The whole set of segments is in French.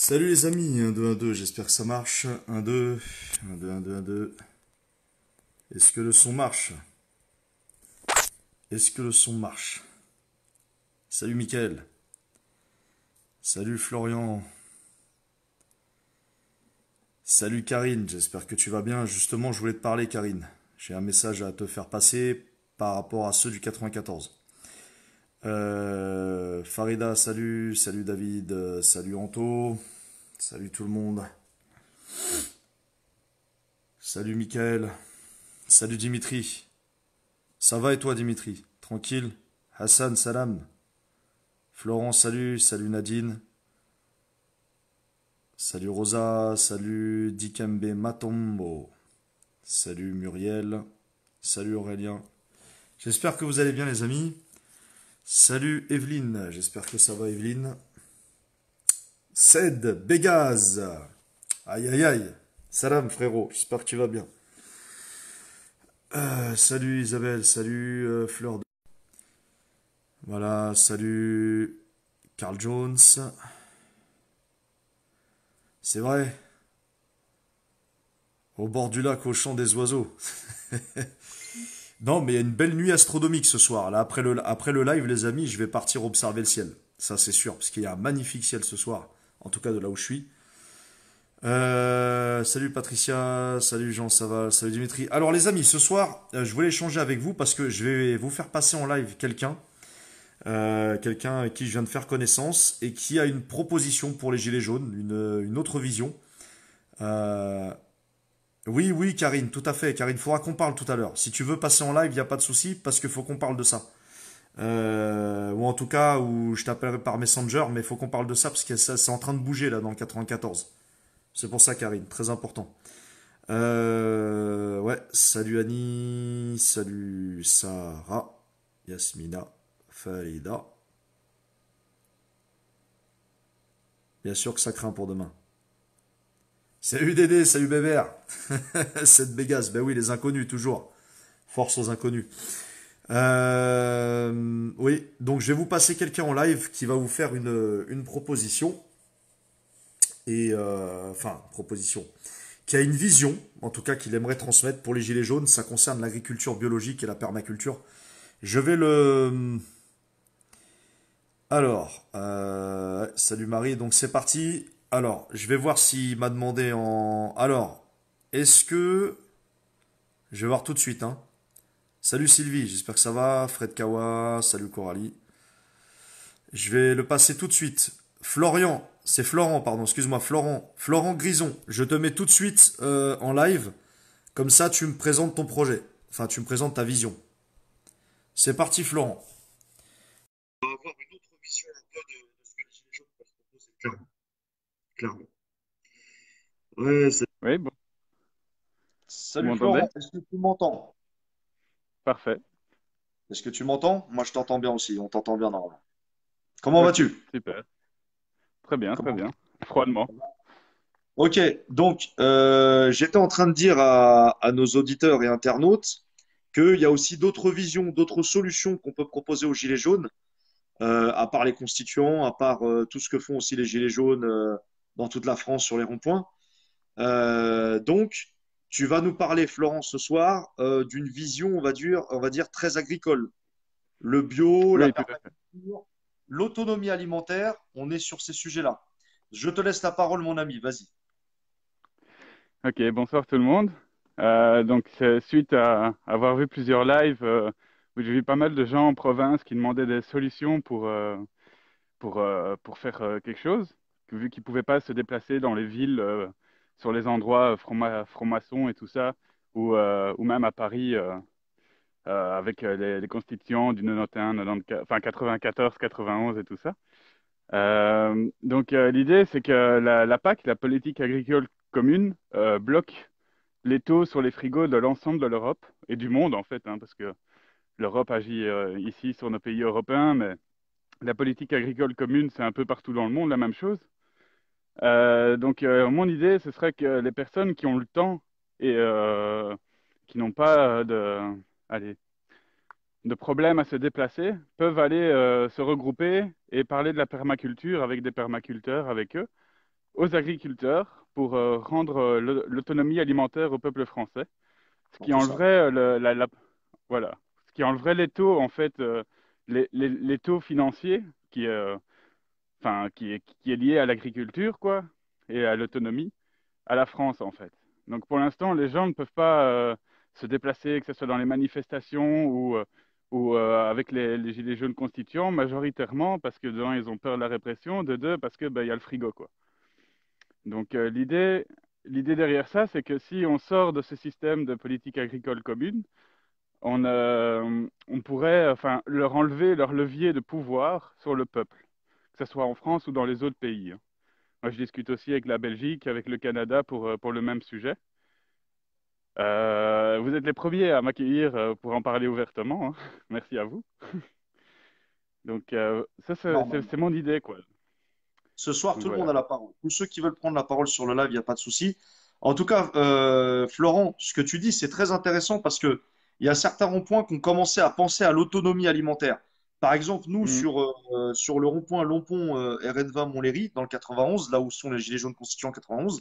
Salut les amis, 1, 2, 1, 2, j'espère que ça marche. 1, 2, 1, 2, 1, 2, 1, 2. Est-ce que le son marche? Est-ce que le son marche? Salut Mickaël. Salut Florian. Salut Karine, j'espère que tu vas bien. Justement, je voulais te parler Karine. J'ai un message à te faire passer par rapport à ceux du 94. Farida, salut. Salut David. Salut Anto. Salut tout le monde. Salut Mickaël. Salut Dimitri. Ça va et toi Dimitri? Tranquille? Hassan, salam. Florent, salut. Salut Nadine. Salut Rosa. Salut Dikembe Matombo. Salut Muriel. Salut Aurélien. J'espère que vous allez bien les amis. Salut Evelyne. J'espère que ça va Evelyne. Ced, Bégaz. Aïe aïe aïe. Salam frérot. J'espère que tu vas bien. Salut Isabelle. Salut Fleur. Voilà. Salut Carl Jones. C'est vrai. Au bord du lac, au chant des oiseaux. Non, mais il y a une belle nuit astronomique ce soir. Là, après le live, les amis, je vais partir observer le ciel. Ça, c'est sûr, parce qu'il y a un magnifique ciel ce soir. En tout cas, de là où je suis. Salut Patricia, salut Jean, ça va, salut Dimitri. Alors les amis, ce soir, je voulais échanger avec vous parce que je vais vous faire passer en live quelqu'un avec qui je viens de faire connaissance et qui a une proposition pour les Gilets jaunes, une autre vision. Euh, Oui, oui, Karine, tout à fait. Karine, faudra qu'on parle tout à l'heure. Si tu veux passer en live, il n'y a pas de souci, parce qu'il faut qu'on parle de ça. Ou en tout cas, ou je t'appellerai par Messenger, mais il faut qu'on parle de ça, parce que ça, c'est en train de bouger là dans le 94. C'est pour ça, Karine, très important. Ouais, salut Annie, salut Sarah, Yasmina, Farida. Bien sûr que ça craint pour demain. Salut Dédé, salut Bébert. Cette Bégasse, ben oui, les inconnus, toujours. Force aux inconnus. Oui, donc je vais vous passer quelqu'un en live qui va vous faire une proposition. Enfin, proposition. Qui a une vision, en tout cas qu'il aimerait transmettre pour les Gilets jaunes. Ça concerne l'agriculture biologique et la permaculture. Je vais le... Alors, salut Marie, donc c'est parti. Alors, je vais voir s'il m'a demandé en... Alors, est-ce que... Je vais voir tout de suite, hein. Salut Sylvie, j'espère que ça va. Fred Kawa, salut Coralie. Je vais le passer tout de suite. Florian, c'est Florent, pardon, excuse-moi, Florent. Florent Grison, je te mets tout de suite en live. Comme ça, tu me présentes ton projet. Enfin, tu me présentes ta vision. C'est parti, Florent. On va avoir une autre vision un peu de ce que les Gilets jaunes peuvent proposer, clairement. Clairement. Ouais, Oui, bon, vous salut m'entendez? Florent, est-ce que tu m'entends? Parfait. Est-ce que tu m'entends? Moi, je t'entends bien aussi, on t'entend bien normalement. Comment Ok, vas-tu? super. Très bien, très Comment bien. Froidement. Ok, donc j'étais en train de dire à nos auditeurs et internautes qu'il y a aussi d'autres visions, d'autres solutions qu'on peut proposer aux Gilets jaunes, à part les constituants, à part tout ce que font aussi les Gilets jaunes dans toute la France sur les ronds-points. Donc, tu vas nous parler, Florence, ce soir, d'une vision, on va dire très agricole. Le bio, la Oui, tout à fait. permaculture, l'autonomie alimentaire, on est sur ces sujets-là. Je te laisse la parole, mon ami, vas-y. Ok, bonsoir tout le monde. Donc, c'est suite à avoir vu plusieurs lives où j'ai vu pas mal de gens en province qui demandaient des solutions pour faire quelque chose, vu qu'ils ne pouvaient pas se déplacer dans les villes, sur les endroits francs-maçons et tout ça, ou même à Paris, avec les constituants du 91, 94, enfin 94, 91 et tout ça. Donc l'idée, c'est que la PAC, la politique agricole commune, bloque les taux sur les frigos de l'ensemble de l'Europe et du monde en fait, hein, parce que l'Europe agit ici sur nos pays européens, mais la politique agricole commune, c'est un peu partout dans le monde la même chose. Donc mon idée, ce serait que les personnes qui ont le temps et qui n'ont pas allez, de problèmes à se déplacer peuvent aller se regrouper et parler de la permaculture avec des permaculteurs avec eux aux agriculteurs pour rendre l'autonomie alimentaire au peuple français, ce dans qui tout ça. enleverait voilà, ce qui enleverait les taux en fait, les taux financiers qui, enfin, qui est lié à l'agriculture quoi et à l'autonomie, à la France en fait. Donc pour l'instant, les gens ne peuvent pas se déplacer, que ce soit dans les manifestations ou avec les gilets jaunes constituants, majoritairement parce que d'un, ils ont peur de la répression, de deux, parce que il y a le frigo quoi. Donc l'idée derrière ça, c'est que si on sort de ce système de politique agricole commune, on pourrait enfin leur enlever leur levier de pouvoir sur le peuple, que ce soit en France ou dans les autres pays, hein. Moi, je discute aussi avec la Belgique, avec le Canada pour le même sujet. Vous êtes les premiers à m'accueillir pour en parler ouvertement, hein. Merci à vous. Donc, ça, c'est Normalement. mon idée, quoi. Ce soir, Donc, tout le monde voilà. a la parole. Tous ceux qui veulent prendre la parole sur le live, il n'y a pas de souci. En tout cas, Florent, ce que tu dis, c'est très intéressant parce que il y a certains ronds-points qui ont commencé à penser à l'autonomie alimentaire. Par exemple, nous, Mhm. sur le rond-point Lompont RN20 Montlhéry, dans le 91, là où sont les Gilets jaunes constituants 91,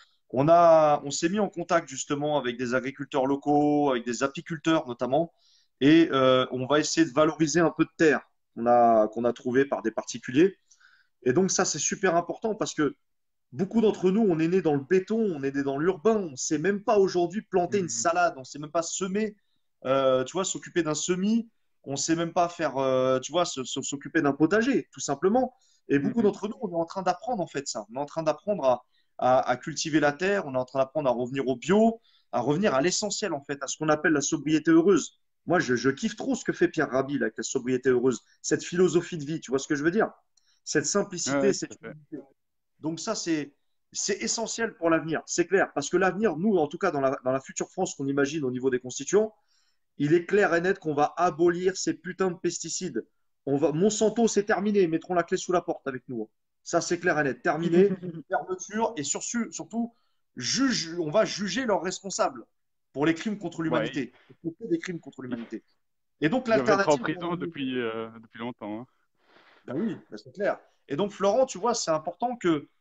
on s'est mis en contact justement avec des agriculteurs locaux, avec des apiculteurs notamment, et on va essayer de valoriser un peu de terre qu'on a trouvé par des particuliers. Et donc ça, c'est super important parce que beaucoup d'entre nous, on est né dans le béton, on est né dans l'urbain, on ne sait même pas aujourd'hui planter une Mhm. salade, on ne sait même pas semer, tu vois, s'occuper d'un semis, on ne sait même pas faire, tu vois, s'occuper d'un potager, tout simplement. Et beaucoup Mhm. d'entre nous, on est en train d'apprendre en fait ça. On est en train d'apprendre à cultiver la terre, on est en train d'apprendre à revenir au bio, à revenir à l'essentiel en fait, à ce qu'on appelle la sobriété heureuse. Moi, je kiffe trop ce que fait Pierre Rabhi là, avec la sobriété heureuse, cette philosophie de vie, tu vois ce que je veux dire? Cette Ouais, simplicité, ouais, tout cette à fait. humilité. Donc ça, c'est essentiel pour l'avenir, c'est clair. Parce que l'avenir, nous, en tout cas, dans la future France qu'on imagine au niveau des constituants, il est clair et net qu'on va abolir ces putains de pesticides. Monsanto, c'est terminé. Ils mettront la clé sous la porte avec nous. Ça, c'est clair et net. Terminé, fermeture. Et surtout, on va juger leurs responsables pour les crimes contre Ouais, l'humanité. Des crimes contre ils, l'humanité. Et donc, ils doivent être en l'alternative qu'on prison envisage, depuis longtemps, hein. ben oui, ben c'est clair. Et donc, Florent, tu vois, c'est important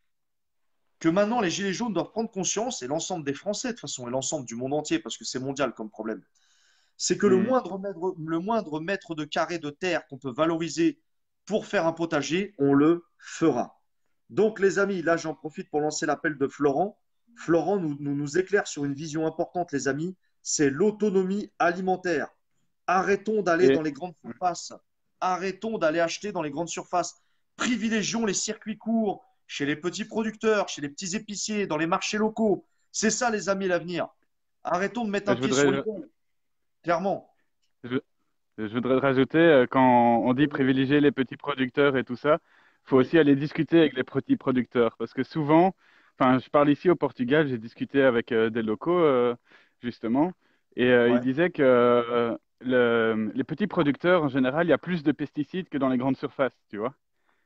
que maintenant les Gilets jaunes doivent prendre conscience, et l'ensemble des Français de toute façon, et l'ensemble du monde entier, parce que c'est mondial comme problème, c'est que Mhm. le moindre mètre de carré de terre qu'on peut valoriser pour faire un potager, on le fera. Donc les amis, là j'en profite pour lancer l'appel de Florent. Florent nous éclaire sur une vision importante, les amis, c'est l'autonomie alimentaire. Arrêtons d'aller Et dans les grandes surfaces. Arrêtons d'aller acheter dans les grandes surfaces. Privilégions les circuits courts chez les petits producteurs, chez les petits épiciers, dans les marchés locaux. C'est ça, les amis, l'avenir. Arrêtons de mettre un je pied sur voudrais, l'épaule, clairement. je, je voudrais rajouter, quand on dit privilégier les petits producteurs et tout ça, faut Oui, aussi aller discuter avec les petits producteurs. Parce que souvent, enfin, je parle ici au Portugal, j'ai discuté avec des locaux, justement, et ils ouais. disaient que les petits producteurs, en général, il y a plus de pesticides que dans les grandes surfaces, tu vois.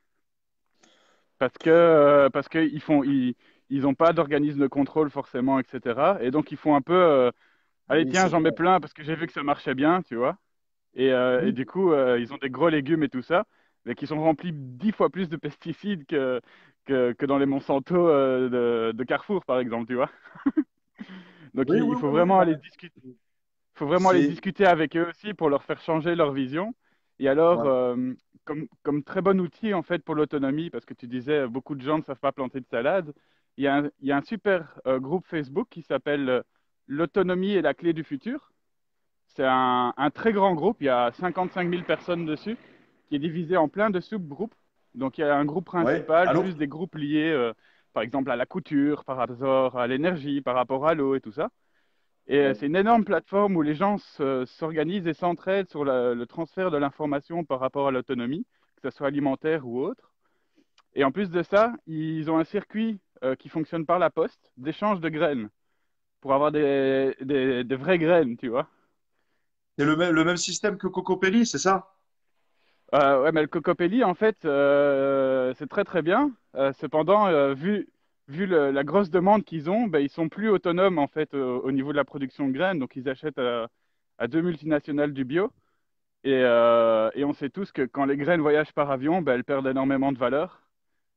Parce que ils ont pas d'organisme de contrôle forcément, etc. Et donc, ils font un peu, allez, Oui, tiens, c'est j'en mets clair. plein parce que j'ai vu que ça marchait bien, tu vois. Et Oui, du coup, ils ont des gros légumes et tout ça, mais qui sont remplis 10 fois plus de pesticides que dans les Monsanto de Carrefour, par exemple, tu vois. Donc, oui, il oui, faut oui, oui, vraiment bah, aller discuter. Faut vraiment aller c'est discuter avec eux aussi pour leur faire changer leur vision. Et alors, ouais. comme très bon outil en fait pour l'autonomie, parce que tu disais beaucoup de gens ne savent pas planter de salade, il y a un super groupe Facebook qui s'appelle L'autonomie est la clé du futur. C'est un très grand groupe, il y a 55 000 personnes dessus, qui est divisé en plein de sous-groupes. Donc il y a un groupe Ouais. principal, Allô? plus des groupes liés, par exemple à la couture, par rapport à l'énergie, par rapport à l'eau et tout ça. Et Ouais. c'est une énorme plateforme où les gens s'organisent et s'entraident sur le transfert de l'information par rapport à l'autonomie, que ce soit alimentaire ou autre. Et en plus de ça, ils ont un circuit qui fonctionne par la poste d'échange de graines pour avoir des vraies graines, tu vois. C'est le même système que Cocopelli, c'est ça? Ouais, mais le Cocopelli, en fait, c'est très très bien. Cependant, vu la grosse demande qu'ils ont, ben, ils sont plus autonomes en fait au niveau de la production de graines. Donc, ils achètent à deux multinationales du bio. Et on sait tous que quand les graines voyagent par avion, ben, elles perdent énormément de valeur.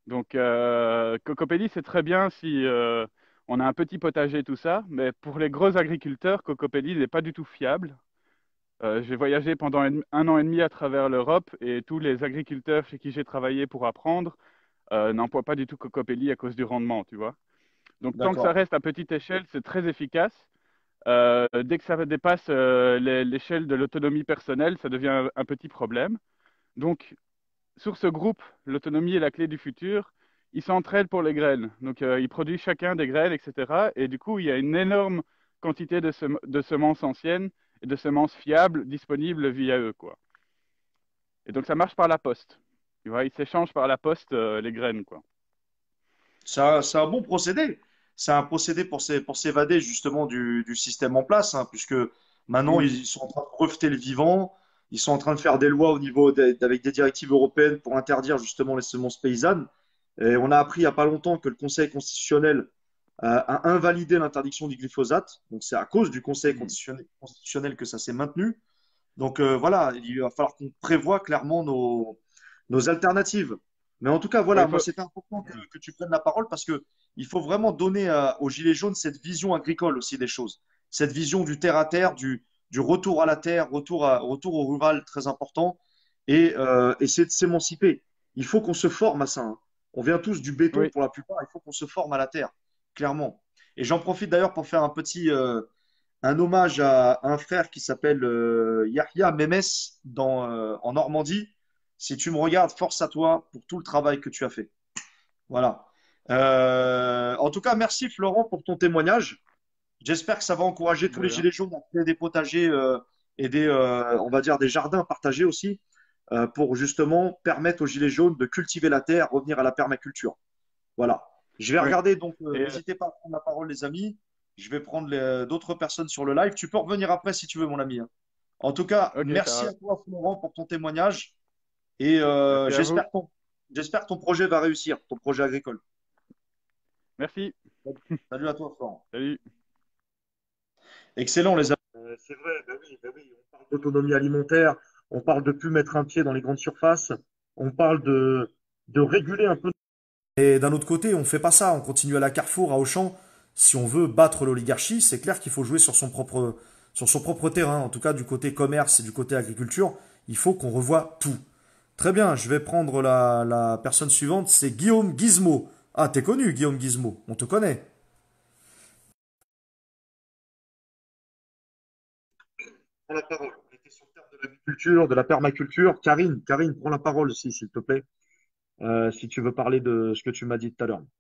Donc, Cocopelli, c'est très bien si on a un petit potager, tout ça, mais pour les gros agriculteurs, Cocopelli n'est pas du tout fiable. J'ai voyagé pendant un an et demi à travers l'Europe et tous les agriculteurs chez qui j'ai travaillé pour apprendre n'emploient pas du tout Cocopelli à cause du rendement, tu vois. Donc, tant que ça D'accord. reste à petite échelle, c'est très efficace. Dès que ça dépasse l'échelle de l'autonomie personnelle, ça devient un petit problème. Donc, sur ce groupe, l'autonomie est la clé du futur. Ils s'entraident pour les graines. Donc, ils produisent chacun des graines, etc. Et du coup, il y a une énorme quantité de semences anciennes et de semences fiables disponibles via eux, quoi. Et donc, ça marche par la poste. Tu vois, ils s'échangent par la poste les graines, quoi. C'est un bon procédé. C'est un procédé pour s'évader justement du système en place, hein, puisque maintenant Hmm. ils sont en train de breveter le vivant, ils sont en train de faire des lois au niveau avec des directives européennes pour interdire justement les semences paysannes. Et on a appris il n'y a pas longtemps que le Conseil constitutionnel a invalidé l'interdiction du glyphosate. Donc c'est à cause du Conseil Hmm. constitutionnel que ça s'est maintenu. Donc voilà, il va falloir qu'on prévoie clairement nos alternatives. Mais en tout cas, Ouais, voilà, il moi, faut... c'est important que tu prennes la parole parce que il faut vraiment donner aux Gilets jaunes cette vision agricole aussi des choses. Cette vision du terre à terre, du retour à la terre, retour au rural très important et essayer de s'émanciper. Il faut qu'on se forme à ça, hein. On vient tous du béton Oui, pour la plupart, il faut qu'on se forme à la terre, clairement. Et j'en profite d'ailleurs pour faire un hommage à un frère qui s'appelle Yahya Memes en Normandie. Si tu me regardes, force à toi pour tout le travail que tu as fait. Voilà. En tout cas, merci Florent pour ton témoignage. J'espère que ça va encourager tous de les rien. gilets jaunes à créer des potagers et on va dire, des jardins partagés aussi pour justement permettre aux gilets jaunes de cultiver la terre, revenir à la permaculture. Voilà. Je vais Oui. regarder, donc Et, n'hésitez pas à prendre la parole, les amis. Je vais prendre d'autres personnes sur le live. Tu peux revenir après si tu veux, mon ami, hein. En tout cas, ok, ça merci va. à toi, Florent, pour ton témoignage. Et Merci à vous. j'espère que ton projet va réussir, ton projet agricole. Merci. Salut à toi, Florent. Salut. Excellent, les amis. C'est vrai, bah oui, on parle d'autonomie alimentaire, on parle de plus mettre un pied dans les grandes surfaces, on parle de réguler un peu. Et d'un autre côté, on ne fait pas ça, on continue à la Carrefour, à Auchan. Si on veut battre l'oligarchie, c'est clair qu'il faut jouer sur son propre terrain. En tout cas, du côté commerce et du côté agriculture, il faut qu'on revoie tout. Très bien, je vais prendre la personne suivante, c'est Guillaume Gizmo. Ah, t'es connu, Guillaume Gizmo, on te connaît. Prends la parole. On était sur le terme de l'agriculture, de la permaculture. Karine, prends la parole aussi, s'il te plaît, si tu veux parler de ce que tu m'as dit tout à l'heure.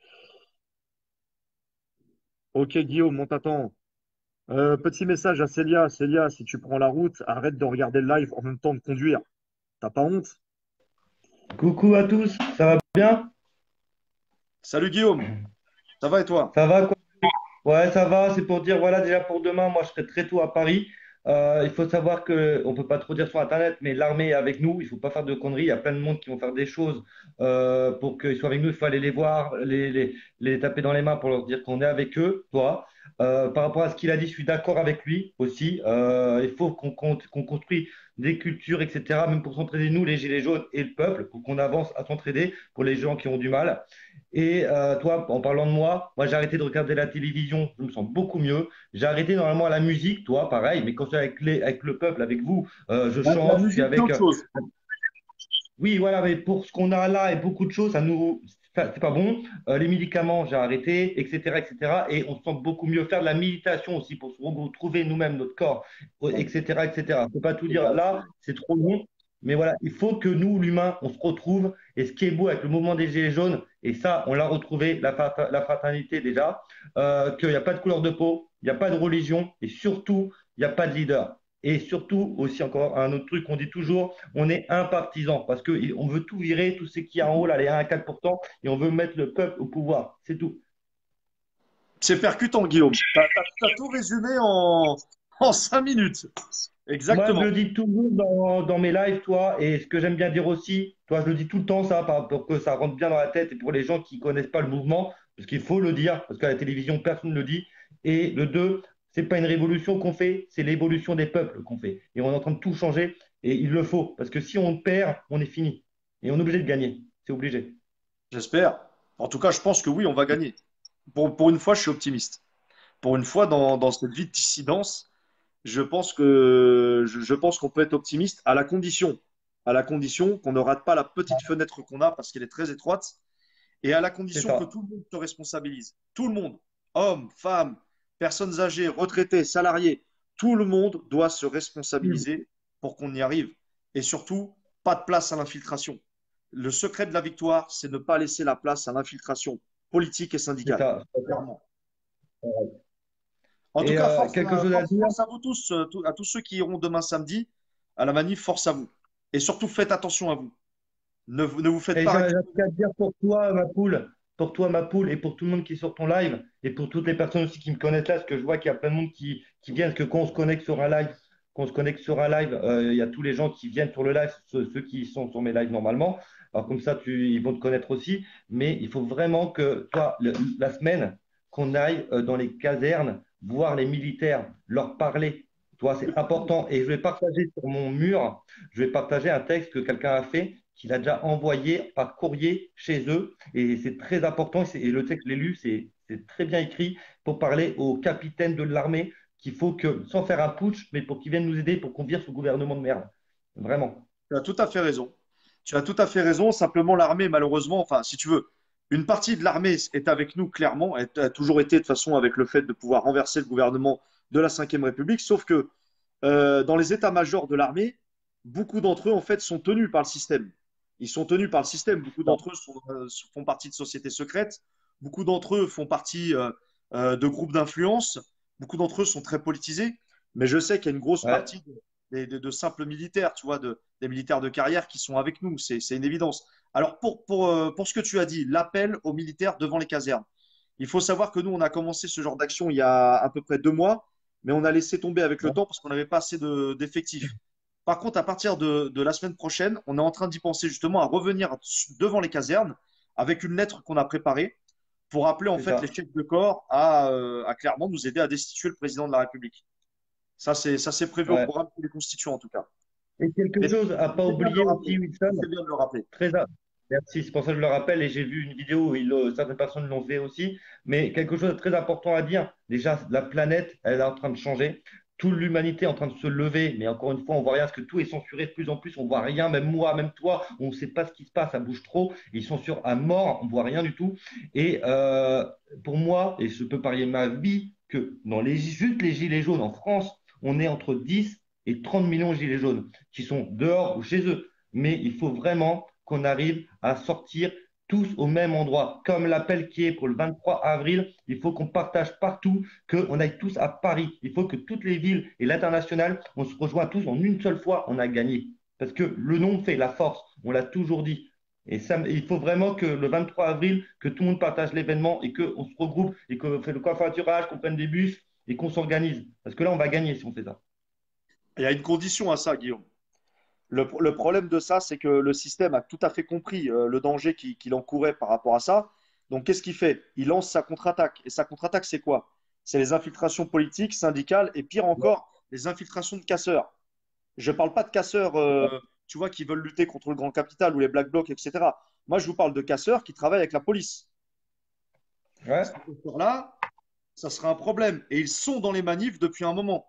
Ok, Guillaume, on t'attend. Petit message à Célia. Célia, si tu prends la route, arrête de regarder le live en même temps de conduire. T'as pas honte? Coucou à tous, ça va bien? Salut Guillaume, ça va et toi? Ça va quoi? Ouais, ça va, c'est pour dire, voilà, déjà pour demain, moi je serai très tôt à Paris. Il faut savoir que, on peut pas trop dire sur Internet, mais l'armée est avec nous, il faut pas faire de conneries, il y a plein de monde qui vont faire des choses pour qu'ils soient avec nous, il faut aller les voir, les taper dans les mains pour leur dire qu'on est avec eux, toi. Par rapport à ce qu'il a dit, je suis d'accord avec lui aussi. Il faut qu'on construise des cultures, etc., même pour s'entraider, nous, les Gilets jaunes et le peuple, pour qu'on avance à s'entraider pour les gens qui ont du mal. Et toi, en parlant de moi, moi j'ai arrêté de regarder la télévision, je me sens beaucoup mieux. J'ai arrêté normalement la musique, toi, pareil, mais quand je suis avec le peuple, avec vous, je La chante, je suis musique, c'est avec. autre chose. Oui, voilà, mais pour ce qu'on a là et beaucoup de choses, c'est pas bon. Les médicaments, j'ai arrêté, etc., etc. Et on se sent beaucoup mieux. Faire de la méditation aussi pour se retrouver nous-mêmes, notre corps, etc., etc. Je peux pas tout C'est dire vrai, c'est là, vrai. c'est trop long. Mais voilà, il faut que nous, l'humain, on se retrouve. Et ce qui est beau avec le mouvement des Gilets jaunes, et ça, on l'a retrouvé, la fraternité déjà, qu'il n'y a pas de couleur de peau, il n'y a pas de religion, et surtout, il n'y a pas de leader. Et surtout, aussi, encore un autre truc qu'on dit toujours, on est un partisan parce qu'on veut tout virer, tout ce qui est en haut, là, les 1 à 4%, et on veut mettre le peuple au pouvoir. C'est tout. C'est percutant, Guillaume. T'as tout résumé en 5 minutes. Moi, je Exactement. le dis toujours dans mes lives, toi, et ce que j'aime bien dire aussi, toi, je le dis tout le temps, ça, pour que ça rentre bien dans la tête et pour les gens qui ne connaissent pas le mouvement, parce qu'il faut le dire, parce qu'à la télévision, personne ne le dit. Et le deux, c'est pas une révolution qu'on fait, c'est l'évolution des peuples qu'on fait. Et on est en train de tout changer, et il le faut, parce que si on perd, on est fini. Et on est obligé de gagner. C'est obligé. J'espère. En tout cas, je pense que oui, on va gagner. Pour une fois, je suis optimiste. Pour une fois, dans cette vie de dissidence, je pense qu'on peut être optimiste à la condition qu'on ne rate pas la petite fenêtre qu'on a parce qu'elle est très étroite et à la C'est condition que ça. tout le monde se responsabilise. Tout le monde, hommes, femmes, personnes âgées, retraités, salariés, tout le monde doit se Mm. responsabiliser pour qu'on y arrive. Et surtout, pas de place à l'infiltration. Le secret de la victoire, c'est ne pas laisser la place à l'infiltration politique et C'est syndicale. ça. Clairement. En tout Et cas, quelque chose à dire? force à vous tous, à tous ceux qui iront demain samedi à la manif, force à vous. Et surtout, faites attention à vous. Ne vous faites Et pas j'ai arrêter. un truc à te dire pour toi, ma poule, et pour tout le monde qui est sur ton live, et pour toutes les personnes aussi qui me connaissent là, parce que je vois qu'il y a plein de monde qui viennent, parce que quand on se connecte sur un live, il y a tous les gens qui viennent sur le live, ceux qui sont sur mes lives normalement. Alors comme ça, ils vont te connaître aussi. Mais il faut vraiment que, toi, la semaine, qu'on aille dans les casernes, voir les militaires, leur parler. Toi, c'est important. Et je vais partager sur mon mur, je vais partager un texte que quelqu'un a fait qu'il a déjà envoyé par courrier chez eux. Et c'est très important. Et le texte, je l'ai lu, c'est très bien écrit pour parler au capitaine de l'armée qu'il faut que, sans faire un putsch, mais pour qu'il vienne nous aider pour qu'on vire ce gouvernement de merde. Vraiment. Tu as tout à fait raison. Tu as tout à fait raison. Simplement, l'armée, malheureusement, enfin, si tu veux, une partie de l'armée est avec nous, clairement. Elle a toujours été, de toute façon, avec le fait de pouvoir renverser le gouvernement de la Ve République. Sauf que dans les états-majors de l'armée, beaucoup d'entre eux, en fait, sont tenus par le système. Ils sont tenus par le système. Beaucoup d'entre eux font partie de sociétés secrètes. Beaucoup d'entre eux font partie de groupes d'influence. Beaucoup d'entre eux sont très politisés. Mais je sais qu'il y a une grosse Ouais, partie de simples militaires, tu vois, des militaires de carrière qui sont avec nous. C'est une évidence. Alors, pour ce que tu as dit, l'appel aux militaires devant les casernes. Il faut savoir que nous, on a commencé ce genre d'action il y a à peu près 2 mois, mais on a laissé tomber avec le ouais, temps parce qu'on n'avait pas assez d'effectifs. Par contre, à partir de la semaine prochaine, on est en train d'y penser justement à revenir devant les casernes avec une lettre qu'on a préparée pour appeler en c'est fait les ça. chefs de corps à clairement nous aider à destituer le président de la République. Ça, c'est prévu au Ouais. programme des constituants en tout cas. Et quelque Mais chose à tu pas fais bien de le oublier rappeler. aussi, Tu Wilson, fais bien de le rappeler. très, merci, c'est pour ça que je le rappelle et j'ai vu une vidéo où certaines personnes l'ont fait aussi. Mais quelque chose de très important à dire, déjà, la planète, elle est en train de changer. Toute l'humanité est en train de se lever, mais encore une fois, on voit rien parce que tout est censuré de plus en plus. On voit rien, même moi, même toi, on ne sait pas ce qui se passe, ça bouge trop. Ils sont sur à mort, on voit rien du tout. Et pour moi, et je peux parier ma vie, que juste les gilets jaunes en France, on est entre 10 et 30 millions de gilets jaunes qui sont dehors ou chez eux. Mais il faut vraiment qu'on arrive à sortir tous au même endroit. Comme l'appel qui est pour le 23 avril, il faut qu'on partage partout, qu'on aille tous à Paris. Il faut que toutes les villes et l'international, on se rejoint tous en une seule fois, on a gagné. Parce que le nombre fait la force, on l'a toujours dit. Et ça, il faut vraiment que le 23 avril, que tout le monde partage l'événement et qu'on se regroupe et qu'on fait le covoiturage, qu'on prenne des bus et qu'on s'organise. Parce que là, on va gagner si on fait ça. Il y a une condition à ça, Guillaume. Le problème de ça, c'est que le système a tout à fait compris le danger qu'il encourait par rapport à ça. Donc, qu'est-ce qu'il fait? Il lance sa contre-attaque. Et sa contre-attaque, c'est quoi? C'est les infiltrations politiques, syndicales, et pire encore, les infiltrations de casseurs. Je ne parle pas de casseurs, tu vois, qui veulent lutter contre le grand capital ou les black blocs, etc. Moi, je vous parle de casseurs qui travaillent avec la police. Ouais, Ces casseurs-là, ça sera un problème. Et ils sont dans les manifs depuis un moment.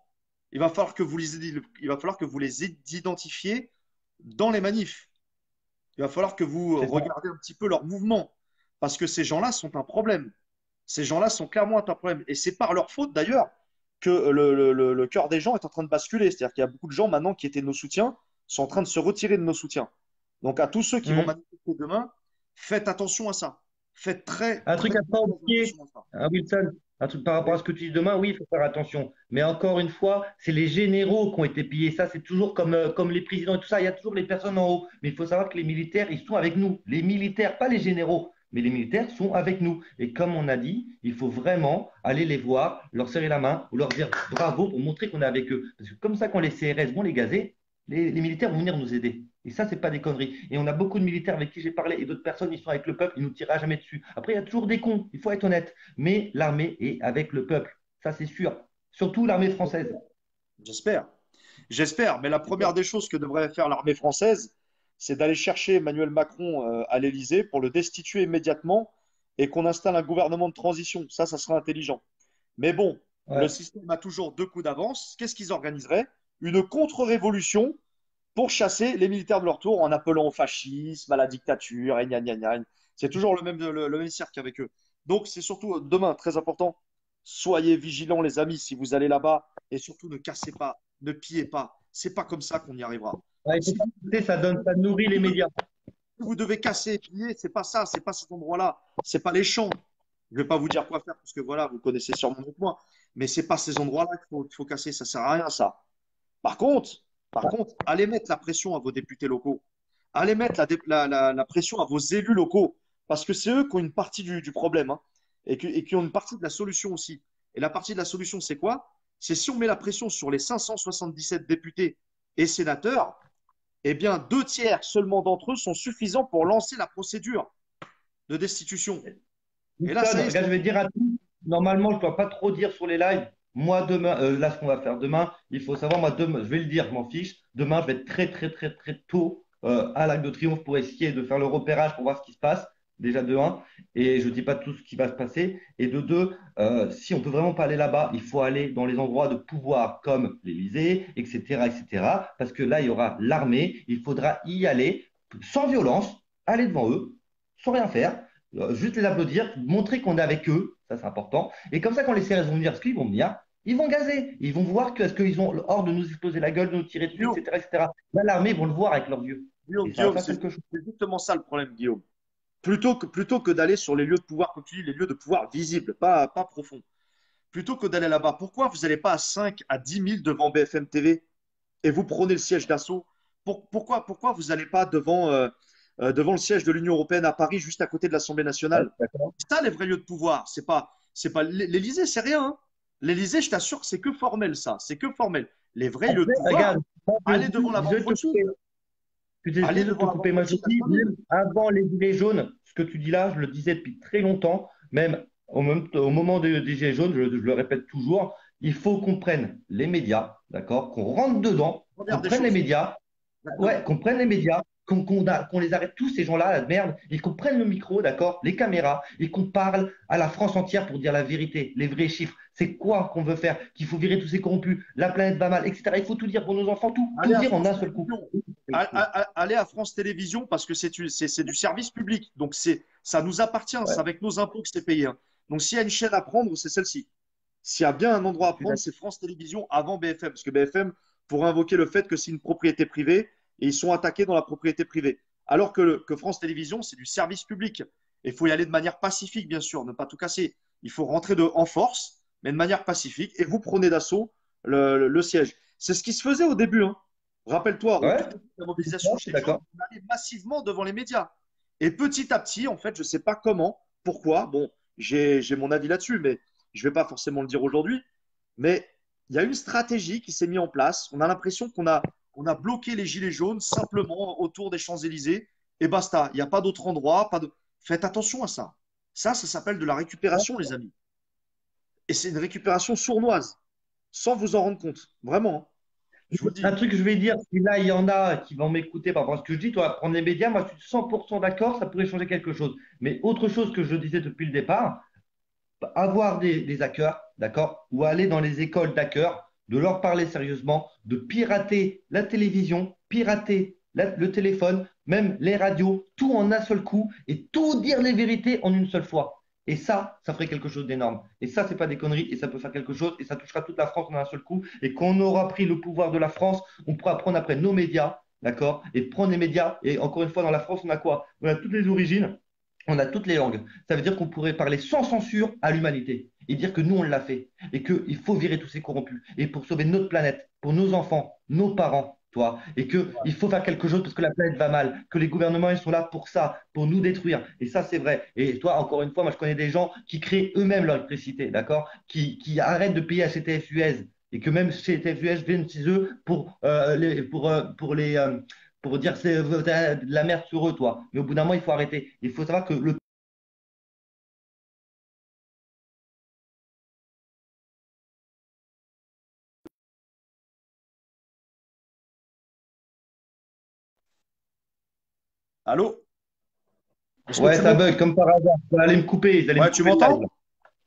Il va falloir que vous les identifiez dans les manifs. Il va falloir que vous c'est ça. regardez un petit peu leurs mouvements. Parce que ces gens-là sont un problème. Ces gens-là sont clairement un problème. Et c'est par leur faute d'ailleurs que le cœur des gens est en train de basculer. C'est-à-dire qu'il y a beaucoup de gens maintenant qui étaient nos soutiens, sont en train de se retirer de nos soutiens. Donc à tous ceux qui vont Mmh. manifester demain, faites attention à ça. Faites très, Un très, truc à pas très oublier, attention à ça. hein, Wilson, un truc par rapport à Oui. ce que tu dis demain, oui, il faut faire attention. Mais encore une fois, c'est les généraux qui ont été pillés. Ça, c'est toujours comme les présidents et tout ça. Il y a toujours les personnes en haut. Mais il faut savoir que les militaires, ils sont avec nous. Les militaires, pas les généraux, mais les militaires sont avec nous. Et comme on a dit, il faut vraiment aller les voir, leur serrer la main ou leur dire bravo pour montrer qu'on est avec eux. Parce que comme ça, quand les CRS vont les gazer, les militaires vont venir nous aider. Et ça, c'est pas des conneries. Et on a beaucoup de militaires avec qui j'ai parlé et d'autres personnes, ils sont avec le peuple, ils nous tirera jamais dessus. Après, il y a toujours des cons, il faut être honnête. Mais l'armée est avec le peuple. Ça, c'est sûr. Surtout l'armée française. J'espère. J'espère. Mais la C'est ça. première des choses que devrait faire l'armée française, c'est d'aller chercher Emmanuel Macron à l'Élysée pour le destituer immédiatement et qu'on installe un gouvernement de transition. Ça serait intelligent. Mais bon, le Ouais. système a toujours deux coups d'avance. Qu'est-ce qu'ils organiseraient? Une contre-révolution pour chasser les militaires de leur tour en appelant au fascisme, à la dictature, et gna gna gna. C'est toujours le même cirque avec eux. Donc c'est surtout demain, très important, soyez vigilants les amis si vous allez là-bas et surtout ne cassez pas, ne pillez pas. C'est pas comme ça qu'on y arrivera. Ouais, il faut Si pas écouter, ça nourrit les médias. vous devez casser et piller, c'est pas ça, c'est pas cet endroit-là, c'est pas les champs. Je vais pas vous dire quoi faire parce que voilà, vous connaissez sûrement mieux que moi, mais c'est pas ces endroits-là qu'il faut casser, ça sert à rien ça. Par contre, allez mettre la pression à vos députés locaux. Allez mettre la pression à vos élus locaux. Parce que c'est eux qui ont une partie du problème, hein, et qui ont une partie de la solution aussi. Et la partie de la solution, c'est quoi? C'est si on met la pression sur les 577 députés et sénateurs, eh bien, deux tiers seulement d'entre eux sont suffisants pour lancer la procédure de destitution. Et là, ça y Houston, est, regarde, je vais dire à tous, normalement, je ne dois pas trop dire sur les lives. Moi, demain, là, ce qu'on va faire demain, il faut savoir, moi, demain, je vais le dire, je m'en fiche. Demain, je vais être très, très, très, très tôt à l'Arc de Triomphe pour essayer de faire le repérage pour voir ce qui se passe, déjà de un. Et je ne dis pas tout ce qui va se passer. Et de deux, si on ne peut vraiment pas aller là-bas, il faut aller dans les endroits de pouvoir comme l'Élysée, etc., etc. Parce que là, il y aura l'armée. Il faudra y aller sans violence, aller devant eux, sans rien faire juste les applaudir, montrer qu'on est avec eux, ça c'est important. Et comme ça, quand les CRS vont venir, ce qu'ils vont venir, ils vont gazer. Ils vont voir que, est-ce qu'ils ont hors de nous exploser la gueule, de nous tirer dessus, Guillaume, etc., etc. Là, l'armée, ils vont le voir avec leurs yeux. Et ça va Guillaume, faire c'est quelque chose. justement ça le problème, Guillaume. Plutôt que d'aller sur les lieux de pouvoir, comme tu dis, les lieux de pouvoir visibles, pas profonds, plutôt que d'aller là-bas, pourquoi vous n'allez pas à 5 à 10 000 devant BFM TV et vous prenez le siège d'assaut? Pourquoi vous n'allez pas devant le siège de l'Union européenne à Paris, juste à côté de l'Assemblée Ouais, nationale? d'accord. C'est ça les vrais lieux de pouvoir. C'est pas l'Élysée, c'est rien, hein. L'Élysée, je t'assure que c'est que formel, ça. C'est que formel. Les vrais lieux de Après, pouvoir, regarde, moi, allez devant la je banque vais te couper. Rothschild. Je suis Allez désolé de te devant la couper, banque moi je Rothschild à dis, 3000. même avant les gilets jaunes, ce que tu dis là, je le disais depuis très longtemps, même au moment des gilets jaunes, je le répète toujours, il faut qu'on prenne les médias, d'accord, qu'on rentre dedans, qu'on Première des prenne les choses. médias. Ouais, Exactement. qu'on prenne les médias, qu'on les arrête tous ces gens-là, la merde, et qu'on prenne le micro, d'accord, les caméras, et qu'on parle à la France entière pour dire la vérité, les vrais chiffres. C'est quoi qu'on veut faire? Qu'il faut virer tous ces corrompus, la planète va mal, etc. Il faut tout dire pour nos enfants, tout Allez à dire en France un seul coup. Télévisions. Allez à France Télévisions parce que c'est du service public. Donc ça nous appartient. C'est Ouais, avec nos impôts que c'est payé, hein. Donc s'il y a une chaîne à prendre, c'est celle-ci. S'il y a bien un endroit je à suis prendre, d'accord. c'est France Télévisions avant BFM. Parce que BFM pourrait invoquer le fait que c'est une propriété privée et ils sont attaqués dans la propriété privée. Alors que France Télévisions, c'est du service public. Et il faut y aller de manière pacifique, bien sûr, ne pas tout casser. Il faut rentrer en force, mais de manière pacifique. Et vous prenez d'assaut le siège. C'est ce qui se faisait au début, hein. Rappelle-toi, au Ouais, tout début de la je mobilisation suis chez les jeunes, d'accord. on allait massivement devant les médias. Et petit à petit, en fait, je ne sais pas comment, pourquoi, bon, j'ai mon avis là-dessus, mais je ne vais pas forcément le dire aujourd'hui, mais il y a une stratégie qui s'est mise en place. On a l'impression qu'on a bloqué les gilets jaunes simplement autour des Champs-Élysées et basta. Il n'y a pas d'autre endroit. Faites attention à ça. Ça s'appelle de la récupération, les amis. Et c'est une récupération sournoise, sans vous en rendre compte. Vraiment, hein. Je vous le Un dis. truc que je vais dire, si là il y en a qui vont m'écouter par rapport à ce que je dis, toi, prendre les médias, moi je suis 100% d'accord, ça pourrait changer quelque chose. Mais autre chose que je disais depuis le départ, avoir des hackers, d'accord, ou aller dans les écoles d'hackers, de leur parler sérieusement, de pirater la télévision, pirater le téléphone, même les radios, tout en un seul coup et tout dire les vérités en une seule fois. Et ça ferait quelque chose d'énorme. Et ça, c'est pas des conneries et ça peut faire quelque chose et ça touchera toute la France en un seul coup. Et quand on aura pris le pouvoir de la France, on pourra prendre après nos médias, d'accord, et prendre les médias. Et encore une fois, dans la France, on a quoi? On a toutes les origines. On a toutes les langues. Ça veut dire qu'on pourrait parler sans censure à l'humanité et dire que nous, on l'a fait et qu'il faut virer tous ces corrompus et pour sauver notre planète, pour nos enfants, nos parents, toi, et qu'il faut faire quelque chose parce que la planète va mal, que les gouvernements, ils sont là pour ça, pour nous détruire. Et ça, c'est vrai. Et toi, encore une fois, moi, je connais des gens qui créent eux-mêmes leur électricité, d'accord? Qui arrêtent de payer à CTF US et que même CTF US viennent chez eux pour dire c'est de la merde sur eux, toi. Mais au bout d'un moment, il faut arrêter. Il faut savoir que le Allô? Est-ce que Ouais, tu ça m'entends? bug comme par hasard. Ils allaient me couper, ils allaient me Ouais, tu couper le live, là. m'entends?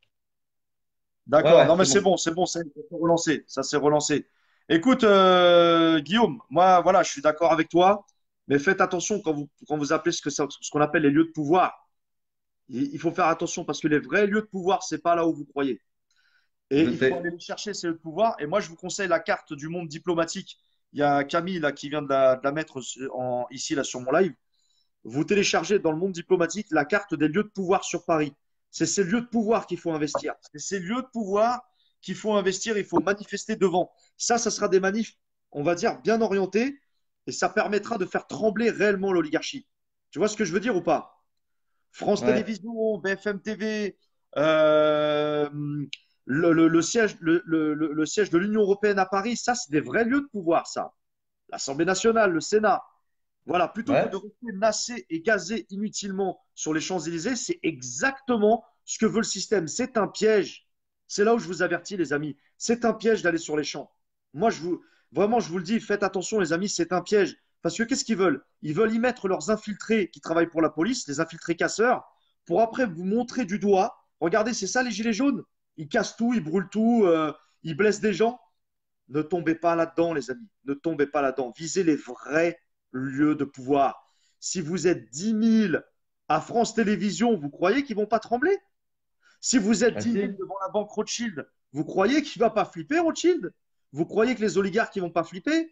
Ouais, D'accord. ouais, Non, mais c'est bon. c'est bon, ça s'est relancé. Ça s'est relancé. Écoute, Guillaume, moi, voilà, je suis d'accord avec toi, mais faites attention quand vous appelez ce qu'on appelle les lieux de pouvoir. Il faut faire attention parce que les vrais lieux de pouvoir, c'est pas là où vous croyez. Et Je il faut sais. aller les chercher, ces lieux de pouvoir. Et moi, je vous conseille la carte du monde diplomatique. Il y a Camille là, qui vient de la mettre ici là, sur mon live. Vous téléchargez dans le monde diplomatique la carte des lieux de pouvoir sur Paris. C'est ces lieux de pouvoir qu'il faut investir. C'est ces lieux de pouvoir qu'il faut investir, il faut manifester devant. Ça sera des manifs, on va dire, bien orientés et ça permettra de faire trembler réellement l'oligarchie. Tu vois ce que je veux dire ou pas? France Ouais. Télévisions, BFM TV, euh, le siège, le siège de l'Union européenne à Paris, ça, c'est des vrais lieux de pouvoir, ça. L'Assemblée nationale, le Sénat. Voilà, plutôt que Ouais. de rester nassé et gazé inutilement sur les Champs-Élysées, c'est exactement ce que veut le système. C'est un piège. C'est là où je vous avertis, les amis. C'est un piège d'aller sur les champs. Moi, vraiment, je vous le dis, faites attention, les amis, c'est un piège. Parce que qu'est-ce qu'ils veulent? Ils veulent y mettre leurs infiltrés qui travaillent pour la police, les infiltrés casseurs, pour après vous montrer du doigt. Regardez, c'est ça les gilets jaunes. Ils cassent tout, ils brûlent tout, ils blessent des gens. Ne tombez pas là-dedans, les amis. Ne tombez pas là-dedans. Visez les vrais lieux de pouvoir. Si vous êtes 10 000 à France Télévisions, vous croyez qu'ils ne vont pas trembler? Si vous êtes Ah, 10 000 si. devant la banque Rothschild, vous croyez qu'il ne va pas flipper, Rothschild? Vous croyez que les oligarques ne vont pas flipper?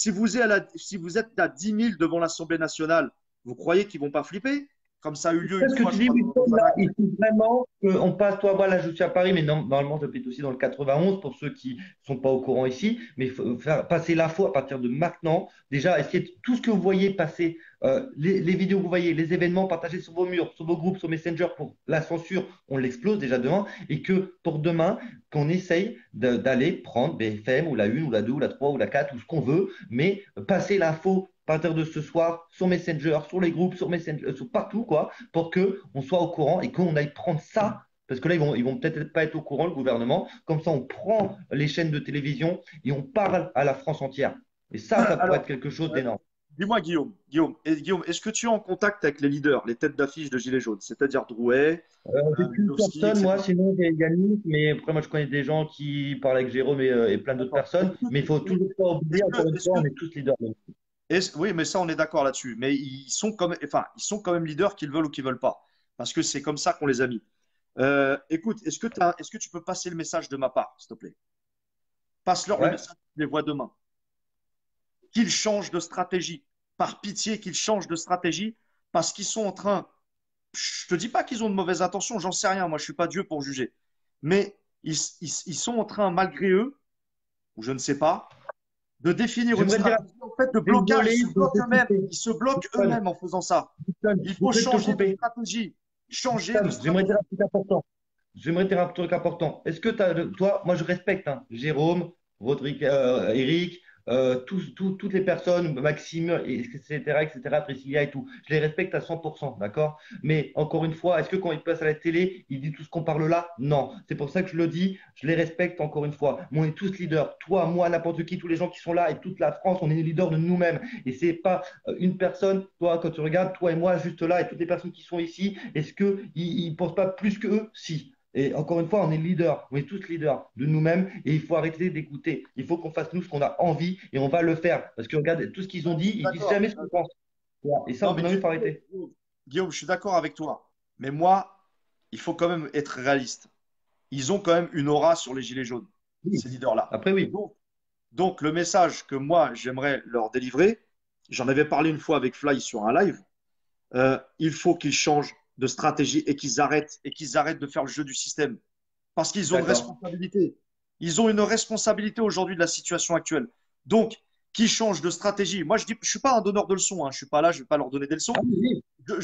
Si vous êtes à 10 000 devant l'Assemblée nationale, vous croyez qu'ils ne vont pas flipper? Comme ça a eu lieu une Ce que fois, tu je dis, crois, Wilson, dans un là, acte. il faut vraiment qu'on passe, toi, moi, là, je suis à Paris, mais normalement, j'habite aussi dans le 91 pour ceux qui ne sont pas au courant ici. Mais il faut faire passer l'info à partir de maintenant. Déjà, essayer de tout ce que vous voyez passer, les vidéos que vous voyez, les événements partagés sur vos murs, sur vos groupes, sur Messenger pour la censure, on l'explose déjà demain. Et que pour demain, qu'on essaye d'aller prendre BFM ou la 1 ou la 2 ou la 3 ou la 4 ou ce qu'on veut, mais passer l'info à partir de ce soir sur Messenger, sur les groupes, sur Messenger, sur partout, quoi, pour que on soit au courant et qu'on aille prendre ça. Parce que là, ils vont peut-être pas être au courant, le gouvernement. Comme ça, on prend les chaînes de télévision et on parle à la France entière. Et ça pourrait être Alors, quelque chose d'énorme. dis-moi, Guillaume, est-ce que tu es en contact avec les leaders, les têtes d'affiche de Gilets jaunes, c'est-à-dire Drouet, J'ai qu'une Milowski, personne, moi, etc. sinon j'ai Yannick, mais après, moi, je connais des gens qui parlent avec Jérôme et plein d'autres D'accord. personnes. Mais il faut toujours pas oublier, encore une Est-ce fois, que, on est tous leaders. oui, mais ça, on est d'accord là-dessus. Mais ils sont quand même leaders qu'ils veulent ou qu'ils veulent pas. Parce que c'est comme ça qu'on les a mis. Écoute, est-ce que tu peux passer le message de ma part, s'il te plaît? Passe-leur le Ouais, message, tu les vois demain. Qu'ils changent de stratégie. Par pitié, qu'ils changent de stratégie parce qu'ils sont en train. Je te dis pas qu'ils ont de mauvaises intentions, j'en sais rien. Moi, je suis pas Dieu pour juger. Mais ils sont en train, malgré eux, ou je ne sais pas, de définir une j'aimerais dire, stratégie en fait de blocage. désolé de te couper. Ils se bloquent Wilson, eux-mêmes en faisant ça. Wilson, Il faut désolé de te changer de couper. stratégie. Changer de Sam, j'aimerais dire stratégie. un truc important. J'aimerais dire un truc important. Est-ce que toi, moi je respecte hein, Jérôme, Rodrigue, Eric, toutes les personnes, Maxime, etc., etc., Priscilla et tout. Je les respecte à 100%, d'accord? Mais encore une fois, est-ce que quand ils passent à la télé, ils disent tout ce qu'on parle là? Non. C'est pour ça que je le dis, je les respecte encore une fois. Mais on est tous leaders. Toi, moi, n'importe qui, tous les gens qui sont là et toute la France, on est les leaders de nous-mêmes. Et c'est pas une personne, toi, quand tu regardes, toi et moi, juste là, et toutes les personnes qui sont ici, est-ce qu'ils ne pensent pas plus que eux? Si. Et encore une fois, on est leader, on est tous leaders de nous-mêmes et il faut arrêter d'écouter. Il faut qu'on fasse nous ce qu'on a envie et on va le faire. Parce que regarde, tout ce qu'ils ont dit, ils disent D'accord. jamais ce qu'ils pensent. Et ça, Non, on mais il faut arrêter. Guillaume, je suis d'accord avec toi. Mais moi, il faut quand même être réaliste. Ils ont quand même une aura sur les gilets jaunes, Oui. ces leaders-là. Après, oui. Donc, le message que moi, j'aimerais leur délivrer, j'en avais parlé une fois avec Fly sur un live, il faut qu'ils changent de stratégie et qu'ils arrêtent de faire le jeu du système. Parce qu'ils ont une D'accord. responsabilité. Ils ont une responsabilité aujourd'hui de la situation actuelle. Donc, qu'ils changent de stratégie. Moi, je suis pas un donneur de leçons. Hein. Je suis pas là, je vais pas leur donner des leçons. Ah, oui, oui.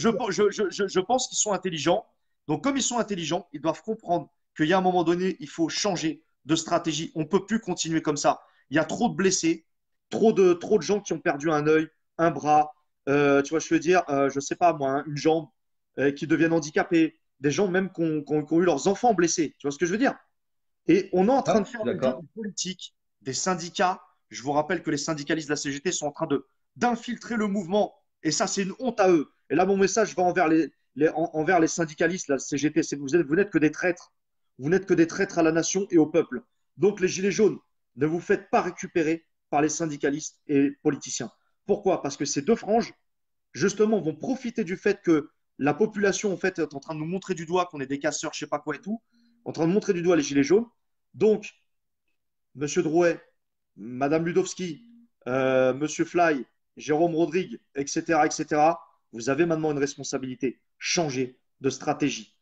Je pense qu'ils sont intelligents. Donc, comme ils sont intelligents, ils doivent comprendre qu'il y a un moment donné, il faut changer de stratégie. On ne peut plus continuer comme ça. Il y a trop de blessés, trop de gens qui ont perdu un œil, un bras, tu vois, je veux dire, je ne sais pas moi, hein, une jambe, qui deviennent handicapés, des gens même qui ont eu leurs enfants blessés. Tu vois ce que je veux dire? Et on est en train Ouais, de je faire suis le jeu d'accord. du politique, des syndicats. Je vous rappelle que les syndicalistes de la CGT sont en train d'infiltrer le mouvement Et ça, c'est une honte à eux. Et là, mon message va envers les syndicalistes, la CGT. Vous n'êtes que des traîtres. Vous n'êtes que des traîtres à la nation et au peuple. Donc, les Gilets jaunes, ne vous faites pas récupérer par les syndicalistes et politiciens. Pourquoi? Parce que ces deux franges, justement, vont profiter du fait que la population, en fait, est en train de nous montrer du doigt qu'on est des casseurs, je sais pas quoi et tout, en train de montrer du doigt les Gilets jaunes. Donc, Monsieur Drouet, Madame Ludowski, Monsieur Fly, Jérôme Rodrigue, etc., etc., vous avez maintenant une responsabilité. Changez de stratégie.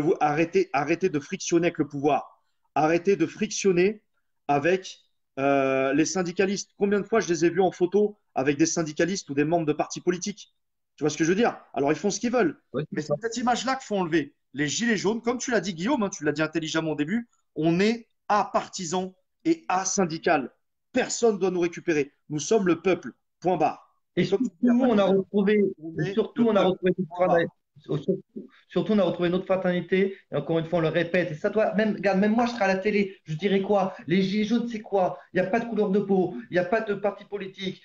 Arrêtez de frictionner avec le pouvoir. Arrêtez de frictionner avec les syndicalistes. Combien de fois je les ai vus en photo avec des syndicalistes ou des membres de partis politiques? Tu vois ce que je veux dire? Alors, ils font ce qu'ils veulent. Ouais, Mais c'est c'est ça. cette image-là qu'il faut enlever. Les gilets jaunes, comme tu l'as dit, Guillaume, hein, tu l'as dit intelligemment au début, on est apartisan et asyndical. Personne ne doit nous récupérer. Nous sommes le peuple. Point barre. Et Et comme tu surtout, dis, il n'y a pas de on a débat. retrouvé, On et est surtout, le on a peuple. retrouvé notre Point barre. surtout, on a retrouvé notre fraternité. Et encore une fois, on le répète. Et ça, toi, même, regarde, même moi, je serai à la télé. Je dirais quoi? Les gilets jaunes, c'est quoi? Il n'y a pas de couleur de peau. Il n'y a pas de parti politique.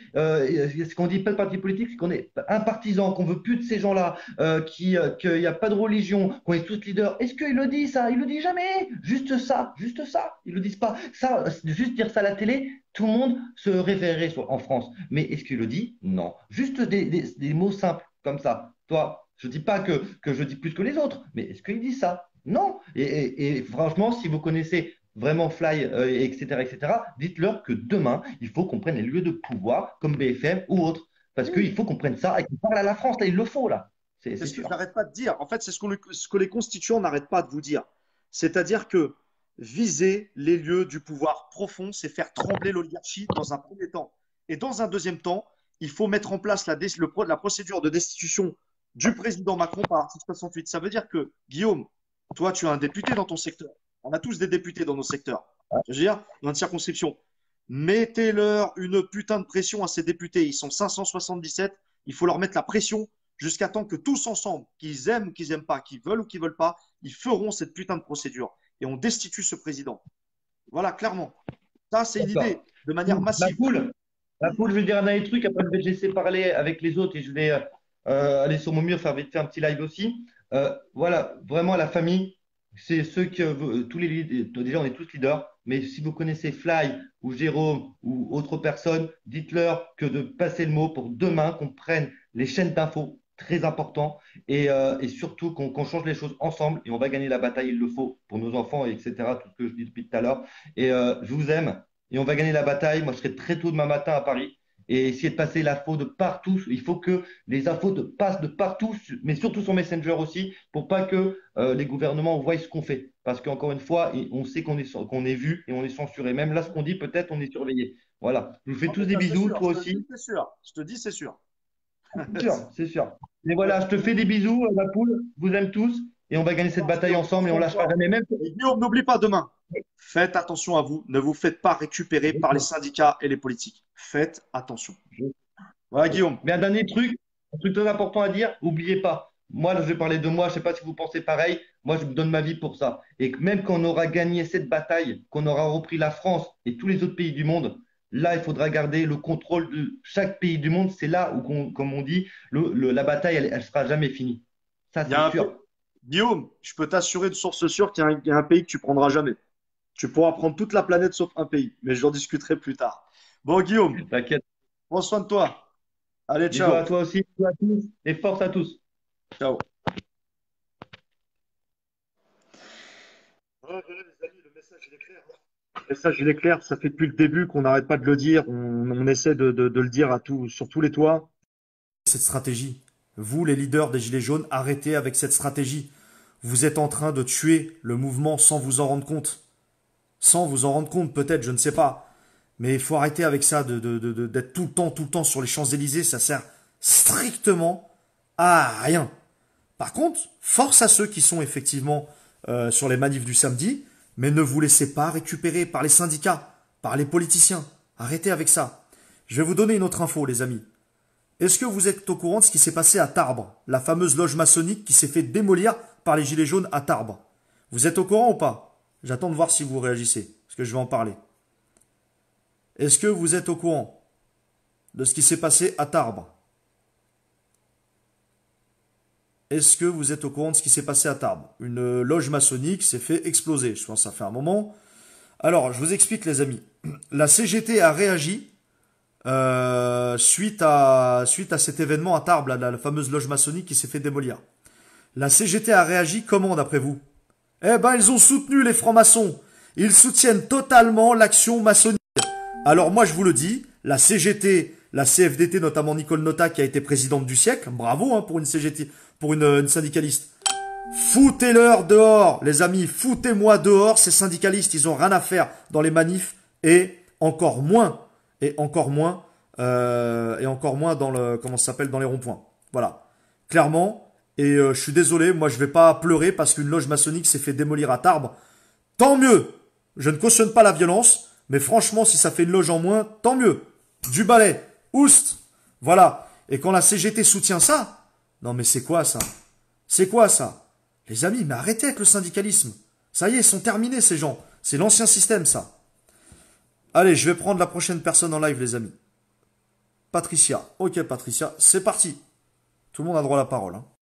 Ce qu'on dit pas de parti politique, c'est qu'on est un partisan, qu'on veut plus de ces gens-là, qu'il n'y a pas de religion, qu'on est tous leaders. Est-ce qu'il le dit ça? Il le dit jamais. Juste ça, juste ça. Ils le disent pas. Ça, juste dire ça à la télé, tout le monde se réveillerait en France. Mais est-ce qu'il le dit? Non. Juste des mots simples comme ça. Toi, je ne dis pas que je dis plus que les autres, mais est-ce qu'il dit ça? Non. Et franchement, si vous connaissez vraiment Fly, etc., dites-leur que demain, il faut qu'on prenne les lieux de pouvoir comme BFM ou autres. Parce Oui. qu'il faut qu'on prenne ça et qu'on parle à la France. Là, il le faut, là. C'est C'est ce que sûr. j'arrête pas de dire. En fait, c'est ce que les constituants n'arrêtent pas de vous dire. C'est-à-dire que viser les lieux du pouvoir profond, c'est faire trembler l'oligarchie dans un premier temps. Et dans un deuxième temps, il faut mettre en place la procédure de destitution du président Macron par article 68. Ça veut dire que, Guillaume, toi, tu as un député dans ton secteur. On a tous des députés dans nos secteurs. Je veux dire, dans notre circonscription. Mettez-leur une putain de pression à ces députés. Ils sont 577. Il faut leur mettre la pression jusqu'à temps que tous ensemble, qu'ils n'aiment pas, qu'ils veulent ou qu'ils veulent pas, ils feront cette putain de procédure. Et on destitue ce président. Voilà, clairement. Ça, c'est une idée, D'accord. de manière La massive. poule, la poule, je vais dire un dernier truc. Après, je vais te laisser parler avec les autres et je vais aller sur mon mur faire vite fait un petit live aussi. Voilà, vraiment la famille, c'est ceux que tous les déjà on est tous leaders, mais si vous connaissez Fly ou Jérôme ou autre personne, dites-leur que de passer le mot pour demain qu'on prenne les chaînes d'infos, très important, et surtout qu'on change les choses ensemble et on va gagner la bataille, il le faut pour nos enfants, etc. Tout ce que je dis depuis tout à l'heure. Et je vous aime et on va gagner la bataille. Moi, je serai très tôt demain matin à Paris et essayer de passer l'info de partout. Il faut que les infos passent de partout, mais surtout sur Messenger aussi, pour pas que les gouvernements voient ce qu'on fait. Parce qu'encore une fois, on sait qu'on est vu et on est censuré. Même là, ce qu'on dit, peut-être on est surveillé. Voilà. Je vous fais Non, tous mais des ça, c'est bisous, sûr. toi Je te dis, aussi. c'est sûr. Je te dis, c'est sûr. C'est sûr, c'est sûr. Et voilà, je te fais des bisous, ma poule. Je vous aime tous et on va gagner cette bataille Guillaume, prends ensemble et on soin de lâchera toi. jamais. Même. Et Guillaume, n'oublie pas demain. Faites attention à vous. Ne vous faites pas récupérer par les syndicats et les politiques. Faites attention. Voilà, Guillaume. Mais un truc très important à dire, n'oubliez pas. Moi, là, je vais parler de moi, je ne sais pas si vous pensez pareil. Moi, je me donne ma vie pour ça. Et que même quand on aura gagné cette bataille, qu'on aura repris la France et tous les autres pays du monde, là, il faudra garder le contrôle de chaque pays du monde. C'est là où, comme on dit, la bataille, elle sera jamais finie. Ça, Il y c'est a sûr. Guillaume, je peux t'assurer de source sûre qu'il y a un pays que tu prendras jamais. Tu pourras prendre toute la planète sauf un pays, mais j'en discuterai plus tard. Bon, Guillaume, T'inquiète. prends soin de toi. Allez, Bisous à ciao. toi aussi, bisous à tous et force à tous. Ciao. Ouais, voilà, les amis, le message, il est clair, hein. Le message, il est clair. Ça fait depuis le début qu'on n'arrête pas de le dire. On essaie de le dire sur tous les toits. Cette stratégie. Vous, les leaders des Gilets jaunes, arrêtez avec cette stratégie. Vous êtes en train de tuer le mouvement sans vous en rendre compte. Sans vous en rendre compte, peut-être, je ne sais pas. Mais il faut arrêter avec ça, d'être tout le temps sur les Champs-Élysées. Ça sert strictement à rien. Par contre, force à ceux qui sont effectivement sur les manifs du samedi, mais ne vous laissez pas récupérer par les syndicats, par les politiciens. Arrêtez avec ça. Je vais vous donner une autre info, les amis. Est-ce que vous êtes au courant de ce qui s'est passé à Tarbes, la fameuse loge maçonnique qui s'est fait démolir par les Gilets jaunes à Tarbes? Vous êtes au courant ou pas? J'attends de voir si vous réagissez, parce que je vais en parler. Est-ce que vous êtes au courant de ce qui s'est passé à Tarbes? est-ce que vous êtes au courant de ce qui s'est passé à Tarbes? Une loge maçonnique s'est fait exploser. Je pense que ça fait un moment. Alors, je vous explique, les amis. La CGT a réagi suite à cet événement à Tarbes, la fameuse loge maçonnique qui s'est fait démolir. La CGT a réagi comment, d'après vous? Eh ben, ils ont soutenu les francs-maçons. Ils soutiennent totalement l'action maçonnique. Alors moi, je vous le dis, la CGT, la CFDT, notamment Nicole Notat, qui a été présidente du siècle, bravo pour une CGT, pour une syndicaliste. Foutez-leur dehors, les amis, foutez-moi dehors, ces syndicalistes, ils ont rien à faire dans les manifs et encore moins, et encore moins, et encore moins dans le, comment ça s'appelle, dans les ronds-points. Voilà, clairement. Et je suis désolé, moi je vais pas pleurer parce qu'une loge maçonnique s'est fait démolir à Tarbes. Tant mieux. Je ne cautionne pas la violence, mais franchement, si ça fait une loge en moins, tant mieux. Du balai, oust. Voilà. Et quand la CGT soutient ça, non mais c'est quoi ça? C'est quoi ça? Les amis, mais arrêtez avec le syndicalisme. Ça y est, ils sont terminés ces gens. C'est l'ancien système, ça. Allez, je vais prendre la prochaine personne en live, les amis. Patricia. Ok, Patricia, c'est parti. Tout le monde a droit à la parole, hein.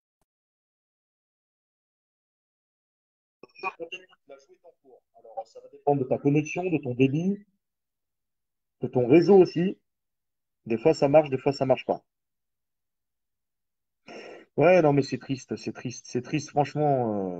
Alors, ça va dépendre de ta connexion, de ton débit, de ton réseau aussi. Des fois, ça marche, des fois, ça marche pas. Ouais, non, mais c'est triste, c'est triste, c'est triste. Franchement,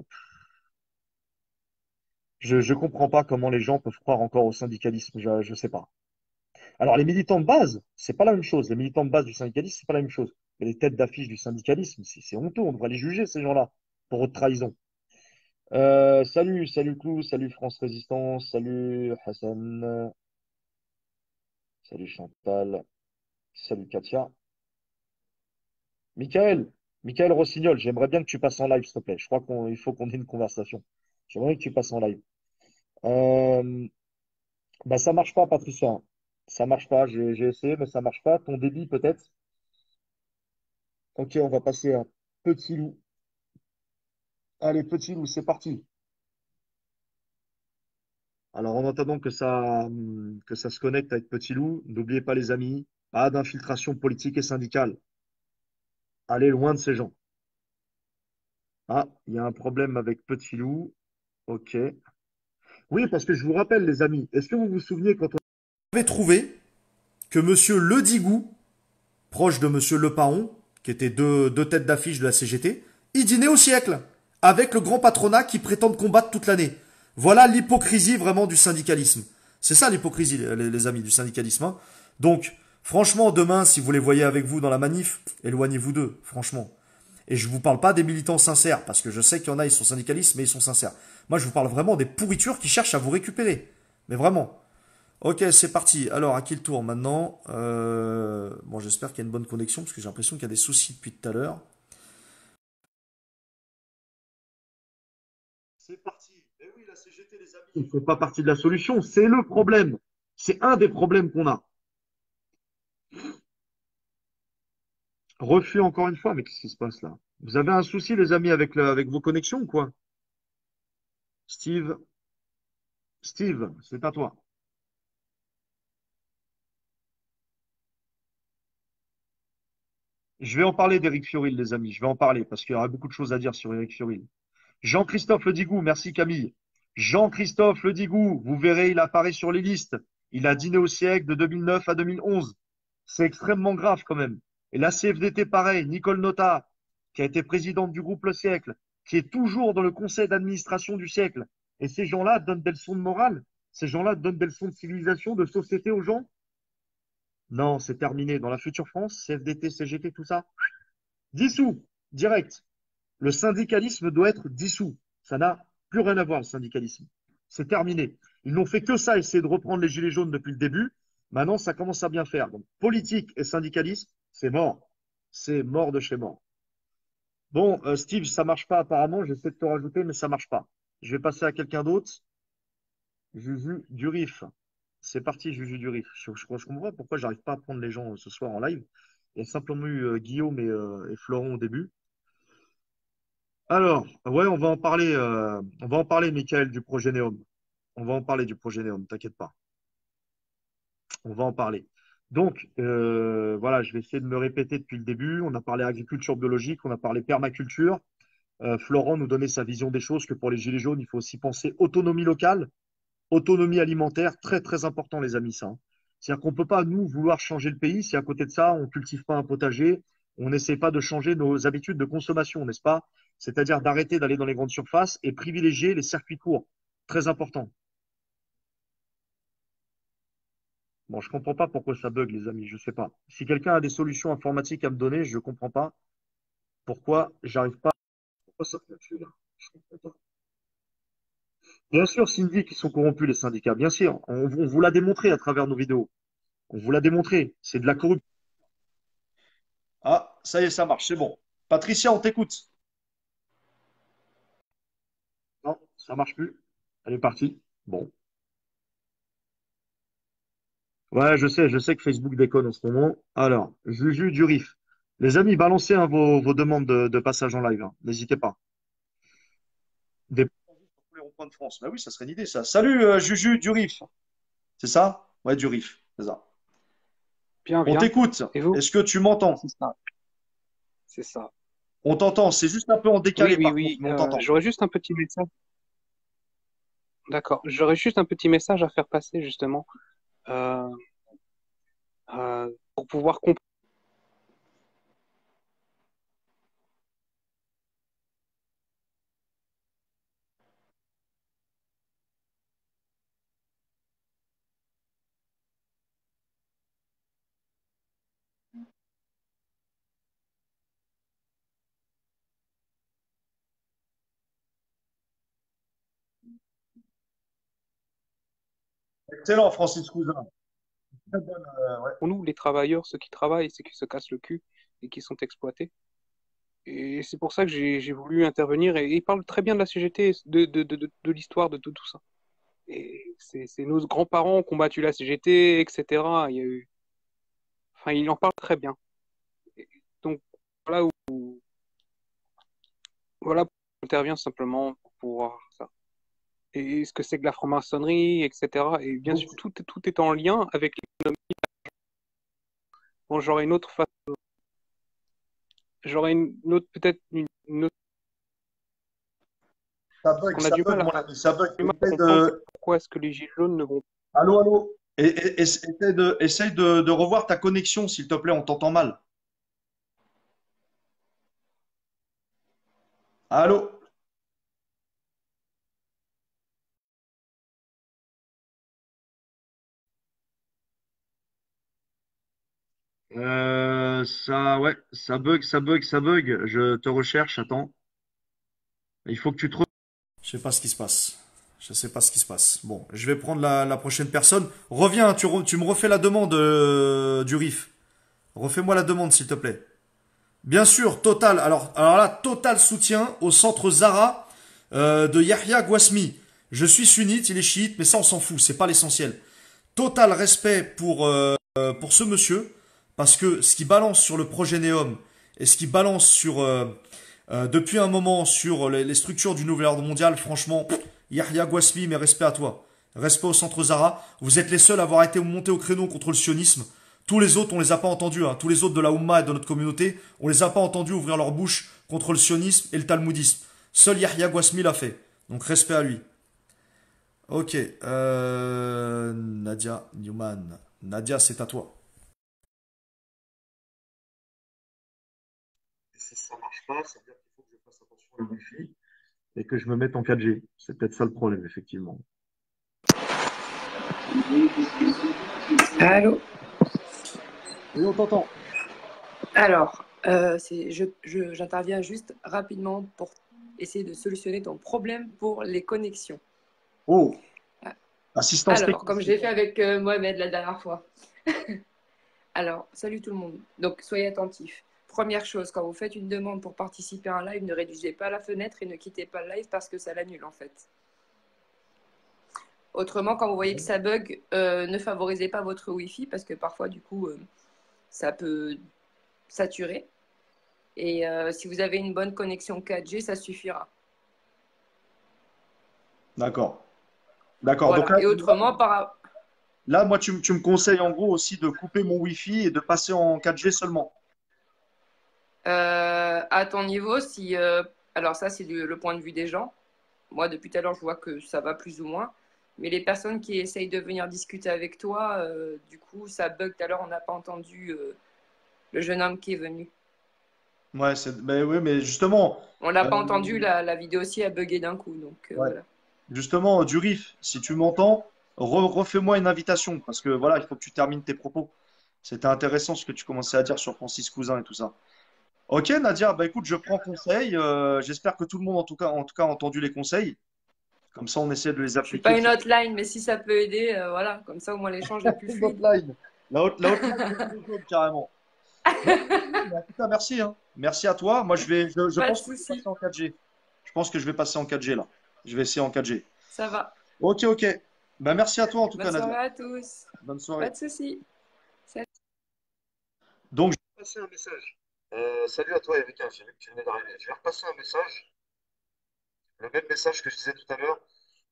je comprends pas comment les gens peuvent croire encore au syndicalisme. Je sais pas. Alors, les militants de base, c'est pas la même chose. Les militants de base du syndicalisme, c'est pas la même chose. Mais les têtes d'affiche du syndicalisme, c'est honteux. On devrait les juger, ces gens-là, pour haute trahison. Salut Clou, salut France Résistance, salut Hassan, salut Chantal, salut Katia. Michael, Michael Rossignol, j'aimerais bien que tu passes en live, s'il te plaît. Je crois qu'il faut qu'on ait une conversation. J'aimerais que tu passes en live. Euh, Bah, ça marche pas, Patricia. Ça marche pas. J'ai essayé, mais ça marche pas. Ton débit, peut-être? Ok, on va passer à Petit Loup. Allez, Petit Loup, c'est parti. Alors, en attendant que ça se connecte avec Petit Loup, n'oubliez pas, les amis, pas d'infiltration politique et syndicale. Allez loin de ces gens. Ah, il y a un problème avec Petit Loup. Ok. Oui, parce que je vous rappelle, les amis, est-ce que vous vous souvenez quand J'avais trouvé que Monsieur Ledigou, proche de Monsieur Lepaon, qui étaient deux têtes d'affiche de la CGT, il dînait au siècle, avec le grand patronat qui prétend combattre toute l'année. Voilà l'hypocrisie vraiment du syndicalisme. C'est ça l'hypocrisie, les amis, du syndicalisme, hein. Donc, franchement, demain, si vous les voyez avec vous dans la manif, éloignez-vous d'eux, franchement. Et je vous parle pas des militants sincères, parce que je sais qu'il y en a, ils sont syndicalistes, mais ils sont sincères. Moi, je vous parle vraiment des pourritures qui cherchent à vous récupérer. Mais vraiment. Ok, c'est parti. Alors, à qui le tour maintenant? Bon, j'espère qu'il y a une bonne connexion, parce que j'ai l'impression qu'il y a des soucis depuis tout à l'heure. c'est parti. Eh oui, la CGT, les amis, ils ne font pas partie de la solution. C'est le problème. C'est un des problèmes qu'on a. Refus encore une fois, mais qu'est-ce qui se passe là? Vous avez un souci, les amis, avec vos connexions ou quoi? Steve, Steve, c'est à toi. Je vais en parler d'Éric Fioril, les amis. Je vais en parler parce qu'il y aura beaucoup de choses à dire sur Éric Fioril. Jean-Christophe Ledigou, merci Camille. Jean-Christophe Ledigou, vous verrez, il apparaît sur les listes. Il a dîné au siècle de 2009 à 2011. C'est extrêmement grave quand même. Et la CFDT, pareil, Nicole Notat, qui a été présidente du groupe Le Siècle, qui est toujours dans le conseil d'administration du siècle. Et ces gens-là donnent des leçons de morale. Ces gens-là donnent des leçons de civilisation, de société aux gens. Non, c'est terminé. Dans la future France, CFDT, CGT, tout ça, dissous, direct. Le syndicalisme doit être dissous. Ça n'a plus rien à voir, le syndicalisme. C'est terminé. Ils n'ont fait que ça, essayer de reprendre les gilets jaunes depuis le début. Maintenant, ça commence à bien faire. Donc, politique et syndicalisme, c'est mort. C'est mort de chez mort. Bon, Steve, ça marche pas apparemment. J'essaie de te rajouter, mais ça marche pas. Je vais passer à quelqu'un d'autre. Juju Durif. C'est parti, Juju Durif. Je comprends pas pourquoi j'arrive pas à prendre les gens ce soir en live. Il y a simplement eu Guillaume et Florent au début. Alors, ouais, on va en parler, Michael, du projet Neom. On va en parler du projet Neom, t'inquiète pas. On va en parler. Donc, voilà, je vais essayer de me répéter depuis le début. On a parlé agriculture biologique, on a parlé permaculture. Florent nous donnait sa vision des choses, que pour les Gilets jaunes, il faut aussi penser autonomie locale, autonomie alimentaire, très très important les amis, ça, hein. C'est-à-dire qu'on ne peut pas, nous, vouloir changer le pays si à côté de ça, on ne cultive pas un potager, on n'essaie pas de changer nos habitudes de consommation, n'est-ce pas? C'est-à-dire d'arrêter d'aller dans les grandes surfaces et privilégier les circuits courts. Très important. Bon, je ne comprends pas pourquoi ça bug, les amis, je ne sais pas. Si quelqu'un a des solutions informatiques à me donner, je ne comprends pas pourquoi j'arrive pas. Pourquoi ça fonctionne là? Je comprends pas. Bien sûr, Cindy, qui sont corrompus, les syndicats, bien sûr. On vous l'a démontré à travers nos vidéos. On vous l'a démontré. C'est de la corruption. Ah, ça y est, ça marche, c'est bon. Patricia, on t'écoute. Non, ça marche plus. Elle est partie. Bon. Ouais, je sais que Facebook déconne en ce moment. Alors, Juju du RIF. Les amis, balancez hein, vos demandes de passage en live, hein. N'hésitez pas. Des pour tous les ronds-points de France. Bah oui, ça serait une idée, ça. Salut, Juju du RIF. C'est ça? Ouais, du RIF. C'est ça. Bien, On bien. t'écoute. Et vous? Est-ce que tu m'entends? C'est ça. C'est ça. On t'entend. C'est juste un peu en Oui, décalé, oui, par contre, oui. mais on t'entend. J'aurais juste un petit message. D'accord. J'aurais juste un petit message à faire passer, justement, euh, pour pouvoir comprendre. Excellent, Francis Cousin. Ouais. Pour nous, les travailleurs, ceux qui travaillent, ceux qui se cassent le cul et qui sont exploités. Et c'est pour ça que j'ai voulu intervenir. Et il parle très bien de la CGT, de l'histoire de tout ça. Et c'est nos grands-parents ont combattu la CGT, etc. Il y a eu... Enfin, il en parle très bien. Et donc, voilà voilà pourquoi j'interviens simplement pour pouvoir ça. Et ce que c'est que la franc-maçonnerie, etc. Et bien Donc, sûr, tout est en lien avec l'économie. Bon, j'aurais une autre, peut-être une autre, qu'on a ça du bug, mal mon à, ami, ça bug. du mal à Essaye comprendre, c'est de. pourquoi est-ce que les gilets jaunes ne vont Allô, allô. Essaye de revoir ta connexion, s'il te plaît, on t'entend mal. Allô? Ouais, ça bug, ça bug, ça bug. Je te recherche, attends. Il faut que tu te... Je sais pas ce qui se passe. Je sais pas ce qui se passe. Bon, je vais prendre la prochaine personne. Reviens, tu me refais la demande du RIF. Refais-moi la demande, s'il te plaît. Bien sûr, total. Alors là, total soutien au centre Zara de Yahya Gouasmi. Je suis sunnite, il est chiite, mais ça on s'en fout, c'est pas l'essentiel. Total respect pour ce monsieur, parce que ce qu'il balance sur le projet Neom et ce qu'il balance depuis un moment sur les structures du nouvel ordre mondial, franchement, Yahya Gouasmi, mais respect à toi. Respect au centre Zara. Vous êtes les seuls à avoir été montés au créneau contre le sionisme. Tous les autres, on les a pas entendus, hein. Tous les autres de la Oumma et de notre communauté, on les a pas entendus ouvrir leur bouche contre le sionisme et le talmudisme. Seul Yahya Gouasmi l'a fait. Donc respect à lui. Ok. Nadia Newman. Nadia, c'est à toi. Si ça marche pas, ça veut dire qu'il faut que je fasse attention au Wi-Fi et que je me mette en 4G. C'est peut-être ça le problème, effectivement. Allô? Oui, on t'entend. Alors, j'interviens juste rapidement pour essayer de solutionner ton problème pour les connexions. Oh, Ah, assistance Alors, comme technique. je l'ai fait avec Mohamed la dernière fois. Alors, salut tout le monde. Donc, soyez attentifs. Première chose, quand vous faites une demande pour participer à un live, ne réduisez pas la fenêtre et ne quittez pas le live parce que ça l'annule en fait. Autrement, quand vous voyez que ça bug, ne favorisez pas votre Wi-Fi parce que parfois, du coup, ça peut saturer. Et si vous avez une bonne connexion 4G, ça suffira. D'accord. D'accord. Donc Voilà. là, Et autrement, Là, moi, tu me conseilles en gros aussi de couper mon Wi-Fi et de passer en 4G seulement. À ton niveau, si, alors ça, c'est le point de vue des gens. Moi, depuis tout à l'heure, je vois que ça va plus ou moins. Mais les personnes qui essayent de venir discuter avec toi, du coup, ça bug. Tout à l'heure, on n'a pas entendu le jeune homme qui est venu. Ouais, ben oui, mais justement, On l'a euh, pas entendu, la vidéo aussi a bugué d'un coup. Donc ouais. voilà. Justement, Durif, si tu m'entends, refais-moi une invitation parce que voilà, il faut que tu termines tes propos. C'était intéressant ce que tu commençais à dire sur Francis Cousin et tout ça. Ok, Nadia, bah écoute, je prends conseil. J'espère que tout le monde, en tout cas, a entendu les conseils. Comme ça, on essaie de les Je suis pas appliquer. une hotline, mais si ça peut aider, voilà. Comme ça, au moins, l'échange est plus fluide. L'hotline. La hotline de Télécom, carrément. Non, mais en tout cas, merci, hein. Merci à toi. Moi, je Pas de pense que je vais souci. passer en 4G. Je pense que je vais passer en 4G là. Je vais essayer en 4G. Ça va. Ok, ok. Bah, merci à toi en tout Bonne cas, Nadia. soirée à tous. Bonne Pas soirée. de souci. Salut. Donc, je vais passer un message. Salut à toi, Erika. J'ai vu que tu venais d'arriver. Je vais repasser un message. Le même message que je disais tout à l'heure.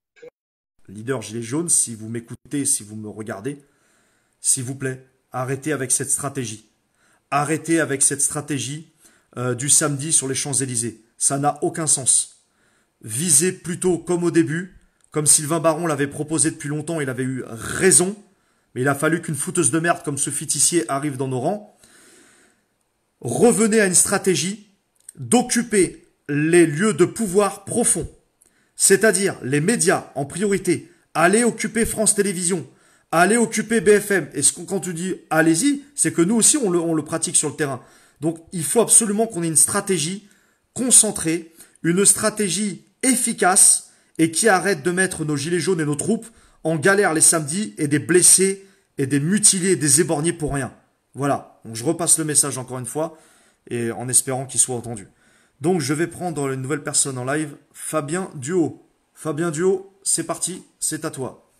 Leader Gilet jaune, si vous m'écoutez, si vous me regardez, s'il vous plaît, arrêtez avec cette stratégie. Arrêtez avec cette stratégie du samedi sur les Champs-Élysées. Ça n'a aucun sens. Visez plutôt comme au début, comme Sylvain Baron l'avait proposé depuis longtemps, il avait eu raison, mais il a fallu qu'une fouteuse de merde comme Sophie Tissier arrive dans nos rangs. Revenez à une stratégie d'occuper les lieux de pouvoir profonds, c'est-à-dire les médias en priorité. Allez occuper France Télévisions, allez occuper BFM. Et quand tu dis allez-y, c'est que nous aussi on le pratique sur le terrain. Donc il faut absolument qu'on ait une stratégie concentrée, une stratégie efficace et qui arrête de mettre nos gilets jaunes et nos troupes en galère les samedis et des blessés et des mutilés et des éborgnés pour rien. Voilà, donc je repasse le message encore une fois et en espérant qu'il soit entendu. Donc je vais prendre une nouvelle personne en live, Fabien Duo. Fabien Duo, c'est parti, c'est à toi.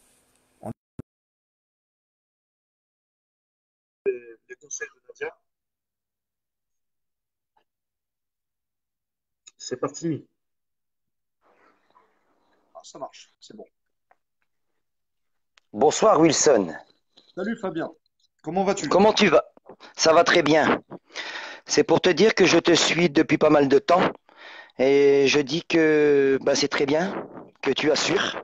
Les conseils de Nadia. C'est parti. Ah, ça marche, c'est bon. Bonsoir Wilson, Salut Fabien. Comment vas-tu? comment tu vas? Ça va très bien. C'est pour te dire que je te suis depuis pas mal de temps et je dis que c'est très bien, que tu assures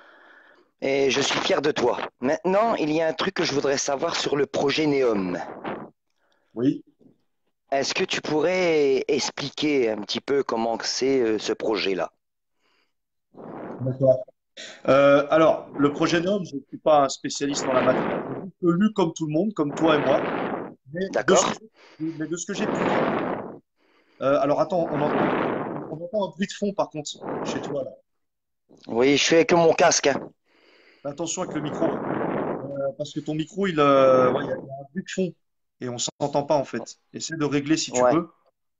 et je suis fier de toi. Maintenant, il y a un truc que je voudrais savoir sur le projet Neom. Oui. Est-ce que tu pourrais expliquer un petit peu comment c'est ce projet-là? D'accord. Alors, le projet NOM, je ne suis pas un spécialiste en la matière. J'ai juste lu comme tout le monde, comme toi et moi. D'accord? Mais de ce que j'ai pu lire. Alors, attends, on entend un bruit de fond par contre chez toi là. Oui, je suis avec mon casque, hein. Attention avec le micro. Parce que ton micro, ouais, il y a un bruit de fond et on s'entend pas en fait. Essaie de régler si tu Ouais, peux.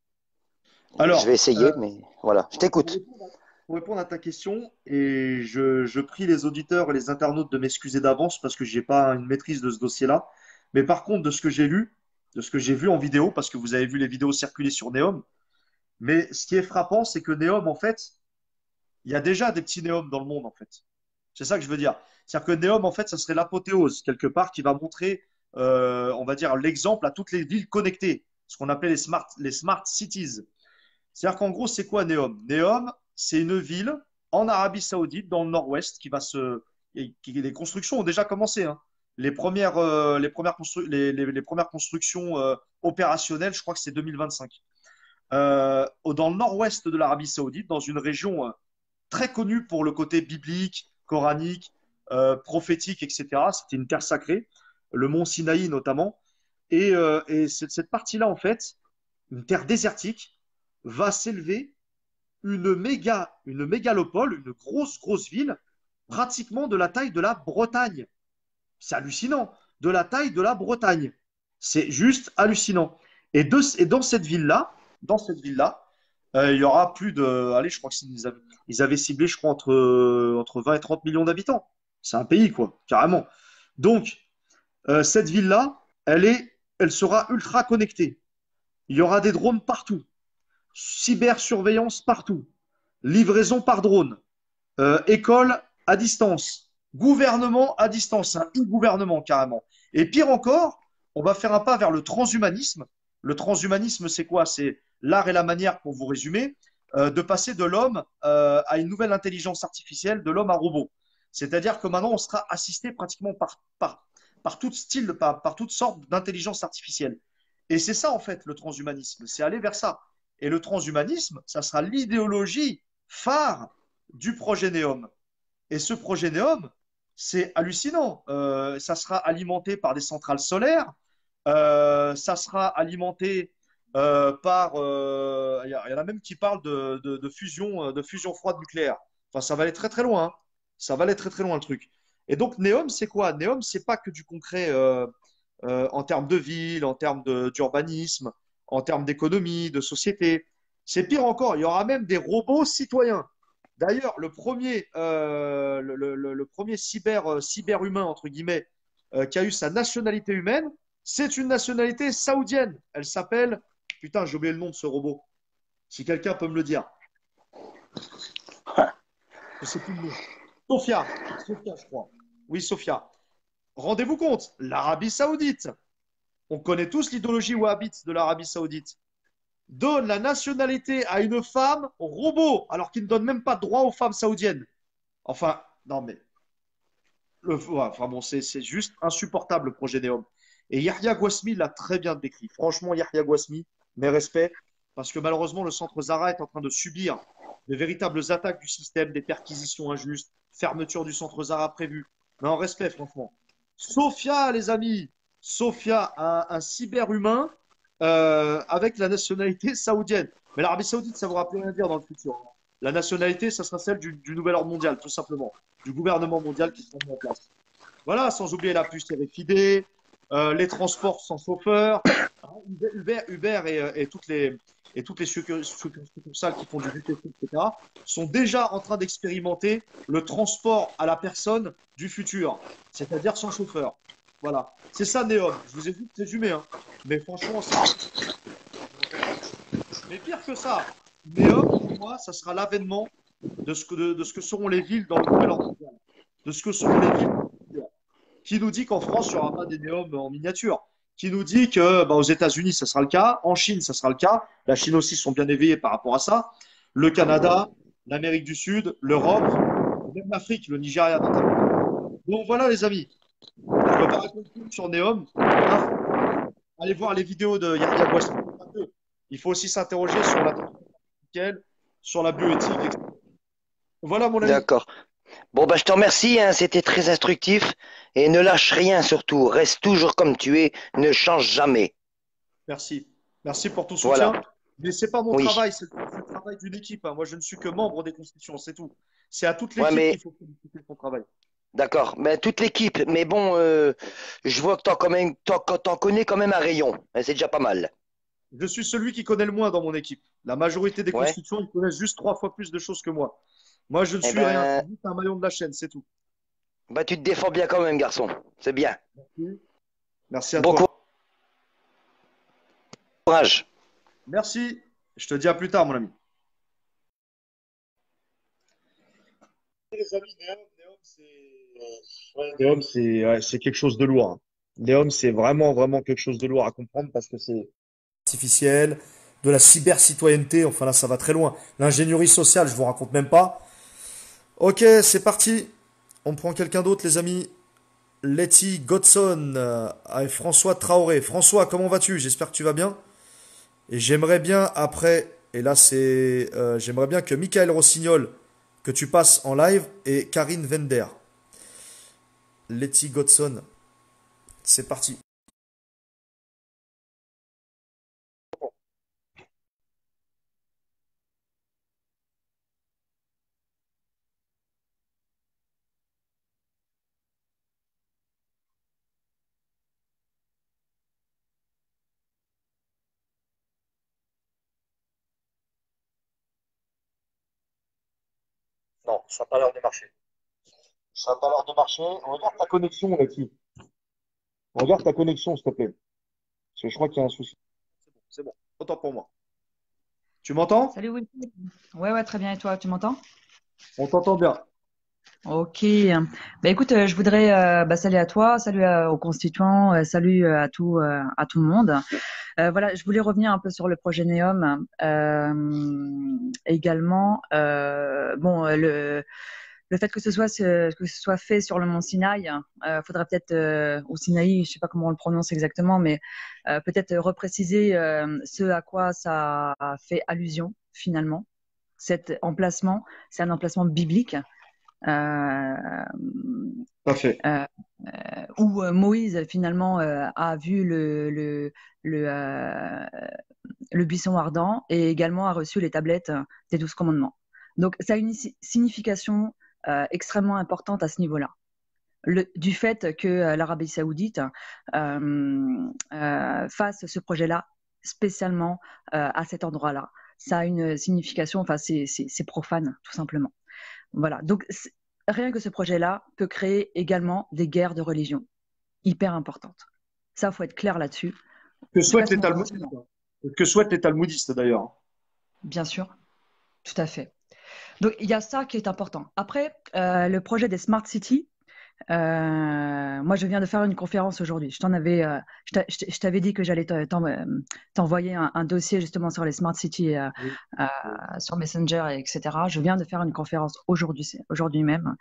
je vais Alors, essayer, mais voilà, je pour t'écoute. répondre pour répondre à ta question, et je prie les auditeurs et les internautes de m'excuser d'avance parce que j'ai pas une maîtrise de ce dossier-là. Mais par contre, de ce que j'ai lu, de ce que j'ai vu en vidéo, parce que vous avez vu les vidéos circuler sur Neom, mais ce qui est frappant, c'est que Neom, en fait, il y a déjà des petits Neom dans le monde, en fait. C'est ça que je veux dire. C'est-à-dire que Neom, en fait, ça serait l'apothéose, quelque part, qui va montrer, on va dire, l'exemple à toutes les villes connectées, ce qu'on appelait les smart cities. C'est-à-dire qu'en gros, c'est quoi Neom? Neom, c'est une ville en Arabie Saoudite, dans le nord-ouest, les constructions ont déjà commencé, hein. Les premières constructions opérationnelles, je crois que c'est 2025. Dans le nord-ouest de l'Arabie Saoudite, dans une région très connue pour le côté biblique, coranique, prophétique, etc. C'était une terre sacrée, le mont Sinaï notamment. Et cette partie-là, en fait, une terre désertique, va s'élever une mégalopole, une grosse, grosse ville, pratiquement de la taille de la Bretagne. C'est hallucinant, de la taille de la Bretagne. C'est juste hallucinant. Et dans cette ville-là, il y aura plus de, allez, je crois qu'ils avaient ciblé, je crois, entre 20 et 30 millions d'habitants. C'est un pays, quoi, carrément. Donc, cette ville-là, elle sera ultra connectée. Il y aura des drones partout, cybersurveillance partout, livraison par drone, école à distance, Gouvernement à distance, un e-gouvernement carrément. Et pire encore, on va faire un pas vers le transhumanisme. Le transhumanisme, c'est quoi? C'est l'art et la manière, pour vous résumer, de passer de l'homme à une nouvelle intelligence artificielle, de l'homme à robot. C'est-à-dire que maintenant, on sera assisté pratiquement par tout style, par toute sorte d'intelligence artificielle. Et c'est ça, en fait, le transhumanisme. C'est aller vers ça. Et le transhumanisme, ça sera l'idéologie phare du projet Neom. Et ce projet Neom, c'est hallucinant. Ça sera alimenté par des centrales solaires. Ça sera alimenté par. Il y en a même qui parlent de fusion froide nucléaire. Enfin, ça va aller très très loin, hein. Ça va aller très très loin le truc. Et donc, Neom, c'est quoi? Neom, c'est pas que du concret en termes de ville, en termes d'urbanisme, en termes d'économie, de société. C'est pire encore, il y aura même des robots citoyens. D'ailleurs, le premier cyber-humain, entre guillemets, qui a eu sa nationalité humaine, c'est une nationalité saoudienne. Elle s'appelle. Putain, j'ai oublié le nom de ce robot. Si quelqu'un peut me le dire. Je sais plus le nom. Sophia. Sophia, je crois. Oui, Sophia. Rendez-vous compte, l'Arabie Saoudite. On connaît tous l'idéologie wahhabite de l'Arabie Saoudite. Donne la nationalité à une femme robot, alors qu'il ne donne même pas droit aux femmes saoudiennes. Enfin, non, mais ouais, enfin bon, c'est juste insupportable le projet Neom. Et Yahya Gouasmi l'a très bien décrit. Franchement, Yahya Gouasmi, mes respects, parce que malheureusement, le centre Zara est en train de subir de véritables attaques du système, des perquisitions injustes, fermeture du centre Zara prévue. Mais en respect, franchement. Sophia, les amis, Sophia, un cyberhumain avec la nationalité saoudienne. Mais l'Arabie Saoudite, ça ne vous plus rien dire dans le futur. La nationalité, ça sera celle du nouvel ordre mondial, tout simplement, du gouvernement mondial qui sera mis en place. Voilà, sans oublier la puce RFID, les transports sans chauffeur, Uber et toutes les succursales qui font du VTC, etc., sont déjà en train d'expérimenter le transport à la personne du futur, c'est-à-dire sans chauffeur. Voilà, c'est ça Neom. Je vous ai vite résumé, hein. Mais franchement, c'est. Mais pire que ça, Neom, pour moi, ça sera l'avènement de ce que seront les villes dans le nouvel ordre mondial. De ce que seront les villes. Qui nous dit qu'en France, il n'y aura pas des néomes en miniature. Qui nous dit que aux États-Unis, ça sera le cas. En Chine, ça sera le cas. La Chine aussi sont bien éveillés par rapport à ça. Le Canada, l'Amérique du Sud, l'Europe, même l'Afrique, le Nigeria notamment. Donc voilà, les amis. Je ne peux pas répondre tout sur Neom. Allez voir les vidéos de Yahya Gouasmi. Il faut aussi s'interroger sur la technique, sur la bioéthique, etc. Voilà, mon ami. D'accord. Bon, bah, je te remercie, hein, c'était très instructif. Et ne lâche rien surtout. Reste toujours comme tu es. Ne change jamais. Merci. Merci pour ton Voilà. soutien. Mais c'est pas mon Oui. travail, c'est le travail d'une équipe, hein. Moi, je ne suis que membre des constitutions, c'est tout. C'est à toute Ouais, l'équipe mais qu'il faut féliciter son travail. d'accord. Mais toute l'équipe. Mais bon, je vois que t'en connais quand même un rayon. Et c'est déjà pas mal. Je suis celui qui connaît le moins dans mon équipe. La majorité des Ouais. constitutions, ils connaissent juste 3 fois plus de choses que moi. Moi, je ne Eh suis rien. Je ben, suis juste un maillon de la chaîne, c'est tout. bah, tu te défends bien quand même, garçon. C'est bien. Merci à Bon toi. courage. Merci. Je te dis à plus tard, mon ami. Les amis, Neom, c'est quelque chose de lourd, hein. Neom, c'est vraiment, vraiment quelque chose de lourd à comprendre parce que c'est. Artificielle, de la cyber-citoyenneté, enfin là ça va très loin. L'ingénierie sociale, je vous raconte même pas. Ok, c'est parti. On prend quelqu'un d'autre, les amis. Letty Godson avec François Traoré. François, comment vas-tu? J'espère que tu vas bien. Et j'aimerais bien après, et là j'aimerais bien que Michael Rossignol, que tu passes en live, et Karine Vender. Letty Godson, c'est parti. Non, ça n'a pas l'air de marcher. Ça n'a pas l'air de marcher. Regarde ta connexion, Letty. Regarde ta connexion, s'il te plaît. Parce que je crois qu'il y a un souci. C'est bon. Autant pour moi. Tu m'entends? Salut Wilfried. Ouais, ouais, très bien. Et toi, tu m'entends? On t'entend bien. Ok. Bah, écoute, je voudrais salut à toi, salut aux constituants, salut à tout le monde. Voilà, je voulais revenir un peu sur le projet NEOM. Également, le fait que ce soit fait sur le mont Sinaï, faudrait peut-être ou Sinaï, je sais pas comment on le prononce exactement, mais peut-être repréciser ce à quoi ça fait allusion finalement. Cet emplacement, c'est un emplacement biblique. Euh, Parfait. euh, où Moïse finalement a vu le, euh, le buisson ardent et également a reçu les tablettes des 12 commandements. Donc ça a une signification extrêmement importante à ce niveau-là. Du fait que l'Arabie saoudite fasse ce projet-là spécialement à cet endroit-là. Ça a une signification, enfin c'est profane tout simplement. Voilà, donc rien que ce projet-là peut créer également des guerres de religion hyper importantes. Ça, faut être clair là-dessus. Que En tout cas, souhaitent c'est les mon talmudistes. sentiment. Que souhaitent les talmudistes d'ailleurs. Bien sûr, tout à fait. Donc, il y a ça qui est important. Après, le projet des Smart Cities, moi, je viens de faire une conférence aujourd'hui. Je t'avais dit que j'allais t'envoyer un dossier justement sur les Smart Cities Oui. sur Messenger, etc. Je viens de faire une conférence aujourd'hui même.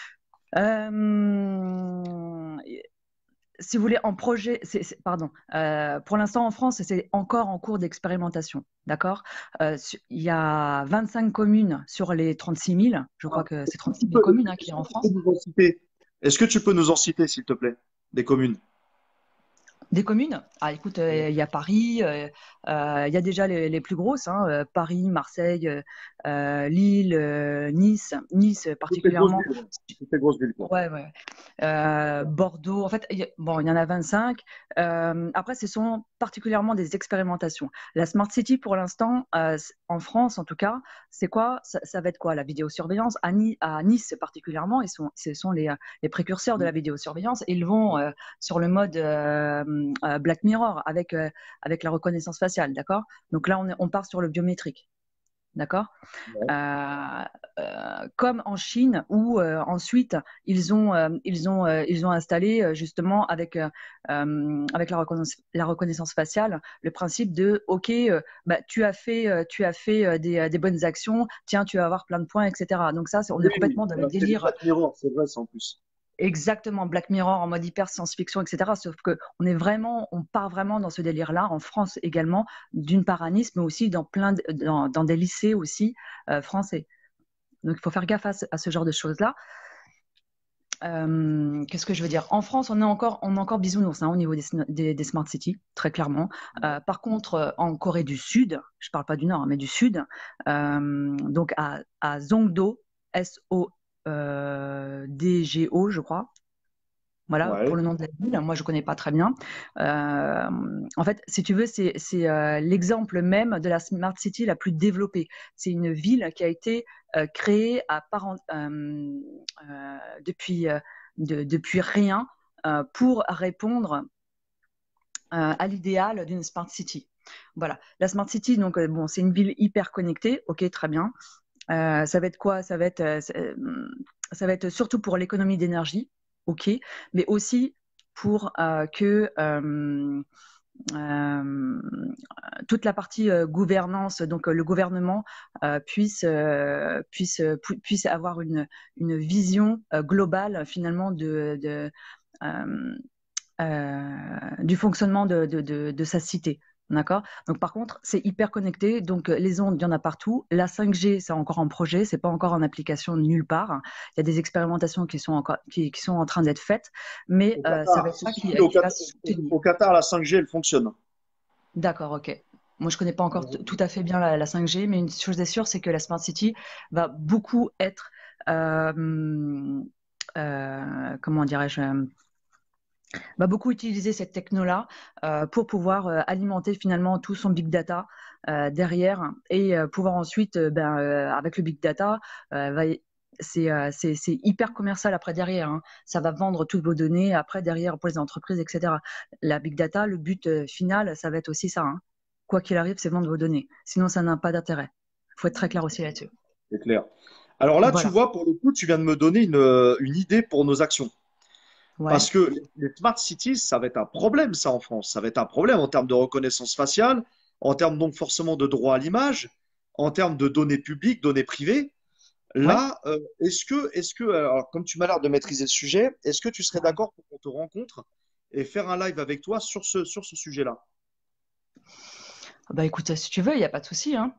Si vous voulez, en projet, pardon, pour l'instant en France, c'est encore en cours d'expérimentation, d'accord. Il y a 25 communes sur les 36 000, je crois que c'est 36 000 communes qui sont en France. Est-ce que tu peux nous en citer, s'il te plaît, des communes? Des communes? Ah, écoute, il y a Paris, il y a déjà les plus grosses, Paris, Marseille, Lille, Nice Toutes les grosses particulièrement. villes. Toutes les grosses villes, quoi. Ouais, ouais. Bordeaux, en fait, bon, il y en a 25. Après, ce sont particulièrement des expérimentations. La Smart City, pour l'instant, en France en tout cas, c'est quoi? Ça va être quoi? La vidéosurveillance. À Nice particulièrement, ce sont les précurseurs de la vidéosurveillance. Ils vont sur le mode Black Mirror avec la reconnaissance faciale, d'accord? Donc là, on part sur le biométrique. D'accord. Ouais. Comme en Chine où ensuite ils ont installé justement avec la reconnaissance faciale le principe de OK, tu as fait des bonnes actions, tiens, tu vas avoir plein de points, etc. Donc ça, on est Oui, complètement dans le voilà, c'est du délire. Black Mirror, c'est vrai, ça en plus. Exactement, Black Mirror en mode hyper science-fiction, etc. Sauf que on part vraiment dans ce délire-là, en France également, d'une part à Nice, mais aussi dans des lycées aussi français. Donc il faut faire gaffe à ce genre de choses-là. Qu'est-ce que je veux dire? En France, on est encore bisounours au niveau des smart cities, très clairement. Par contre, en Corée du Sud, je parle pas du Nord, mais du Sud, donc à Songdo, SODGO, je crois. Voilà, pour Ouais. le nom de la ville. Moi, je connais pas très bien. En fait, si tu veux, c'est l'exemple même de la Smart City la plus développée. C'est une ville qui a été créée depuis rien pour répondre à l'idéal d'une Smart City. Voilà. La Smart City, donc, bon, c'est une ville hyper connectée. OK, très bien. Ça va être quoi? Ça va être surtout pour l'économie d'énergie, ok, mais aussi pour que toute la partie gouvernance, donc le gouvernement puisse avoir une vision globale finalement du fonctionnement de sa cité. D'accord. Donc, par contre, c'est hyper connecté. Donc, les ondes, il y en a partout. La 5G, c'est encore en projet. C'est pas encore en application nulle part. Il y a des expérimentations qui sont en train d'être faites. Mais Au ça va Qatar, être ça qui au va Qatar, soutenir. au Qatar, la 5G, elle fonctionne. D'accord, ok. Moi, je connais pas encore tout à fait bien la 5G, mais une chose est sûre, c'est que la Smart City va beaucoup être, comment dirais-je, va beaucoup utiliser cette techno-là pour pouvoir alimenter finalement tout son big data derrière et pouvoir ensuite, avec le big data, c'est hyper commercial après derrière. Ça va vendre toutes vos données après derrière pour les entreprises, etc. La big data, le but final, ça va être aussi ça. Quoi qu'il arrive, c'est vendre vos données. Sinon, ça n'a pas d'intérêt. Il faut être très clair aussi là-dessus. C'est clair. Alors là, tu Voilà. vois, pour le coup, tu viens de me donner une idée pour nos actions. Ouais. Parce que les smart cities, ça va être un problème, ça, en France. Ça va être un problème en termes de reconnaissance faciale, en termes donc forcément de droit à l'image, en termes de données publiques, données privées. Ouais. Là, alors, comme tu m'as l'air de maîtriser le sujet, est-ce que tu serais Ouais. d'accord pour qu'on te rencontre et faire un live avec toi sur ce sujet-là? Bah écoute, si tu veux, il n'y a pas de souci, hein.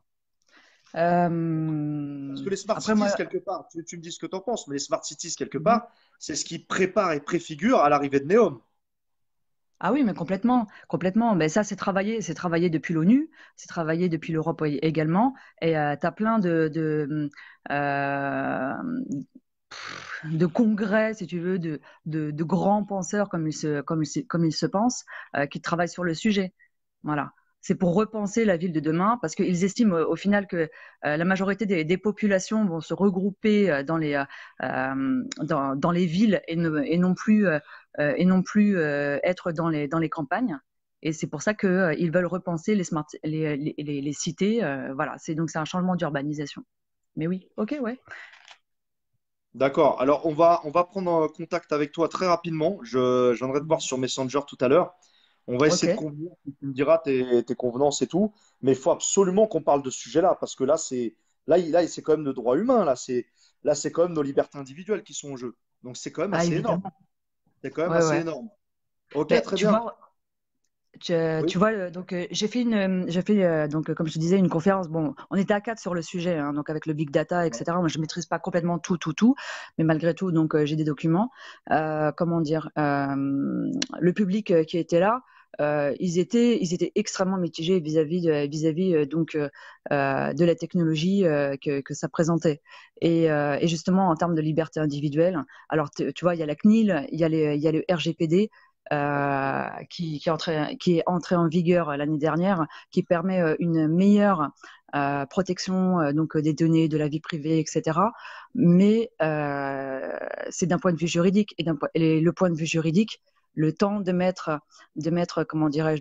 Parce que les smart Après, cities, moi, quelque part, tu me dis ce que tu en penses, mais les smart cities, quelque mhm. part, c'est ce qui prépare et préfigure à l'arrivée de Neom. Ah oui, mais complètement, complètement. Mais ça, c'est travaillé depuis l'ONU, c'est travaillé depuis l'Europe également. Et tu as plein euh, de congrès, si tu veux, de grands penseurs comme ils se pensent, qui travaillent sur le sujet. Voilà. C'est pour repenser la ville de demain, parce qu'ils estiment au final que la majorité des populations vont se regrouper dans les villes et non plus, être dans les campagnes. Et c'est pour ça qu'ils veulent repenser les cités. Voilà. Donc c'est un changement d'urbanisation. Mais oui, ok, ouais. D'accord. Alors, on va prendre contact avec toi très rapidement. Je viendrai te voir sur Messenger tout à l'heure. On va Ok. essayer de convenir. Tu me diras tes convenances et tout. Mais il faut absolument qu'on parle de ce sujet-là parce que là, c'est quand même le droit humain. Là, c'est quand même nos libertés individuelles qui sont en jeu. Donc, c'est quand même Ah, assez énorme. évidemment. C'est quand même Ouais, assez ouais. énorme. Ok, Ben, très tu bien. vois, Oui. tu vois, donc j'ai fait donc comme je te disais une conférence. Bon, on était à quatre sur le sujet, hein, donc avec le big data, etc. Moi, je maîtrise pas complètement tout, mais malgré tout, donc j'ai des documents. Comment dire, le public qui était là, ils étaient extrêmement mitigés vis-à-vis de la technologie que ça présentait. Et justement en termes de liberté individuelle, alors tu vois, il y a la CNIL, il y a le RGPD qui est entré en vigueur l'année dernière, qui permet une meilleure protection des données, de la vie privée, etc. Mais c'est d'un point de vue juridique et le point de vue juridique, le temps de mettre comment dirais-je,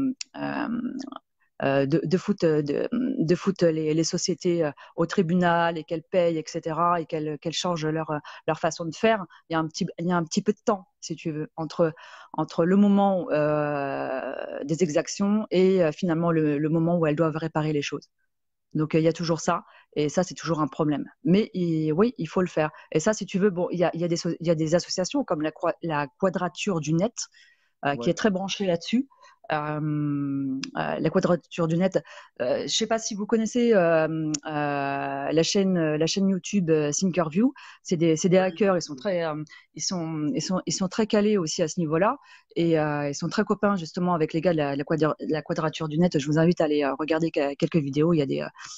de foutre les sociétés au tribunal et qu'elles payent, etc., et qu'elles changent leur façon de faire. Il y a un petit peu de temps, si tu veux, entre le moment des exactions et finalement le moment où elles doivent réparer les choses. Donc, il y a toujours ça, et ça, c'est toujours un problème. Mais oui, il faut le faire. Et ça, si tu veux, bon, il y a des associations comme la Quadrature du Net, qui est Ouais. très branché là-dessus. La Quadrature du Net. Je ne sais pas si vous connaissez la chaîne YouTube Thinkerview. C'est des hackers. Ils sont très calés aussi à ce niveau-là. Et ils sont très copains justement avec les gars de la Quadrature du Net. Je vous invite à aller regarder quelques vidéos. Il y a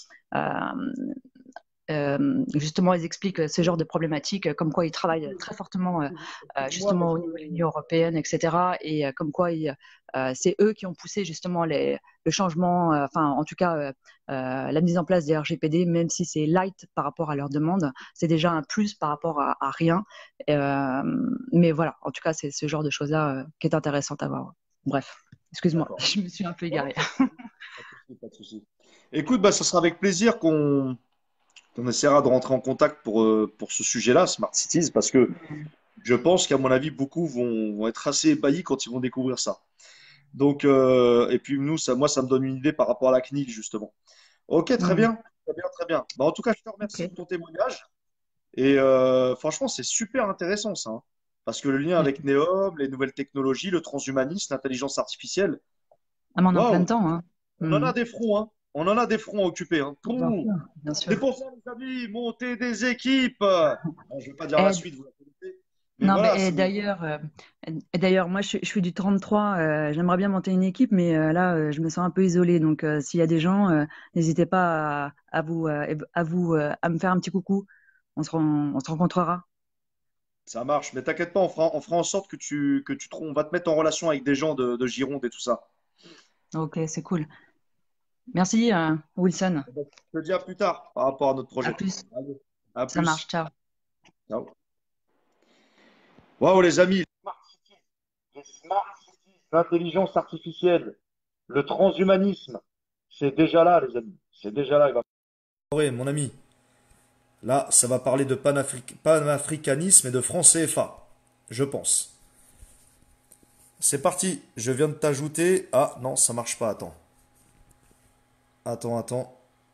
justement, ils expliquent ce genre de problématiques, comme quoi ils travaillent très fortement Excuse-moi, justement parce au niveau de que l'Union européenne, etc. Et comme quoi c'est eux qui ont poussé justement le changement, enfin en tout cas la mise en place des RGPD, même si c'est light par rapport à leurs demandes, c'est déjà un plus par rapport à rien. Euh, mais voilà, en tout cas, c'est ce genre de choses-là qui est intéressante à voir. Bref, excuse-moi, d'accord. je me suis un peu Non, non, égarée. pas de souci, pas de souci. Écoute, bah, ça sera avec plaisir qu'on essaiera de rentrer en contact pour ce sujet-là, Smart Cities, parce que je pense qu'à mon avis, beaucoup vont être assez ébahis quand ils vont découvrir ça. Donc, et puis nous, moi, ça me donne une idée par rapport à la CNIL, justement. Ok, très Hmm, bien, très bien, très bien. Bah, en tout cas, je te ok. remercie de ton témoignage. Et franchement, c'est super intéressant, ça, hein. Parce que le lien avec Neom, les nouvelles technologies, le transhumanisme, l'intelligence artificielle, Ah, mais on est en plein waouh, temps, hein. on en Hmm, a des fronts, hein. On en a des fronts à occuper, hein. bien sûr, bien C'est sûr. pour ça, les amis, monter des équipes. Bon, je ne vais pas dire la Et, suite, vous la connaissez. Mais non, mais voilà, c'est. et d'ailleurs, moi, je suis du 33. J'aimerais bien monter une équipe, mais là, je me sens un peu isolée. Donc, s'il y a des gens, n'hésitez pas à me faire un petit coucou. On se rencontrera. Ça marche, mais t'inquiète pas, on fera en sorte on va te mettre en relation avec des gens de Gironde et tout ça. Ok, c'est cool. Merci, Wilson. Je te dis à plus tard par rapport à notre À projet. plus. Allez, à Ça marche. plus. Ciao. Ciao. Waouh, les amis, les smart cities, l'intelligence artificielle, le transhumanisme, c'est déjà là, les amis. C'est déjà là. Ouais, mon ami. Là, ça va parler de panafricanisme et de franc CFA, je pense. C'est parti, je viens de t'ajouter. Ah non, ça marche pas, attends. Attends.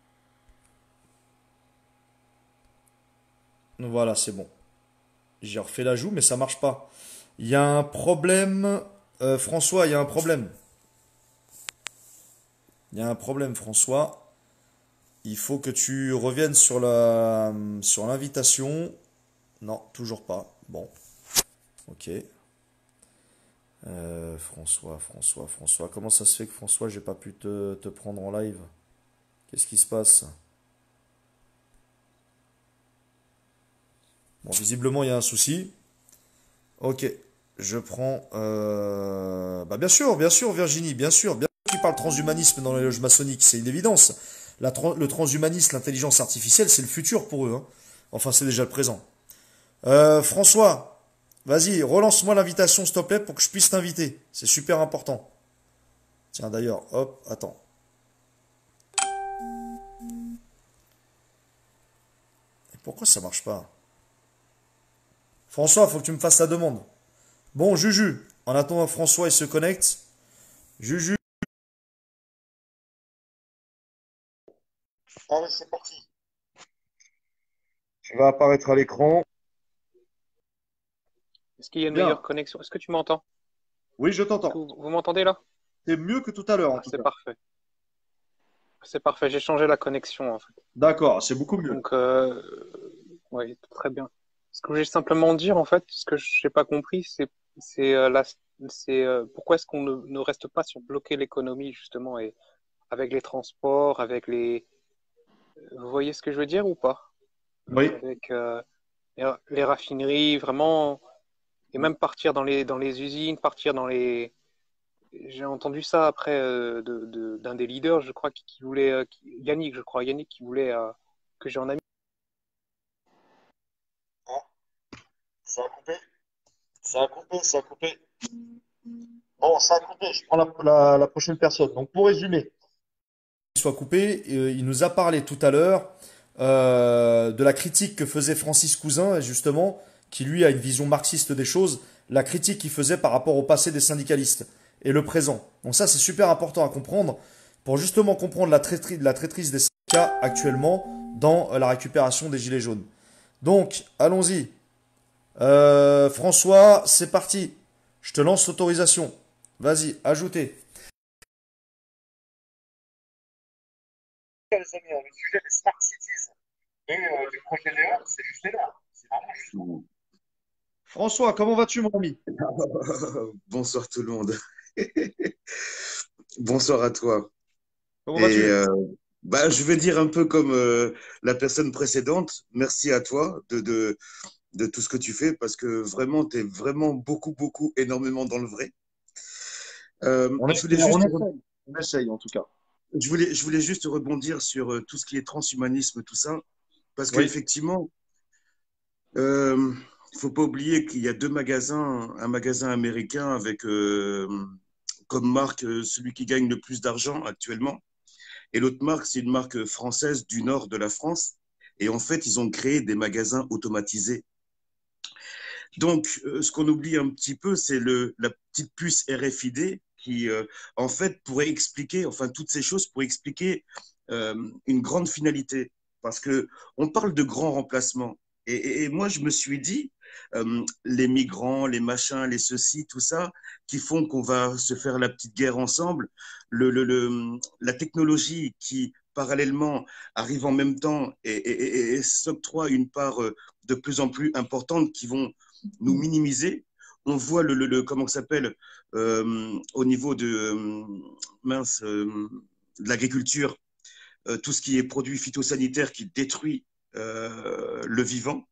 Voilà, c'est bon. J'ai refait l'ajout, mais ça marche pas. Il y a un problème. François, il y a un problème. Il y a un problème, François. Il faut que tu reviennes sur l'invitation. Non, toujours pas. Bon, ok. François. Comment ça se fait que François, j'ai pas pu te prendre en live? Qu'est-ce qui se passe? Bon, visiblement, il y a un souci. Ok, je prends. Bah, bien sûr, Virginie, bien sûr qu'il parle transhumanisme dans les loges maçonniques, c'est une évidence. Le transhumanisme, l'intelligence artificielle, c'est le futur pour eux, hein. Enfin, c'est déjà le présent. François, vas-y, relance-moi l'invitation, s'il te plaît, pour que je puisse t'inviter. C'est super important. Tiens, d'ailleurs, hop, attends. Et pourquoi ça marche pas? François, faut que tu me fasses la demande. Bon, Juju, en attendant que François il se connecte. Juju. Allez, c'est parti. Tu vas apparaître à l'écran. Est-ce qu'il y a une Bien. meilleure connexion? Est-ce que tu m'entends? Oui, je Est-ce que t'entends. vous m'entendez là? C'est mieux que tout à l'heure, en Ah, tout c'est cas. parfait. C'est parfait. J'ai changé la connexion en fait. D'accord, c'est beaucoup mieux. Donc, oui, très bien. Ce que je voulais simplement dire, en fait, ce que je n'ai pas compris, c'est pourquoi est-ce qu'on ne reste pas sur bloquer l'économie, justement, et avec les transports, avec les... Vous voyez ce que je veux dire ou pas? Oui. Avec les raffineries, vraiment, et même partir dans les usines, partir dans les... J'ai entendu ça après d'un des leaders, je crois, qui voulait... Yannick, je crois, Yannick qui voulait que j'ai en ami. Ah, ça a coupé. Ça a coupé. Bon, ça a coupé. Je prends la prochaine personne. Donc, pour résumer, Soit coupé, il nous a parlé tout à l'heure de la critique que faisait Francis Cousin, justement, qui lui a une vision marxiste des choses, la critique qu'il faisait par rapport au passé des syndicalistes et le présent. Donc ça, c'est super important à comprendre pour justement comprendre la traîtrise des syndicats actuellement dans la récupération des gilets jaunes. Donc, allons-y. François, c'est parti. Je te lance l'autorisation. Vas-y, ajoutez. les amis, le sujet des smart cities et du projet Léon, c'est juste là. C'est vraiment juste. François, comment vas-tu, mon ami? Bonsoir tout le monde. Bonsoir à toi. Comment Et vas-tu? je vais dire un peu comme la personne précédente, merci à toi de tout ce que tu fais parce que vraiment, tu es vraiment beaucoup, énormément dans le vrai. On Je voulais essaye, juste, on essaye en tout cas. je voulais juste rebondir sur tout ce qui est transhumanisme, tout ça, parce Oui, qu'effectivement, euh, il faut pas oublier qu'il y a deux magasins, un magasin américain avec comme marque celui qui gagne le plus d'argent actuellement. Et l'autre marque, c'est une marque française du nord de la France. Et en fait, ils ont créé des magasins automatisés. Donc, ce qu'on oublie un petit peu, c'est la petite puce RFID qui, en fait, pourrait expliquer, enfin, toutes ces choses pourraient expliquer une grande finalité. Parce que on parle de grands remplacements. Et moi, je me suis dit, les migrants, les machins, les ceci, tout ça, qui font qu'on va se faire la petite guerre ensemble, la technologie qui, parallèlement, arrive en même temps et s'octroie une part de plus en plus importante qui vont nous minimiser. On voit comment ça s'appelle au niveau mince, de l'agriculture, tout ce qui est produits phytosanitaires qui détruit le vivant.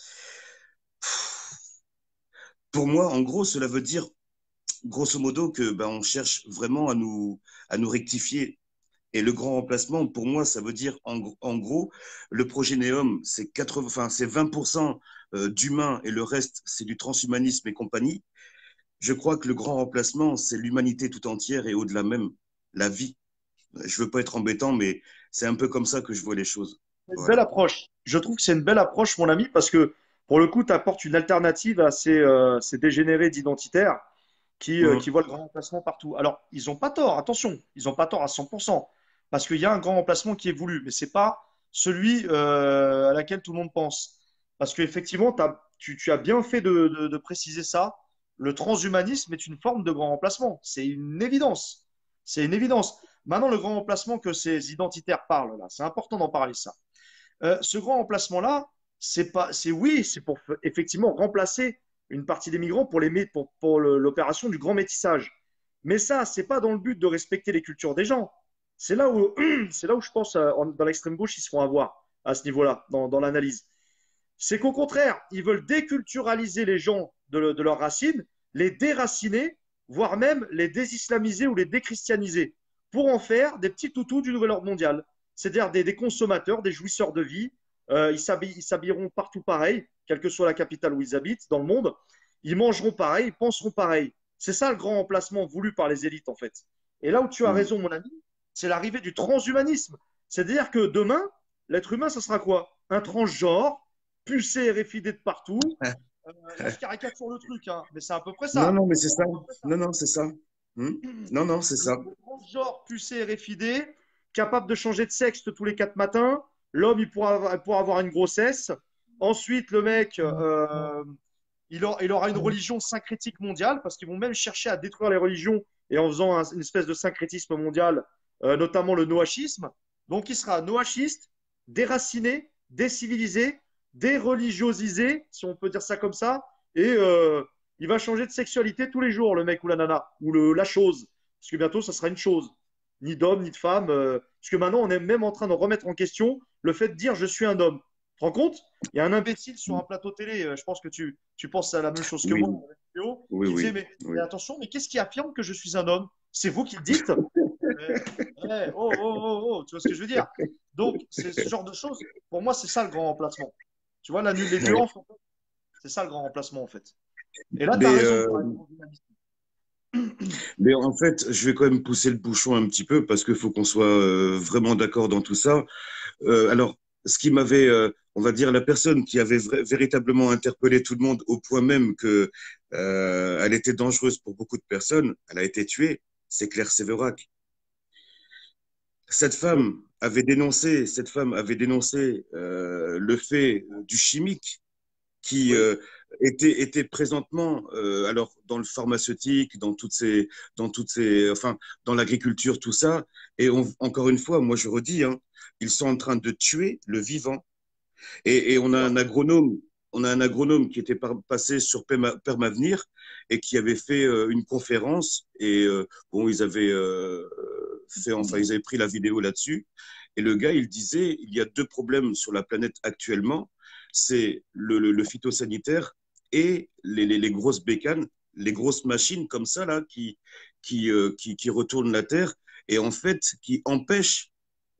Pour moi, en gros, cela veut dire, grosso modo, que on cherche vraiment à nous rectifier. Et le grand remplacement, pour moi, ça veut dire, en gros, le projet Neom, c'est 80, enfin, c'est 20% d'humain et le reste, c'est du transhumanisme et compagnie. Je crois que le grand remplacement, c'est l'humanité tout entière et au-delà même, la vie. Je veux pas être embêtant, mais c'est un peu comme ça que je vois les choses. belle Voilà. approche. je trouve que c'est une belle approche, mon ami, parce que pour le coup, tu apportes une alternative à ces dégénérés d'identitaires qui Mhm. voient le grand remplacement partout. Alors, ils n'ont pas tort, attention, ils n'ont pas tort à 100%, parce qu'il y a un grand remplacement qui est voulu, mais c'est pas celui à laquelle tout le monde pense. Parce qu'effectivement, tu as bien fait de préciser ça. Le transhumanisme est une forme de grand remplacement. C'est une évidence. C'est une évidence. Maintenant, le grand remplacement que ces identitaires parlent, là, c'est important d'en parler, ça. Ce grand remplacement-là, c'est pas, c'est oui, c'est pour effectivement remplacer une partie des migrants pour l'opération du grand métissage. Mais ça, c'est pas dans le but de respecter les cultures des gens. C'est là où, c'est là où je pense, dans l'extrême gauche, ils se font avoir à ce niveau-là, dans l'analyse. C'est qu'au contraire, ils veulent déculturaliser les gens de leurs racines, les déraciner, voire même les désislamiser ou les déchristianiser, pour en faire des petits toutous du nouvel ordre mondial. C'est-à-dire des consommateurs, des jouisseurs de vie. Ils s'habilleront partout pareil, quelle que soit la capitale où ils habitent dans le monde. Ils mangeront pareil, ils penseront pareil. C'est ça le grand emplacement voulu par les élites, en fait. Et là où tu as Mhm. raison, mon ami, c'est l'arrivée du transhumanisme. C'est-à-dire que demain, l'être humain, ça sera quoi? Un transgenre, pucé, RFID de partout. Là, je caricature le truc, hein, mais c'est à peu près Non, ça. non, mais c'est C'est ça. à peu près ça. Non, non, c'est ça. Hmm. Non, non, c'est ça. Le transgenre pucé RFID, capable de changer de sexe tous les 4 matins. L'homme, il pourra avoir une grossesse. Ensuite, le mec, il aura une religion syncrétique mondiale, parce qu'ils vont même chercher à détruire les religions et en faisant une espèce de syncrétisme mondial, notamment le noachisme. Donc, il sera noachiste, déraciné, décivilisé, déreligiosisé, si on peut dire ça comme ça, et il va changer de sexualité tous les jours, le mec ou la nana, ou la chose, parce que bientôt, ça sera une chose. Ni d'homme, ni de femme, parce que maintenant, on est même en train de remettre en question le fait de dire je suis un homme. Tu te rends compte? Il y a un imbécile sur un plateau télé, je pense que tu penses à la même chose que moi, Oui, oui, qui disait oui, mais oui. attention, mais qu'est-ce qui affirme que je suis un homme? C'est vous qui le dites? Oh, oh, oh, oh, tu vois ce que je veux dire? Donc, c'est ce genre de choses. Pour moi, c'est ça le grand remplacement. Tu vois, les Oui. nuances, en fait, c'est ça le grand remplacement, en fait. Et là, tu as Mais, raison de parler de transhumanisme. mais en fait, je vais quand même pousser le bouchon un petit peu parce qu'il faut qu'on soit vraiment d'accord dans tout ça. Alors, ce qui m'avait, on va dire, la personne qui avait véritablement interpellé tout le monde au point même que elle était dangereuse pour beaucoup de personnes, elle a été tuée, c'est Claire Séverac. Cette femme avait dénoncé le fait du chimique qui Oui. était présentement, alors dans le pharmaceutique, enfin, dans l'agriculture, tout ça. Et encore une fois, moi je redis, hein, ils sont en train de tuer le vivant. Et on a un agronome qui était passé sur Permavenir et qui avait fait une conférence. Et bon, ils avaient pris la vidéo là-dessus. Et le gars, il disait, il y a deux problèmes sur la planète actuellement, c'est le phytosanitaire et les grosses bécanes, les grosses machines comme ça là qui retournent la terre et en fait qui empêchent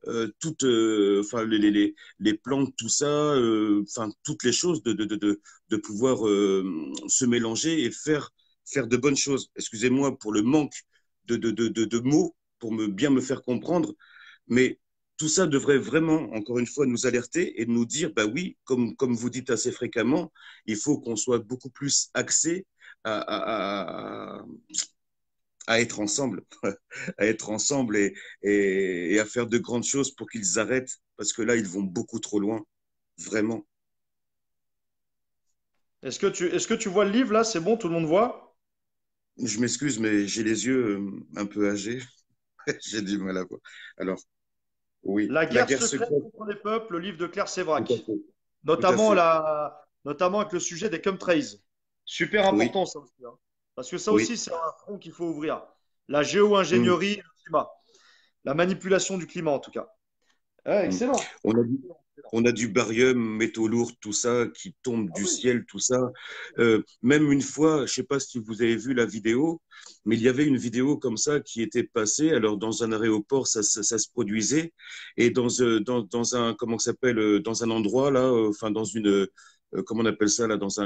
enfin les plantes, tout ça, enfin toutes les choses de pouvoir se mélanger et faire de bonnes choses. Excusez-moi pour le manque de mots pour bien me faire comprendre, mais tout ça devrait vraiment, encore une fois, nous alerter et nous dire, bah oui, comme vous dites assez fréquemment, il faut qu'on soit beaucoup plus axé à, à, à, à être ensemble, à être ensemble et à faire de grandes choses pour qu'ils arrêtent, parce que là, ils vont beaucoup trop loin, vraiment. Est-ce que tu vois le livre là? C'est bon, tout le monde voit? Je m'excuse, mais j'ai les yeux un peu âgés, j'ai du mal à voir. Alors, oui, La la guerre guerre secrète secrète, contre les peuples, le livre de Claire tout à Sévrac. fait, tout à Notamment, fait. notamment avec le sujet des chemtrails. Super Oui, important ça aussi, hein. Parce que ça oui. aussi, c'est un front qu'il faut ouvrir. La Mm, géo-ingénierie, le climat. La manipulation du climat, en tout cas. Ah, mm. excellent. On a, Excellent, excellent. On a du barium, métaux lourds, tout ça qui tombe Ah du oui. ciel, tout ça. Même une fois, je sais pas si vous avez vu la vidéo, mais il y avait une vidéo comme ça qui était passée. Alors dans un aéroport, ça se produisait, et dans un comment ça s'appelle, dans un endroit là, enfin dans une comment on appelle ça là, dans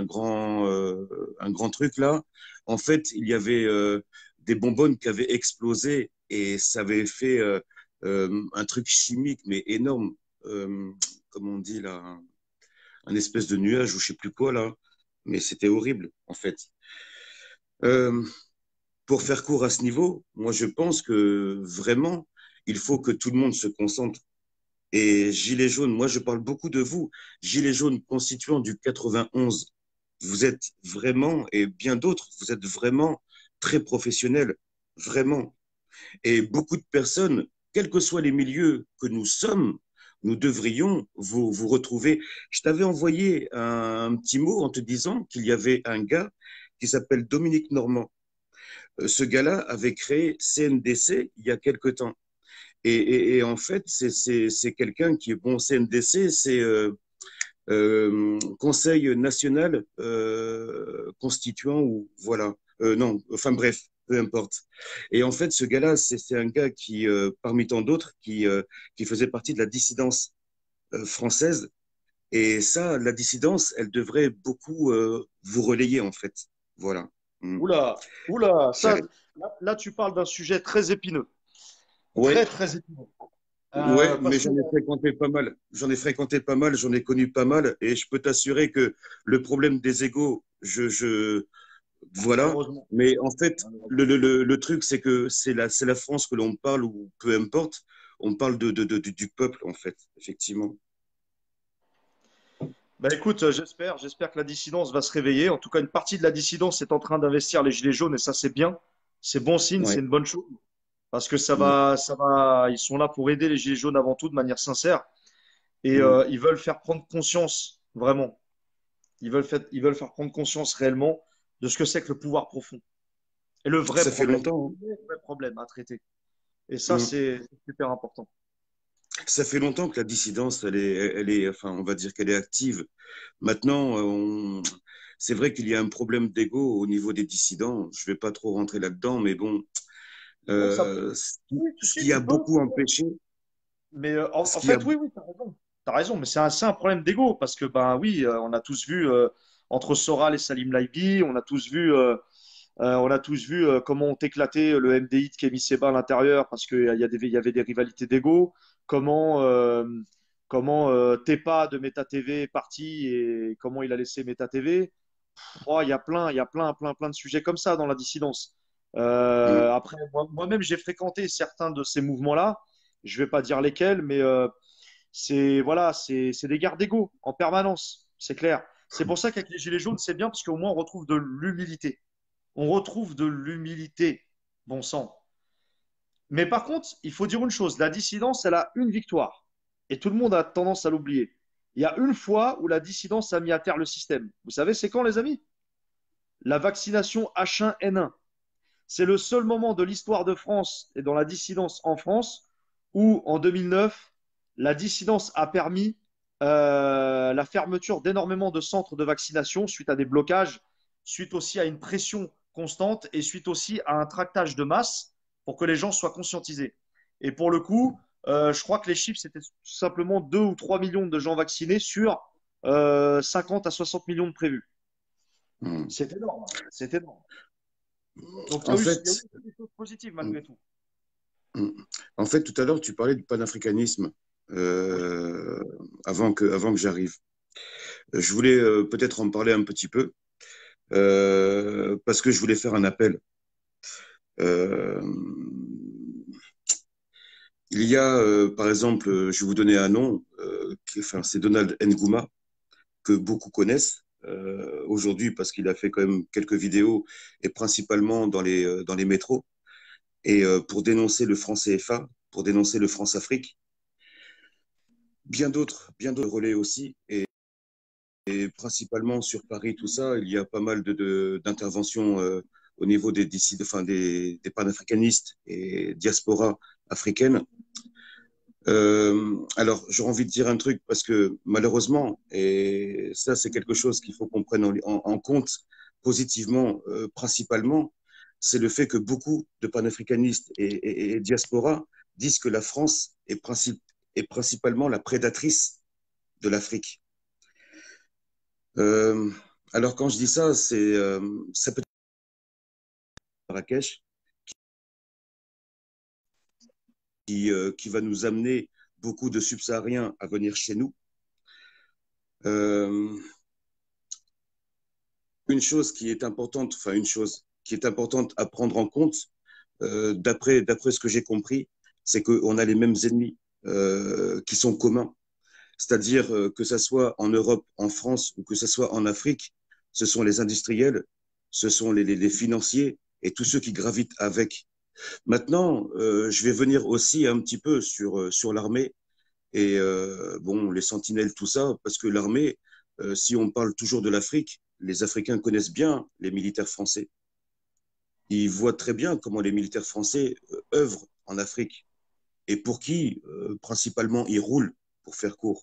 un grand truc là. En fait, il y avait des bonbonnes qui avaient explosé et ça avait fait un truc chimique mais énorme. Euh, comme on dit là, un espèce de nuage ou je sais plus quoi là, mais c'était horrible en fait. Euh, pour faire court à ce niveau, moi je pense que vraiment, il faut que tout le monde se concentre. Et Gilets jaunes, moi je parle beaucoup de vous, Gilets jaunes constituants du 91. Vous êtes vraiment, et bien d'autres, vous êtes vraiment très professionnels, vraiment. Et beaucoup de personnes, quels que soient les milieux que nous sommes, nous devrions vous retrouver. Je t'avais envoyé un petit mot en te disant qu'il y avait un gars qui s'appelle Dominique Normand. Ce gars-là avait créé CNDC il y a quelque temps. Et en fait, c'est quelqu'un qui est bon. CNDC, c'est Conseil national constituant ou voilà. Non, enfin bref, peu importe. Et en fait, ce gars-là, c'est un gars qui, parmi tant d'autres, qui faisait partie de la dissidence française. Et ça, la dissidence, elle devrait beaucoup vous relayer en fait. Voilà. Mm. Oula, oula, ça, C'est- là, tu parles d'un sujet très épineux. Ouais, Très, très épineux. ouais, mais Parce que, j'en ai fréquenté pas mal. J'en ai fréquenté pas mal, j'en ai connu pas mal, et je peux t'assurer que le problème des égaux, voilà. malheureusement, Mais en fait, malheureusement. le truc, c'est que c'est la France que l'on parle, ou peu importe, on parle du peuple, en fait, effectivement. Bah écoute, j'espère que la dissidence va se réveiller. En tout cas, une partie de la dissidence est en train d'investir les gilets jaunes et ça, c'est bien. C'est bon signe, c'est Ouais. une bonne chose. Parce que Mm, ils sont là pour aider les gilets jaunes avant tout de manière sincère. Et mm. ils veulent faire prendre conscience, vraiment. Ils veulent faire prendre conscience réellement de ce que c'est que le pouvoir profond. Et Ça fait longtemps, le vrai problème à traiter. Et ça, hein. Mm. c'est super important. Ça fait longtemps que la dissidence, enfin, on va dire qu'elle est active. Maintenant, c'est vrai qu'il y a un problème d'ego au niveau des dissidents. Je vais pas trop rentrer là-dedans, mais bon, Bon, ça, oui, ce si, qui a tu peux. beaucoup empêché, Mais ce en qui a, fait, oui, oui, t'as raison. T'as raison, mais c'est un problème d'ego parce que, ben oui, on a tous vu entre Soral et Salim Laibi, on a tous vu comment ont éclaté le MDI de Kémy Seba à l'intérieur parce qu'il y avait des rivalités d'ego. Comment, Tepa de Meta TV est parti et comment il a laissé Meta TV. Oh, il y a plein de sujets comme ça dans la dissidence. Mm. Après, moi-même, j'ai fréquenté certains de ces mouvements-là. Je vais pas dire lesquels, mais c'est des guerres d'ego en permanence, c'est clair. C'est pour ça qu'avec les Gilets jaunes, c'est bien parce qu'au moins on retrouve de l'humilité. On retrouve de l'humilité, bon sang. Mais par contre, il faut dire une chose, la dissidence, elle a une victoire. Et tout le monde a tendance à l'oublier. Il y a une fois où la dissidence a mis à terre le système. Vous savez, c'est quand, les amis? La vaccination H1N1. C'est le seul moment de l'histoire de France et dans la dissidence en France où, en 2009, la dissidence a permis la fermeture d'énormément de centres de vaccination suite à des blocages, suite aussi à une pression constante et suite aussi à un tractage de masse pour que les gens soient conscientisés. Et pour le coup, je crois que les chiffres, c'était tout simplement 2 ou 3 millions de gens vaccinés sur 50 à 60 millions de prévus. Mm. C'est énorme, c'est énorme. Donc En il y a fait, eu des choses positives mm, malgré tout. mm. En fait, tout à l'heure, tu parlais du panafricanisme Oui. euh, avant que j'arrive. Je voulais peut-être en parler un petit peu parce que je voulais faire un appel. Euh, il y a, par exemple, je vais vous donner un nom, enfin, c'est Donald Ngouma, que beaucoup connaissent aujourd'hui parce qu'il a fait quand même quelques vidéos et principalement dans les métros et pour dénoncer le franc CFA, pour dénoncer le France-Afrique. Bien d'autres relais aussi et principalement sur Paris, tout ça, il y a pas mal d'interventions au niveau enfin, des panafricanistes et diaspora africaine. Alors, j'aurais envie de dire un truc parce que malheureusement, et ça c'est quelque chose qu'il faut qu'on prenne en compte positivement, principalement, c'est le fait que beaucoup de panafricanistes et diaspora disent que la France est principalement la prédatrice de l'Afrique. Euh, alors quand je dis ça, ça peut être Marrakech qui va nous amener beaucoup de subsahariens à venir chez nous Euh, une chose qui est importante, enfin une chose qui est importante à prendre en compte, d'après ce que j'ai compris, c'est qu'on a les mêmes ennemis qui sont communs. C'est-à-dire que ce soit en Europe, en France ou que ce soit en Afrique, ce sont les industriels, ce sont les financiers et tous ceux qui gravitent avec. Maintenant, je vais venir aussi un petit peu sur l'armée et bon, les sentinelles, tout ça, parce que l'armée, si on parle toujours de l'Afrique, les Africains connaissent bien les militaires français. Ils voient très bien comment les militaires français œuvrent en Afrique et pour qui, principalement, ils roulent, pour faire court.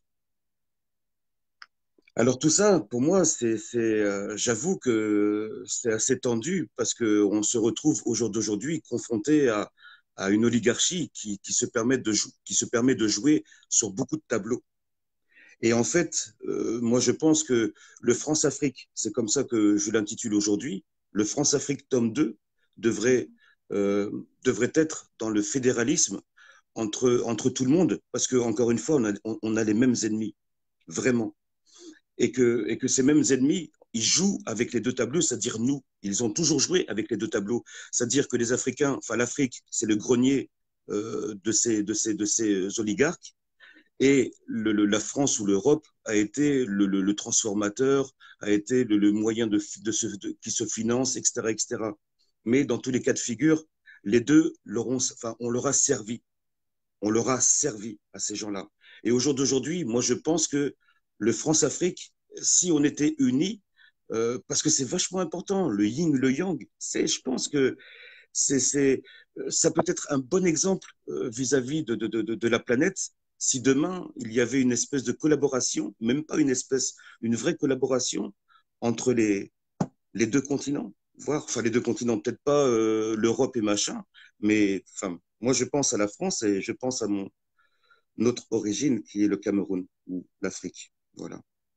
Alors tout ça, pour moi, j'avoue que c'est assez tendu parce que on se retrouve au jour d'aujourd'hui confronté à une oligarchie qui se permet qui se permet de jouer sur beaucoup de tableaux. Et en fait, moi, je pense que le France-Afrique, c'est comme ça que je l'intitule aujourd'hui, le France-Afrique tome 2 devrait, devrait être dans le fédéralisme entre tout le monde, parce que encore une fois, on a les mêmes ennemis, vraiment. Et que ces mêmes ennemis, ils jouent avec les deux tableaux, c'est-à-dire nous. Ils ont toujours joué avec les deux tableaux. C'est-à-dire que les Africains, enfin l'Afrique, c'est le grenier de ces oligarques. Et la France ou l'Europe a été le transformateur, a été le moyen qui se finance, etc., etc. Mais dans tous les cas de figure, les deux enfin, on leur a servi. On leur a servi à ces gens-là. Et au jour d'aujourd'hui, moi, je pense que le France-Afrique, si on était unis, parce que c'est vachement important, le yin, le yang, je pense que ça peut être un bon exemple vis-à-vis de la planète si demain il y avait une espèce de collaboration, même pas une espèce, une vraie collaboration entre les deux continents, voire, enfin les deux continents, peut-être pas l'Europe et machin, mais enfin, moi je pense à la France et je pense à notre origine qui est le Cameroun ou l'Afrique. Voilà.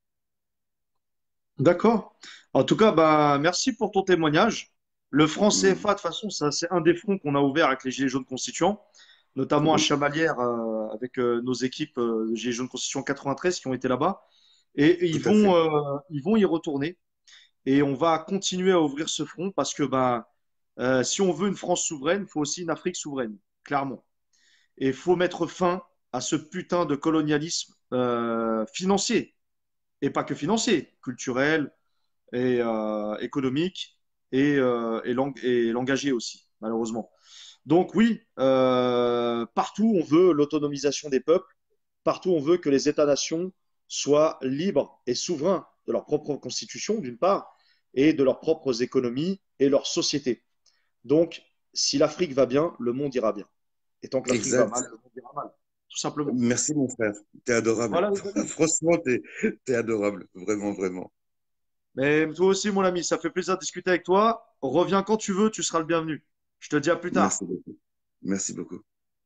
D'accord. En tout cas, bah, merci pour ton témoignage. Le franc Mm. CFA, de toute façon, c'est un des fronts qu'on a ouvert avec les Gilets jaunes constituants, notamment à Oui, Chamalières avec nos équipes de Gilets jaunes constituants 93 qui ont été là-bas. Et tout à fait. ils vont y retourner. Et on va continuer à ouvrir ce front parce que bah, si on veut une France souveraine, il faut aussi une Afrique souveraine, clairement. Et il faut mettre fin à ce putain de colonialisme financier, et pas que financier, culturel et économique et langagier aussi, malheureusement. Donc oui, partout on veut l'autonomisation des peuples, partout on veut que les États-nations soient libres et souverains de leur propre constitution, d'une part, et de leurs propres économies et leur société. Donc, si l'Afrique va bien, le monde ira bien. Et tant que l'Afrique va mal, Exact. le monde ira mal, tout simplement. Merci mon frère. T'es adorable. Voilà, les amis. Franchement, t'es adorable. Vraiment, vraiment. Mais toi aussi, mon ami, ça fait plaisir de discuter avec toi. Reviens quand tu veux, tu seras le bienvenu. Je te dis à plus tard. Merci beaucoup. Merci beaucoup.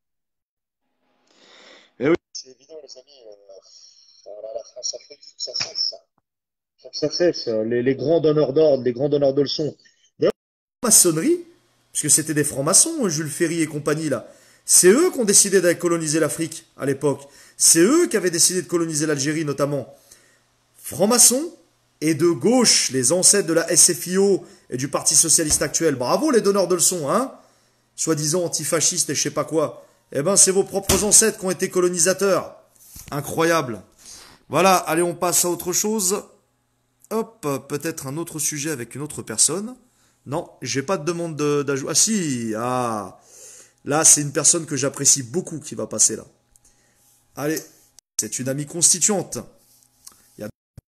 Et oui, c'est évident, les amis. La France-Afrique, il faut que ça cesse. Il faut que ça cesse. Les grands donneurs d'ordre, les grands donneurs de leçons. D'ailleurs, Maçonnerie, parce que c'était des francs-maçons, Jules Ferry et compagnie là. C'est eux qui ont décidé d'aller coloniser l'Afrique à l'époque. C'est eux qui avaient décidé de coloniser l'Algérie notamment. Francs-maçons et de gauche, les ancêtres de la SFIO et du Parti Socialiste actuel. Bravo les donneurs de leçons, hein, soi-disant antifascistes et je sais pas quoi. Eh ben, c'est vos propres ancêtres qui ont été colonisateurs. Incroyable. Voilà, allez, on passe à autre chose. Hop, peut-être un autre sujet avec une autre personne. Non, j'ai pas de demande d'ajout. Ah si, ah. Là, c'est une personne que j'apprécie beaucoup qui va passer là. Allez, c'est une amie constituante. Il y a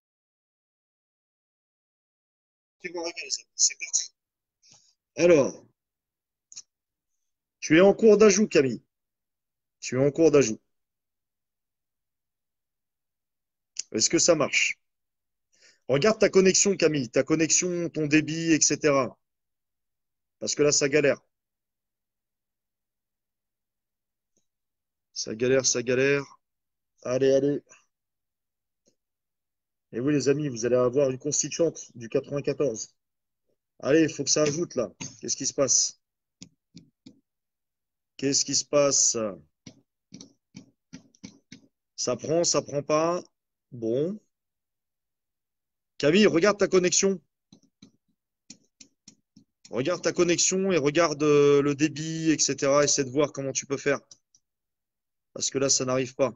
c'est parti. Alors, tu es en cours d'ajout, Camille. Tu es en cours d'ajout. Est-ce que ça marche? Regarde ta connexion, Camille, ta connexion, ton débit, etc. Parce que là, ça galère. Ça galère, ça galère. Allez, allez. Et oui, les amis, vous allez avoir une constituante du 94. Allez, il faut que ça ajoute là. Qu'est-ce qui se passe? Qu'est-ce qui se passe? Ça prend pas? Bon. Camille, regarde ta connexion. Regarde ta connexion et regarde le débit, etc. Essaie de voir comment tu peux faire. Parce que là, ça n'arrive pas.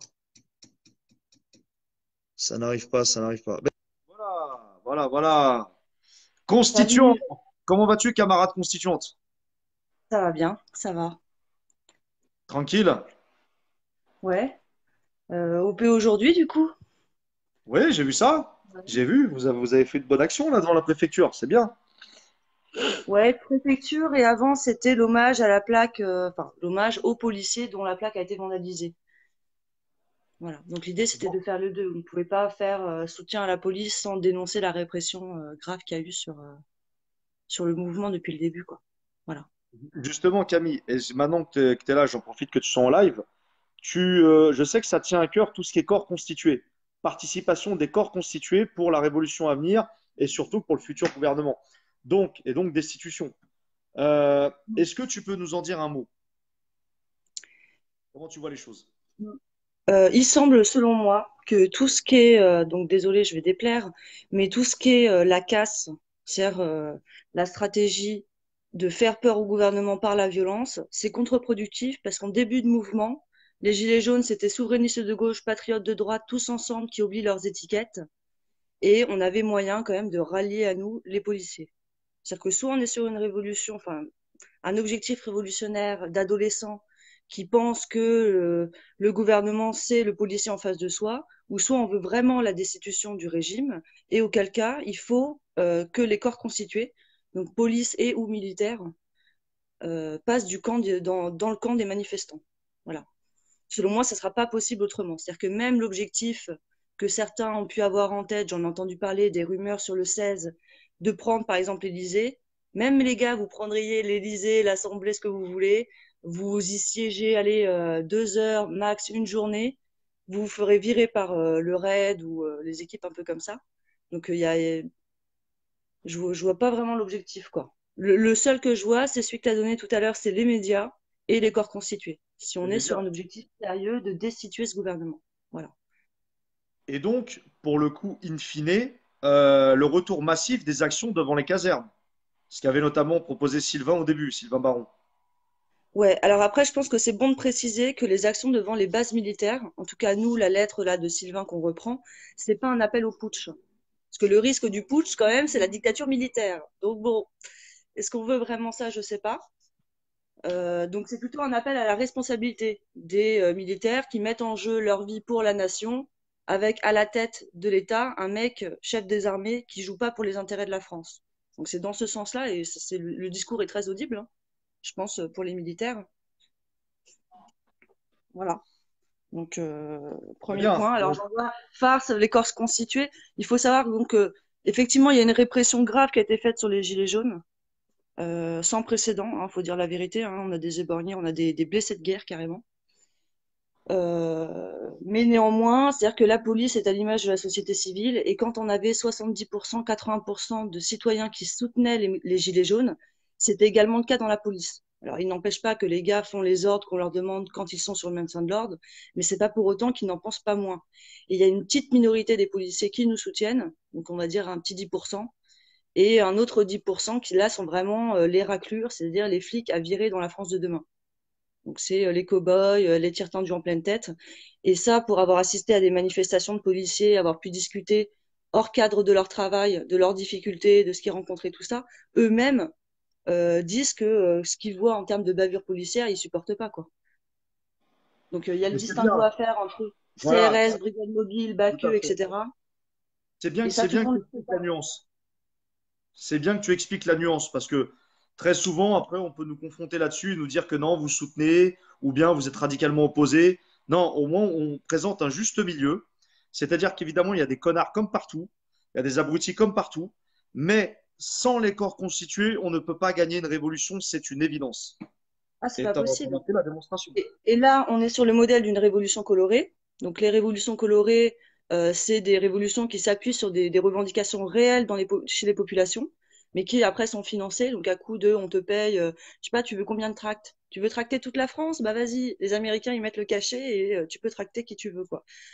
Ça n'arrive pas, ça n'arrive pas. Ben, voilà, voilà, voilà. Constituant. Salut, Comment vas-tu, camarade constituante? ça va bien, ça va. Tranquille? Ouais. OP aujourd'hui, du coup? Oui, j'ai vu ça. J'ai vu. Vous avez fait une bonne action là devant la préfecture. C'est bien. Ouais, préfecture, et avant, c'était l'hommage à la plaque, enfin, l'hommage aux policiers dont la plaque a été vandalisée. Voilà. Donc l'idée, c'était de faire les deux. On ne pouvait pas faire soutien à la police sans dénoncer la répression grave qu'il y a eu sur le mouvement depuis le début, quoi. Voilà. Justement, Camille, et maintenant que tu es là, j'en profite que tu sois en live. Je sais que ça tient à cœur tout ce qui est corps constitué. Participation des corps constitués pour la révolution à venir et surtout pour le futur gouvernement. Donc destitution. Est-ce que tu peux nous en dire un mot? Comment tu vois les choses? Il semble, selon moi, que tout ce qui est, donc désolé, je vais déplaire, mais tout ce qui est la casse, c'est-à-dire la stratégie de faire peur au gouvernement par la violence, c'est contre-productif parce qu'en début de mouvement, les Gilets jaunes, c'était souverainistes de gauche, patriotes de droite, tous ensemble qui oublient leurs étiquettes, et on avait moyen quand même de rallier à nous les policiers. C'est-à-dire que soit on est sur une révolution, enfin, un objectif révolutionnaire d'adolescents qui pensent que le gouvernement, c'est le policier en face de soi, ou soit on veut vraiment la destitution du régime, et auquel cas, il faut que les corps constitués, donc police et ou militaires, passent dans le camp des manifestants. Voilà. Selon moi, ça ne sera pas possible autrement. C'est-à-dire que même l'objectif que certains ont pu avoir en tête, j'en ai entendu parler, des rumeurs sur le 16, de prendre par exemple l'Élysée, même les gars, vous prendriez l'Élysée, l'Assemblée, ce que vous voulez, vous y siégez, allez, 2 heures, max une journée, vous vous ferez virer par le RAID ou les équipes un peu comme ça. Donc, je vois pas vraiment l'objectif, quoi. Le seul que je vois, c'est celui que tu as donné tout à l'heure, c'est les médias et les corps constitués. Si Les on est sur médias. un objectif sérieux de destituer ce gouvernement. Voilà. Et donc, pour le coup, in fine, le retour massif des actions devant les casernes. Ce qu'avait notamment proposé Sylvain au début, Sylvain Baron. Ouais, alors après, je pense que c'est bon de préciser que les actions devant les bases militaires, en tout cas nous, la lettre là de Sylvain qu'on reprend, c'est pas un appel au putsch. Parce que le risque du putsch, quand même, c'est la dictature militaire. Donc bon, est-ce qu'on veut vraiment ça? Je sais pas. Donc c'est plutôt un appel à la responsabilité des militaires qui mettent en jeu leur vie pour la nation, avec à la tête de l'État un mec chef des armées qui joue pas pour les intérêts de la France. Donc c'est dans ce sens-là, et le discours est très audible, hein, je pense, pour les militaires. Voilà. Donc Très premier bien. point. Alors Donc, j'en vois farce, les corps constitués. Il faut savoir donc effectivement il y a une répression grave qui a été faite sur les gilets jaunes. Sans précédent, hein, faut dire la vérité, hein, on a des éborgnés, on a des blessés de guerre carrément. Mais néanmoins, c'est-à-dire que la police est à l'image de la société civile, et quand on avait 70%, 80% de citoyens qui soutenaient les gilets jaunes, c'était également le cas dans la police. Alors, il n'empêche pas que les gars font les ordres qu'on leur demande quand ils sont sur le maintien de l'ordre, mais c'est pas pour autant qu'ils n'en pensent pas moins. Et il y a une petite minorité des policiers qui nous soutiennent, donc on va dire un petit 10%, et un autre 10% qui là sont vraiment les raclures, c'est-à-dire les flics à virer dans la France de demain. Donc c'est les cow-boys, les tirs tendus en pleine tête. Et ça, pour avoir assisté à des manifestations de policiers, avoir pu discuter hors cadre de leur travail, de leurs difficultés, de ce qu'ils rencontraient, tout ça, eux-mêmes disent que ce qu'ils voient en termes de bavure policière, ils supportent pas, quoi. Donc il y a le mais c'est bien. distinguo à faire entre Voilà. CRS, brigade mobile, Tout à BACE, fait. etc. Et ça, C'est tout le bien que monde tu le sait expliques la pas. nuance. C'est bien que tu expliques la nuance parce que très souvent, après, on peut nous confronter là-dessus et nous dire que non, vous soutenez ou bien vous êtes radicalement opposé. Non, au moins, on présente un juste milieu. C'est-à-dire qu'évidemment, il y a des connards comme partout, il y a des abrutis comme partout, mais sans les corps constitués, on ne peut pas gagner une révolution, c'est une évidence. Ah, c'est Et pas tu en possible. as fait la démonstration. Et là, on est sur le modèle d'une révolution colorée. Donc, les révolutions colorées, c'est des révolutions qui s'appuient sur des revendications réelles chez les populations, mais qui après sont financées. Donc, à coup de, on te paye, je sais pas, tu veux combien de tracts? Tu veux tracter toute la France? Bah vas-y, les Américains, ils mettent le cachet et tu peux tracter qui tu veux, quoi.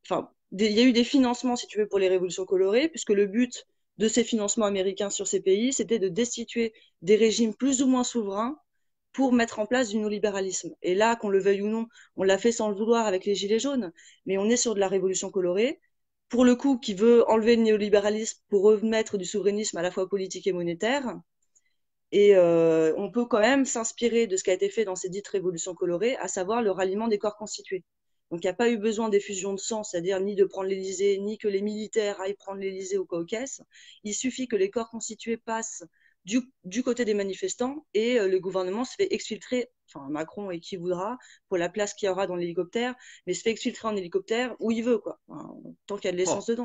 enfin, il y a eu des financements, si tu veux, pour les révolutions colorées, puisque le but de ces financements américains sur ces pays, c'était de destituer des régimes plus ou moins souverains pour mettre en place du néolibéralisme. Et là, qu'on le veuille ou non, on l'a fait sans le vouloir avec les Gilets jaunes, mais on est sur de la révolution colorée, pour le coup, qui veut enlever le néolibéralisme pour remettre du souverainisme à la fois politique et monétaire. Et on peut quand même s'inspirer de ce qui a été fait dans ces dites révolutions colorées, à savoir le ralliement des corps constitués. Donc il n'y a pas eu besoin d'effusion de sang, c'est-à-dire ni de prendre l'Élysée, ni que les militaires aillent prendre l'Élysée ou quoi aux caisses. Il suffit que les corps constitués passent du côté des manifestants et le gouvernement se fait exfiltrer, enfin Macron et qui voudra, pour la place qu'il y aura dans l'hélicoptère, mais se fait exfiltrer en hélicoptère où il veut, quoi. Enfin, tant qu'il y a de l'essence Oh. dedans.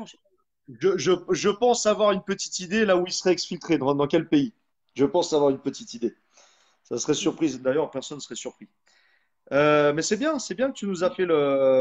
Je pense avoir une petite idée là où il serait exfiltré, dans quel pays. Je pense avoir une petite idée. Ça serait surprise. D'ailleurs, personne ne serait surpris. Mais c'est bien que tu nous as fait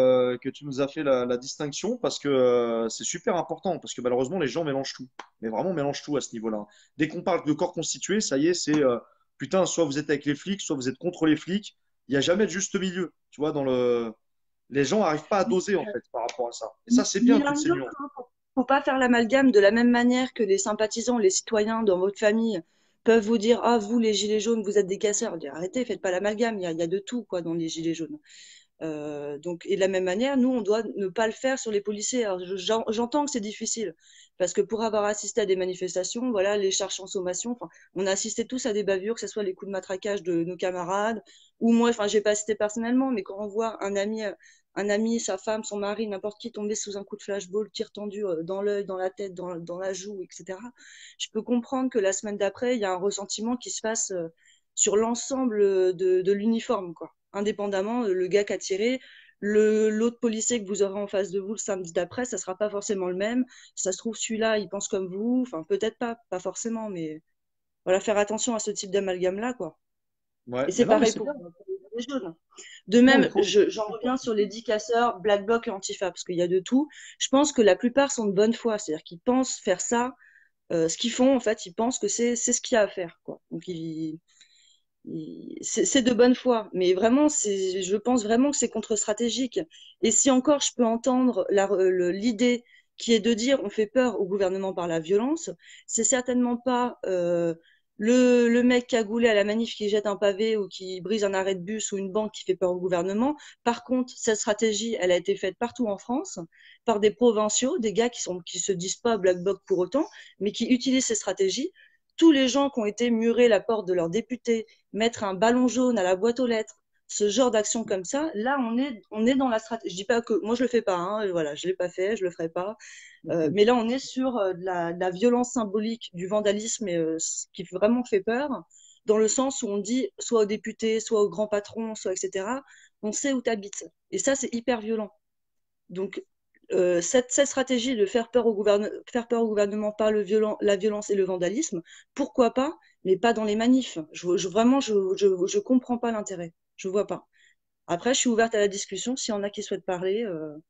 la distinction parce que c'est super important parce que malheureusement les gens mélangent tout, mais vraiment mélangent tout à ce niveau-là. Dès qu'on parle de corps constitué, ça y est, c'est putain, soit vous êtes avec les flics, soit vous êtes contre les flics. Il n'y a jamais de juste milieu, tu vois. Les gens n'arrivent pas à doser en fait par rapport à ça. Et ça, c'est Ni bien l'un toutes ni ces l'autre, nuances. hein. Faut pas faire l'amalgame de la même manière que les sympathisants, les citoyens dans votre famille peuvent vous dire, ah, vous, les gilets jaunes, vous êtes des casseurs. Dire, arrêtez, faites pas l'amalgame. Il y a de tout, quoi, dans les gilets jaunes. Donc, et de la même manière, nous, on doit ne pas le faire sur les policiers. Alors, j'entends que c'est difficile, parce que pour avoir assisté à des manifestations, voilà, les charges en sommation, enfin, on a assisté tous à des bavures, que ce soit les coups de matraquage de nos camarades, ou moi, enfin, j'ai pas assisté personnellement, mais quand on voit un ami, sa femme, son mari, n'importe qui tomber sous un coup de flashball, tir tendu dans l'œil, dans la tête, dans la joue, etc., je peux comprendre que la semaine d'après, il y a un ressentiment qui se passe sur l'ensemble de l'uniforme, quoi. Indépendamment, le gars qui a tiré, l'autre policier que vous aurez en face de vous le samedi d'après, ça sera pas forcément le même. Si ça se trouve, celui-là, il pense comme vous. Enfin, peut-être pas forcément, mais voilà, faire attention à ce type d'amalgame-là, quoi. Ouais, Et mais c'est non, mais pareil c'est pour bien. les jaunes. De Non, il même, faut. j'en reviens sur les 10 casseurs, Black Bloc et Antifa, parce qu'il y a de tout. Je pense que la plupart sont de bonne foi, c'est-à-dire qu'ils pensent faire ça. Ce qu'ils font, en fait, ils pensent que c'est ce qu'il y a à faire, quoi. Donc, c'est de bonne foi, mais vraiment, je pense vraiment que c'est contre-stratégique. Et si encore je peux entendre l'idée qui est de dire on fait peur au gouvernement par la violence, c'est certainement pas le mec cagoulé à la manif qui jette un pavé ou qui brise un arrêt de bus ou une banque qui fait peur au gouvernement. Par contre, cette stratégie, elle a été faite partout en France par des provinciaux, des gars qui se disent pas Black Bloc pour autant, mais qui utilisent ces stratégies. Tous les gens qui ont été murer la porte de leurs députés, mettre un ballon jaune à la boîte aux lettres, ce genre d'action comme ça, là, on est dans la stratégie. Je dis pas que moi je le fais pas, hein, voilà, je l'ai pas fait, je le ferai pas. Mais là, on est sur de la violence symbolique, du vandalisme, ce qui vraiment fait peur, dans le sens où on dit soit aux députés, soit aux grands patrons, soit etc. On sait où tu habites. Et ça, c'est hyper violent. Donc, cette stratégie de faire peur au gouvernement par la violence et le vandalisme, pourquoi pas, mais pas dans les manifs. Vraiment, je comprends pas l'intérêt. Je vois pas. Après, je suis ouverte à la discussion. S'il y en a qui souhaitent parler,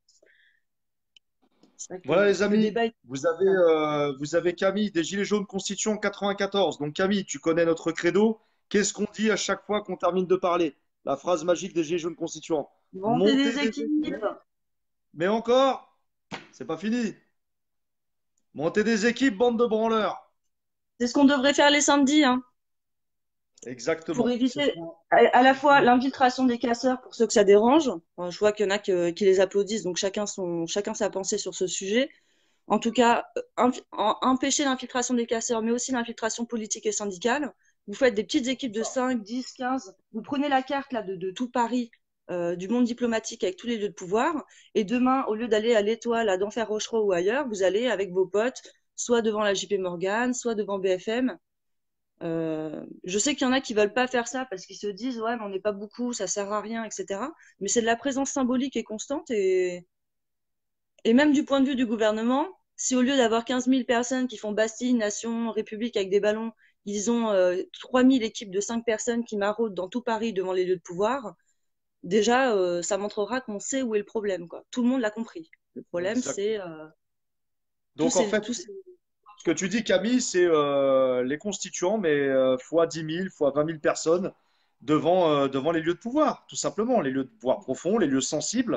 c'est vrai que Voilà les le amis, débat est... vous avez Camille des Gilets jaunes Constitution 94. Donc Camille, tu connais notre credo. Qu'est-ce qu'on dit à chaque fois qu'on termine de parler? La phrase magique des Gilets jaunes Constituants. Monter Montez des des équipes. équipes. Mais encore, c'est pas fini. Montez des équipes, bande de branleurs. C'est ce qu'on devrait faire les samedis, hein, pour Exactement. C'est ce éviter qu'on- à la fois l'infiltration des casseurs pour ceux que ça dérange. Je vois qu'il y en a qui les applaudissent, donc chacun sa pensée sur ce sujet. En tout cas, empêcher l'infiltration des casseurs, mais aussi l'infiltration politique et syndicale. Vous faites des petites équipes de 5, 10, 15. Vous prenez la carte là, de tout Paris, du monde diplomatique avec tous les lieux de pouvoir. Et demain, au lieu d'aller à l'Étoile, à d'Enfer Rochereau ou ailleurs, vous allez avec vos potes, soit devant la JP Morgan, soit devant BFM. Je sais qu'il y en a qui veulent pas faire ça parce qu'ils se disent, ouais, mais on n'est pas beaucoup, ça sert à rien, etc. Mais c'est de la présence symbolique et constante et même du point de vue du gouvernement, si au lieu d'avoir 15 000 personnes qui font Bastille, Nation, République avec des ballons, ils ont 3 000 équipes de 5 personnes qui maraudent dans tout Paris devant les lieux de pouvoir, déjà, ça montrera qu'on sait où est le problème, quoi. Tout le monde l'a compris. Le problème, Exact. c'est Donc en fait, tous ces... ce que tu dis, Camille, c'est les constituants, mais fois 10 000, fois 20 000 personnes devant les lieux de pouvoir, tout simplement, les lieux de pouvoir profonds, les lieux sensibles.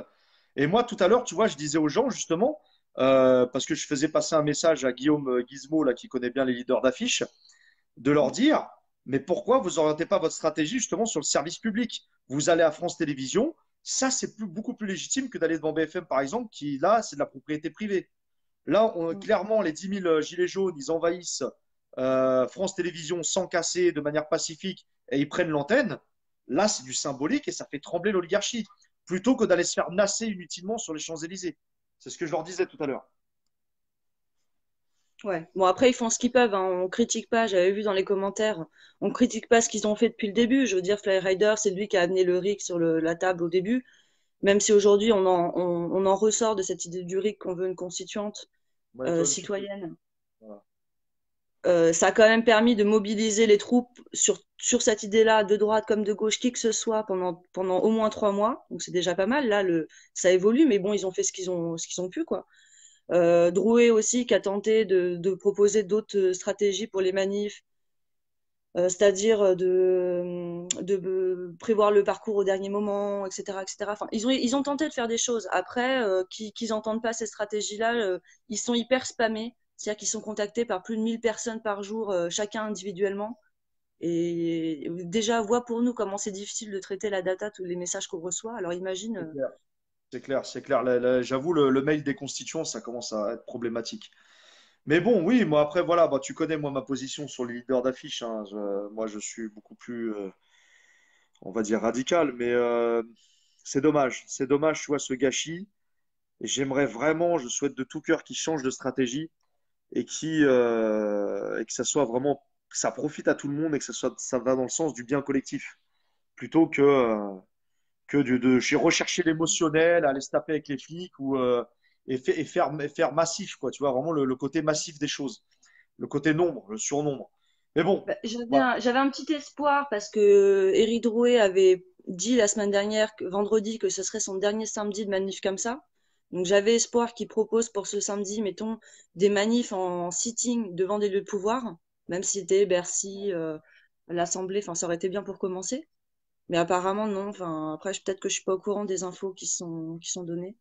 Et moi, tout à l'heure, tu vois, je disais aux gens, justement, parce que je faisais passer un message à Guillaume Gizmo, là, qui connaît bien les leaders d'affiches, de leur dire, mais pourquoi vous n'orientez pas votre stratégie justement sur le service public? Vous allez à France Télévisions, ça c'est beaucoup plus légitime que d'aller devant BFM par exemple, qui là c'est de la propriété privée. Là, clairement, les 10 000 gilets jaunes, ils envahissent France Télévisions sans casser, de manière pacifique, et ils prennent l'antenne. Là, c'est du symbolique et ça fait trembler l'oligarchie, plutôt que d'aller se faire nasser inutilement sur les Champs-Élysées. C'est ce que je leur disais tout à l'heure. Ouais. Bon, après, ils font ce qu'ils peuvent, hein. On critique pas, j'avais vu dans les commentaires, on critique pas ce qu'ils ont fait depuis le début. Je veux dire, Fly Rider, c'est lui qui a amené le RIC sur la table au début. Même si aujourd'hui, on en ressort de cette idée du RIC qu'on veut une constituante citoyenne. Voilà. Ça a quand même permis de mobiliser les troupes sur cette idée-là, de droite comme de gauche, qui que ce soit, pendant au moins 3 mois. Donc c'est déjà pas mal. Là, ça évolue, mais bon, ils ont fait ce qu'ils ont pu, quoi. Drouet aussi, qui a tenté de proposer d'autres stratégies pour les manifs, c'est-à-dire de prévoir le parcours au dernier moment, etc., etc. Enfin, ils ont tenté de faire des choses. Après, qu'ils n'entendent pas ces stratégies-là, ils sont hyper spammés. C'est-à-dire qu'ils sont contactés par plus de 1000 personnes par jour, chacun individuellement. Et déjà, voit pour nous comment c'est difficile de traiter la data, tous les messages qu'on reçoit. Alors imagine. C'est clair, c'est clair. J'avoue, le mail des constituants, ça commence à être problématique. Mais bon, oui, moi après, voilà, bah, tu connais moi ma position sur les leaders d'affiches, hein. Moi, je suis beaucoup plus, on va dire, radical. Mais c'est dommage. C'est dommage, tu vois, ce gâchis. Et j'aimerais vraiment, je souhaite de tout cœur qu'ils changent de stratégie et que ça soit vraiment, que ça profite à tout le monde et que ça va dans le sens du bien collectif, plutôt que de rechercher l'émotionnel, aller se taper avec les flics et faire massif, quoi. Tu vois, vraiment le côté massif des choses, le côté nombre, le surnombre. Mais bon, Bah, voilà. j'avais un petit espoir parce que Éric Drouet avait dit la semaine dernière, vendredi, que ce serait son dernier samedi de manif comme ça. Donc j'avais espoir qu'il propose pour ce samedi, mettons, des manifs en sitting devant des lieux de pouvoir, même si c'était Bercy, l'Assemblée, enfin ça aurait été bien pour commencer. Mais apparemment non. Enfin après peut-être que je suis pas au courant des infos qui sont données.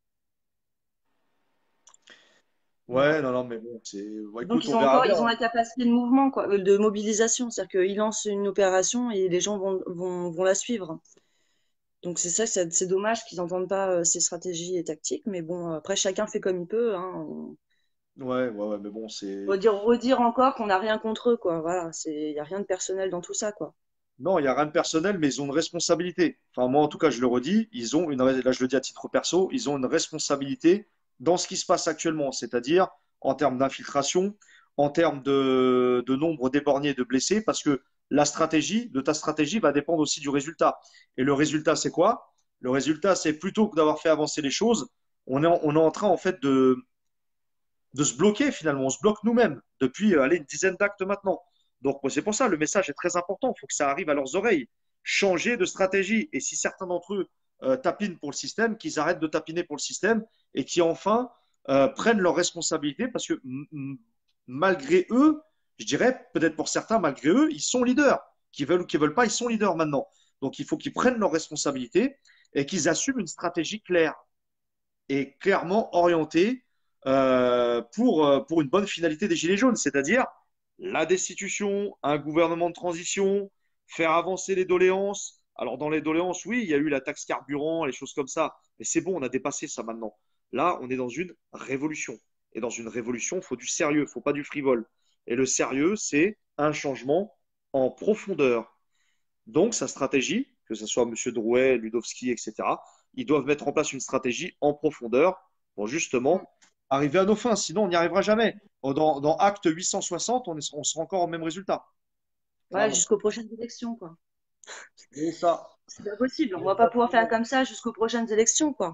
Voilà. Ouais, non, non, mais bon, bon, Donc écoute, on verra bien, ils ont hein. la capacité de mouvement, quoi, de mobilisation, c'est-à-dire qu'ils lancent une opération et les gens vont la suivre. Donc c'est ça, c'est dommage qu'ils n'entendent pas ces stratégies et tactiques, mais bon, après chacun fait comme il peut, hein. Ouais, ouais, ouais, mais bon, On va redire encore qu'on n'a rien contre eux, quoi. Voilà, il y a rien de personnel dans tout ça, quoi. non, il n'y a rien de personnel, mais ils ont une responsabilité. Enfin, moi, en tout cas, je le redis, là, je le dis à titre perso, ils ont une responsabilité dans ce qui se passe actuellement, c'est-à-dire en termes d'infiltration, en termes de nombre d'éborgnés et de blessés, parce que ta stratégie va dépendre aussi du résultat. Et le résultat, c'est quoi? Le résultat, c'est plutôt que d'avoir fait avancer les choses, on est en train, en fait, de se bloquer finalement. On se bloque nous-mêmes depuis allez, une dizaine d'actes maintenant. Donc c'est pour ça, le message est très important. Il faut que ça arrive à leurs oreilles. Changer de stratégie. Et si certains d'entre eux tapinent pour le système, qu'ils arrêtent de tapiner pour le système et qui enfin prennent leurs responsabilités parce que malgré eux, je dirais peut-être pour certains, malgré eux, ils sont leaders. Qu'ils veulent ou qu'ils veulent pas, ils sont leaders maintenant. Donc il faut qu'ils prennent leurs responsabilités et qu'ils assument une stratégie claire et clairement orientée pour une bonne finalité des Gilets jaunes, c'est-à-dire la destitution, un gouvernement de transition, faire avancer les doléances. Alors dans les doléances, oui, il y a eu la taxe carburant, les choses comme ça, mais c'est bon, on a dépassé ça maintenant. Là, on est dans une révolution. Et dans une révolution, il faut du sérieux, il ne faut pas du frivole. Et le sérieux, c'est un changement en profondeur. Donc, sa stratégie, que ce soit M. Drouet, Ludowski, etc., ils doivent mettre en place une stratégie en profondeur pour justement arriver à nos fins. Sinon, on n'y arrivera jamais. Dans Acte 860, on sera encore au même résultat. Ouais, Clairement. jusqu'aux prochaines élections, quoi. Et ça. C'est pas possible. On va pas pouvoir faire comme ça jusqu'aux prochaines élections, quoi.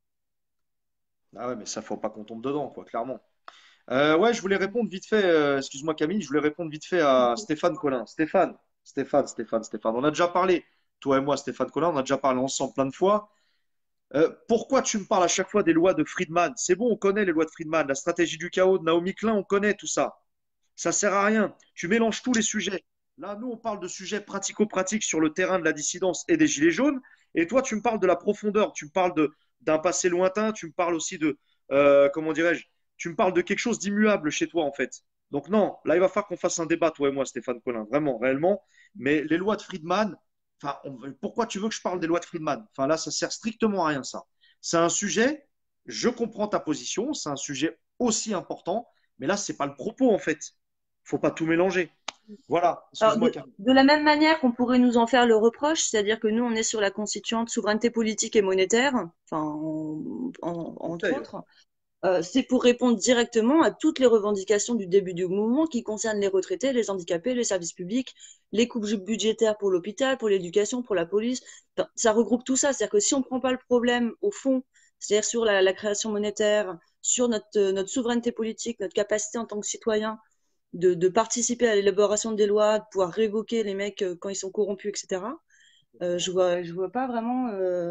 Ah ouais, mais ça, faut pas qu'on tombe dedans, quoi, clairement. Ouais, je voulais répondre vite fait, excuse-moi Camille, je voulais répondre vite fait à Stéphane Collin. Stéphane. On a déjà parlé, toi et moi, Stéphane Collin, on a déjà parlé ensemble plein de fois. Pourquoi tu me parles à chaque fois des lois de Friedman? C'est bon, on connaît les lois de Friedman, la stratégie du chaos de Naomi Klein, on connaît tout ça. Ça sert à rien. Tu mélanges tous les sujets. Là, nous, on parle de sujets pratico-pratiques sur le terrain de la dissidence et des gilets jaunes. Et toi, tu me parles de la profondeur. Tu me parles d'un passé lointain, tu me parles aussi de, comment dirais-je, tu me parles de quelque chose d'immuable chez toi, en fait. Donc non, là, il va falloir qu'on fasse un débat, toi et moi, Stéphane Collin, vraiment, réellement. Mais les lois de Friedman, enfin, pourquoi tu veux que je parle des lois de Friedman? Enfin, là, ça sert strictement à rien, ça. C'est un sujet, je comprends ta position, c'est un sujet aussi important, mais là, c'est pas le propos, en fait. Faut pas tout mélanger. Voilà, Alors, excuse-moi, Camille. de la même manière qu'on pourrait nous en faire le reproche, c'est-à-dire que nous, on est sur la constituante souveraineté politique et monétaire, enfin, entre Conseil. autres, c'est pour répondre directement à toutes les revendications du début du mouvement qui concernent les retraités, les handicapés, les services publics, les coupes budgétaires pour l'hôpital, pour l'éducation, pour la police. Enfin, ça regroupe tout ça. C'est-à-dire que si on ne prend pas le problème au fond, c'est-à-dire sur la création monétaire, sur notre souveraineté politique, notre capacité en tant que citoyen de participer à l'élaboration des lois, de pouvoir révoquer les mecs quand ils sont corrompus, etc., je vois pas vraiment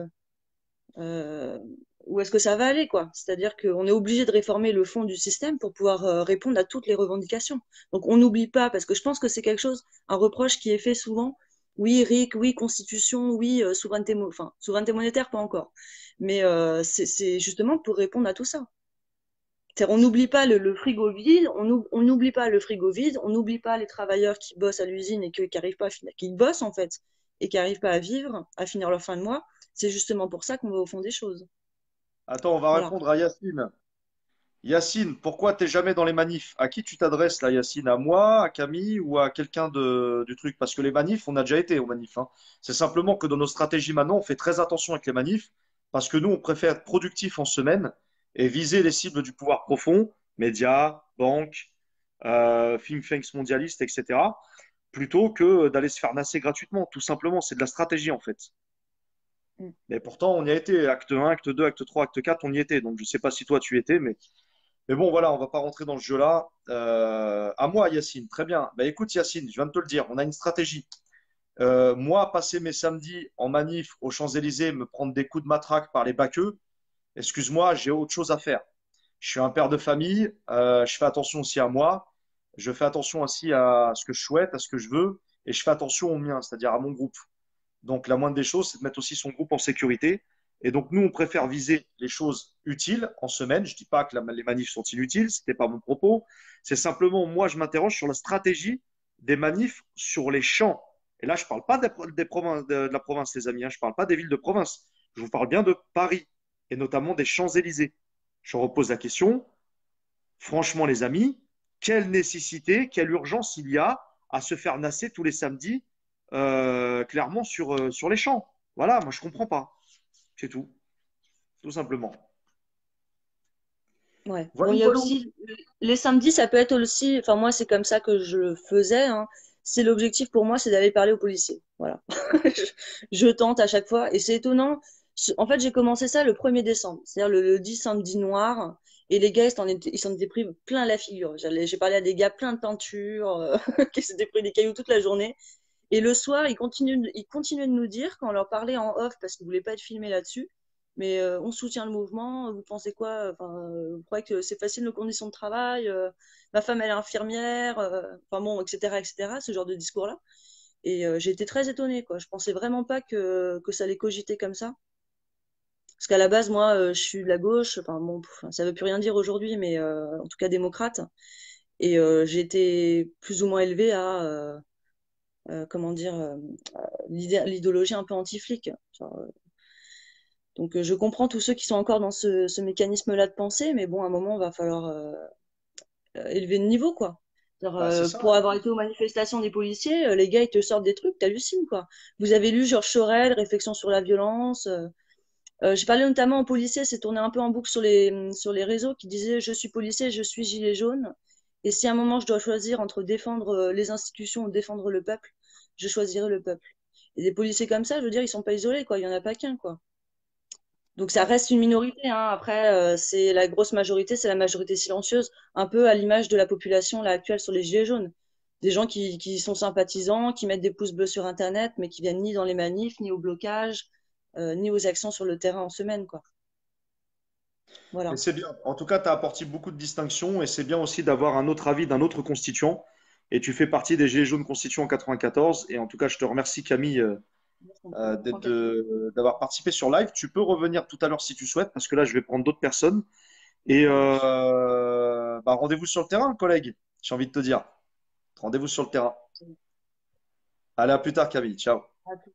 euh, où est-ce que ça va aller, quoi. C'est-à-dire qu'on est obligé de réformer le fond du système pour pouvoir répondre à toutes les revendications. Donc on n'oublie pas, parce que je pense que c'est quelque chose, un reproche qui est fait souvent. Oui, RIC, oui, constitution, oui, souveraineté, enfin, souveraineté monétaire, pas encore. Mais c'est justement pour répondre à tout ça. C'est-à-dire, on n'oublie pas le frigo vide, on n'oublie pas le frigo vide, on n'oublie pas les travailleurs qui bossent à l'usine et qui arrivent pas qui bossent en fait, et qui n'arrivent pas à vivre, à finir leur fin de mois. C'est justement pour ça qu'on va au fond des choses. Attends, on va Voilà. répondre à Yacine. Yacine, pourquoi t'es jamais dans les manifs? À qui tu t'adresses là, Yacine? À moi, à Camille ou à quelqu'un du truc? Parce que les manifs, on a déjà été aux manifs, hein. C'est simplement que dans nos stratégies maintenant, on fait très attention avec les manifs parce que nous, on préfère être productif en semaine et viser les cibles du pouvoir profond, médias, banques, think tanks mondialistes, etc., plutôt que d'aller se faire nasser gratuitement. Tout simplement, c'est de la stratégie en fait. Mm. Mais pourtant, on y a été. Acte 1, acte 2, acte 3, acte 4, on y était. Donc, je ne sais pas si toi, tu y étais, mais bon, voilà, on va pas rentrer dans ce jeu-là. À moi, Yacine, très bien. Bah, écoute, Yacine, je viens de te le dire, on a une stratégie. Moi, passer mes samedis en manif aux Champs-Élysées, me prendre des coups de matraque par les baqueux, excuse-moi, j'ai autre chose à faire. Je suis un père de famille, je fais attention aussi à moi, je fais attention aussi à ce que je souhaite, à ce que je veux, et je fais attention au mien, c'est-à-dire à mon groupe. Donc, la moindre des choses, c'est de mettre aussi son groupe en sécurité. Et donc, nous, on préfère viser les choses utiles en semaine. Je ne dis pas que les manifs sont inutiles, ce n'était pas mon propos. C'est simplement, moi, je m'interroge sur la stratégie des manifs sur les champs. Et là, je ne parle pas des provinces, de la province, les amis, hein. Je ne parle pas des villes de province. Je vous parle bien de Paris et notamment des Champs-Élysées. Je repose la question, franchement, les amis, quelle nécessité, quelle urgence il y a à se faire nasser tous les samedis, clairement, sur les champs? Voilà, moi, je ne comprends pas. C'est tout simplement. Ouais. Bon, Voilà, il y a voilà. aussi les samedis, ça peut être aussi, enfin moi c'est comme ça que je le faisais, hein. C'est l'objectif pour moi, c'est d'aller parler aux policiers. Voilà. Je, je tente à chaque fois et c'est étonnant. En fait, j'ai commencé ça le 1er décembre, c'est-à-dire le 10 samedi noir et les gars ils s'en étaient pris plein la figure. J'ai parlé à des gars plein de peinture qui s'étaient pris des cailloux toute la journée et le soir, ils continuaient de nous dire quand on leur parlait en off parce qu'ils voulaient pas être filmés là-dessus. Mais on soutient le mouvement. Vous pensez quoi? Enfin, vous croyez que c'est facile nos conditions de travail? Ma femme, elle est infirmière. Enfin bon, etc., etc. Ce genre de discours-là. Et j'ai été très étonnée, quoi. Je pensais vraiment pas que ça allait cogiter comme ça. Parce qu'à la base, moi, je suis de la gauche. Enfin bon, ça veut plus rien dire aujourd'hui, mais en tout cas démocrate. Et j'ai été plus ou moins élevée à comment dire l'idéologie un peu anti-flic. Genre, donc, je comprends tous ceux qui sont encore dans ce mécanisme-là de pensée, mais bon, à un moment, il va falloir élever le niveau, quoi. Bah, c'est ça. Pour avoir été aux manifestations des policiers, les gars, ils te sortent des trucs, t'hallucines, quoi. Vous avez lu Georges Sorel, Réflexion sur la violence. J'ai parlé notamment aux policiers, c'est tourné un peu en boucle sur les réseaux, qui disaient, je suis policier, je suis gilet jaune. Et si à un moment, je dois choisir entre défendre les institutions ou défendre le peuple, je choisirai le peuple. Et des policiers comme ça, je veux dire, ils sont pas isolés, quoi. Il y en a pas qu'un, quoi. Donc ça Ouais. reste une minorité, hein. Après, c'est la grosse majorité, c'est la majorité silencieuse, un peu à l'image de la population là, actuelle sur les Gilets jaunes. Des gens qui sont sympathisants, qui mettent des pouces bleus sur Internet, mais qui viennent ni dans les manifs, ni au blocage, ni aux actions sur le terrain en semaine, quoi. Mais Voilà. c'est bien. En tout cas, tu as apporté beaucoup de distinctions et c'est bien aussi d'avoir un autre avis d'un autre constituant. Et tu fais partie des Gilets jaunes constituants en 94. Et en tout cas, je te remercie, Camille, d'avoir participé sur live. Tu peux revenir tout à l'heure si tu souhaites, parce que là, je vais prendre d'autres personnes. Et bah, rendez-vous sur le terrain, collègue. J'ai envie de te dire. Rendez-vous sur le terrain. Allez, à plus tard, Camille. Ciao.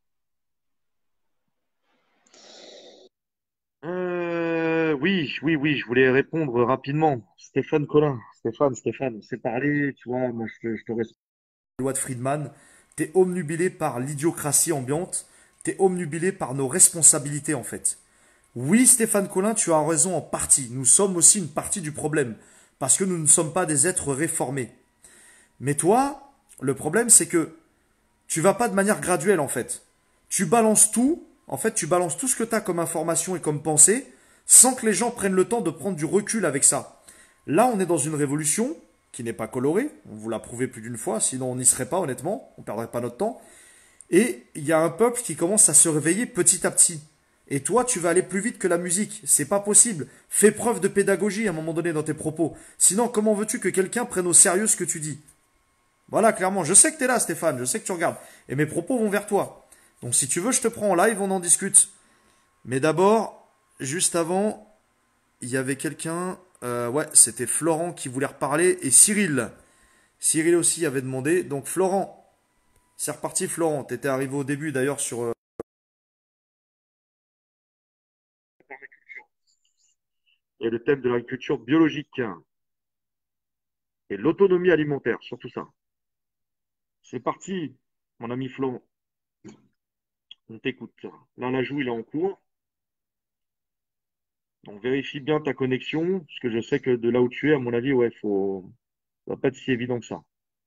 Oui, je voulais répondre rapidement. Stéphane Collin, Stéphane, on s'est parlé, tu vois, moi je te respecte. Loi de Friedman, t'es omnubilé par l'idiocratie ambiante, t'es omnubilé par nos responsabilités en fait. Oui, Stéphane Collin, tu as raison en partie. Nous sommes aussi une partie du problème, parce que nous ne sommes pas des êtres réformés. Mais toi, le problème c'est que tu vas pas de manière graduelle en fait. Tu balances tout, en fait, tu balances tout ce que tu as comme information et comme pensée, sans que les gens prennent le temps de prendre du recul avec ça. Là, on est dans une révolution qui n'est pas colorée, on vous l'a prouvé plus d'une fois, sinon on n'y serait pas honnêtement, on perdrait pas notre temps. Et il y a un peuple qui commence à se réveiller petit à petit. Et toi, tu vas aller plus vite que la musique. C'est pas possible. Fais preuve de pédagogie à un moment donné dans tes propos. Sinon, comment veux-tu que quelqu'un prenne au sérieux ce que tu dis? Voilà, clairement. Je sais que t'es là, Stéphane. Je sais que tu regardes. Et mes propos vont vers toi. Donc, si tu veux, je te prends en live, on en discute. Mais d'abord, juste avant, il y avait quelqu'un. Ouais, c'était Florent qui voulait reparler. Et Cyril. Cyril aussi avait demandé. Donc, Florent. C'est reparti, Florent. T'étais arrivé au début d'ailleurs sur. Et le thème de l'agriculture biologique et l'autonomie alimentaire, surtout ça. C'est parti, mon ami Florent. On t'écoute. Là, l'ajout, il est en cours. Donc, vérifie bien ta connexion, parce que je sais que de là où tu es, à mon avis, ouais, ça va pas être si évident que ça.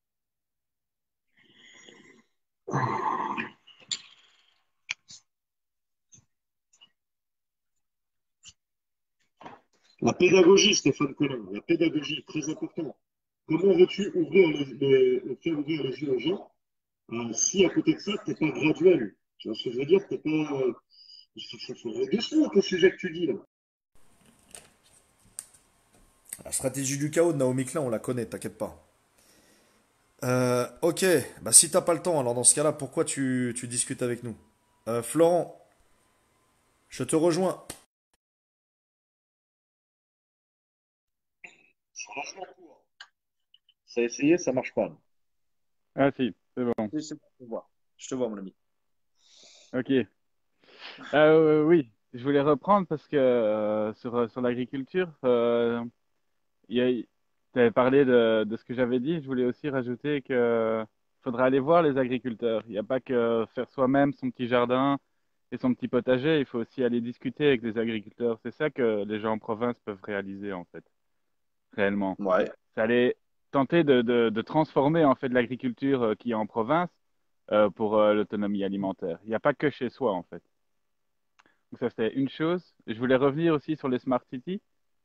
La pédagogie, Stéphane Collin, la pédagogie, très important. Comment veux-tu faire ouvrir les yeux aux gens si à côté de ça, t'es pas graduel? Tu vois ce que je veux dire? T'es pas. Faut doucement avec le sujet que tu dis là. La stratégie du chaos de Naomi Klein, on la connaît, t'inquiète pas. Ok, bah si t'as pas le temps, alors dans ce cas-là, pourquoi tu discutes avec nous? Florent, je te rejoins. C'est vachement court. Ça a essayé, ça marche pas. Ah si, c'est bon. Oui, c'est bon, je te vois. Je te vois, mon ami. Ok. Oui, je voulais reprendre parce que sur l'agriculture, tu avais parlé de ce que j'avais dit. Je voulais aussi rajouter que faudrait aller voir les agriculteurs. Il n'y a pas que faire soi-même son petit jardin et son petit potager. Il faut aussi aller discuter avec les agriculteurs. C'est ça que les gens en province peuvent réaliser en fait, réellement. Ouais. C'est aller tenter de transformer en fait l'agriculture qui est en province pour l'autonomie alimentaire. Il n'y a pas que chez soi en fait. Donc ça, c'était une chose. Je voulais revenir aussi sur les smart cities.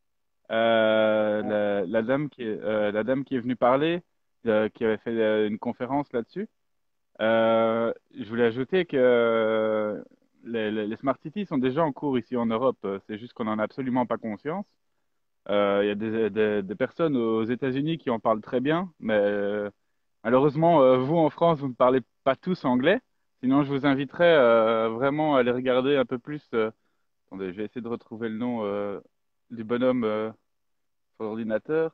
La dame qui est venue parler, qui avait fait une conférence là-dessus. Je voulais ajouter que les smart cities sont déjà en cours ici en Europe. C'est juste qu'on n'en a absolument pas conscience. Il y a des personnes aux États-Unis qui en parlent très bien, mais malheureusement, vous en France, vous ne parlez pas tous anglais. Sinon, je vous inviterais vraiment à aller regarder un peu plus. Attendez, je vais essayer de retrouver le nom du bonhomme sur l'ordinateur.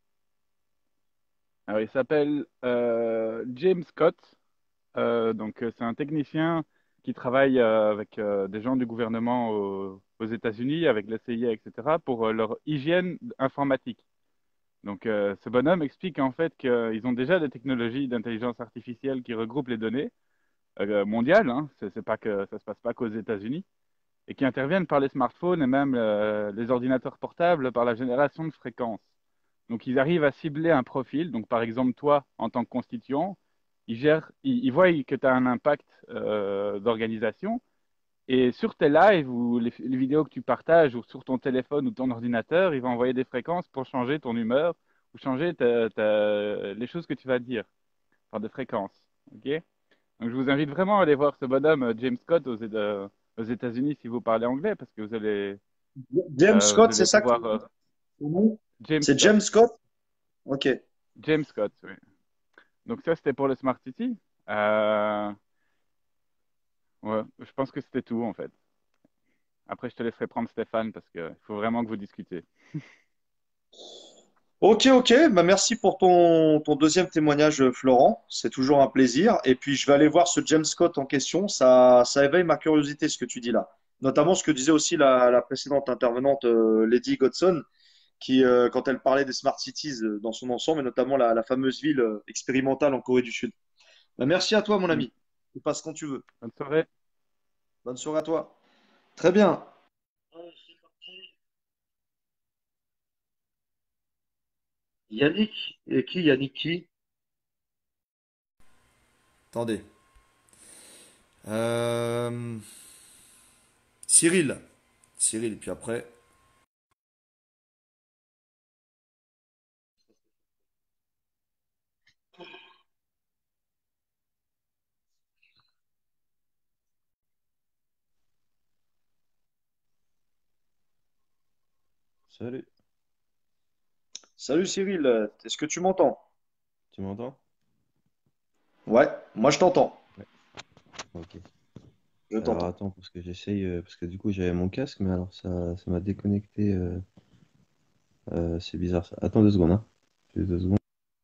Alors, il s'appelle James Scott. C'est un technicien qui travaille avec des gens du gouvernement aux États-Unis, avec la CIA, etc., pour leur hygiène informatique. Ce bonhomme explique en fait qu'ils ont déjà des technologies d'intelligence artificielle qui regroupent les données mondiales. Hein. C'est pas que ça se passe pas qu'aux États-Unis et qui interviennent par les smartphones et même les ordinateurs portables par la génération de fréquences. Donc, ils arrivent à cibler un profil. Donc, par exemple, toi, en tant que constituant, ils voient que tu as un impact d'organisation. Et sur tes lives ou les vidéos que tu partages ou sur ton téléphone ou ton ordinateur, ils vont envoyer des fréquences pour changer ton humeur ou changer les choses que tu vas dire par des fréquences. Ok. Donc, je vous invite vraiment à aller voir ce bonhomme James Scott aux États-Unis si vous parlez anglais, parce que James vous Scott, c'est allez ça que pouvoir. son nom? James C'est Scott. James Scott? Ok. James Scott, oui. Donc, ça, c'était pour le Smart City. Euh, Ouais, je pense que c'était tout en fait. Après, je te laisserai prendre Stéphane parce qu'il faut vraiment que vous discutiez. Ok, ok. Bah, merci pour ton deuxième témoignage, Florent. C'est toujours un plaisir. Et puis, je vais aller voir ce James Scott en question. Ça éveille ma curiosité, ce que tu dis là. Notamment ce que disait aussi la précédente intervenante, Lady Godson, qui, quand elle parlait des smart cities dans son ensemble, et notamment la fameuse ville expérimentale en Corée du Sud. Bah, merci à toi, mon Mm. ami. Tu passes quand tu veux. Bonne soirée. Bonne soirée à toi. Très bien. Yannick, et qui Yannick qui? Attendez. Euh, Cyril. Cyril, puis après. Salut, Salut Cyril, est-ce que tu m'entends? tu m'entends? Ouais, moi je t'entends. Ouais. Ok. Je Alors t'entends. attends, parce que j'essaye, parce que du coup j'avais mon casque, mais alors ça m'a déconnecté. C'est bizarre ça. Attends 2 secondes, hein. Juste 2 secondes.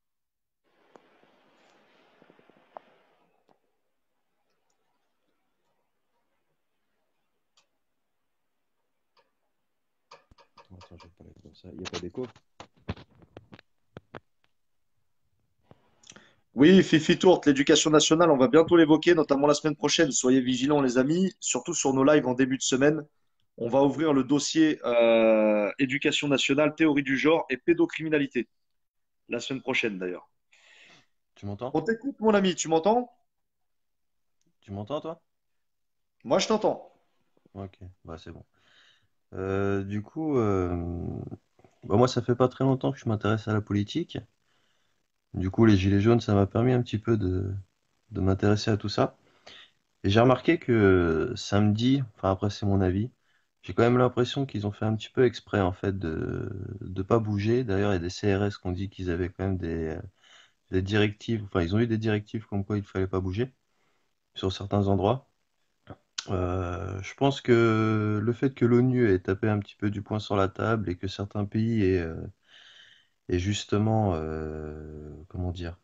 Attends, je vais parler comme ça. Il n'y a pas d'écho? Oui, Fifi Tourte, l'éducation nationale, on va bientôt l'évoquer, notamment la semaine prochaine. Soyez vigilants, les amis, surtout sur nos lives en début de semaine. On va ouvrir le dossier éducation nationale, théorie du genre et pédocriminalité. La semaine prochaine, d'ailleurs. Tu m'entends? On t'écoute, mon ami, tu m'entends? Tu m'entends toi? Moi, je t'entends. Ok, bah c'est bon. Du coup, bah, moi ça fait pas très longtemps que je m'intéresse à la politique. Du coup, les gilets jaunes, ça m'a permis un petit peu de m'intéresser à tout ça. Et j'ai remarqué que samedi, enfin après c'est mon avis, j'ai quand même l'impression qu'ils ont fait un petit peu exprès en fait de pas bouger. D'ailleurs, il y a des CRS qui ont dit qu'ils avaient quand même des directives, enfin ils ont eu des directives comme quoi il fallait pas bouger sur certains endroits. Je pense que le fait que l'ONU ait tapé un petit peu du poing sur la table et que certains pays aient justement, comment dire,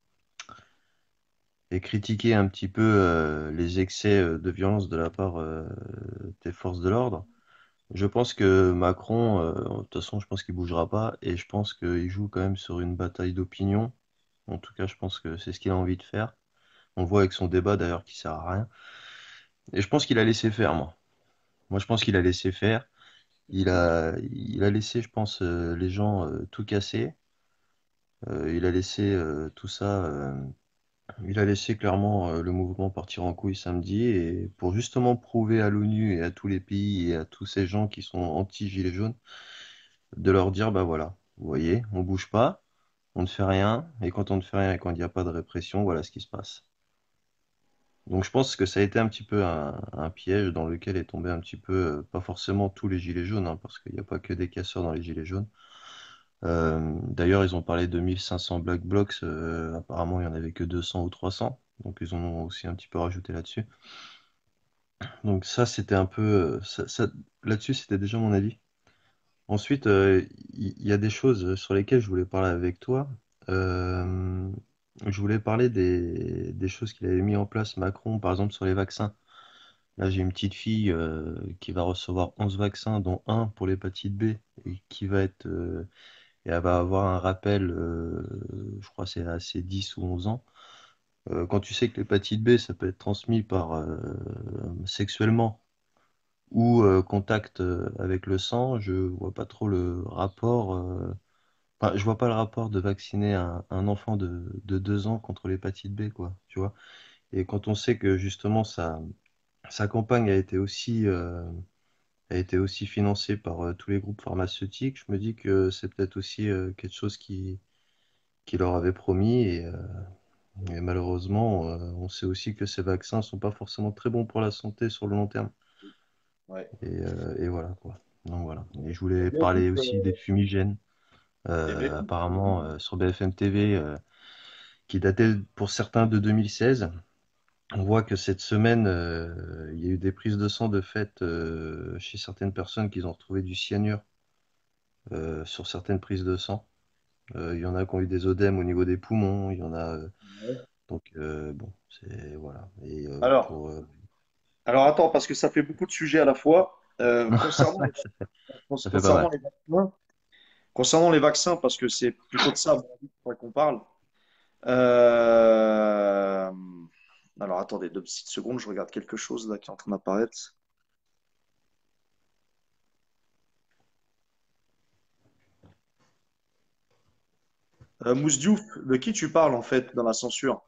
aient critiqué un petit peu les excès de violence de la part des forces de l'ordre. Je pense que Macron, de toute façon, je pense qu'il bougera pas et je pense qu'il joue quand même sur une bataille d'opinion. En tout cas, je pense que c'est ce qu'il a envie de faire. On le voit avec son débat d'ailleurs qui sert à rien. Et je pense qu'il a laissé faire, moi. Moi, je pense qu'il a laissé faire. Il a laissé, je pense, les gens tout casser. Il a laissé tout ça. Il a laissé clairement le mouvement partir en couille samedi et pour justement prouver à l'ONU et à tous les pays et à tous ces gens qui sont anti-gilets jaunes de leur dire, bah voilà, vous voyez, on bouge pas, on ne fait rien, et quand on ne fait rien et quand il n'y a pas de répression, voilà ce qui se passe. Donc je pense que ça a été un petit peu un piège dans lequel est tombé un petit peu, pas forcément tous les gilets jaunes, hein, parce qu'il n'y a pas que des casseurs dans les gilets jaunes. D'ailleurs, ils ont parlé de 1500 Black Blocs, apparemment il n'y en avait que 200 ou 300, donc ils en ont aussi un petit peu rajouté là-dessus. Donc ça, c'était un peu, là-dessus, c'était déjà mon avis. Ensuite, il y a des choses sur lesquelles je voulais parler avec toi. Euh, je voulais parler des choses qu'il avait mis en place Macron, par exemple sur les vaccins. Là, j'ai une petite fille qui va recevoir 11 vaccins, dont un pour l'hépatite B, et qui va être, et elle va avoir un rappel, je crois que c'est à ses 10 ou 11 ans. Quand tu sais que l'hépatite B, ça peut être transmis par sexuellement ou contact avec le sang, je vois pas trop le rapport. Enfin, je vois pas le rapport de vacciner un enfant de 2 ans contre l'hépatite B, quoi, tu vois. Et quand on sait que justement sa campagne a été aussi financée par tous les groupes pharmaceutiques, je me dis que c'est peut-être aussi quelque chose qui leur avait promis. Et malheureusement, on sait aussi que ces vaccins sont pas forcément très bons pour la santé sur le long terme. Ouais. Et voilà, quoi. Donc voilà. Et je Eh voulais bien, écoute, parler aussi des fumigènes. eh bien, écoute, Apparemment, sur BFM TV, qui datait pour certains de 2016. On voit que cette semaine, il y a eu des prises de sang de fait chez certaines personnes qui ont retrouvé du cyanure sur certaines prises de sang. Il y en a qui ont eu des odèmes au niveau des poumons, il y en a. Ouais. Donc, bon, c'est. Voilà. Et Alors, pour. alors attends, parce que ça fait beaucoup de sujets à la fois. Ça fait pas Concernant mal. les vaccins, parce que c'est plutôt de ça mon avis, qu'il faudrait qu'on parle. Euh, Alors attendez 2 petites secondes, je regarde quelque chose là qui est en train d'apparaître. Mousse Diouf, de qui tu parles en fait dans la censure?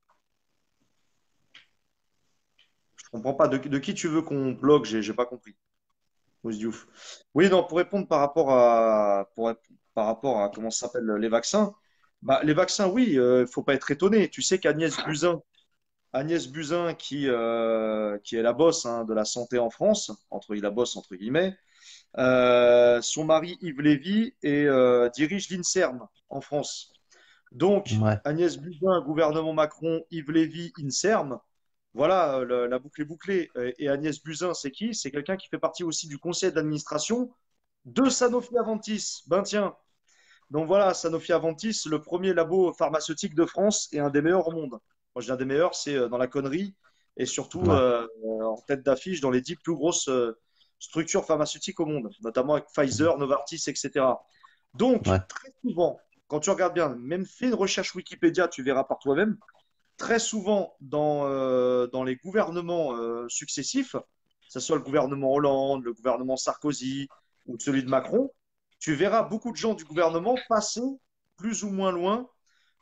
Je comprends pas. De qui tu veux qu'on bloque? J'ai pas compris. Mousse Diouf. Oui, non, pour répondre par rapport à comment ça s'appelle les vaccins. Bah, les vaccins, oui, il faut pas être étonné. Tu sais Agnès Buzyn qui est la boss hein, de la santé en France, la boss entre guillemets. Son mari Yves Lévy dirige l'INSERM en France. Donc, Ouais. Agnès Buzyn, gouvernement Macron, Yves Lévy, INSERM, voilà, la boucle est bouclée. Et Agnès Buzyn, c'est qui? C'est quelqu'un qui fait partie aussi du conseil d'administration de Sanofi Aventis. Ben tiens, donc voilà, Sanofi Aventis, le premier labo pharmaceutique de France et un des meilleurs au monde. Moi, je dis un des meilleurs, c'est dans la connerie et surtout Ouais. en tête d'affiche dans les 10 plus grosses structures pharmaceutiques au monde, notamment avec Pfizer, Novartis, etc. Donc, Ouais. très souvent, quand tu regardes bien, même fais une recherche Wikipédia, tu verras par toi-même, très souvent dans les gouvernements successifs, que ce soit le gouvernement Hollande, le gouvernement Sarkozy ou celui de Macron, tu verras beaucoup de gens du gouvernement passer plus ou moins loin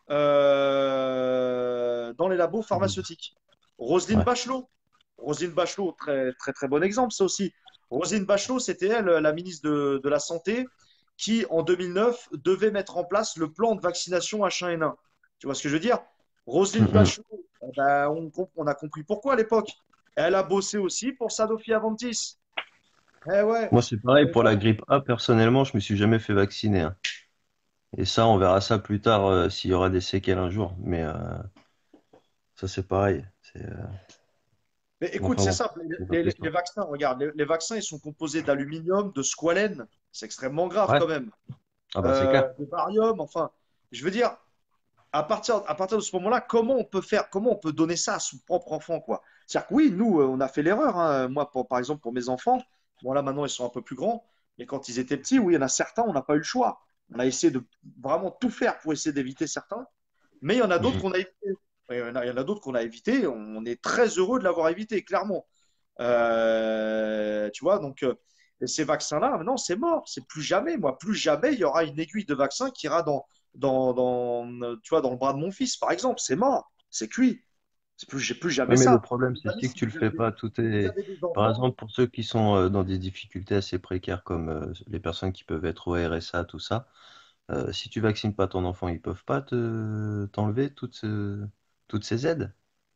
dans les labos pharmaceutiques. Roselyne Ouais. Bachelot, Roselyne Bachelot, très très très bon exemple, ça aussi. Roselyne Bachelot, c'était elle, la ministre de la Santé, qui en 2009 devait mettre en place le plan de vaccination H1N1. Tu vois ce que je veux dire? Roselyne Mhm. Bachelot, ben, on a compris pourquoi à l'époque. Elle a bossé aussi pour Sanofi Aventis. Eh ouais. Moi, c'est pareil Et pour la voilà. grippe A. Personnellement, je me suis jamais fait vacciner, hein. Et ça, on verra ça plus tard s'il y aura des séquelles un jour. Mais ça, c'est pareil. Mais écoute, Enfin c'est bon, simple. c'est une autre Les histoire. vaccins, regarde, les vaccins, ils sont composés d'aluminium, de squalène. C'est extrêmement grave Ouais. quand même. Ah bah c'est clair. De barium, enfin. Je veux dire, à partir de ce moment-là, comment on peut donner ça à son propre enfant, quoi? C'est-à-dire que oui, nous, on a fait l'erreur, hein. Moi, par exemple, pour mes enfants, bon là maintenant, ils sont un peu plus grands, mais quand ils étaient petits, oui, il y en a certains, on n'a pas eu le choix. On a essayé de vraiment tout faire pour essayer d'éviter certains. Mais il y en a d'autres Mhm. qu'on a évité. Il y en a d'autres qu'on a évité. On est très heureux de l'avoir évité, clairement. Tu vois, donc et ces vaccins-là, maintenant, c'est mort. C'est plus jamais, moi, plus jamais il y aura une aiguille de vaccin qui ira tu vois, dans le bras de mon fils, par exemple. C'est mort. C'est cuit. J'ai plus Ouais, jamais mais le ça. problème, Les c'est amis, aussi que si tu le fais pas. vous avez des Par enfants, exemple, pour ceux qui sont dans des difficultés assez précaires, comme les personnes qui peuvent être au RSA, tout ça, si tu vaccines pas ton enfant, ils peuvent pas t'enlever toutes ces aides,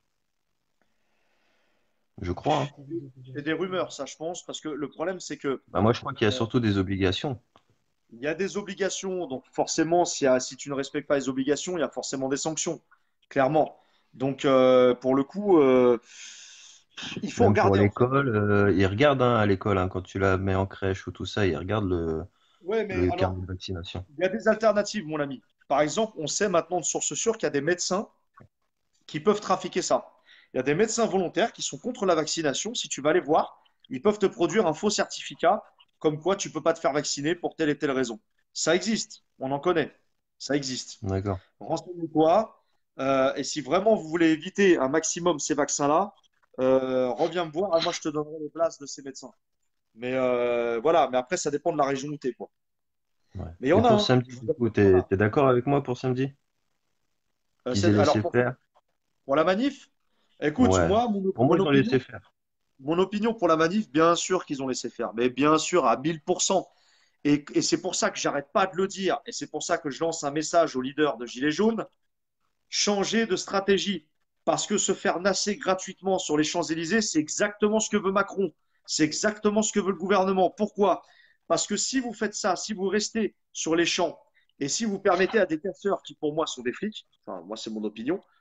je crois, hein. c'est des rumeurs, ça, je pense, parce que le problème, c'est que Bah, moi, je crois qu'il y a euh, surtout des obligations. il y a des obligations. Donc, forcément, si tu ne respectes pas les obligations, il y a forcément des sanctions, clairement. Donc, pour le coup, il faut Même pour regarder, en fait. l'école, ils regardent hein, à l'école, hein, quand tu la mets en crèche ou tout ça, ils regardent Ouais, mais le alors, carnet de vaccination. il y a des alternatives, mon ami. Par exemple, on sait maintenant de source sûre qu'il y a des médecins qui peuvent trafiquer ça. Il y a des médecins volontaires qui sont contre la vaccination. Si tu vas les voir, ils peuvent te produire un faux certificat comme quoi tu ne peux pas te faire vacciner pour telle et telle raison. Ça existe, on en connaît. Ça existe. D'accord. Renseignez-toi. Et si vraiment vous voulez éviter un maximum ces vaccins-là, reviens me voir et moi je te donnerai les places de ces médecins. Mais voilà, mais après ça dépend de la région où tu es, quoi. Ouais. Mais il y Et en a, pour hein. samedi, Je du vous assure coup, qu'il y en a. t'es d'accord avec moi pour samedi? Qu'ils aient Alors laissé faire? pour la manif, écoute, Ouais. moi, Pour moi, ils ont laissé faire. mon opinion pour la manif, bien sûr qu'ils ont laissé faire, mais bien sûr à 1000%. Et c'est pour ça que j'arrête pas de le dire, et c'est pour ça que je lance un message aux leaders de Gilets jaunes, changer de stratégie. Parce que se faire nasser gratuitement sur les Champs-Élysées, c'est exactement ce que veut Macron. C'est exactement ce que veut le gouvernement. Pourquoi? Parce que si vous faites ça, si vous restez sur les champs, et si vous permettez à des casseurs qui pour moi sont des flics, enfin moi c'est mon opinion,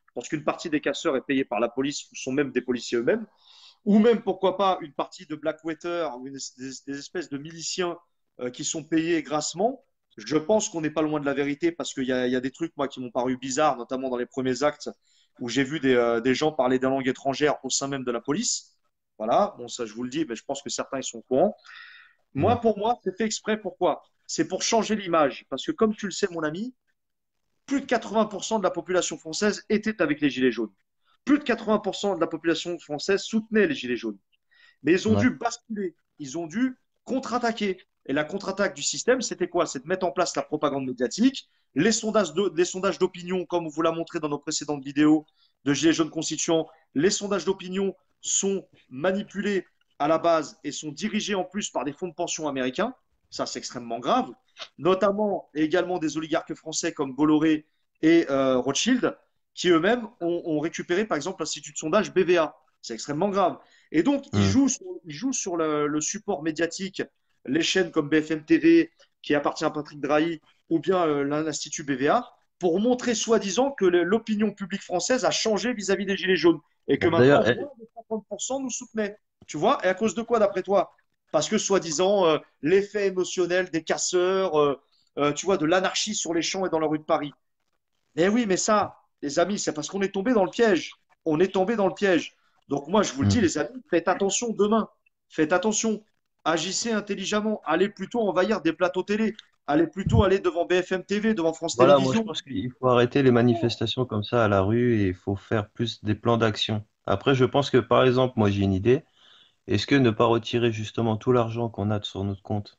parce qu'une partie des casseurs est payée par la police ou sont même des policiers eux-mêmes, ou même, pourquoi pas, une partie de Blackwater ou des espèces de miliciens qui sont payés grassement. Je pense qu'on n'est pas loin de la vérité parce qu'il y a des trucs, moi, qui m'ont paru bizarres, notamment dans les premiers actes où j'ai vu des gens parler des langues étrangères au sein même de la police. Voilà, bon, ça je vous le dis, mais je pense que certains ils sont au courant. Mm. Pour moi, c'est fait exprès. Pourquoi? C'est pour changer l'image. Parce que comme tu le sais, mon ami, plus de 80% de la population française était avec les Gilets jaunes. Plus de 80% de la population française soutenait les Gilets jaunes. Mais ils ont Ouais. dû basculer, ils ont dû contre-attaquer. Et la contre-attaque du système, c'était quoi? C'est de mettre en place la propagande médiatique, les sondages d'opinion, comme on vous l'a montré dans nos précédentes vidéos de Gilets jaunes constituants. Les sondages d'opinion sont manipulés à la base et sont dirigés en plus par des fonds de pension américains. Ça, c'est extrêmement grave. Notamment et également des oligarques français comme Bolloré et Rothschild, qui eux-mêmes ont récupéré, par exemple, l'institut de sondage BVA. C'est extrêmement grave. Et donc, Mm. ils jouent sur le support médiatique, les chaînes comme BFM TV, qui appartient à Patrick Drahi, ou bien l'Institut BVA, pour montrer soi-disant que l'opinion publique française a changé vis-à-vis des Gilets jaunes. Et que maintenant, D'ailleurs, moins de 50% nous soutenaient. Tu vois? Et à cause de quoi, d'après toi? Parce que, soi-disant, l'effet émotionnel des casseurs, tu vois, de l'anarchie sur les champs et dans la rue de Paris. Eh oui, mais ça, les amis, c'est parce qu'on est tombé dans le piège. On est tombé dans le piège. Donc moi, je vous le dis, mm. les amis, faites attention demain. Faites attention. Agissez intelligemment. Allez plutôt envahir des plateaux télé. Allez plutôt aller devant BFM TV, devant France Voilà, moi je Télévisions. pense qu'il faut arrêter les manifestations comme ça à la rue et il faut faire plus des plans d'action. Après, je pense que par exemple, moi j'ai une idée. Est-ce que ne pas retirer justement tout l'argent qu'on a sur notre compte?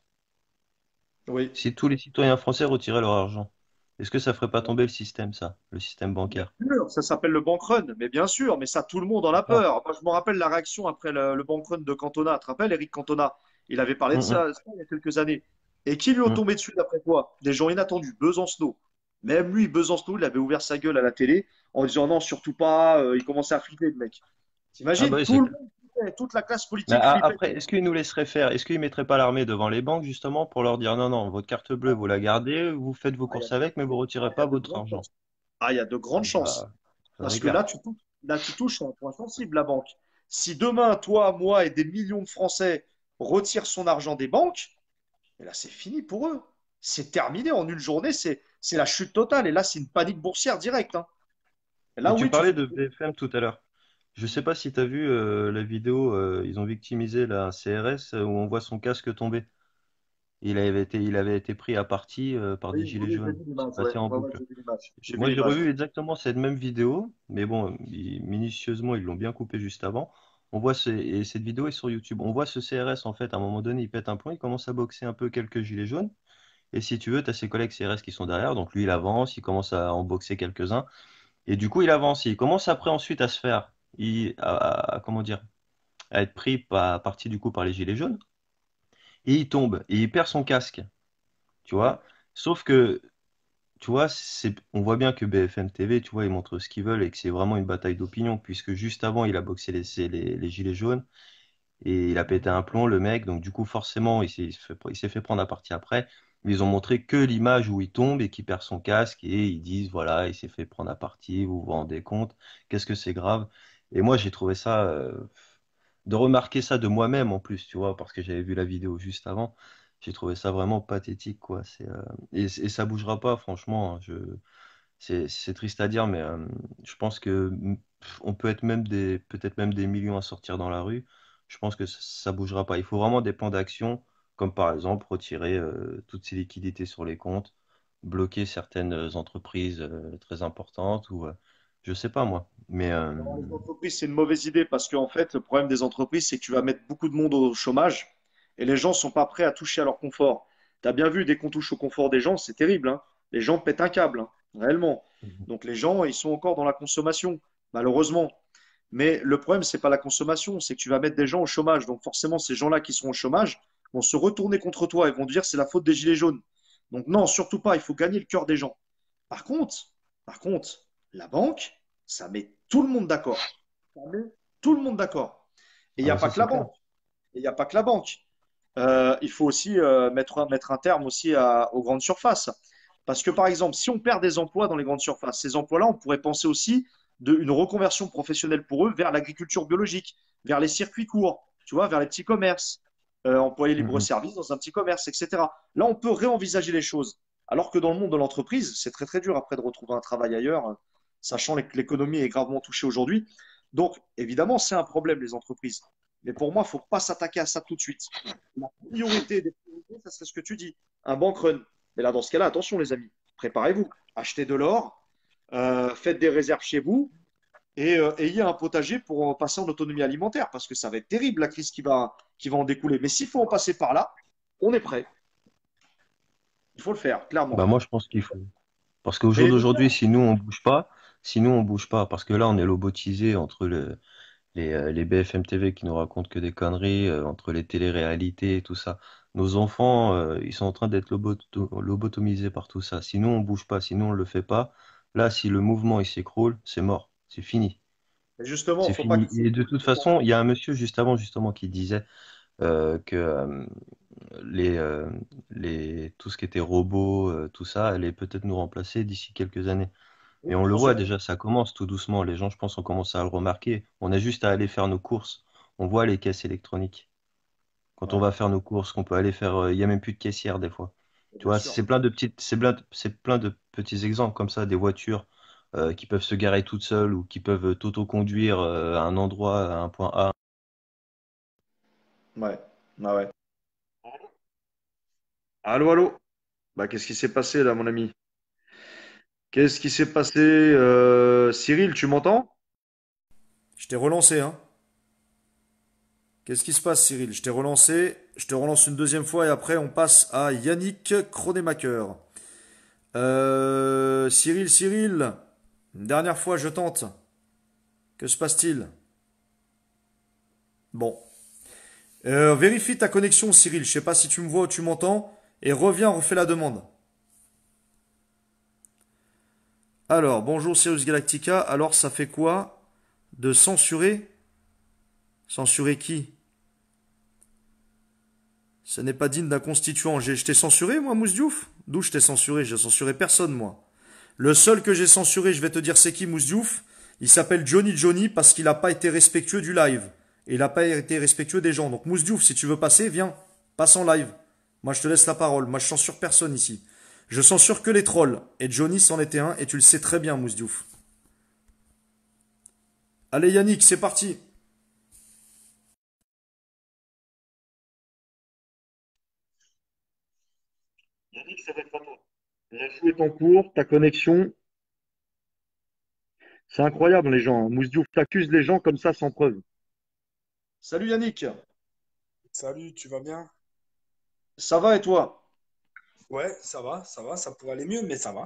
Oui. Si tous les citoyens français retiraient leur argent, est-ce que ça ferait pas tomber le système, ça, le système Bien bancaire? sûr, ça s'appelle le bank run, mais bien sûr, mais ça, tout le monde en a Ah. peur. Moi, je me rappelle la réaction après le bank run de Cantona. Tu te rappelles, Eric Cantona? Il avait parlé de Mm, ça il y a quelques années. Et qui lui ont mm. tombé dessus d'après toi? Des gens inattendus, Besancenot. Même lui, Besancenot, il avait ouvert sa gueule à la télé en disant non, surtout pas. Il commençait à flipper, le mec. Ah bah T'imagines? oui, Tout c'est le clair. monde flippait, toute la classe Mais politique flippait. après, est-ce qu'ils nous laisseraient faire? Est-ce qu'ils mettraient pas l'armée devant les banques justement pour leur dire non, non, votre carte bleue, vous la gardez, vous faites vos Ah, courses avec, mais vous retirez il y pas a de votre grandes argent? chances. Ah, il y a de Ah grandes chances. bah, Parce faudrait que là, gaffe. tu touches à un point sensible, la banque. Si demain, toi, moi et des millions de Français retirent son argent des banques, et là, c'est fini pour eux. C'est terminé en une journée, c'est la chute totale. Et là, c'est une panique boursière directe, hein. Et Et là, tu oui, tu parlais fais. de BFM tout à l'heure. Je sais pas si tu as vu la vidéo, ils ont victimisé la CRS où on voit son casque tomber. Il avait été pris à partie par des Oui, gilets oui, j'ai jaunes. vu C'est l'image, ouais. passé en Ouais, ouais, boucle. j'ai vu l'image. J'ai vu Moi, j'ai l'image. revu exactement cette même vidéo, mais bon, minutieusement, ils l'ont bien coupé juste avant. Et cette vidéo est sur YouTube. On voit ce CRS, en fait, à un moment donné, il pète un plomb, il commence à boxer un peu quelques gilets jaunes. Et si tu veux, tu as ses collègues CRS qui sont derrière. Donc lui, il avance, il commence à en boxer quelques-uns. Et du coup, il avance. Il commence après ensuite à se faire, comment dire, à être pris par partie du coup par les gilets jaunes. Et il tombe et il perd son casque, tu Ouais. vois. Sauf que, tu vois, on voit bien que BFM TV, tu vois, ils montrent ce qu'ils veulent et que c'est vraiment une bataille d'opinion, puisque juste avant, il a boxé les gilets jaunes et il a pété un plomb, le mec. Donc, du coup, forcément, il s'est fait prendre à partie après. Mais ils ont montré que l'image où il tombe et qu'il perd son casque et ils disent, voilà, il s'est fait prendre à partie, vous vous rendez compte, qu'est-ce que c'est grave. Et moi, j'ai trouvé ça, de remarquer ça de moi-même en plus, tu vois, parce que j'avais vu la vidéo juste avant. J'ai trouvé ça vraiment pathétique, quoi. Et ça bougera pas, franchement, hein. C'est triste à dire, mais je pense que on peut être peut-être même des millions à sortir dans la rue. Je pense que ça bougera pas. Il faut vraiment des plans d'action, comme par exemple retirer toutes ces liquidités sur les comptes, bloquer certaines entreprises très importantes ou je sais pas moi. Mais Non, les entreprises, c'est une mauvaise idée parce qu'en fait, le problème des entreprises, c'est que tu vas mettre beaucoup de monde au chômage et les gens ne sont pas prêts à toucher à leur confort. Tu as bien vu, dès qu'on touche au confort des gens, c'est terrible, hein. Les gens pètent un câble, hein, réellement. Donc les gens, ils sont encore dans la consommation, malheureusement. Mais le problème, c'est pas la consommation, c'est que tu vas mettre des gens au chômage. Donc forcément, ces gens-là qui sont au chômage vont se retourner contre toi et vont dire c'est la faute des gilets jaunes. Donc non, surtout pas, il faut gagner le cœur des gens. Par contre, par contre, la banque, ça met tout le monde d'accord. Ça met tout le monde d'accord. Et il ah n'y a bah pas ça que la c'est clair. banque. Et il n'y a pas que la banque. Il faut aussi mettre un terme aussi aux grandes surfaces. Parce que par exemple, si on perd des emplois dans les grandes surfaces, ces emplois-là, on pourrait penser aussi une reconversion professionnelle pour eux vers l'agriculture biologique, vers les circuits courts, tu vois, vers les petits commerces, employer Mhm. libre-service dans un petit commerce, etc. Là, on peut réenvisager les choses. Alors que dans le monde de l'entreprise, c'est très très dur après de retrouver un travail ailleurs, sachant que l'économie est gravement touchée aujourd'hui. Donc, évidemment, c'est un problème, les entreprises. Mais pour moi, il ne faut pas s'attaquer à ça tout de suite. La priorité des priorités, ça serait ce que tu dis, un bank run. Mais là, dans ce cas-là, attention, les amis, préparez-vous. Achetez de l'or, faites des réserves chez vous et ayez un potager pour passer en autonomie alimentaire parce que ça va être terrible la crise qui va en découler. Mais s'il faut en passer par là, on est prêt. Il faut le faire, Bah clairement. moi je pense qu'il faut. Parce qu'au Mais jour les deux, d'aujourd'hui, si nous on bouge pas, parce que là on est lobotisé entre les BFM TV qui nous racontent que des conneries, entre les téléréalités et tout ça. Nos enfants, ils sont en train d'être lobotomisés par tout ça. Si nous on bouge pas, si nous on le fait pas, là si le mouvement il s'écroule, c'est mort, c'est fini. justement, il C'est ne faut pas fini. qu'ils Et de toute façon, il y a un monsieur juste avant justement qui disait que les, euh, tout ce qui était robots, tout ça, allait peut-être nous remplacer d'ici quelques années. Et Oui, on le bien voit sûr. déjà, ça commence tout doucement. Les gens, je pense, ont commencé à le remarquer. On a juste à aller faire nos courses. On voit les caisses électroniques. Quand on Ouais, va faire nos courses, qu'on peut aller faire, il n'y a même plus de caissière des fois. Tu bien vois, sûr. c'est plein de petits exemples comme ça, des voitures qui peuvent se garer toutes seules ou qui peuvent t'auto-conduire à un endroit, à un point A. Ouais. Ah ouais. Allô, allô? Bah, qu'est-ce qui s'est passé là, mon ami? Qu'est-ce qui s'est passé? Cyril, tu m'entends? Je t'ai relancé, hein. Qu'est-ce qui se passe, Cyril? Je t'ai relancé, je te relance une deuxième fois et après on passe à Yannick Kronémaker. Cyril, une dernière fois, je tente. Que se passe-t-il? Bon. Vérifie ta connexion, Cyril. Je sais pas si tu me vois ou tu m'entends. Et reviens, refais la demande. Alors, bonjour Sirius Galactica. Alors, ça fait quoi de censurer? Censurer qui? Ce n'est pas digne d'un constituant. Je t'ai censuré, moi, Mousse Diouf? D'où je t'ai censuré? J'ai censuré personne, moi. Le seul que j'ai censuré, je vais te dire c'est qui, Mousse Diouf. Il s'appelle Johnny parce qu'il n'a pas été respectueux du live. Et il n'a pas été respectueux des gens. Donc Mousse Diouf, si tu veux passer, viens. Passe en live. Moi, je te laisse la parole. Moi, je censure personne ici. Je censure que les trolls. Et Johnny c'en était un. Et tu le sais très bien, Mousse Diouf. Allez Yannick, c'est parti. Yannick, ça va être à toi. La joue est en cours, ta connexion. C'est incroyable, les gens, hein. Mousse Diouf, t'accuses les gens comme ça sans preuve. Salut Yannick, Salut, tu vas bien? ça va et toi? Ouais, ça va, ça pourrait aller mieux, mais ça va.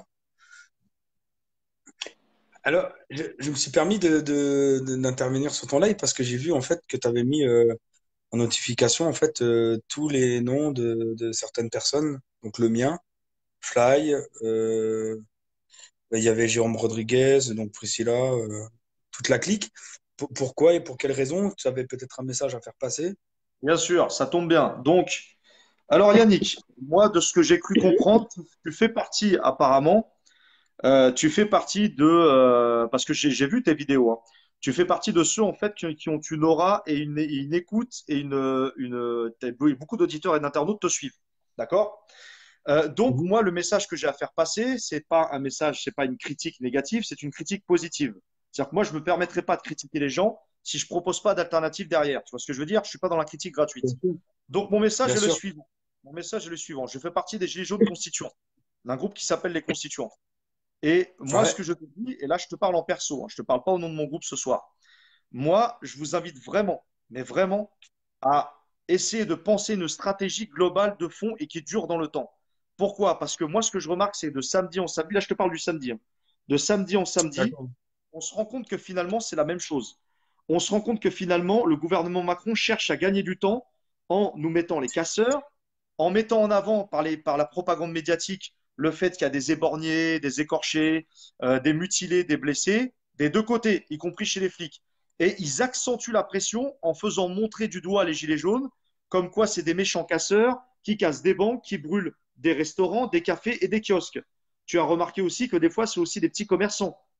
Alors, je me suis permis d'intervenir sur ton live parce que j'ai vu en fait que tu avais mis en notification en fait tous les noms de certaines personnes, donc le mien, Fly, il y avait Jérôme Rodriguez, donc Priscilla, toute la clique. Pourquoi et pour quelles raisons? Tu avais peut-être un message à faire passer. Bien sûr, ça tombe bien. Donc, alors Yannick, moi, de ce que j'ai cru comprendre, tu fais partie apparemment, tu fais partie de, parce que j'ai vu tes vidéos, hein. Tu fais partie de ceux en fait qui ont une aura et une écoute et beaucoup d'auditeurs et d'internautes te suivent. D'accord? Donc Mhm. moi, le message que j'ai à faire passer, c'est pas un message, c'est pas une critique négative, c'est une critique positive. C'est-à-dire que moi, je me permettrai pas de critiquer les gens si je propose pas d'alternative derrière. Tu vois ce que je veux dire? Je suis pas dans la critique gratuite. Bien sûr. Donc mon message Bien est le sûr. suivant. Mon message est le suivant. Je fais partie des Gilets jaunes constituants, d'un groupe qui s'appelle les Constituants. Et moi, ce Ouais. que je te dis, et là, je te parle en perso, hein, je te parle pas au nom de mon groupe ce soir. Moi, je vous invite vraiment, mais vraiment, à essayer de penser une stratégie globale de fond et qui dure dans le temps. Pourquoi? Parce que moi, ce que je remarque, c'est de samedi en samedi, là, je te parle du samedi, hein. De samedi en samedi, D'accord. on se rend compte que finalement, c'est la même chose. On se rend compte que finalement, le gouvernement Macron cherche à gagner du temps en nous mettant les casseurs, en mettant en avant par la propagande médiatique le fait qu'il y a des éborgnés, des écorchés, des mutilés, des blessés, des deux côtés, y compris chez les flics. Et ils accentuent la pression en faisant montrer du doigt les gilets jaunes, comme quoi c'est des méchants casseurs qui cassent des banques, qui brûlent des restaurants, des cafés et des kiosques. Tu as remarqué aussi que des fois, c'est aussi des petits commerçants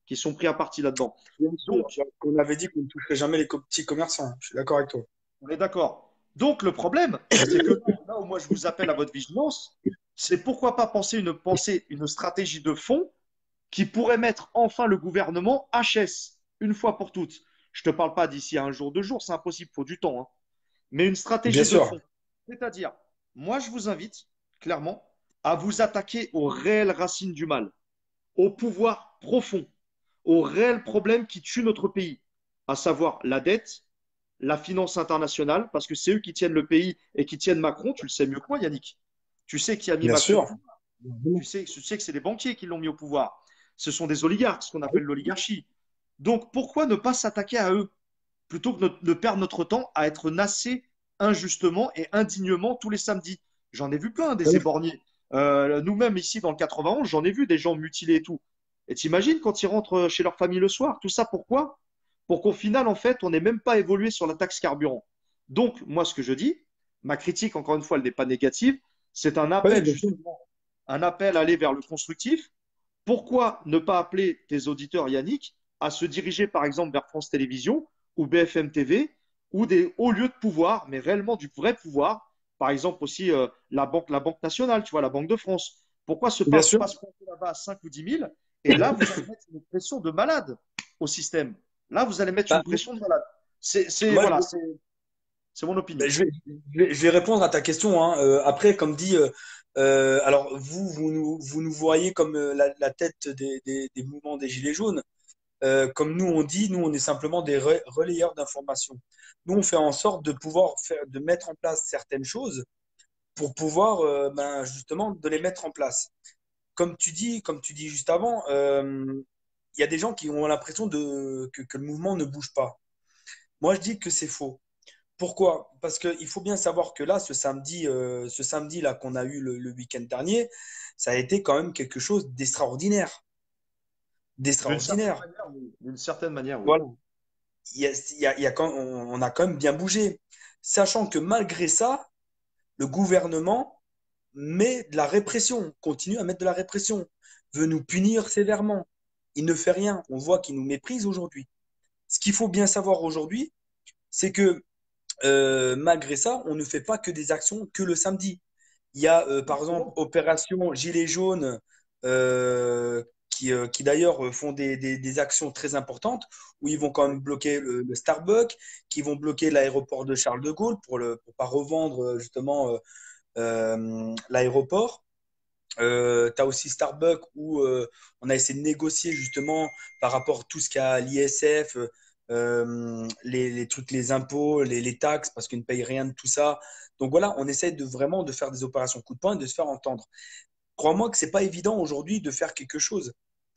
qui sont pris à partie là-dedans. Bien sûr, Donc, on avait dit qu'on ne toucherait jamais les petits commerçants. Je suis d'accord avec toi. on est d'accord. Donc, le problème, c'est que là où moi je vous appelle à votre vigilance, c'est pourquoi pas penser une stratégie de fond qui pourrait mettre enfin le gouvernement HS, une fois pour toutes. Je ne te parle pas d'ici à un jour, 2 jours, c'est impossible, il faut du temps, hein. Mais une Bien stratégie de sûr. fond. C'est-à-dire, moi je vous invite, clairement, à vous attaquer aux réelles racines du mal, au pouvoir profond, aux réels problèmes qui tuent notre pays, à savoir la dette, la finance internationale, parce que c'est eux qui tiennent le pays et qui tiennent Macron. Tu le sais mieux que moi, Yannick. Tu sais qui a mis Bien Macron au sûr. pouvoir. Tu sais que c'est des banquiers qui l'ont mis au pouvoir. Ce sont des oligarques, ce qu'on appelle l'oligarchie. Donc pourquoi ne pas s'attaquer à eux plutôt que de perdre notre temps à être nassés injustement et indignement tous les samedis? J'en ai vu plein des éborgnés. Nous-mêmes ici dans le 91, j'en ai vu des gens mutilés et tout. Et t'imagines quand ils rentrent chez leur famille le soir, tout ça pourquoi? Pour qu'au final, en fait, on n'ait même pas évolué sur la taxe carburant. Donc, moi, ce que je dis, ma critique, encore une fois, elle n'est pas négative, c'est un Oui, appel, bien sûr. justement, un appel à aller vers le constructif. Pourquoi ne pas appeler tes auditeurs, Yannick, à se diriger, par exemple, vers France Télévisions ou BFM TV ou des hauts lieux de pouvoir, mais réellement du vrai pouvoir, par exemple aussi la banque nationale, tu vois, la Banque de France. Pourquoi Bien sûr. pas se planter là-bas à 5 ou 10 000? Et là, vous allez mettre une pression de malade au système. Là, vous allez mettre Bah, une pression de malade. C'est moi, voilà, c'est mon opinion. je vais répondre à ta question, hein. Après, comme dit, alors vous nous voyez comme la tête des mouvements des Gilets jaunes. Comme nous on dit, nous on est simplement des relayeurs d'informations. Nous on fait en sorte de pouvoir de mettre en place certaines choses pour pouvoir justement de les mettre en place. Comme tu dis juste avant, il y a des gens qui ont l'impression que le mouvement ne bouge pas. Moi je dis que c'est faux. Pourquoi? Parce qu'il faut bien savoir que là, ce samedi là qu'on a eu le week-end dernier, ça a été quand même quelque chose d'extraordinaire, D'une certaine d'extraordinaire. manière, oui. D'une certaine manière, oui. Voilà. Il y a on a quand même bien bougé. Sachant que malgré ça, le gouvernement met de la répression, continue à mettre de la répression, veut nous punir sévèrement. Il ne fait rien. On voit qu'il nous méprise aujourd'hui. Ce qu'il faut bien savoir aujourd'hui, c'est que malgré ça, on ne fait pas que des actions que le samedi. Il y a par exemple Opération Gilets jaunes qui d'ailleurs font des actions très importantes où ils vont quand même bloquer le Starbucks, qui vont bloquer l'aéroport de Charles de Gaulle pour pas revendre justement l'aéroport. Tu as aussi Starbucks où on a essayé de négocier justement par rapport à tout ce qu'il y a à l'ISF, trucs, les impôts, les taxes, parce qu'ils ne payent rien de tout ça. Donc voilà, on essaie de vraiment de faire des opérations coup de poing et de se faire entendre. Crois-moi que c'est pas évident aujourd'hui de faire quelque chose.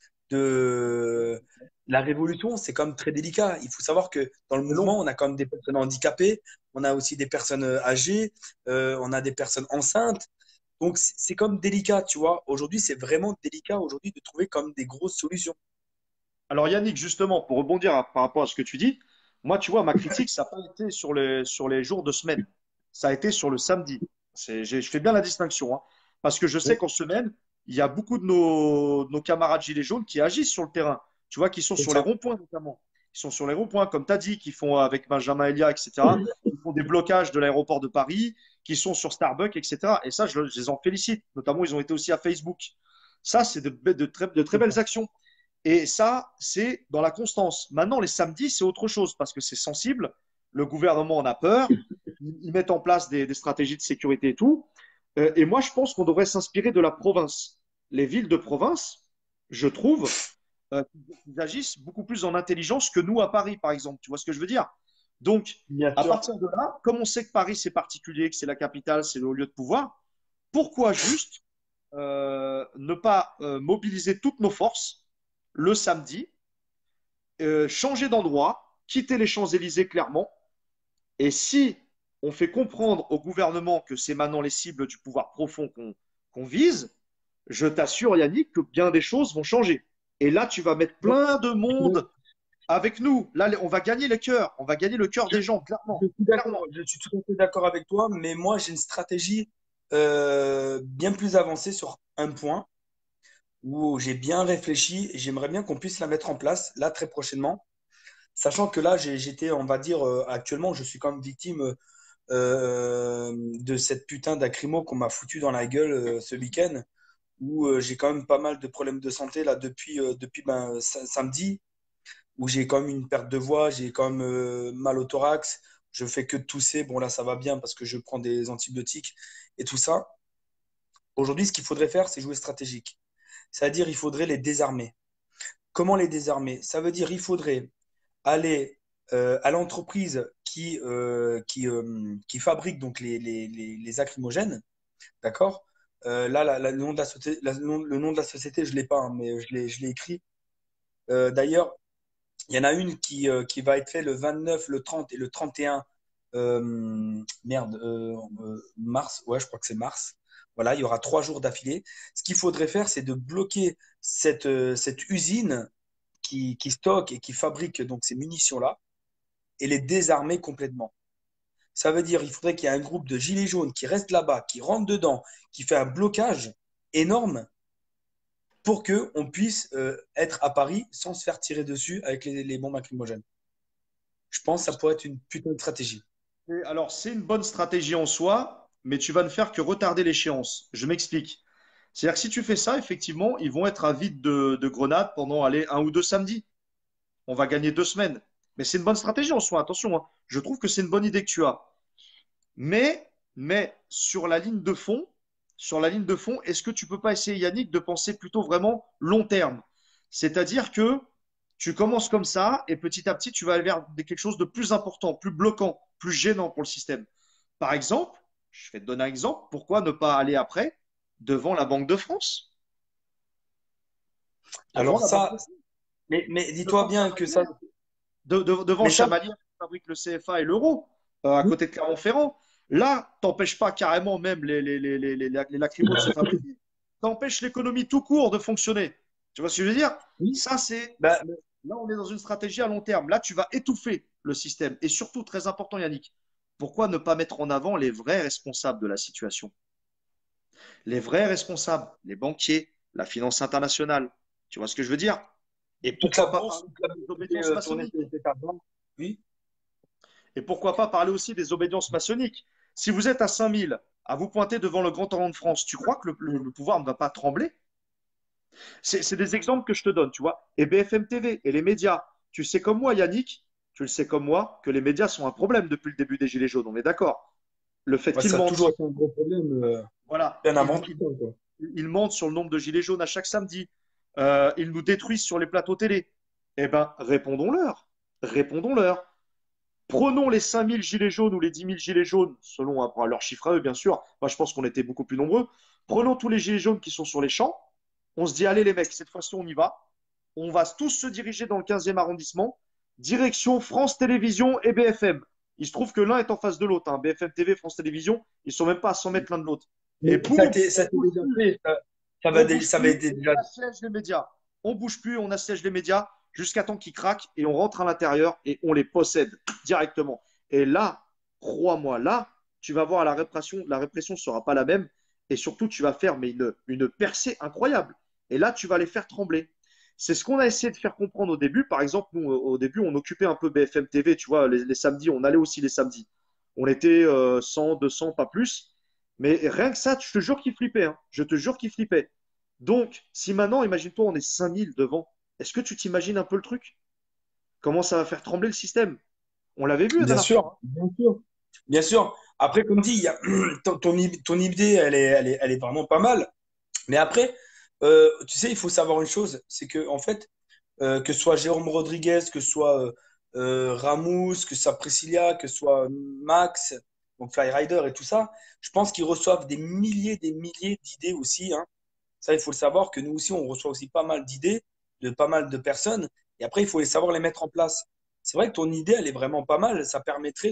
De la révolution, c'est quand même très délicat. Il faut savoir que dans le C'est long. mouvement, on a quand même des personnes handicapées, on a aussi des personnes âgées, on a des personnes enceintes. Donc c'est comme délicat, tu vois. Aujourd'hui, c'est vraiment délicat aujourd'hui de trouver comme des grosses solutions. Alors Yannick, justement, pour rebondir par rapport à ce que tu dis, moi, tu vois, ma critique, ça n'a pas été sur les jours de semaine. Ça a été sur le samedi. Je fais bien la distinction, hein, parce que je sais qu'en semaine, il y a beaucoup de nos camarades gilets jaunes qui agissent sur le terrain. Tu vois, qui sont C'est sur les ça. ronds-points notamment. Ils sont sur les ronds-points, comme tu as dit, qui font avec Benjamin Elia, etc. Ils font des blocages de l'aéroport de Paris, qui sont sur Starbucks, etc. Et ça, je les en félicite. Notamment, ils ont été aussi à Facebook. Ça, c'est de très belles actions. Et ça, c'est dans la constance. Maintenant, les samedis, c'est autre chose parce que c'est sensible. Le gouvernement en a peur. Ils mettent en place des stratégies de sécurité et tout. Et moi, je pense qu'on devrait s'inspirer de la province. Les villes de province, je trouve, ils agissent beaucoup plus en intelligence que nous à Paris, par exemple. Tu vois ce que je veux dire? Donc, Bien à sûr. partir de là, comme on sait que Paris, c'est particulier, que c'est la capitale, c'est le lieu de pouvoir, pourquoi juste ne pas mobiliser toutes nos forces le samedi, changer d'endroit, quitter les Champs-Élysées clairement, et si on fait comprendre au gouvernement que c'est maintenant les cibles du pouvoir profond qu'on vise, je t'assure Yannick que bien des choses vont changer. Et là, tu vas mettre plein de monde avec nous. Là, on va gagner les cœurs, on va gagner le cœur Je, des gens, je clairement. suis Clairement. d'accord, je suis tout à fait d'accord avec toi, mais moi j'ai une stratégie bien plus avancée sur un point. où j'ai bien réfléchi et j'aimerais bien qu'on puisse la mettre en place là très prochainement. Sachant que là, j'étais, on va dire, actuellement, je suis quand même victime de cette putain d'acrymo qu'on m'a foutu dans la gueule ce week-end, où j'ai quand même pas mal de problèmes de santé là depuis samedi, où j'ai quand même une perte de voix, j'ai quand même mal au thorax, je fais que de tousser. Bon, là, ça va bien parce que je prends des antibiotiques et tout ça. Aujourd'hui, ce qu'il faudrait faire, c'est jouer stratégique. C'est-à-dire, il faudrait les désarmer. Comment les désarmer? Ça veut dire il faudrait aller à l'entreprise qui fabrique donc les lacrymogènes, d'accord? Là, le nom de la société, le nom de la société, je ne l'ai pas, hein, mais je l'ai écrit. D'ailleurs, il y en a une qui va être faite le 29, le 30 et le 31 mars. Ouais, je crois que c'est mars. Voilà, il y aura 3 jours d'affilée. Ce qu'il faudrait faire, c'est de bloquer cette usine qui stocke et qui fabrique donc ces munitions-là et les désarmer complètement. Ça veut dire qu'il faudrait qu'il y ait un groupe de gilets jaunes qui reste là-bas, qui rentre dedans, qui fait un blocage énorme pour qu'on puisse être à Paris sans se faire tirer dessus avec les bombes lacrymogènes. Je pense que ça pourrait être une putain de stratégie. Alors, c'est une bonne stratégie en soi, mais tu vas ne faire que retarder l'échéance. Je m'explique. C'est-à-dire que si tu fais ça, effectivement, ils vont être à vide de grenades pendant allez, 1 ou 2 samedis. On va gagner 2 semaines. Mais c'est une bonne stratégie en soi, attention, hein. Je trouve que c'est une bonne idée que tu as. Mais sur la ligne de fond, est-ce que tu peux pas essayer, Yannick, de penser plutôt vraiment long terme? C'est-à-dire que tu commences comme ça et petit à petit, tu vas aller vers quelque chose de plus important, plus bloquant, plus gênant pour le système. Par exemple, je vais te donner un exemple, pourquoi ne pas aller après devant la Banque de France? Devant Alors la Banque ça, de France, mais dis-toi devant bien que ça, Chamalières, devant mais ça, Chamalières qui fabrique le CFA et l'euro, à côté de Clermont-Ferrand. Là, t'empêches pas carrément même les lacrymos de se fabriquer. T'empêches l'économie tout court de fonctionner. Tu vois ce que je veux dire? oui, Ça, c'est. bah, Là, on est dans une stratégie à long terme. Là, tu vas étouffer le système. Et surtout, très important, Yannick, pourquoi ne pas mettre en avant les vrais responsables de la situation? Les vrais responsables, les banquiers, la finance internationale. Tu vois ce que je veux dire? Et toute la pourquoi pas bourse, parler toute la des bourse obédiences tournée maçonniques? cet argent. Oui. Et pourquoi pas parler aussi des obédiences maçonniques? Si vous êtes à 5000 à vous pointer devant le Grand Orient de France, tu crois que le pouvoir ne va pas trembler? C'est des exemples que je te donne, tu vois. Et BFM TV et les médias, tu sais comme moi, Yannick, tu le sais comme moi, que les médias sont un problème depuis le début des Gilets jaunes, on est d'accord. Le fait Ouais, qu'ils ça a toujours mentent, été un gros problème, voilà, bien avant tout ça, quoi. ils mentent sur le nombre de Gilets jaunes à chaque samedi, ils nous détruisent sur les plateaux télé. Eh bien, répondons-leur, répondons-leur. Prenons les 5000 gilets jaunes ou les 10 000 gilets jaunes, selon leurs chiffres à eux, bien sûr. Moi, je pense qu'on était beaucoup plus nombreux. Prenons tous les gilets jaunes qui sont sur les champs. On se dit, allez les mecs, cette fois-ci, on y va. On va tous se diriger dans le 15e arrondissement. Direction France Télévisions et BFM. Il se trouve que l'un est en face de l'autre, hein. BFM TV, France Télévisions, ils ne sont même pas à 100 mètres l'un de l'autre. Et Mais boum, ça a été on bouge déjà plus. fait, On bouge ça avait plus été et déjà. on assiège les médias. On bouge plus, on assiège les médias jusqu'à temps qu'ils craquent et on rentre à l'intérieur et on les possède directement. Et là, crois-moi, là, tu vas voir la répression ne sera pas la même et surtout tu vas faire mais une percée incroyable. Et là, tu vas les faire trembler. C'est ce qu'on a essayé de faire comprendre au début. Par exemple, nous, au début, on occupait un peu BFM TV, tu vois, les samedis, on allait aussi les samedis. On était 100, 200, pas plus. Mais rien que ça, je te jure qu'ils flippaient, hein. Je te jure qu'ils flippaient. Donc, si maintenant, imagine-toi, on est 5000 devant, est-ce que tu t'imagines un peu le truc? Comment ça va faire trembler le système? On l'avait vu la Bien dernière sûr, fois, hein. bien sûr. Bien sûr. Après, comme dit, ton idée, elle est vraiment pas mal. Mais après, tu sais, il faut savoir une chose, c'est que en fait, que ce soit Jérôme Rodriguez, que ce soit Ramous, que ce soit Priscilla, que ce soit Max, donc Flyrider et tout ça, je pense qu'ils reçoivent des milliers d'idées aussi, hein. Ça, il faut le savoir que nous aussi, on reçoit aussi pas mal d'idées de pas mal de personnes. Et après, il faut les savoir les mettre en place. C'est vrai que ton idée, elle est vraiment pas mal. Ça permettrait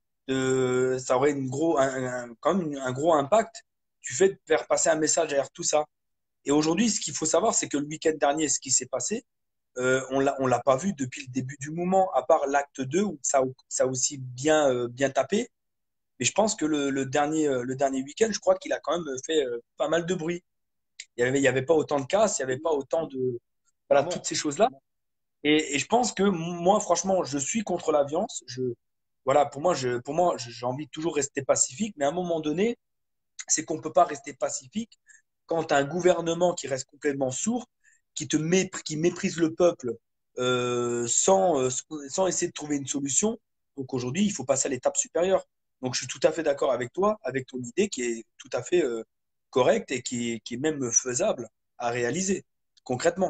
ça aurait quand même un gros impact. Tu fais de faire passer un message derrière tout ça. Et aujourd'hui, ce qu'il faut savoir, c'est que le week-end dernier, ce qui s'est passé, on l'a pas vu depuis le début du moment, à part l'acte 2 où ça a aussi bien tapé. Mais je pense que le dernier week-end, je crois qu'il a quand même fait pas mal de bruit. il y avait pas autant de casse, il n'y avait pas autant de, voilà, toutes Clairement. ces choses-là. Et je pense que moi, franchement, je suis contre la violence. Voilà, pour moi, j'ai envie de toujours rester pacifique, mais à un moment donné, c'est qu'on ne peut pas rester pacifique quand tu as un gouvernement qui reste complètement sourd, qui méprise le peuple sans essayer de trouver une solution. Donc aujourd'hui, il faut passer à l'étape supérieure. Donc je suis tout à fait d'accord avec toi, avec ton idée qui est tout à fait correcte et qui est même faisable à réaliser concrètement.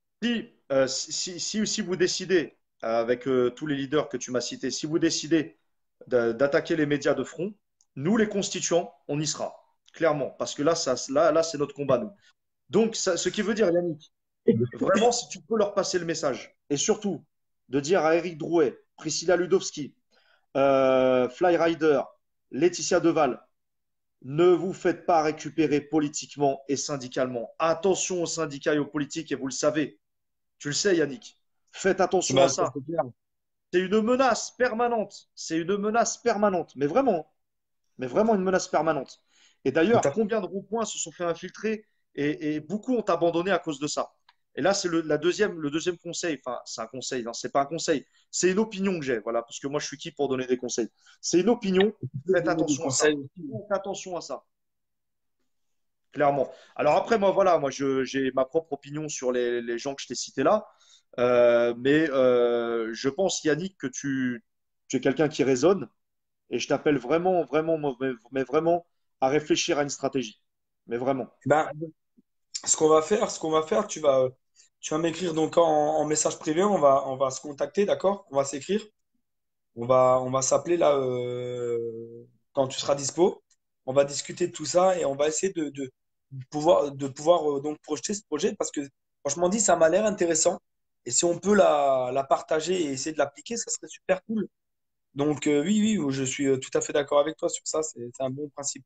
Si vous décidez, avec tous les leaders que tu m'as cités, si vous décidez d'attaquer les médias de front, nous, les constituants, on y sera, clairement, parce que là c'est notre combat, nous. Donc, ce qui veut dire, Yannick, vraiment, si tu peux leur passer le message, et surtout de dire à Eric Drouet, Priscilla Ludowski, Fly Rider, Laetitia Deval, ne vous faites pas récupérer politiquement et syndicalement. Attention aux syndicats et aux politiques, et vous le savez. Tu le sais, Yannick. Faites attention à Bah, ça, ça. c'est clair. C'est une menace permanente. C'est une menace permanente. Mais vraiment une menace permanente. Et Tout d'ailleurs, à fait. combien de ronds-points se sont fait infiltrer et beaucoup ont abandonné à cause de ça. Et là, c'est le deuxième conseil. Enfin, c'est un conseil, non, c'est pas un conseil. C'est une opinion que j'ai, voilà, parce que moi, je suis qui pour donner des conseils. C'est une opinion. Faites Donner des attention à ça. conseils aussi. Faites attention à ça, clairement. Alors après, moi, voilà, j'ai ma propre opinion sur les gens que je t'ai cités là. Mais je pense, Yannick, que tu es quelqu'un qui raisonne et je t'appelle vraiment, vraiment, mais vraiment à réfléchir à une stratégie. Mais vraiment. Ben, ce qu'on va faire, tu vas m'écrire donc en message privé, on va se contacter, d'accord? On va s'écrire, on va s'appeler là quand tu seras dispo. On va discuter de tout ça et on va essayer de pouvoir donc projeter ce projet parce que franchement dit, ça m'a l'air intéressant. Et si on peut la partager et essayer de l'appliquer, ça serait super cool. Donc oui, oui, je suis tout à fait d'accord avec toi sur ça, c'est un bon principe.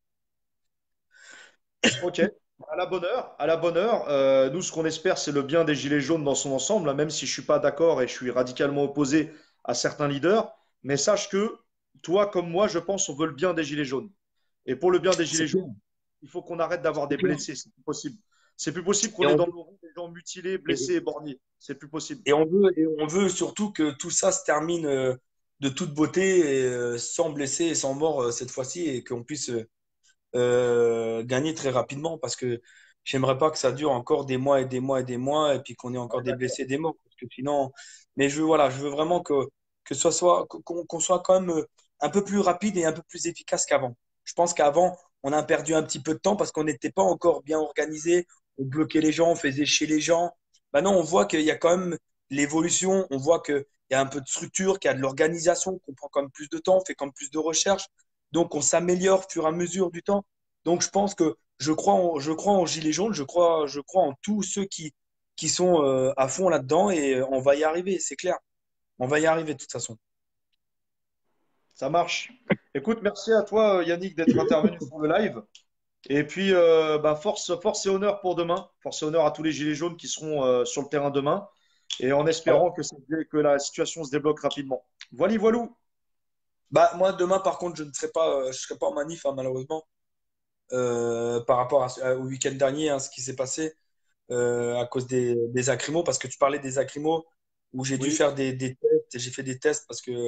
Ok. À la bonne heure. À la bonne heure. Nous, ce qu'on espère, c'est le bien des Gilets jaunes dans son ensemble, hein, même si je suis pas d'accord et je suis radicalement opposé à certains leaders. Mais sache que toi, comme moi, je pense on veut le bien des Gilets jaunes. Et pour le bien des C'est Gilets jaunes, clair, il faut qu'on arrête d'avoir c'est des clair. blessés. C'est plus possible. C'est plus possible qu'on Et ait on, dans nos rangs des gens mutilés, et, blessés et borgnés. C'est plus possible. et on veut surtout que tout ça se termine de toute beauté, et, sans blessés et sans morts cette fois-ci, et qu'on puisse gagner très rapidement, parce que j'aimerais pas que ça dure encore des mois et des mois et des mois, et puis qu'on ait On encore est des d'accord. blessés et des morts, parce que sinon, mais voilà, je veux vraiment que qu'on soit quand même un peu plus rapide et un peu plus efficace qu'avant. Je pense qu'avant, on a perdu un petit peu de temps parce qu'on n'était pas encore bien organisé, on bloquait les gens, on faisait chier les gens. Maintenant, on voit qu'il y a quand même l'évolution, on voit qu'il y a un peu de structure, qu'il y a de l'organisation, qu'on prend quand même plus de temps, on fait quand même plus de recherches. Donc, on s'améliore au fur et à mesure du temps. Donc, je pense que je crois en Gilets jaunes, je crois en tous ceux qui sont à fond là-dedans et on va y arriver, c'est clair. On va y arriver de toute façon. Ça marche. Écoute, merci à toi, Yannick, d'être intervenu sur le live. Et puis, bah, force et honneur pour demain. Force et honneur à tous les Gilets jaunes qui seront sur le terrain demain. Et en Ouais. espérant que la situation se débloque rapidement. Voilà, voilou. Bah, moi, demain, par contre, je serai pas en manif, hein, malheureusement, par rapport au week-end dernier, hein, ce qui s'est passé à cause des accrimos, parce que tu parlais des accrimos, où j'ai dû Oui. faire des tests, et j'ai fait des tests parce que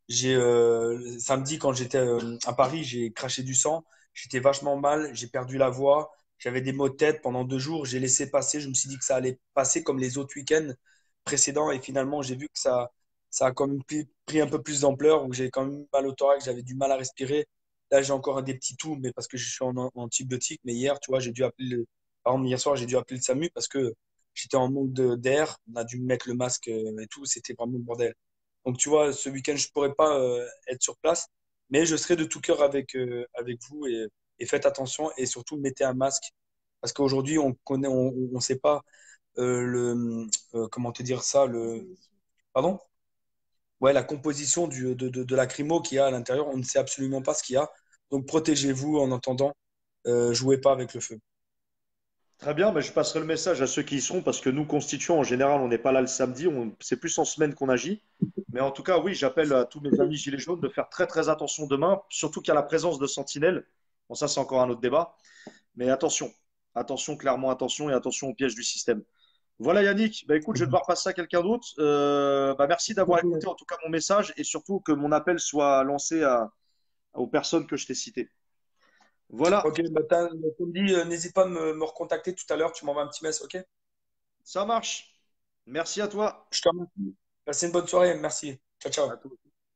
samedi, quand j'étais à Paris, j'ai craché du sang, j'étais vachement mal, j'ai perdu la voix, j'avais des maux de tête pendant 2 jours, j'ai laissé passer, je me suis dit que ça allait passer comme les autres week-ends précédents, et finalement, j'ai vu que ça a quand même pris un peu plus d'ampleur, où j'ai quand même mal au thorax, j'avais du mal à respirer. Là, j'ai encore des petits toux, mais parce que je suis en antibiotique. Mais hier, tu vois, par exemple, hier soir, j'ai dû appeler le SAMU parce que j'étais en manque d'air. On a dû me mettre le masque et tout. C'était vraiment le bordel. Donc, tu vois, ce week-end, je pourrais pas être sur place, mais je serai de tout cœur avec vous et faites attention et surtout mettez un masque parce qu'aujourd'hui, on sait pas comment te dire ça, pardon? Ouais, la composition de lacrymo qu'il y a à l'intérieur, on ne sait absolument pas ce qu'il y a. Donc protégez-vous en attendant, jouez pas avec le feu. Très bien, mais je passerai le message à ceux qui y seront parce que nous, constituants, en général, on n'est pas là le samedi. C'est plus en semaine qu'on agit. Mais en tout cas, oui, j'appelle à tous mes amis Gilets jaunes de faire très, très attention demain, surtout qu'il y a la présence de sentinelles. Bon, ça, c'est encore un autre débat. Mais attention. Attention, clairement, attention et attention au piège du système. Voilà Yannick, bah écoute, je vais devoir passer à quelqu'un d'autre. Bah, merci d'avoir écouté en tout cas mon message et surtout que mon appel soit lancé aux personnes que je t'ai citées. Voilà, Ok, bah, comme dit, n'hésite pas à me recontacter tout à l'heure, tu m'envoies un petit message, ok? ça marche. Merci à toi. Je te remercie. Passez une bonne soirée, merci. Ciao, ciao. À toi.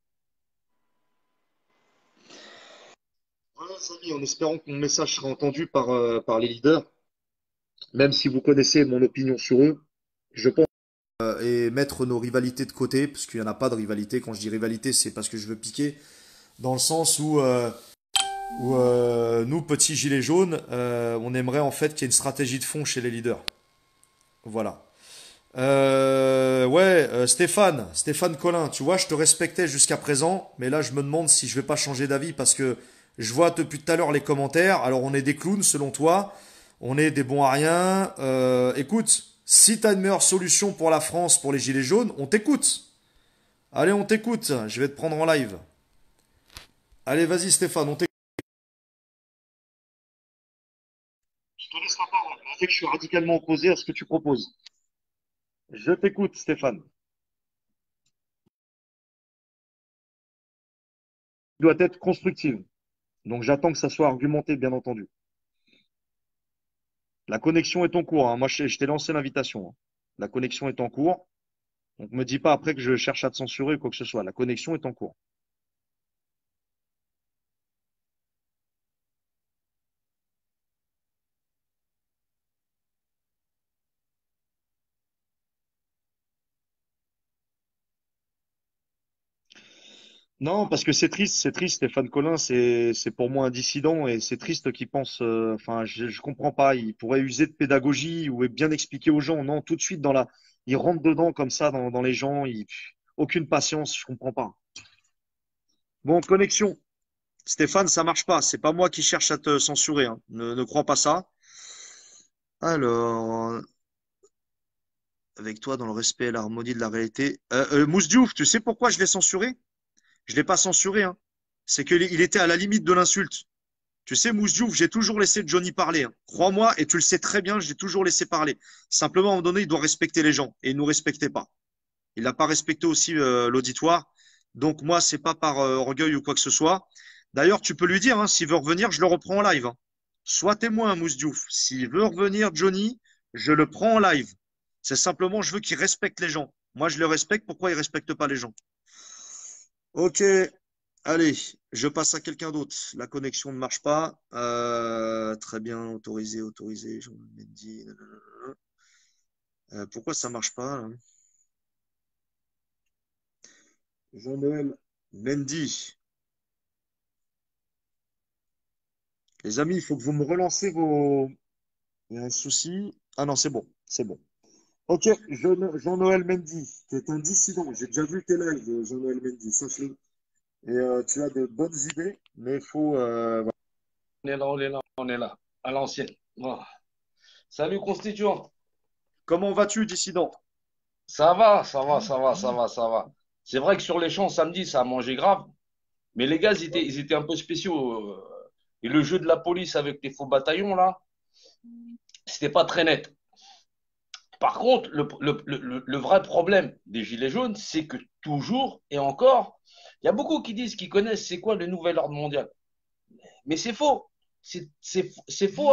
Voilà, les amis, en espérant que mon message sera entendu par les leaders, même si vous connaissez mon opinion sur eux, je pense. Et mettre nos rivalités de côté, parce qu'il n'y en a pas de rivalité. Quand je dis rivalité, c'est parce que je veux piquer, dans le sens où nous, petits gilets jaunes, on aimerait en fait qu'il y ait une stratégie de fond chez les leaders. Voilà. Ouais, Stéphane Collin, tu vois, je te respectais jusqu'à présent, mais là, je me demande si je vais pas changer d'avis parce que je vois depuis tout à l'heure les commentaires. Alors, on est des clowns selon toi, on est des bons à rien. Écoute, si t'as une meilleure solution pour la France, pour les gilets jaunes, on t'écoute. Allez, on t'écoute. Je vais te prendre en live. Allez, vas-y, Stéphane, on t'écoute. Je te laisse la parole. Avec, je suis radicalement opposé à ce que tu proposes. Je t'écoute, Stéphane. Doit être constructive. Donc j'attends que ça soit argumenté, bien entendu. La connexion est en cours, hein. Moi, je t'ai lancé l'invitation, hein. La connexion est en cours. Donc me dis pas après que je cherche à te censurer ou quoi que ce soit. La connexion est en cours. Non, parce que c'est triste, Stéphane Collin, c'est pour moi un dissident et c'est triste qu'il pense, enfin, je comprends pas, il pourrait user de pédagogie ou bien expliquer aux gens, non, tout de suite il rentre dedans comme ça dans les gens, aucune patience, je comprends pas. Bon, connexion. Stéphane, ça marche pas, c'est pas moi qui cherche à te censurer, hein. Ne crois pas ça. Alors, avec toi dans le respect et l'harmonie de la réalité. Mousse Diouf, tu sais pourquoi je l'ai censuré? Je l'ai pas censuré, hein. C'est qu'il était à la limite de l'insulte. Tu sais, Mousse Diouf, j'ai toujours laissé Johnny parler, hein. Crois-moi, et tu le sais très bien, j'ai toujours laissé parler. Simplement, à un moment donné, il doit respecter les gens, et il nous respectait pas. Il n'a pas respecté aussi l'auditoire. Donc moi, c'est pas par orgueil ou quoi que ce soit. D'ailleurs, tu peux lui dire, hein, s'il veut revenir, je le reprends en live, hein. Sois témoin, Mousse Diouf. S'il veut revenir, Johnny, je le prends en live. C'est simplement, je veux qu'il respecte les gens. Moi, je le respecte. Pourquoi il respecte pas les gens? Ok, allez, je passe à quelqu'un d'autre. La connexion ne marche pas. Très bien, autorisé, autorisé. Jean Mendy, nanana. Pourquoi ça marche pas là? Jean-Noël Mendy. Les amis, il faut que vous me relancez vos. Il y a un souci. Ah non, c'est bon, c'est bon. Ok, Jean-Noël Mendy, tu es un dissident. J'ai déjà vu tes lives, Jean-Noël Mendy, sache-le. Et tu as de bonnes idées, mais il faut. Voilà. On est là, on est là, on est là, à l'ancienne. Voilà. Salut, constituant. Comment vas-tu, dissident? Ça va, ça va, ça va, ça va, ça va. C'est vrai que sur les champs, samedi, ça a mangé grave. Mais les gars, ils étaient un peu spéciaux. Et le jeu de la police avec les faux bataillons, là, c'était pas très net. Par contre, le vrai problème des Gilets jaunes, c'est que toujours et encore, il y a beaucoup qui disent qu'ils connaissent c'est quoi le nouvel ordre mondial. Mais c'est faux. C'est faux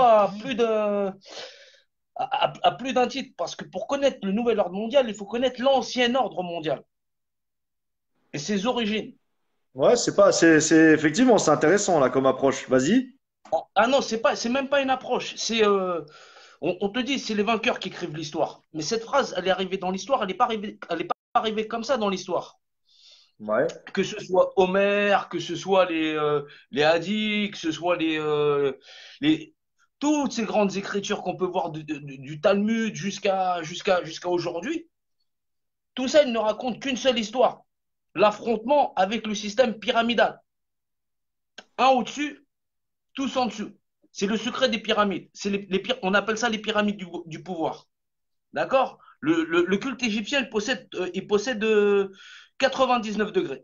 à plus d'un titre. Parce que pour connaître le nouvel ordre mondial, il faut connaître l'ancien ordre mondial et ses origines. Ouais, effectivement, c'est intéressant là comme approche. Vas-y. Ah non, c'est même pas une approche. On te dit, c'est les vainqueurs qui écrivent l'histoire. Mais cette phrase, elle est arrivée dans l'histoire, elle est pas arrivée comme ça dans l'histoire. Ouais. Que ce soit Homère, que ce soit les hadiths, que ce soit toutes ces grandes écritures qu'on peut voir du Talmud jusqu'à aujourd'hui, tout ça, il ne raconte qu'une seule histoire. L'affrontement avec le système pyramidal. Un au-dessus, tous en dessous. C'est le secret des pyramides. On appelle ça les pyramides du pouvoir. D'accord? Le culte égyptien, il possède 99 degrés.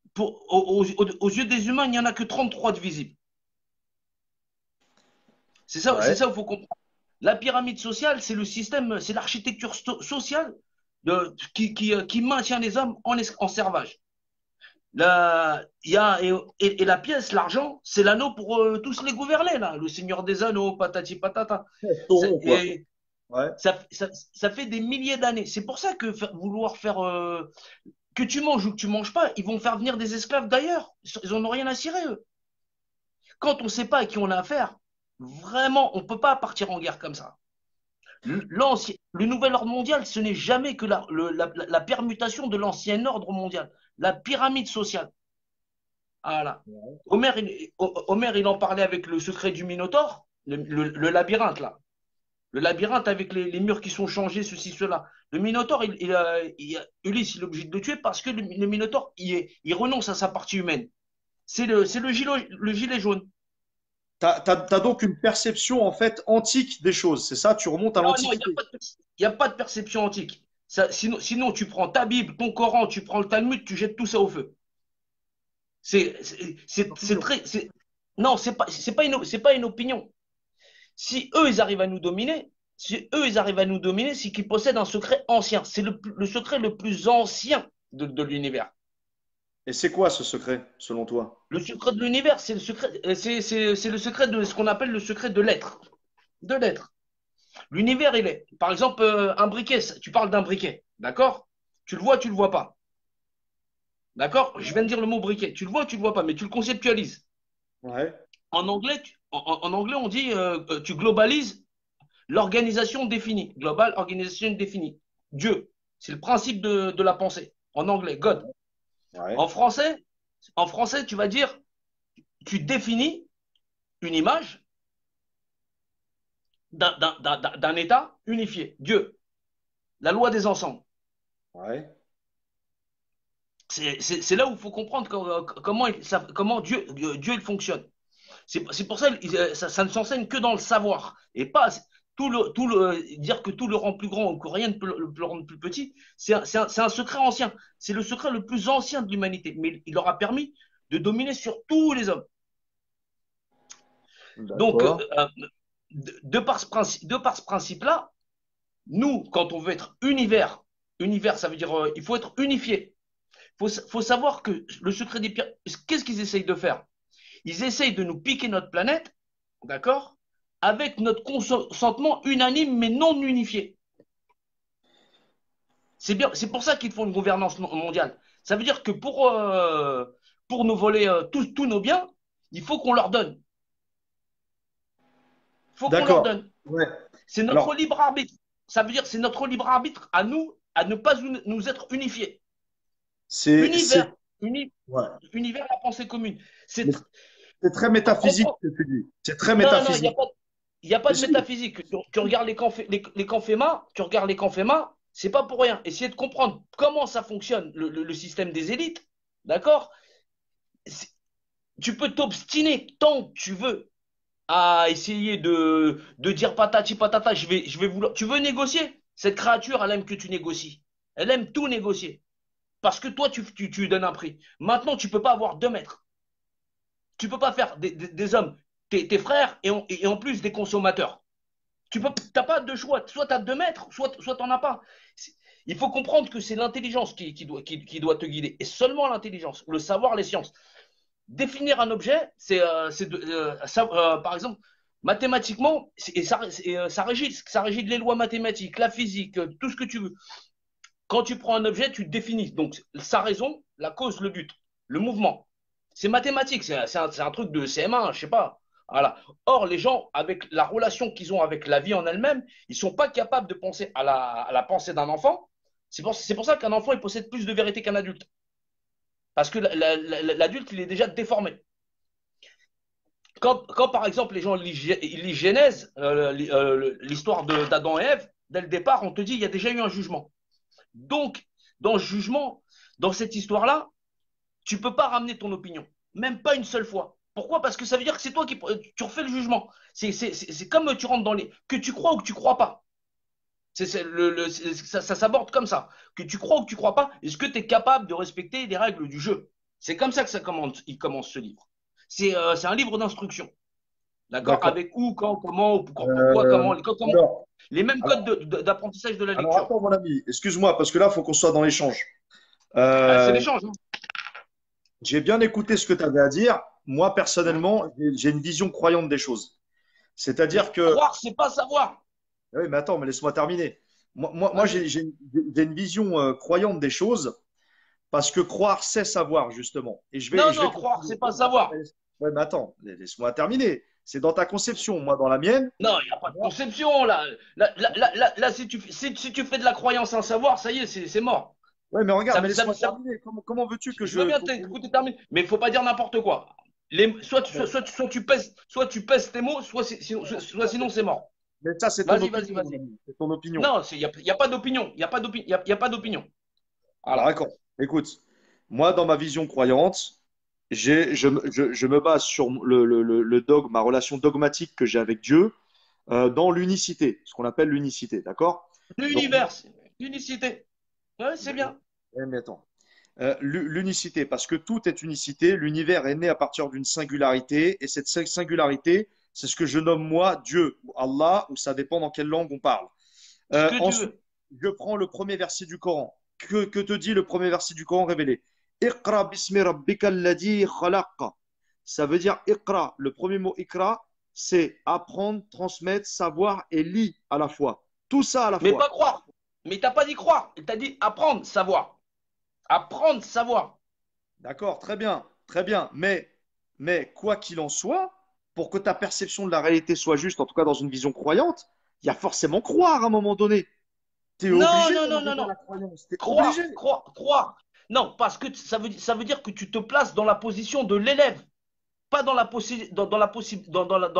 Aux yeux des humains, il n'y en a que 33 de visibles. C'est Ouais. ça qu'il faut comprendre. La pyramide sociale, c'est le système, c'est l'architecture sociale qui maintient les hommes en servage. Et la pièce, l'argent, c'est l'anneau pour tous les gouverner, là. Le Seigneur des Anneaux, patati patata. Taureau, quoi. Et Ouais. ça fait des milliers d'années. C'est pour ça que vouloir faire que tu manges ou que tu manges pas, ils vont faire venir des esclaves d'ailleurs. Ils en ont rien à cirer, eux. Quand on ne sait pas à qui on a affaire, vraiment, on ne peut pas partir en guerre comme ça. Le nouvel ordre mondial, ce n'est jamais que la permutation de l'ancien ordre mondial, la pyramide sociale. Voilà. Homer, il en parlait avec le secret du Minotaure, le labyrinthe, là. Le labyrinthe avec les murs qui sont changés, ceci, cela. Le Minotaure, Ulysse, il est obligé de le tuer parce que le Minotaure, il renonce à sa partie humaine. C'est le gilet jaune. T'as donc une perception en fait antique des choses, c'est ça? Tu remontes à Non, non, l'Antiquité. il n'y a pas de perception antique. Sinon, tu prends ta Bible, ton Coran, tu prends le Talmud, tu jettes tout ça au feu. C'est très. Non, c'est pas une opinion. Si eux, ils arrivent à nous dominer, c'est qu'ils possèdent un secret ancien. C'est le secret le plus ancien de l'univers. Et c'est quoi ce secret, selon toi? Le secret de l'univers, c'est le secret, c'est le secret de ce qu'on appelle le secret de l'être. De l'être. L'univers, il est. Par exemple, un briquet, tu parles d'un briquet, d'accord? Tu le vois pas. D'accord? Je viens de dire le mot briquet. Tu le vois, tu le vois pas, mais tu le conceptualises. Ouais. En anglais, en anglais, on dit tu globalises l'organisation définie. Global organisation définie. Dieu. C'est le principe de la pensée. En anglais, God. Ouais. En français, tu vas dire tu définis une image d'un état unifié. Dieu. La loi des ensembles. Ouais. C'est là où il faut comprendre comment Dieu il fonctionne. C'est pour ça que ça ne s'enseigne que dans le savoir et pas dire que tout le rend plus grand ou que rien ne peut le rendre plus petit. C'est un secret ancien. C'est le secret le plus ancien de l'humanité. Mais il leur a permis de dominer sur tous les hommes. Donc, D'accord. de par ce principe-là, nous, quand on veut être univers, ça veut dire il faut être unifié. Faut savoir que le secret des pyramides, qu'est-ce qu'ils essayent de faire? Ils essayent de nous piquer notre planète, d'accord, avec notre consentement unanime mais non unifié. C'est bien, c'est pour ça qu'ils font une gouvernance mondiale. Ça veut dire que pour nous voler tous nos biens, il faut qu'on leur donne. Il faut qu'on leur D'accord. donne. Ouais. C'est notre Alors, libre arbitre. Ça veut dire que c'est notre libre arbitre à nous à ne pas nous être unifiés. c'est, Univers, ouais. univers, la pensée commune. C'est Mais c'est très métaphysique comprends. ce que tu dis. C'est très Non, non, métaphysique. il y a pas Mais de si. métaphysique. Tu regardes les camps FEMA, tu regardes les camps FEMA, c'est pas pour rien. Essayez de comprendre comment ça fonctionne, le système des élites, d'accord? C'est- Tu peux t'obstiner tant que tu veux à essayer de dire patati patata, je vais vouloir. Tu veux négocier? Cette créature, elle aime que tu négocies. Elle aime tout négocier. Parce que toi, tu lui donnes un prix. Maintenant, tu peux pas avoir 2 mètres. Tu peux pas faire des hommes, tes frères, et en plus des consommateurs. T'as pas de choix. Soit tu as 2 mètres, soit tu n'en as pas. Il faut comprendre que c'est l'intelligence qui doit te guider. Et seulement l'intelligence, le savoir, les sciences. Définir un objet, par exemple, mathématiquement, ça régit les lois mathématiques, la physique, tout ce que tu veux. Quand tu prends un objet, tu le définis. Donc, sa raison, la cause, le but, le mouvement. C'est mathématique, c'est un truc de CM1, je sais pas. Voilà. Or, les gens, avec la relation qu'ils ont avec la vie en elle-même, ils sont pas capables de penser à la pensée d'un enfant. C'est pour ça qu'un enfant, il possède plus de vérité qu'un adulte. Parce que l'adulte, il est déjà déformé. Quand, par exemple, les gens lisent Genèse, l'histoire d'Adam et Ève, dès le départ, on te dit il y a déjà eu un jugement. Donc, dans le jugement, dans cette histoire-là, tu ne peux pas ramener ton opinion. Même pas une seule fois. Pourquoi? Parce que ça veut dire que c'est toi tu refais le jugement. C'est comme tu rentres dans les. Que tu crois ou que tu crois pas. Ça s'aborde comme ça. Que tu crois ou que tu crois pas, est-ce que tu es capable de respecter les règles du jeu? C'est comme ça que il commence ce livre. C'est un livre d'instruction. D'accord? D'accord. Avec où, quand, comment, pourquoi, comment, Alors, les mêmes alors, codes d'apprentissage de la alors, lecture. attends, mon ami, excuse-moi, parce que là, il faut qu'on soit dans l'échange. C'est Euh, l'échange, hein. j'ai bien écouté ce que tu avais à dire. Moi, personnellement, j'ai une vision croyante des choses. C'est-à-dire Mais que. croire, c'est pas savoir. Oui, mais attends, mais laisse-moi terminer. Moi Vas-y. j'ai une vision croyante des choses parce que croire, c'est savoir, justement. Et Non, je vais non, croire, continuer. c'est pas savoir. Ouais, mais attends, laisse-moi terminer. C'est dans ta conception. Moi, dans la mienne, Non, il n'y a pas de moi, conception, là. Là, si tu fais de la croyance sans savoir, ça y est, c'est mort. ouais, mais regarde, Ça, mais ça, laisse-moi ça, terminer. Comment veux-tu que je veux bien t'écouter terminer, mais il faut pas dire n'importe quoi. Soit tu pèses tes mots, sinon c'est mort. Mais ça, c'est ton Vas-y, vas-y, opinion, mon vas-y. ami. C'est ton opinion. Non, y a pas d'opinion. Y a pas d'opinion. Alors, Voilà. d'accord. Écoute, moi, dans ma vision croyante, je me base sur le dogme, ma relation dogmatique que j'ai avec Dieu, dans l'unicité, ce qu'on appelle l'unicité, d'accord? Donc, L'univers, l'unicité. Ouais, c'est bien. mais attends. L'unicité, parce que tout est unicité, l'univers est né à partir d'une singularité, et cette singularité, c'est ce que je nomme moi Dieu, ou Allah, ou ça dépend dans quelle langue on parle. Ce que tu Ensuite, veux. je prends le premier verset du Coran. Que te dit le premier verset du Coran révélé? Iqra bismi rabbika alladhi khalaq. Ça veut dire Iqra. Le premier mot Iqra, c'est apprendre, transmettre, savoir et lire à la fois. Tout ça à la Mais fois. pas croire. Mais t'as pas dit croire. T'as dit apprendre, savoir. Apprendre, savoir. D'accord, très bien, très bien. Mais quoi qu'il en soit, pour que ta perception de la réalité soit juste, en tout cas dans une vision croyante, il y a forcément croire à un moment donné. Tu es Non, obligé non, non, non, d'arriver à non. la croyance. Tu es Croire, obligé. croire, croire. Non, parce que ça veut dire que tu te places dans la position de l'élève, pas dans la possi- dans la possi- dans la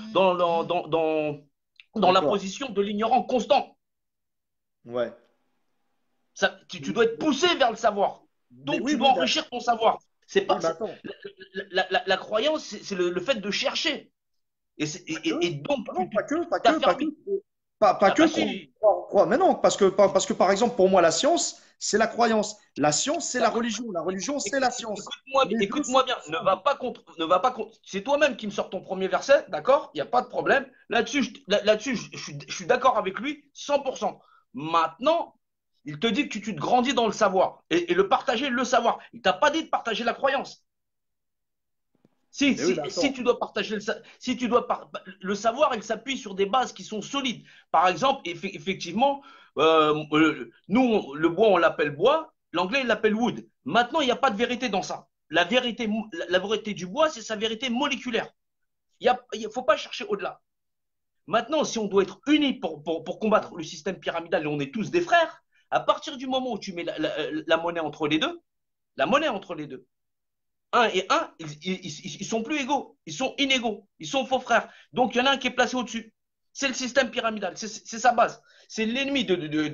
dans la D'accord. position de l'ignorant constant. Ouais. Tu dois être poussé vers le savoir. Mais Donc oui, tu dois oui, mais, enrichir ton savoir. C'est oui, pas mais attends. la croyance, c'est le fait de chercher. Pas que. Et donc Non, pas que, pas t'as que, pas que. fermé. Pas Ah que bah si. croire. Mais non, parce que par exemple, pour moi, la science, c'est la croyance. La science, c'est la religion. La religion, c'est la science. Les deux sont Écoute-moi bien, ensemble. ne va pas contre. C'est toi-même qui me sors ton premier verset, d'accord? Il n'y a pas de Ouais. problème. Là-dessus, je suis d'accord avec lui 100%. Maintenant, il te dit que tu te grandis dans le savoir et le partager, le savoir. Il t'a pas dit de partager la croyance. Mais oui, mais Si attends. tu dois partager si tu dois le savoir, il s'appuie sur des bases qui sont solides. Par exemple, effectivement, nous, le bois, on l'appelle bois, l'anglais, il l'appelle wood. Maintenant, il n'y a pas de vérité dans ça. La vérité du bois, c'est sa vérité moléculaire. Il faut pas chercher au-delà. Maintenant, si on doit être unis pour combattre le système pyramidal et on est tous des frères, à partir du moment où tu mets la monnaie entre les deux, la monnaie entre les deux, un et un, ils sont plus égaux, ils sont inégaux, ils sont faux frères. Donc il y en a un qui est placé au-dessus. C'est le système pyramidal, c'est sa base. C'est l'ennemi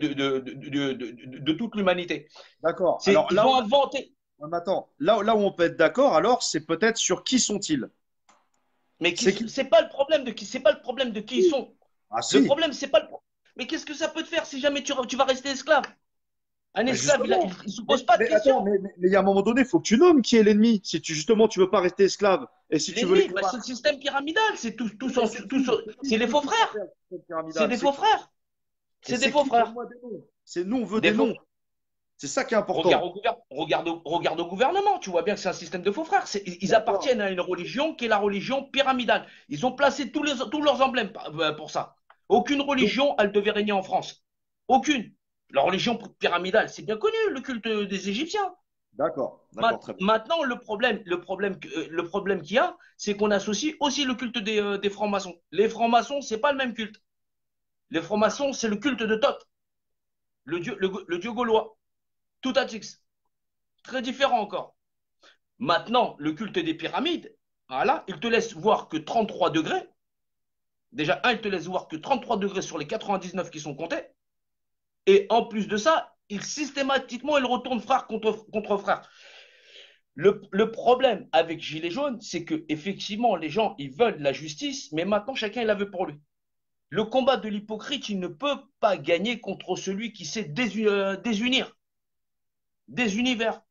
de toute l'humanité. D'accord. Alors Ils là ont où, inventé. ouais, mais attends, là où on peut être d'accord, alors, c'est peut-être sur qui sont-ils? Mais C'est qui? c'est pas le problème de qui, c'est pas le problème de qui ils sont. Ah Le si. problème, c'est pas le. Mais qu'est-ce que ça peut te faire si jamais tu vas rester esclave? Un Bah esclave, justement. il se pose pas de Attends, questions. il y a un moment donné, il faut que tu nommes qui est l'ennemi. Si tu justement tu veux pas rester esclave et si tu veux les L'ennemi, bah, c'est le combattre. système pyramidal, Mais c'est qui? c'est les faux C'est qui qui frères. fait le système C'est pyramidal? des C'est faux qui? frères. Et C'est des c'est faux qui? frères. Donne-moi des noms. C'est nous, on veut Des des faux noms. C'est ça qui est Regarde important. regarde au gouvernement, tu vois bien que c'est un système de faux frères. Ils D'accord. appartiennent à une religion qui est la religion pyramidale. Ils ont placé tous leurs emblèmes pour ça. Aucune Donc, religion, elle devait régner en France. Aucune. La religion pyramidale, c'est bien connu, le culte des Égyptiens. d'accord, d'accord, très bien. Maintenant, le problème qu'il y a, c'est qu'on associe aussi le culte des francs-maçons. Les francs-maçons, c'est pas le même culte. Les francs-maçons, c'est le culte de Thoth, le dieu gaulois. Tout à Tix. Très différent encore. Maintenant, le culte des pyramides, voilà, il te laisse voir que 33 degrés. Déjà, il te laisse voir que 33 degrés sur les 99 qui sont comptés. Et en plus de ça, systématiquement, il retourne frère contre frère. Le problème avec Gilets jaunes, c'est que effectivement, les gens, ils veulent la justice, mais maintenant, chacun, il la veut pour lui. Le combat de l'hypocrite, il ne peut pas gagner contre celui qui sait désunir des univers.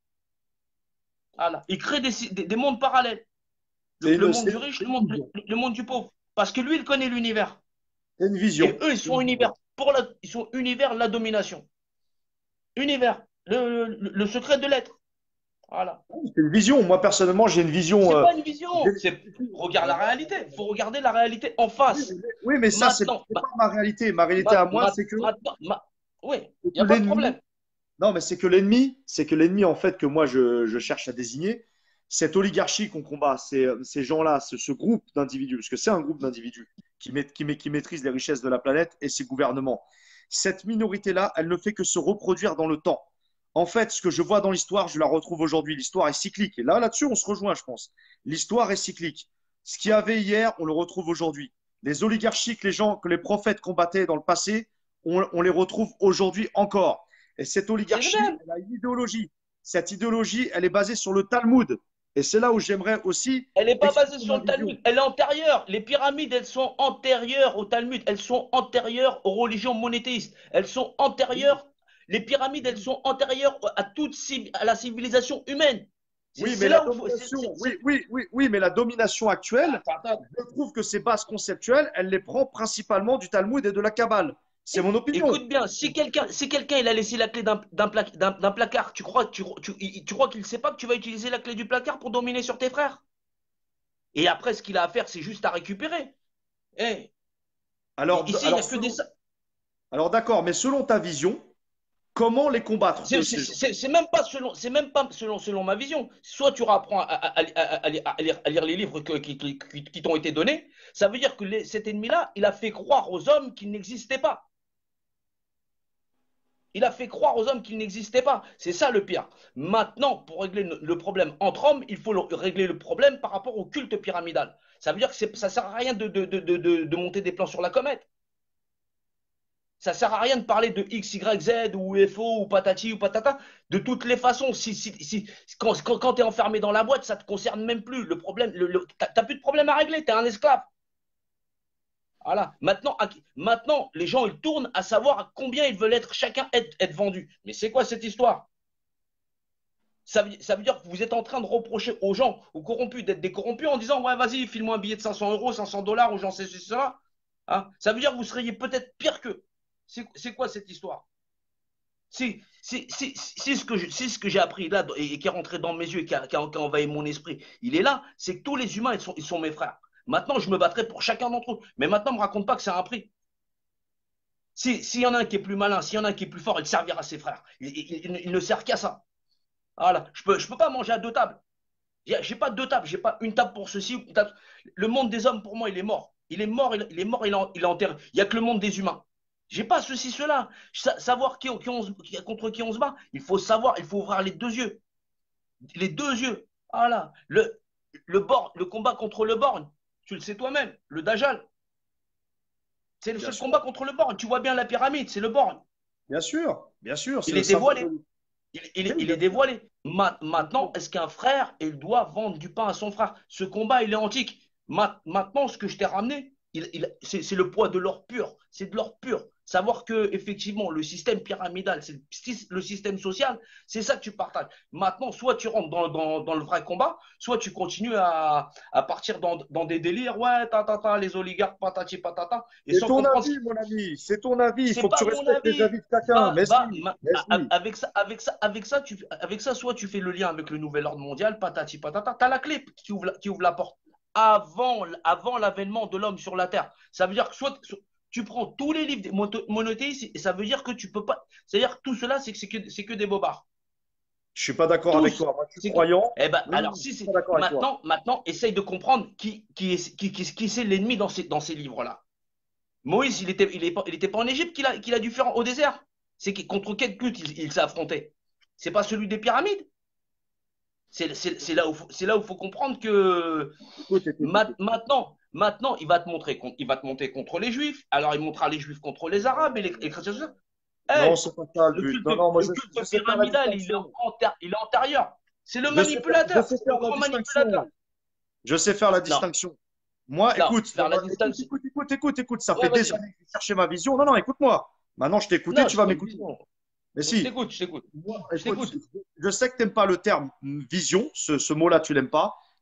Voilà. Il crée des mondes parallèles. Le monde du riche, le monde du pauvre. Parce que lui, il connaît l'univers. C'est une Et vision. eux, ils sont univers la domination. Univers, le secret de l'être. Voilà. C'est une vision. Moi, personnellement, j'ai une vision. C'est pas une vision. Regarde la réalité. Il faut regarder la réalité en face. Oui, mais ça, c'est Maintenant, pas ma réalité. Ma réalité à moi, c'est que oui, il n'y a pas de problème. non, mais c'est que l'ennemi, en fait, que moi, je cherche à désigner, cette oligarchie qu'on combat, ces gens-là, ce groupe d'individus, parce que c'est un groupe d'individus qui maîtrisent les richesses de la planète et ses gouvernements. Cette minorité-là, elle ne fait que se reproduire dans le temps. En fait, ce que je vois dans l'histoire, je la retrouve aujourd'hui. L'histoire est cyclique. Et là-dessus, on se rejoint, je pense. L'histoire est cyclique. Ce qu'il y avait hier, on le retrouve aujourd'hui. Les oligarchies que les prophètes combattaient dans le passé, on les retrouve aujourd'hui encore. Et cette oligarchie, elle a une idéologie. Cette idéologie, elle est basée sur le Talmud. Et c'est là où j'aimerais aussi. Elle n'est pas basée sur le Talmud. Elle est antérieure. Les pyramides, elles sont antérieures au Talmud. Elles sont antérieures aux religions monothéistes. Elles sont antérieures. Les pyramides, elles sont antérieures à la civilisation humaine. Oui, mais la domination, oui, mais la domination actuelle, je trouve que ces bases conceptuelles, elle les prend principalement du Talmud et de la Kabbale. C'est mon opinion. Écoute bien, si quelqu'un il a laissé la clé d'un placard, tu crois qu'il ne sait pas que tu vas utiliser la clé du placard pour dominer sur tes frères? Et après, ce qu'il a à faire, c'est juste à récupérer. Alors, ici, il n'y a que des. Alors d'accord, mais selon ta vision, comment les combattre? C'est même pas selon ma vision. Soit tu apprends à lire les livres qui t'ont été donnés. Ça veut dire que cet ennemi-là, il a fait croire aux hommes qu'il n'existait pas. Il a fait croire aux hommes qu'il n'existait pas. C'est ça le pire. Maintenant, pour régler le problème entre hommes, il faut régler le problème par rapport au culte pyramidal. Ça veut dire que ça ne sert à rien de monter des plans sur la comète. Ça ne sert à rien de parler de X, Y, Z ou UFO ou patati ou patata. De toutes les façons, quand tu es enfermé dans la boîte, ça ne te concerne même plus. Le problème, tu n'as plus de problème à régler, tu es un esclave. Voilà. Maintenant, les gens ils tournent à savoir à combien ils veulent chacun être vendus. Mais c'est quoi cette histoire? Ça veut dire que vous êtes en train de reprocher aux gens, aux corrompus, d'être des corrompus en disant ouais, vas-y, file-moi un billet de 500 €, 500 $, ou j'en sais cela. Hein, ça veut dire que vous seriez peut-être pire qu'eux. C'est quoi cette histoire? C'est ce que j'ai appris là et qui est rentré dans mes yeux et qui a envahi mon esprit. Il est là, c'est que tous les humains, ils sont mes frères. Maintenant, je me battrai pour chacun d'entre eux. Mais maintenant, ne me raconte pas que c'est un prix. S'il y en a un qui est plus malin, s'il y en a un qui est plus fort, il servira à ses frères. Il ne sert qu'à ça. Voilà. Je peux pas manger à deux tables. J'ai pas deux tables, j'ai pas une table pour ceci ou une table. Le monde des hommes, pour moi, il est mort. Il est mort, il est enterré. Il n'y a que le monde des humains. J'ai pas ceci, cela. Savoir contre qui on se bat, il faut savoir, il faut ouvrir les deux yeux. Les deux yeux. Voilà. Le combat contre le borgne, tu le sais toi-même, le Dajjal. C'est le seul combat contre le borgne. Tu vois bien la pyramide, c'est le borgne. Bien sûr, bien sûr. Il est dévoilé. Il est dévoilé. Maintenant, est-ce qu'un frère, il doit vendre du pain à son frère? Ce combat, il est antique. Maintenant, ce que je t'ai ramené, c'est le poids de l'or pur. C'est de l'or pur. Savoir que effectivement le système pyramidal, c'est le système social, c'est ça que tu partages. Maintenant, soit tu rentres dans le vrai combat, soit tu continues à partir dans des délires, ouais, les oligarques, patati patata. C'est ton avis, mon ami, c'est ton avis. Il faut que tu respectes les avis de chacun. Avec ça, soit tu fais le lien avec le nouvel ordre mondial, patati patata. Tu as la clé qui ouvre la porte avant l'avènement de l'homme sur la terre. Ça veut dire que soit tu prends tous les livres des monothéistes et ça veut dire que tu peux pas. C'est-à-dire que tout cela, c'est que des bobards. Je suis pas d'accord avec toi. Moi, je suis croyant. Eh ben, alors, si c'est maintenant, essaye de comprendre qui c'est l'ennemi dans ces livres-là. Moïse, il était pas en Égypte qu'il a dû faire au désert. C'est contre quel culte il s'est affronté? C'est pas celui des pyramides? C'est là où il faut comprendre que maintenant, il va te monter contre les Juifs. Alors, il montrera les Juifs contre les Arabes et les chrétiens. Non, c'est pas ça le but. Le culte pyramidal, il est antérieur. C'est le manipulateur. C'est le grand manipulateur. Je sais faire la distinction. Moi, écoute, ça fait des années que je cherchais ma vision. Non, écoute-moi. Maintenant, je t'ai écouté, tu vas m'écouter. Mais si. Je t'écoute. Je sais que tu n'aimes pas le terme vision, ce mot-là, tu l'aimes pas.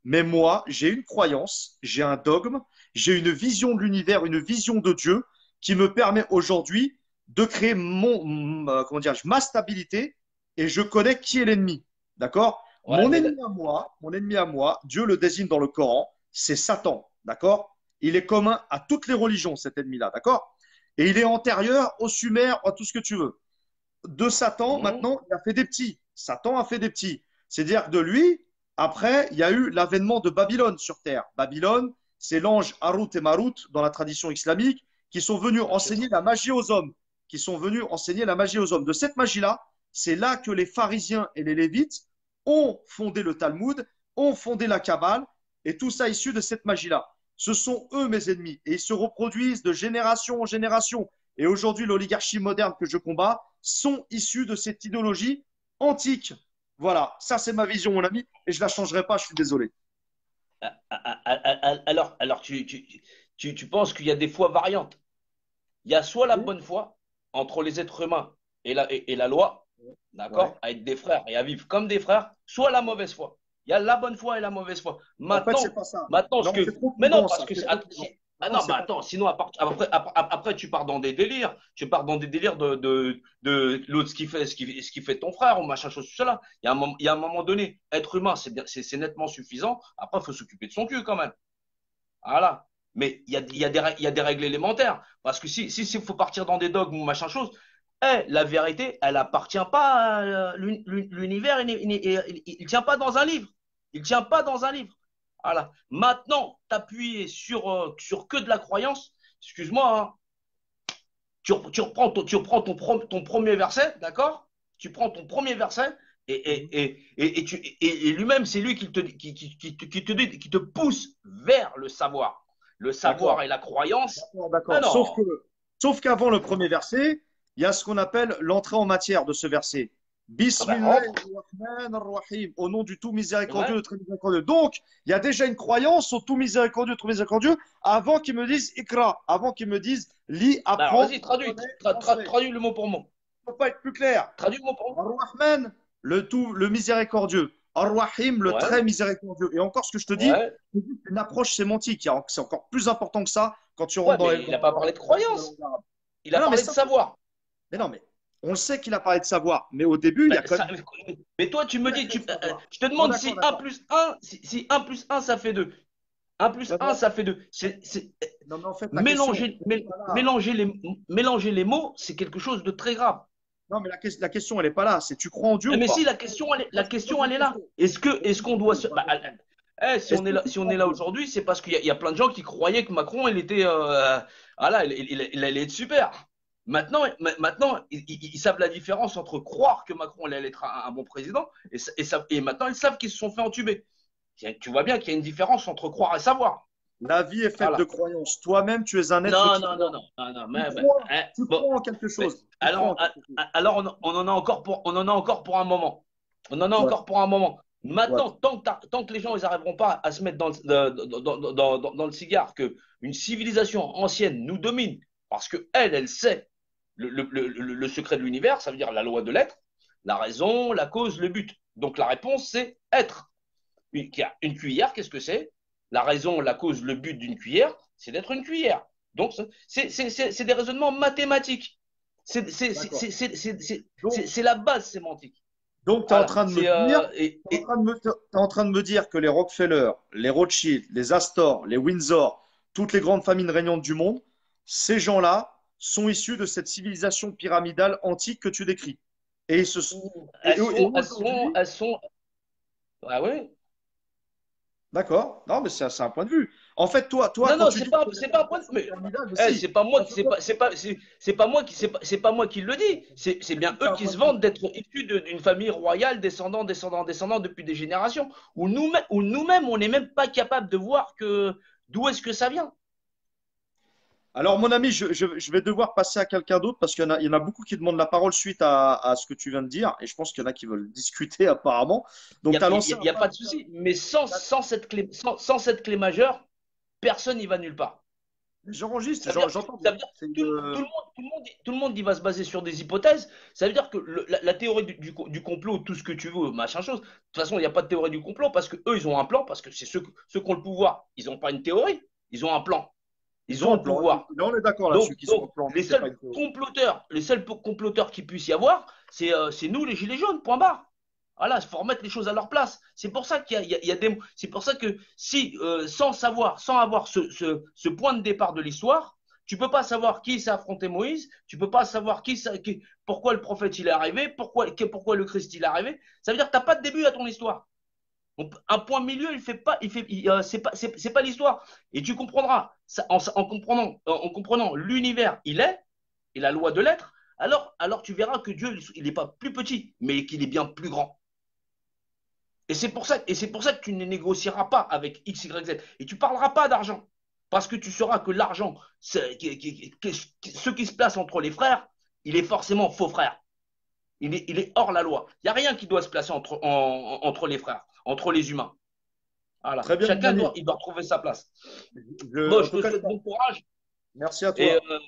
mais moi, j'ai une croyance, j'ai un dogme, j'ai une vision de l'univers, une vision de Dieu qui me permet aujourd'hui de créer comment dire, ma stabilité et je connais qui est l'ennemi. D'accord? Ouais, mais là- Mon ennemi à moi, Dieu le désigne dans le Coran, c'est Satan. D'accord? Il est commun à toutes les religions, cet ennemi-là. D'accord? Et il est antérieur aux Sumères, à tout ce que tu veux. De Satan, Mhm. maintenant, il a fait des petits. Satan a fait des petits. C'est-à-dire que de lui, après, il y a eu l'avènement de Babylone sur terre. Babylone, c'est l'ange Harut et Marut dans la tradition islamique qui sont venus Bien sûr. enseigner la magie aux hommes. Qui sont venus enseigner la magie aux hommes. De cette magie-là, c'est là que les pharisiens et les lévites ont fondé le Talmud, ont fondé la Kabbale, et tout ça issu de cette magie-là. Ce sont eux mes ennemis, et ils se reproduisent de génération en génération. Et aujourd'hui, l'oligarchie moderne que je combats sont issus de cette idéologie antique. Voilà, ça c'est ma vision, mon ami, et je ne la changerai pas, je suis désolé. Alors tu penses qu'il y a des fois variantes. Il y a soit la Oui, bonne foi entre les êtres humains et la loi, ouais. d'accord, à être des frères et à vivre comme des frères, soit la mauvaise foi. Il y a la bonne foi et la mauvaise foi. En fait, c'est pas ça. Maintenant, Non, c'est trop mais non, courant, parce ça. que C'est trop courant. ah Non, non, mais c'est pas attends, ça. sinon après tu pars dans des délires, tu pars dans des délires de l'autre ce qui fait ton frère ou machin chose tout cela. Il y a un moment donné, être humain, c'est nettement suffisant. Après, il faut s'occuper de son cul quand même. Voilà. Mais il y a des règles élémentaires. Parce que s'il faut partir dans des dogmes ou machin chose, la vérité, elle appartient pas à l'univers, il tient pas dans un livre. Il tient pas dans un livre. Voilà. Maintenant, t'appuyer sur que de la croyance, excuse-moi, hein, tu reprends ton premier verset, d'accord? Tu prends ton premier verset Mhm. et lui-même, c'est lui qui te pousse vers le savoir. Le savoir D'accord. et la croyance. D'accord, Ah d'accord. non, Sauf qu'avant le premier verset, il y a ce qu'on appelle l'entrée en matière de ce verset. ah ben Bismillah entre. ar-Rahman ar-Rahim, au nom du tout miséricordieux, Ouais. le très miséricordieux. Donc, il y a déjà une croyance au tout miséricordieux, avant qu'ils me disent Ikra, avant qu'ils me disent lis, Ben alors apprends, vas-y, traduis, connais, transmets. traduis le mot pour mot. Ça ne peut pas être plus clair. Traduis le mot pour mot. Ar-Rahman, le miséricordieux. Ar-Rahim, le Ouais, très miséricordieux. Et encore, ce que je te dis, ouais. c'est juste une approche sémantique. C'est encore plus important que ça quand tu Ouais, rentres mais il n'a pas parlé de dans la croyance. langue arabe. Il Mais a non, mais parlé de ça, savoir. mais non, mais on le sait qu'il a parlé de savoir. Mais au début, il y Ben, a quand même mais toi, tu me un dis, aspect de savoir. je te Bon, demande d'accord, si un d'accord. plus un, si 1 plus un ça fait 2. 1 plus Ouais, un bon, ça fait 2. non, mais en fait, la question, elle n'est pas là. Mélanger les mots, c'est quelque chose de très grave. Non, mais la question, elle n'est pas là. C'est tu crois en Dieu ou Mais si pas? la Moi, je te pose question, une elle est là. question. Est-ce qu'on doit se. Bah, si Est-ce on est que là, tu si on crois est en là Dieu? aujourd'hui, c'est parce qu'il y a plein de gens qui croyaient que Macron, il était. Voilà, il allait être super. Maintenant ils savent la différence entre croire que Macron allait être un bon président et maintenant ils savent qu'ils se sont fait entuber. Tu vois bien qu'il y a une différence entre croire et savoir. La vie est faite de Voilà. croyances. Toi-même, tu es un être Non, qui non, non, croit. non, non, non, Tu bon, crois en quelque mais chose. Tu crois en quelque chose. alors on en a encore on en a encore pour un moment. On en a Ouais, encore pour un moment. ouais. Maintenant, tant que les gens ils n'arriveront pas à se mettre dans le cigare, que une civilisation ancienne nous domine, parce que elle sait le secret de l'univers, ça veut dire la loi de l'être, la raison, la cause, le but. Donc la réponse, c'est être. Une cuillère, qu'est-ce que c'est? La raison, la cause, le but d'une cuillère, c'est d'être une cuillère. Donc, c'est des raisonnements mathématiques. D'accord. Donc, C'est la base sémantique. donc tu es en Voilà. train de me dire, t'es en train de me dire que les Rockefeller, les Rothschild, les Astor, les Windsor, toutes les grandes familles régnantes du monde, ces gens-là sont issus de cette civilisation pyramidale antique que tu décris. Et, aujourd'hui, Elles sont. Ah ouais. d'accord, non, mais c'est un point de vue. En fait, toi, Non, quand non, tu dis que c'est pas un point de civilisation vue. pyramidale, mais Eh, si, c'est pas moi qui le dis. C'est bien c'est eux un qui point se de vue. vantent d'être issus d'une famille royale, descendant depuis des générations, où nous-mêmes, on n'est même pas capable de voir d'où est-ce que ça vient. Alors, mon ami, je vais devoir passer à quelqu'un d'autre parce qu'il y en a beaucoup qui demandent la parole suite à ce que tu viens de dire. Et je pense qu'il y en a qui veulent discuter apparemment. Donc, tu as lancé un Y a pas pas. de souci. Mais sans cette clé majeure, personne n'y va nulle part. J'enregistre, Ça veut dire, j'entends ça bien. veut dire C'est que tout le monde, il va se baser sur des hypothèses. Ça veut dire que la théorie du complot, tout ce que tu veux, machin chose. De toute façon, il n'y a pas de théorie du complot parce que eux, ils ont un plan, parce que c'est ceux qui ont le pouvoir. Ils n'ont pas une théorie, ils ont un plan. Ils ils ont ont un le plan. pouvoir. Là, on est d'accord Donc, là-dessus qu'ils sont en donc plan, mais c'est pas une théorie. les seuls comploteurs qu'il puisse y avoir, c'est nous, les Gilets jaunes, point barre. Voilà, il faut remettre les choses à leur place. C'est pour ça qu'il y a, il y a des. C'est pour ça que si, sans avoir ce point de départ de l'histoire, tu peux pas savoir qui s'est affronté Moïse, tu peux pas savoir pourquoi le prophète il est arrivé, pourquoi le Christ il est arrivé. Ça veut dire que tu n'as pas de début à ton histoire. Donc, un point milieu, c'est pas l'histoire. Et tu comprendras, en comprenant l'univers, il est, et la loi de l'être, alors tu verras que Dieu, il n'est pas plus petit, mais qu'il est bien plus grand. Et c'est pour ça que tu ne négocieras pas avec X, Y, Z. Et tu ne parleras pas d'argent. Parce que tu sauras que l'argent, ce qui se place entre les frères, il est forcément faux frère. Il est hors la loi. Il n'y a rien qui doit se placer entre les frères, entre les humains. Voilà. Très bien, mon Chacun ami. il doit trouver sa place. En Je tout te cas, souhaite bon courage merci à et, toi.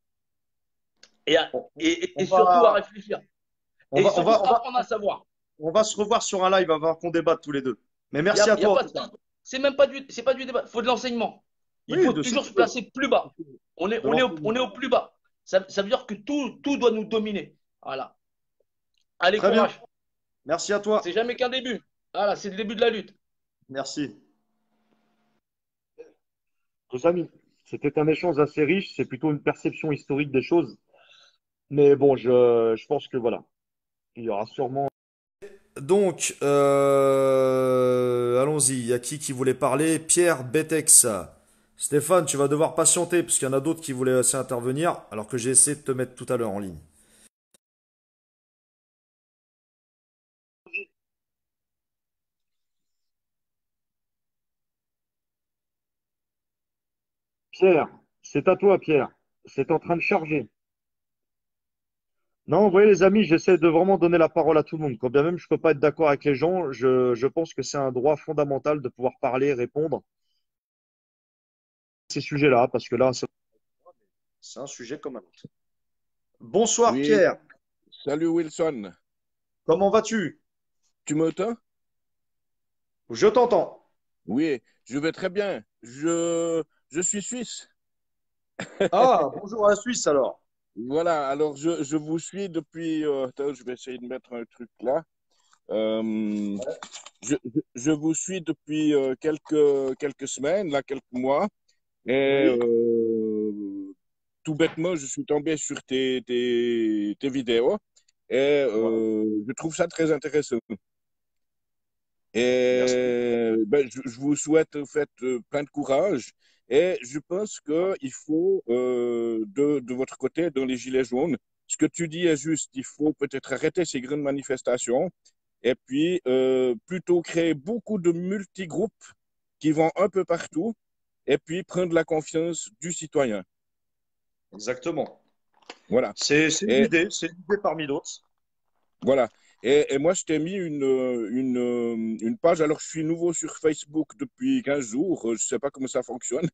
On, et on surtout à va, réfléchir. on Et va, surtout apprendre à savoir. on va se revoir sur un live avant qu'on débatte tous les deux. Mais Il y merci a, à il y a toi en pas tout cas. c'est pas du débat. Il faut de l'enseignement. Il Oui, faut de toujours se ce placer plus bas. On est, de on est, au, l'enseignement. on est au plus bas. Ça veut dire que tout doit nous dominer. Voilà. Allez, Très bien. courage. Merci à toi. C'est jamais qu'un début. Voilà, c'est le début de la lutte. Merci. Les amis, c'était un échange assez riche. C'est plutôt une perception historique des choses. Mais bon, je pense que voilà, il y aura sûrement. Donc, allons-y. Il y a qui voulait parler? Pierre Betex. Stéphane, tu vas devoir patienter parce qu'il y en a d'autres qui voulaient aussi intervenir, alors que j'ai essayé de te mettre tout à l'heure en ligne. Pierre, c'est à toi, Pierre. C'est en train de charger. Non, vous voyez, les amis, j'essaie de vraiment donner la parole à tout le monde. Quand bien même je ne peux pas être d'accord avec les gens, je pense que c'est un droit fondamental de pouvoir parler, répondre à ces sujets-là, parce que là, c'est un sujet comme un autre. Bonsoir, Oui, Pierre. salut Wilson. Comment vas-tu? Tu m'entends? Je t'entends. Oui, je vais très bien. Je suis suisse. Ah, bonjour à la Suisse alors. Voilà, alors je vous suis depuis. Attends, je vais essayer de mettre un truc là. Euh, je vous suis depuis quelques semaines, là, quelques mois. Et Oui. tout bêtement, je suis tombé sur tes vidéos. Et je trouve ça très intéressant. Merci. Et ben, je vous souhaite en fait plein de courage. Et je pense qu'il faut, de votre côté, dans les Gilets jaunes, ce que tu dis est juste. Il faut peut-être arrêter ces grandes manifestations et puis plutôt créer beaucoup de multigroupes qui vont un peu partout et puis prendre la confiance du citoyen. Exactement. Voilà. C'est Et c'est une idée parmi d'autres. voilà. Et moi, je t'ai mis une page. Alors, je suis nouveau sur Facebook depuis 15 jours. Je ne sais pas comment ça fonctionne.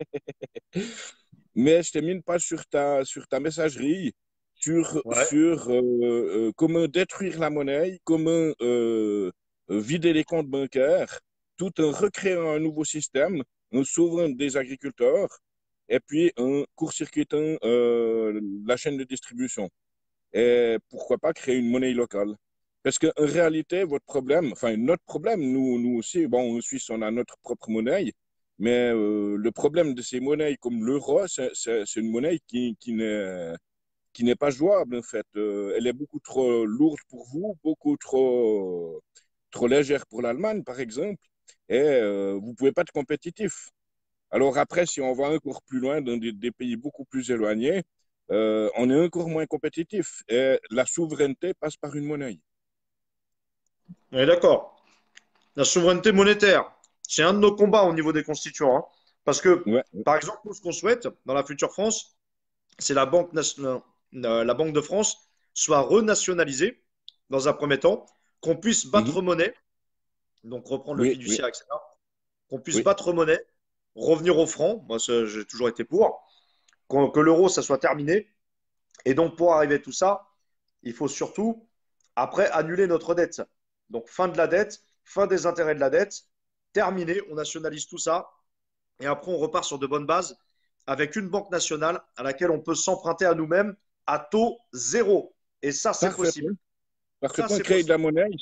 Mais je t'ai mis une page sur ta messagerie, Ouais. sur comment détruire la monnaie, comment vider les comptes bancaires, tout en recréant un nouveau système, en sauvant des agriculteurs, et puis en court-circuitant la chaîne de distribution. Et pourquoi pas créer une monnaie locale? Parce qu'en réalité, votre problème, enfin notre problème, nous aussi, bon, en Suisse, on a notre propre monnaie, mais le problème de ces monnaies comme l'euro, c'est une monnaie qui n'est pas jouable en fait. Elle est beaucoup trop lourde pour vous, beaucoup trop légère pour l'Allemagne, par exemple, et vous ne pouvez pas être compétitif. Alors après, si on va encore plus loin dans des pays beaucoup plus éloignés, on est encore moins compétitif et la souveraineté passe par une monnaie. On est d'accord. La souveraineté monétaire, c'est un de nos combats au niveau des constituants, hein. Parce que, Ouais, par exemple, nous, ce qu'on souhaite dans la future France, c'est la Banque de France soit renationalisée dans un premier temps, qu'on puisse mhm, battre monnaie, donc reprendre le oui, oui, fiduciaire, etc., qu'on puisse oui, battre monnaie revenir au franc. Moi, j'ai toujours été pour. Que l'euro, ça soit terminé. Et donc, pour arriver à tout ça, il faut surtout, après, annuler notre dette. Donc, fin de la dette, fin des intérêts de la dette, terminé, on nationalise tout ça. Et après, on repart sur de bonnes bases avec une banque nationale à laquelle on peut s'emprunter à nous-mêmes à taux zéro. Et ça, c'est Parfaitement. possible. Ça, Parfaitement. c'est Créer de la possible. monnaie,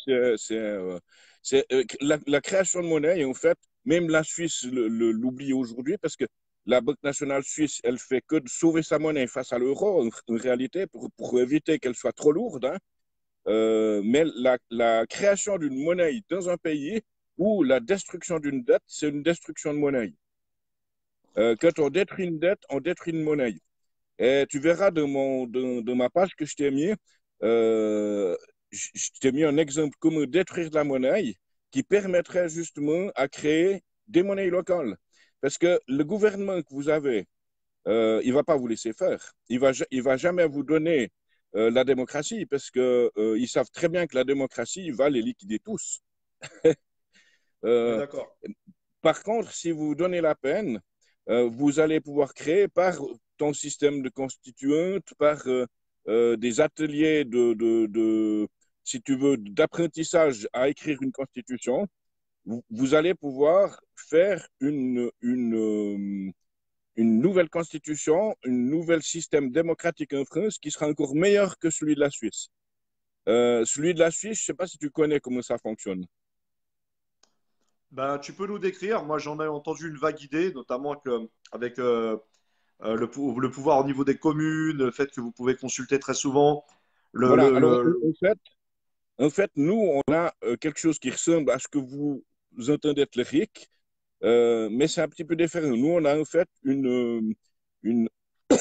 la création de monnaie, et en fait, même la Suisse l'oublie aujourd'hui parce que la Banque nationale suisse, elle fait que de sauver sa monnaie face à l'euro, en réalité, pour éviter qu'elle soit trop lourde, hein. Mais la création d'une monnaie dans un pays ou la destruction d'une dette, c'est une destruction de monnaie. Quand on détruit une dette, on détruit une monnaie. Et tu verras de ma page que je t'ai mis, je t'ai mis un exemple comment détruire de la monnaie qui permettrait justement à créer des monnaies locales. Parce que le gouvernement que vous avez, il ne va pas vous laisser faire. Il va jamais vous donner la démocratie parce que ils savent très bien que la démocratie va les liquider tous. On est Euh, d'accord. Par contre, si vous donnez la peine, vous allez pouvoir créer par ton système de constituante, par des ateliers si tu veux, d'apprentissage à écrire une constitution, vous allez pouvoir faire une nouvelle constitution, un nouvel système démocratique en France qui sera encore meilleur que celui de la Suisse. Celui de la Suisse, je ne sais pas si tu connais comment ça fonctionne. Ben, tu peux nous décrire. Moi, j'en ai entendu une vague idée, notamment avec le pouvoir au niveau des communes, le fait que vous pouvez consulter très souvent. Le, Voilà, le, alors le- en fait, nous, on a quelque chose qui ressemble à ce que vous entendez être le RIC, mais c'est un petit peu différent. Nous, on a en fait une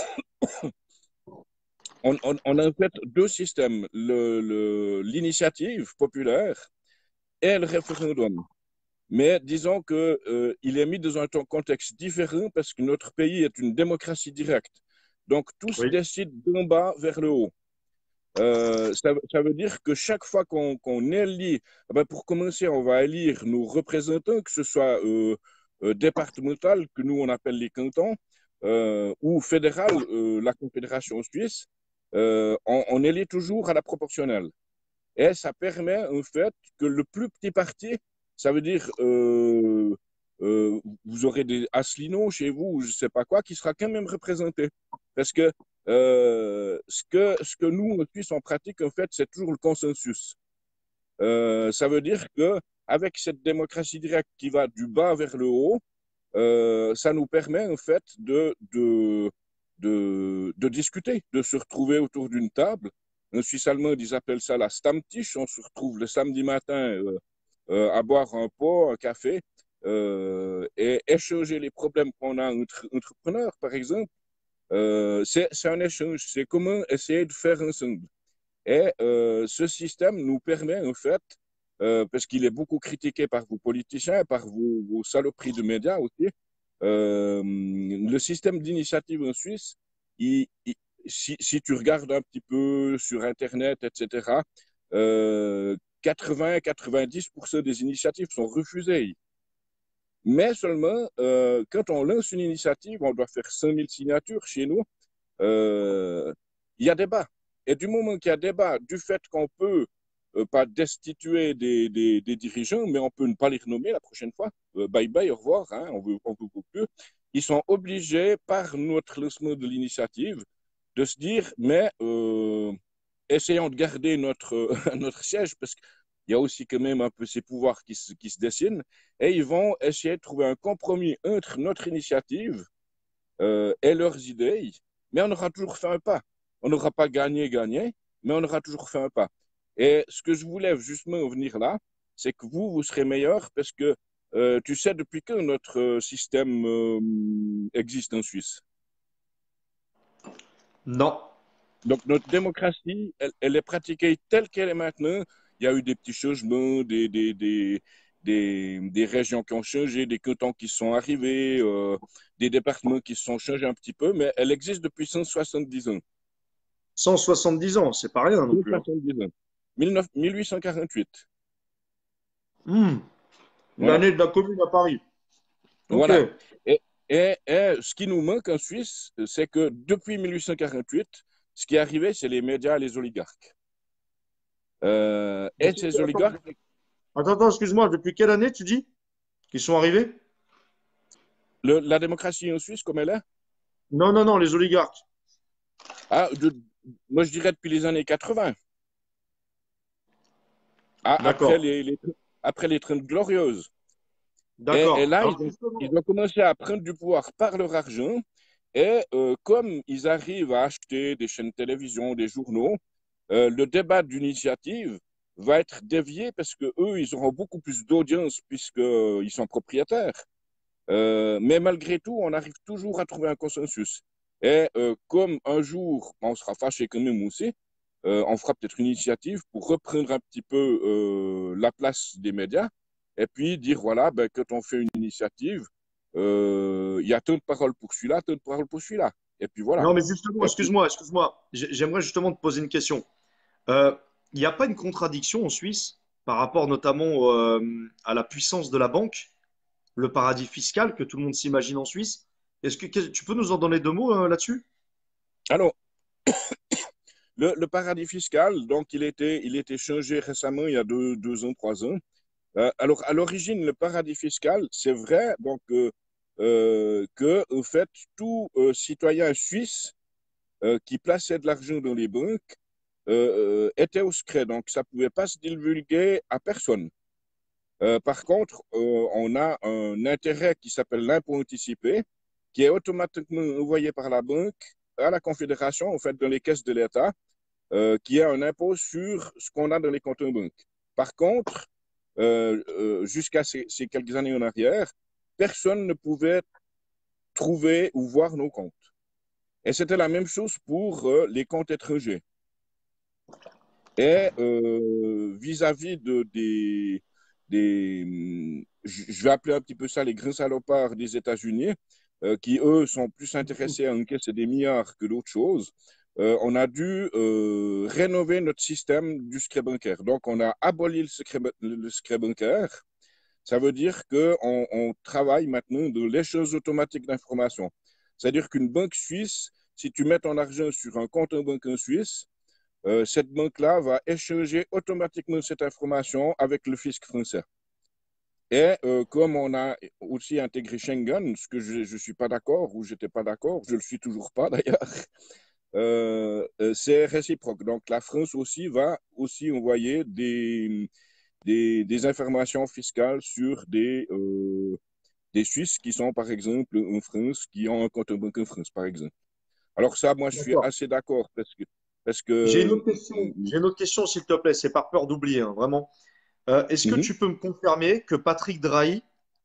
on a en fait deux systèmes, l'initiative populaire et le référendum. Mais disons que, il est mis dans un contexte différent parce que notre pays est une démocratie directe. Donc, tout se Oui. décide d'en bas vers le haut. Ça veut dire que chaque fois qu'on élit, pour commencer, on va élire nos représentants, que ce soit départemental, que nous on appelle les cantons, ou fédéral, la Confédération suisse, on élit toujours à la proportionnelle. Et ça permet en fait que le plus petit parti, ça veut dire vous aurez des Asselineaux chez vous, ou je ne sais pas quoi, qui sera quand même représenté. Parce que ce que nous, en Suisse, on pratique, en fait, c'est toujours le consensus. Ça veut dire que avec cette démocratie directe qui va du bas vers le haut, ça nous permet en fait de discuter, de se retrouver autour d'une table. En Suisse allemande, ils appellent ça la Stammtisch. On se retrouve le samedi matin à boire un pot, un café, et échanger les problèmes qu'on a entre entrepreneurs, par exemple. C'est un échange, c'est comment essayer de faire ensemble. Et ce système nous permet, en fait, parce qu'il est beaucoup critiqué par vos politiciens, par vos saloperies de médias aussi, le système d'initiative en Suisse, si tu regardes un petit peu sur Internet, etc., 80-90% des initiatives sont refusées. Mais seulement, quand on lance une initiative, on doit faire 5000 signatures chez nous, il y a débat. Et du moment qu'il y a débat, du fait qu'on peut pas destituer des dirigeants, mais on peut ne pas les renommer la prochaine fois, bye bye, au revoir, hein, on veut plus. Ils sont obligés, par notre lancement de l'initiative, de se dire, mais essayons de garder notre siège, parce qu'il y a aussi quand même un peu ces pouvoirs qui se dessinent, et ils vont essayer de trouver un compromis entre notre initiative et leurs idées, mais on aura toujours fait un pas. On n'aura pas gagné, mais on aura toujours fait un pas. Et ce que je voulais justement venir là, c'est que vous serez meilleur parce que tu sais depuis quand notre système existe en Suisse. Non. Donc notre démocratie, elle est pratiquée telle qu'elle est maintenant. Il y a eu des petits changements, des régions qui ont changé, des cantons qui sont arrivés, des départements qui se sont changés un petit peu, mais elle existe depuis 170 ans. 170 ans, c'est pas rien non plus. 170 ans. 1848. L'année Voilà. de la Commune à Paris. Ok. Voilà. Et ce qui nous manque en Suisse, c'est que depuis 1848, ce qui est arrivé, c'est les médias et les oligarques. Et ces Attends, oligarques, attends, excuse-moi, depuis quelle année tu dis qu'ils sont arrivés? la démocratie en Suisse, comme elle est, Non, non, non, les oligarques. ah, moi je dirais depuis les années 80, après D'accord, après les 30 glorieuses. Et d'accord. là, Alors ils justement, ont commencé à prendre du pouvoir par leur argent. Et comme ils arrivent à acheter des chaînes de télévision, des journaux, le débat d'initiative va être dévié parce que eux, ils auront beaucoup plus d'audience puisqu'ils sont propriétaires. Mais malgré tout, on arrive toujours à trouver un consensus. Et comme un jour, on sera fâché quand même aussi, on fera peut-être une initiative pour reprendre un petit peu la place des médias et puis dire, voilà, ben, quand on fait une initiative, il y a tant de paroles pour celui-là, tant de paroles pour celui-là. Et puis voilà. non, mais justement, Et puis, excuse-moi. J'aimerais justement te poser une question. Euh, Il n'y a pas une contradiction en Suisse par rapport notamment à la puissance de la banque, le paradis fiscal que tout le monde s'imagine en Suisse. Tu peux nous en donner deux mots là-dessus? alors, le paradis fiscal, donc, il était changé récemment, il y a 2 ans, 3 ans. Alors, à l'origine, le paradis fiscal, c'est vrai donc, que, en fait, tout citoyen suisse qui plaçait de l'argent dans les banques était au secret. Donc, ça ne pouvait pas se divulguer à personne. Par contre, on a un intérêt qui s'appelle l'impôt anticipé, qui est automatiquement envoyé par la banque à la Confédération, en fait, dans les caisses de l'État, qui est un impôt sur ce qu'on a dans les comptes en banque. Par contre, jusqu'à ces quelques années en arrière, personne ne pouvait trouver ou voir nos comptes. Et c'était la même chose pour les comptes étrangers. Et vis-à-vis je vais appeler un petit peu ça les grands salopards des États-Unis, qui eux sont plus intéressés à encaisser des milliards que d'autres choses, on a dû rénover notre système du secret bancaire. Donc, on a aboli le secret bancaire. Ça veut dire qu'on travaille maintenant de l'échange automatique d'informations. C'est-à-dire qu'une banque suisse, si tu mets ton argent sur un compte en banque en Suisse, cette banque-là va échanger automatiquement cette information avec le fisc français. Et comme on a aussi intégré Schengen, ce que je ne suis pas d'accord ou je n'étais pas d'accord, je ne le suis toujours pas d'ailleurs, c'est réciproque. Donc la France aussi va aussi envoyer des informations fiscales sur des Suisses qui sont par exemple en France, qui ont un compte en banque en France par exemple. Alors ça, moi je suis D'accord. assez d'accord parce J'ai une que autre question. J'ai une autre question, s'il te plaît. C'est par peur d'oublier, hein, vraiment. Est-ce que Mhm. tu peux me confirmer que Patrick Drahi,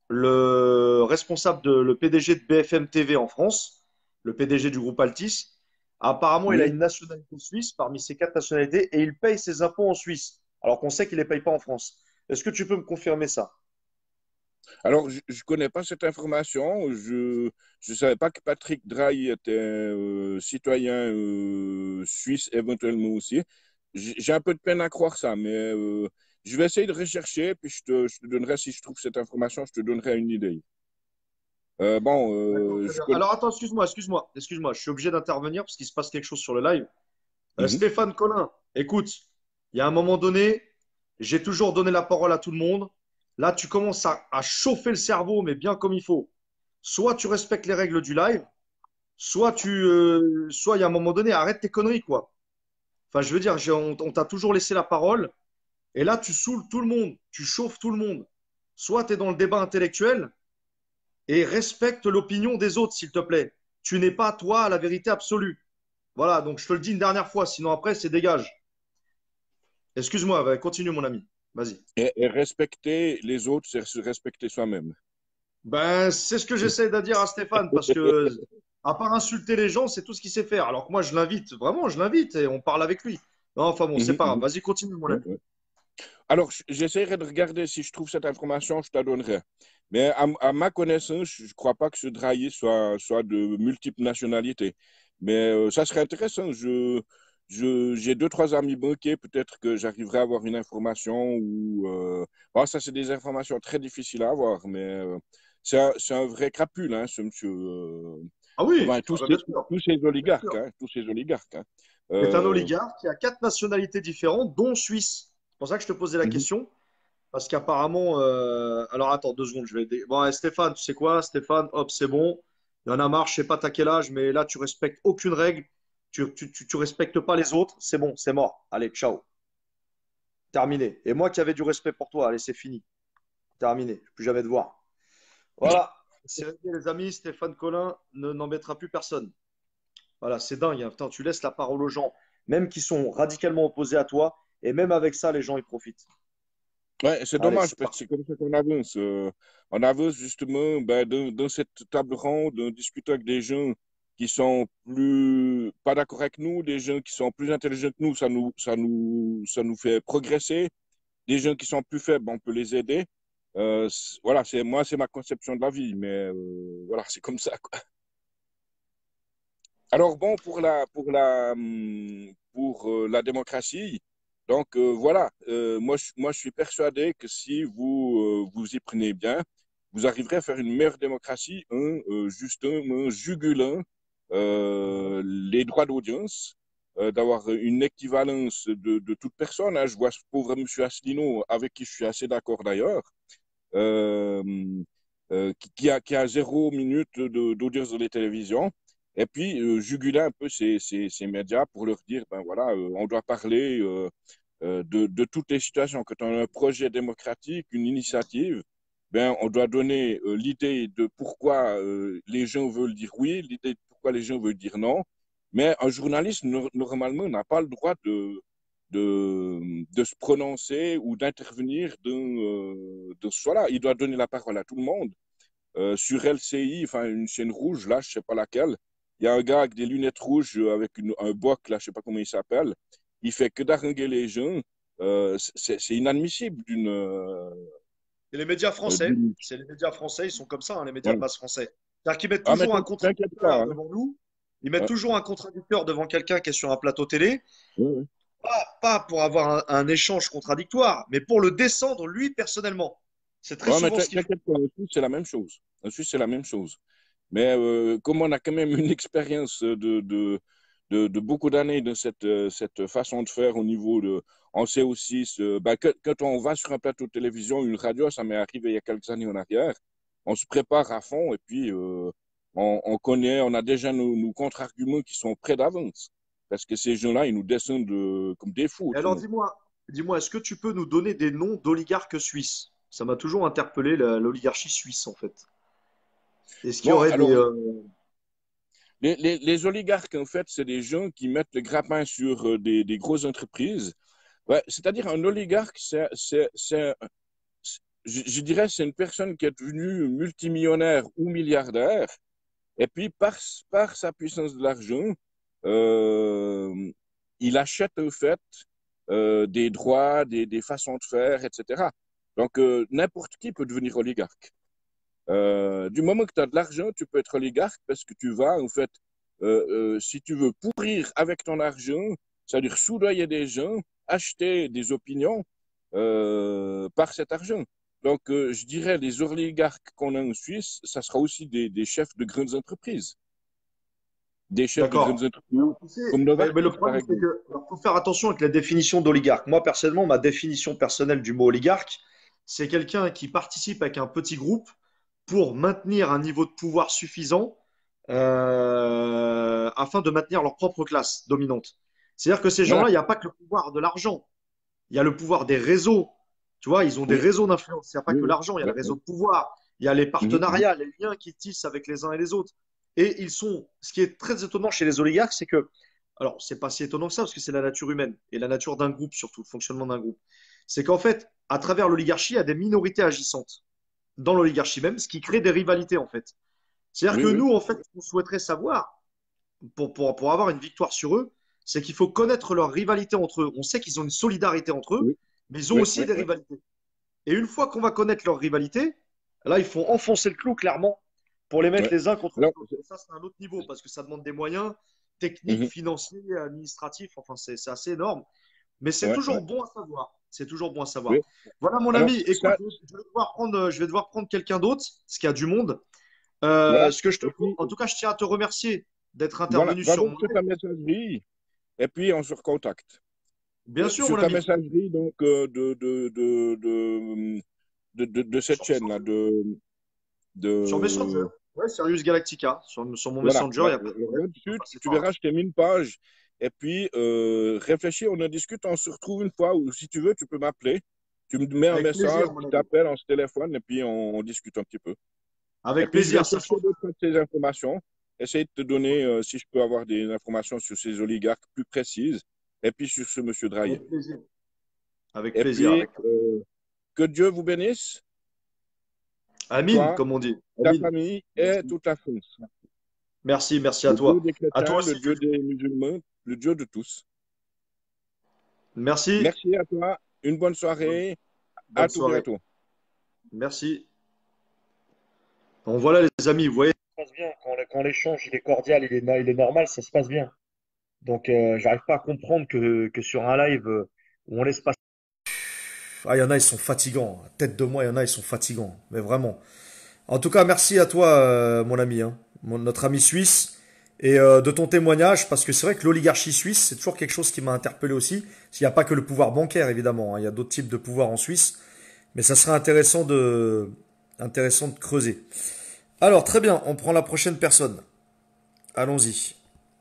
le PDG de BFM TV en France, le PDG du groupe Altis, apparemment, il a Oui. une nationalité suisse parmi ces quatre nationalités et il paye ses impôts en Suisse, alors qu'on sait qu'il ne les paye pas en France. Est-ce que tu peux me confirmer ça? Alors, je ne connais pas cette information. Je ne savais pas que Patrick Drahi était citoyen suisse éventuellement aussi. J'ai un peu de peine à croire ça, mais je vais essayer de rechercher, puis je te donnerai, si je trouve cette information, je te donnerai une idée. Bon, D'accord, très je bien. connais. Alors attends, excuse-moi, je suis obligé d'intervenir parce qu'il se passe quelque chose sur le live. Mhm. Stéphane Collin, écoute, il y a un moment donné, j'ai toujours donné la parole à tout le monde. Là, tu commences à chauffer le cerveau, mais bien comme il faut. Soit tu respectes les règles du live, soit il y a un moment donné, arrête tes conneries, quoi. Enfin, je veux dire, on t'a toujours laissé la parole, et là, tu saoules tout le monde, tu chauffes tout le monde. Soit tu es dans le débat intellectuel, et respecte l'opinion des autres, s'il te plaît. Tu n'es pas, toi, la vérité absolue. Voilà, donc je te le dis une dernière fois, sinon après, c'est dégage. Excuse-moi, continue, mon ami. Vas-y. Et respecter les autres, c'est se respecter soi-même. Ben, c'est ce que j'essaie de dire à Stéphane, parce que, à part insulter les gens, c'est tout ce qu'il sait faire. Alors que moi, je l'invite, vraiment, je l'invite, et on parle avec lui. Non, enfin bon, c'est Mhm, pas grave. mhm. Vas-y, continue, mon Ouais, ami. ouais. Alors, j'essaierai de regarder si je trouve cette information, je te la donnerai. Mais à ma connaissance, je ne crois pas que ce Drahi soit de multiples nationalités. Mais ça serait intéressant. J'ai 2, 3 amis banquiers, peut-être que j'arriverai à avoir une information ou bon, ça, c'est des informations très difficiles à avoir, mais c'est un vrai crapule, hein, ce monsieur. Ah oui, Enfin, ah bah, bien sûr, tous ces bien oligarques, sûr. hein, tous ces oligarques. Hein. C'est un Euh, oligarque qui a 4 nationalités différentes, dont Suisse. C'est pour ça que je te posais la mhm. question. Parce qu'apparemment, alors attends 2 secondes, Bon, Stéphane, tu sais quoi, Stéphane, hop, c'est bon. Il y en a marre, je sais pas t'as quel âge, mais là, tu respectes aucune règle. Tu respectes pas les autres. C'est bon, c'est mort. Allez, ciao. Terminé. Et moi qui avais du respect pour toi, allez, c'est fini. Terminé. Plus jamais te voir. Voilà. C'est réglé, les amis. Stéphane Collin n'embêtera plus personne. Voilà, c'est dingue, hein. Putain, tu laisses la parole aux gens, même qui sont radicalement opposés à toi. Et même avec ça, les gens, ils profitent. Ouais, c'est Allez, dommage c'est parce que parti. c'est comme ça qu'on avance. On avance justement ben, dans cette table ronde, en discutant avec des gens qui sont plus pas d'accord avec nous, des gens qui sont plus intelligents que nous, ça nous fait progresser. Des gens qui sont plus faibles, on peut les aider. Voilà, c'est ma conception de la vie, mais voilà, c'est comme ça, quoi. Alors bon, pour la démocratie, donc voilà, moi je suis persuadé que si vous y prenez bien, vous arriverez à faire une meilleure démocratie en justement jugulant les droits d'audience, d'avoir une équivalence de toute personne. Hein. Je vois ce pauvre monsieur Asselineau, avec qui je suis assez d'accord d'ailleurs, euh, qui a 0 minute d'audience dans les télévisions, et puis juguler un peu ces médias pour leur dire, ben voilà, on doit parler de toutes les situations. Quand on a un projet démocratique, une initiative, ben, on doit donner l'idée de pourquoi les gens veulent dire oui, l'idée de pourquoi les gens veulent dire non. Mais un journaliste, normalement, n'a pas le droit de se prononcer ou d'intervenir de ce soit-là. Il doit donner la parole à tout le monde. Sur LCI, enfin une chaîne rouge, là, je sais pas laquelle, il y a un gars avec des lunettes rouges, avec un boc, là, je sais pas comment il s'appelle. Il fait que d'haranguer les gens. C'est inadmissible Et les médias français, d'une- c'est les médias français, ils sont comme ça, hein, les médias de voilà. base français. C'est-à-dire qu'ils mettent Ah, mais toujours un t'inquiète pas. contradicteur Hein. devant nous, ils mettent Ouais, toujours un contradicteur devant quelqu'un qui est sur un plateau télé, ouais, ouais. pas pour avoir un échange contradictoire, mais pour le descendre lui personnellement. C'est très Ouais, mais souvent ce qu'ils font. t'inquiète pas, en Suisse, c'est la même chose. En Suisse, c'est la même chose. Mais comme on a quand même une expérience de beaucoup d'années de cette façon de faire au niveau de... On sait aussi, ben, quand on va sur un plateau de télévision, une radio, ça m'est arrivé il y a quelques années en arrière, on se prépare à fond et puis on connaît, on a déjà nos contre-arguments qui sont prêts d'avance. Parce que ces gens-là, ils nous descendent comme des fous Et alors autrement. dis-moi, est-ce que tu peux nous donner des noms d'oligarques suisses? Ça m'a toujours interpellé l'oligarchie suisse en fait. Est-ce qu'il y Bon, aurait des, alors, les oligarques, en fait, c'est des gens qui mettent le grappin sur des grosses entreprises. Ouais, c'est-à-dire un oligarque, je dirais, c'est une personne qui est devenue multimillionnaire ou milliardaire, et puis par sa puissance de l'argent, euh, il achète en fait des droits, des façons de faire, etc. Donc, n'importe qui peut devenir oligarque. Du moment que tu as de l'argent, tu peux être oligarque parce que tu vas, en fait, si tu veux pourrir avec ton argent, c'est-à-dire soudoyer des gens, acheter des opinions par cet argent. Donc, je dirais, les oligarques qu'on a en Suisse, ça sera aussi des chefs de grandes entreprises. Des chefs de grandes d'accord. entreprises, Tu sais, comme mais le Novartis, par problème, c'est exemple. que il faut faire attention avec la définition d'oligarque. Moi, personnellement, ma définition personnelle du mot oligarque, c'est quelqu'un qui participe avec un petit groupe pour maintenir un niveau de pouvoir suffisant afin de maintenir leur propre classe dominante. C'est-à-dire que ces Voilà. gens-là, il n'y a pas que le pouvoir de l'argent, il y a le pouvoir des réseaux. Tu vois, ils ont des Oui, réseaux d'influence. Il n'y a pas oui, que oui. l'argent, il y a le Ouais, réseau ouais. de pouvoir, il y a les Mhm, mhm. partenariats, les liens qu'ils tissent avec les uns et les autres. Et ils sont, ce qui est très étonnant chez les oligarques, c'est que, alors, c'est pas si étonnant que ça, parce que c'est la nature humaine et la nature d'un groupe, surtout, le fonctionnement d'un groupe. C'est qu'en fait, à travers l'oligarchie, il y a des minorités agissantes dans l'oligarchie même, ce qui crée des rivalités, en fait. C'est-à-dire Oui, que oui. nous, en fait, ce qu'on souhaiterait savoir pour avoir une victoire sur eux, c'est qu'il faut connaître leur rivalité entre eux. On sait qu'ils ont une solidarité entre eux, Oui, mais ils ont oui, aussi oui, des oui. rivalités. Et une fois qu'on va connaître leur rivalité, là, il faut enfoncer le clou clairement pour les mettre Ouais. les uns contre les Alors, autres. Et ça, c'est un autre niveau parce que ça demande des moyens techniques, mhm. financiers, administratifs. Enfin, c'est assez énorme. Mais c'est Ouais, toujours ouais. bon à savoir. C'est toujours bon à savoir. Oui. Voilà, mon Alors, ami. Écoute, ça, je vais devoir prendre quelqu'un d'autre, parce qu'il y a du monde. voilà. Et puis, En tout cas, je tiens à te remercier d'être voilà, intervenu va sur donc mon sur live. ta messagerie et puis on se recontacte. Bien sûr, Sur mon ta ami. messagerie donc de cette chaîne-là, Sur Messenger. de, Ouais, Sirius Galactica. Sur mon voilà, Messenger, il n'y voilà. a pas de problème. Tu peux Là-dessus, passer tu par là. verras, je t'ai mis une page. Et puis, réfléchis, on en discute, on se retrouve une fois, ou si tu veux, tu peux m'appeler. Tu me mets un Avec message, plaisir, mon je ami. t'appelle, on se téléphone, et puis on discute un petit peu. Et Avec puis, je vais plaisir, ça chercher change. d'autres de ces informations, essayer de te donner, si je peux avoir des informations sur ces oligarques plus précises, et puis sur ce monsieur Drahi. Avec plaisir. Avec Et plaisir. puis, que Dieu vous bénisse, Amine, toi, comme on dit. ta Amine. famille et Merci. toute la France. Merci à Le Dieu toi. des À toi chrétiens, le aussi. Dieu des musulmans, le Dieu de tous. Merci. Merci à toi, une bonne soirée, Bonne à tout soirée. bientôt. Merci. Bon, voilà, les amis, vous voyez. Ça se passe bien. Quand l'échange il est cordial, il est normal, ça se passe bien. Donc, j'arrive pas à comprendre que sur un live où on laisse passer. Ah, il y en a, ils sont fatigants. Tête de moi, il y en a, ils sont fatigants. Mais vraiment. En tout cas, merci à toi, mon ami, hein, notre ami suisse, et de ton témoignage, parce que c'est vrai que l'oligarchie suisse, c'est toujours quelque chose qui m'a interpellé aussi. Il n'y a pas que le pouvoir bancaire, évidemment, hein, il y a d'autres types de pouvoirs en Suisse, mais ça serait intéressant de creuser. Alors, très bien, on prend la prochaine personne. Allons-y.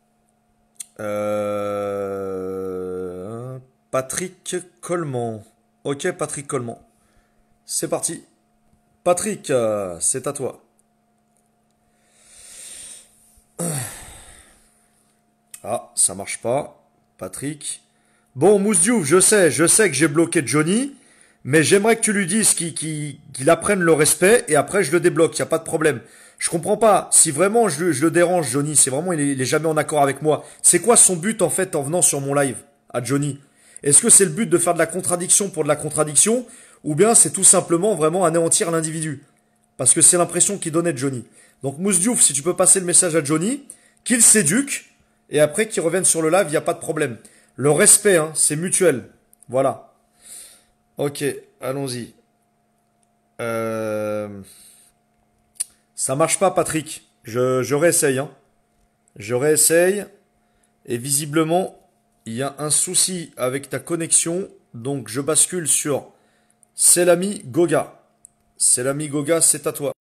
Patrick Coleman. Ok, Patrick Coleman. C'est parti. Patrick, c'est à toi. Ah, ça marche pas. Patrick. Bon, Mousdiouf, je sais que j'ai bloqué Johnny, mais j'aimerais que tu lui dises qu'il apprenne le respect et après je le débloque, y a pas de problème. Je comprends pas. Si vraiment je le dérange, Johnny, c'est vraiment il est jamais en accord avec moi. C'est quoi son but en fait en venant sur mon live à Johnny? Est-ce que c'est le but de faire de la contradiction pour de la contradiction ou bien c'est tout simplement vraiment anéantir l'individu? Parce que c'est l'impression qu'il donnait Johnny. Donc Mousdiouf, si tu peux passer le message à Johnny, qu'il s'éduque et après qu'il revienne sur le live, il n'y a pas de problème. Le respect, hein, c'est mutuel. Voilà. Ok, allons-y. Ça marche pas, Patrick. Je réessaye, hein. Je réessaye. Et visiblement, il y a un souci avec ta connexion. Donc je bascule sur Selami Goga. Selami Goga, c'est à toi.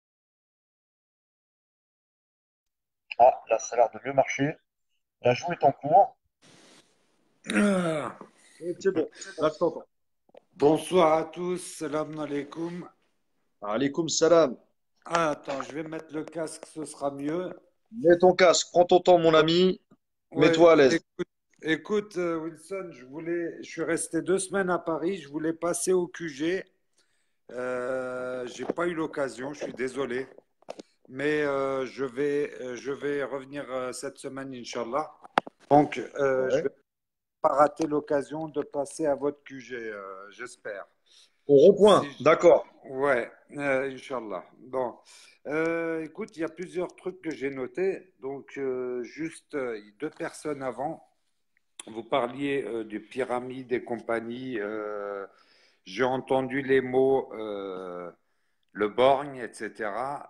Ah, là, ça a l'air de mieux marcher. La joue est en cours. Ah, C'est bon. Là, je t'entends. bonsoir à tous, salam alaikum. Alaykoum salam. Ah, attends, je vais mettre le casque, ce sera mieux. Mets ton casque, prends ton temps, mon ami. Ouais, Mets-toi à l'aise. écoute, Wilson, je suis resté 2 semaines à Paris, je voulais passer au QG. J'ai pas eu l'occasion, je suis désolé. Mais je vais revenir cette semaine, Inch'Allah. Donc, je Ouais. vais pas rater l'occasion de passer à votre QG, j'espère. Au rond-point, Si je- d'accord. Ouais, Inch'Allah. Bon, écoute, il y a plusieurs trucs que j'ai notés. Donc, juste 2 personnes avant, vous parliez de pyramides et compagnie. J'ai entendu les mots le borgne, etc.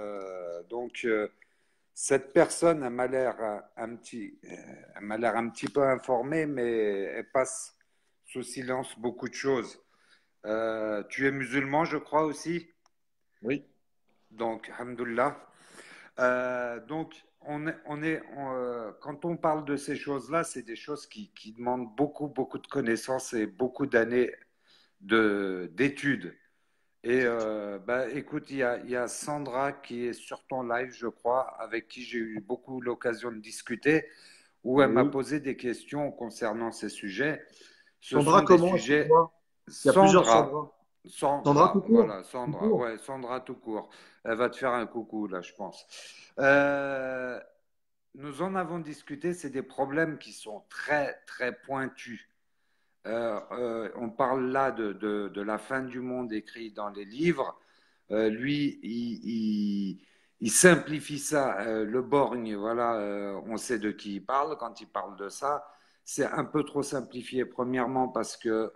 Cette personne, elle m'a l'air elle m'a l'air un petit peu informée, mais elle passe sous silence beaucoup de choses. Tu es musulman, je crois aussi. Oui. Donc, alhamdoulilah. Donc, quand on parle de ces choses-là, c'est des choses qui demandent beaucoup, beaucoup de connaissances et beaucoup d'années d'études. Et bah, écoute, il y a Sandra qui est sur ton live, je crois, avec qui j'ai eu beaucoup l'occasion de discuter, où elle m'a Oui. posé des questions concernant ces sujets. Ce Sandra, sont des comment? sujets. Excuse-moi. Il y a plusieurs Sandra, Sandra. Sandra tout Sandra, court? voilà, Tout Sandra, court. ouais, Sandra tout court. Elle va te faire un coucou là, je pense. Euh, Nous en avons discuté, c'est des problèmes qui sont très, très pointus. On parle là de la fin du monde écrit dans les livres. Lui, il simplifie ça. Le borgne, voilà, on sait de qui il parle quand il parle de ça. c'est un peu trop simplifié. Premièrement, parce que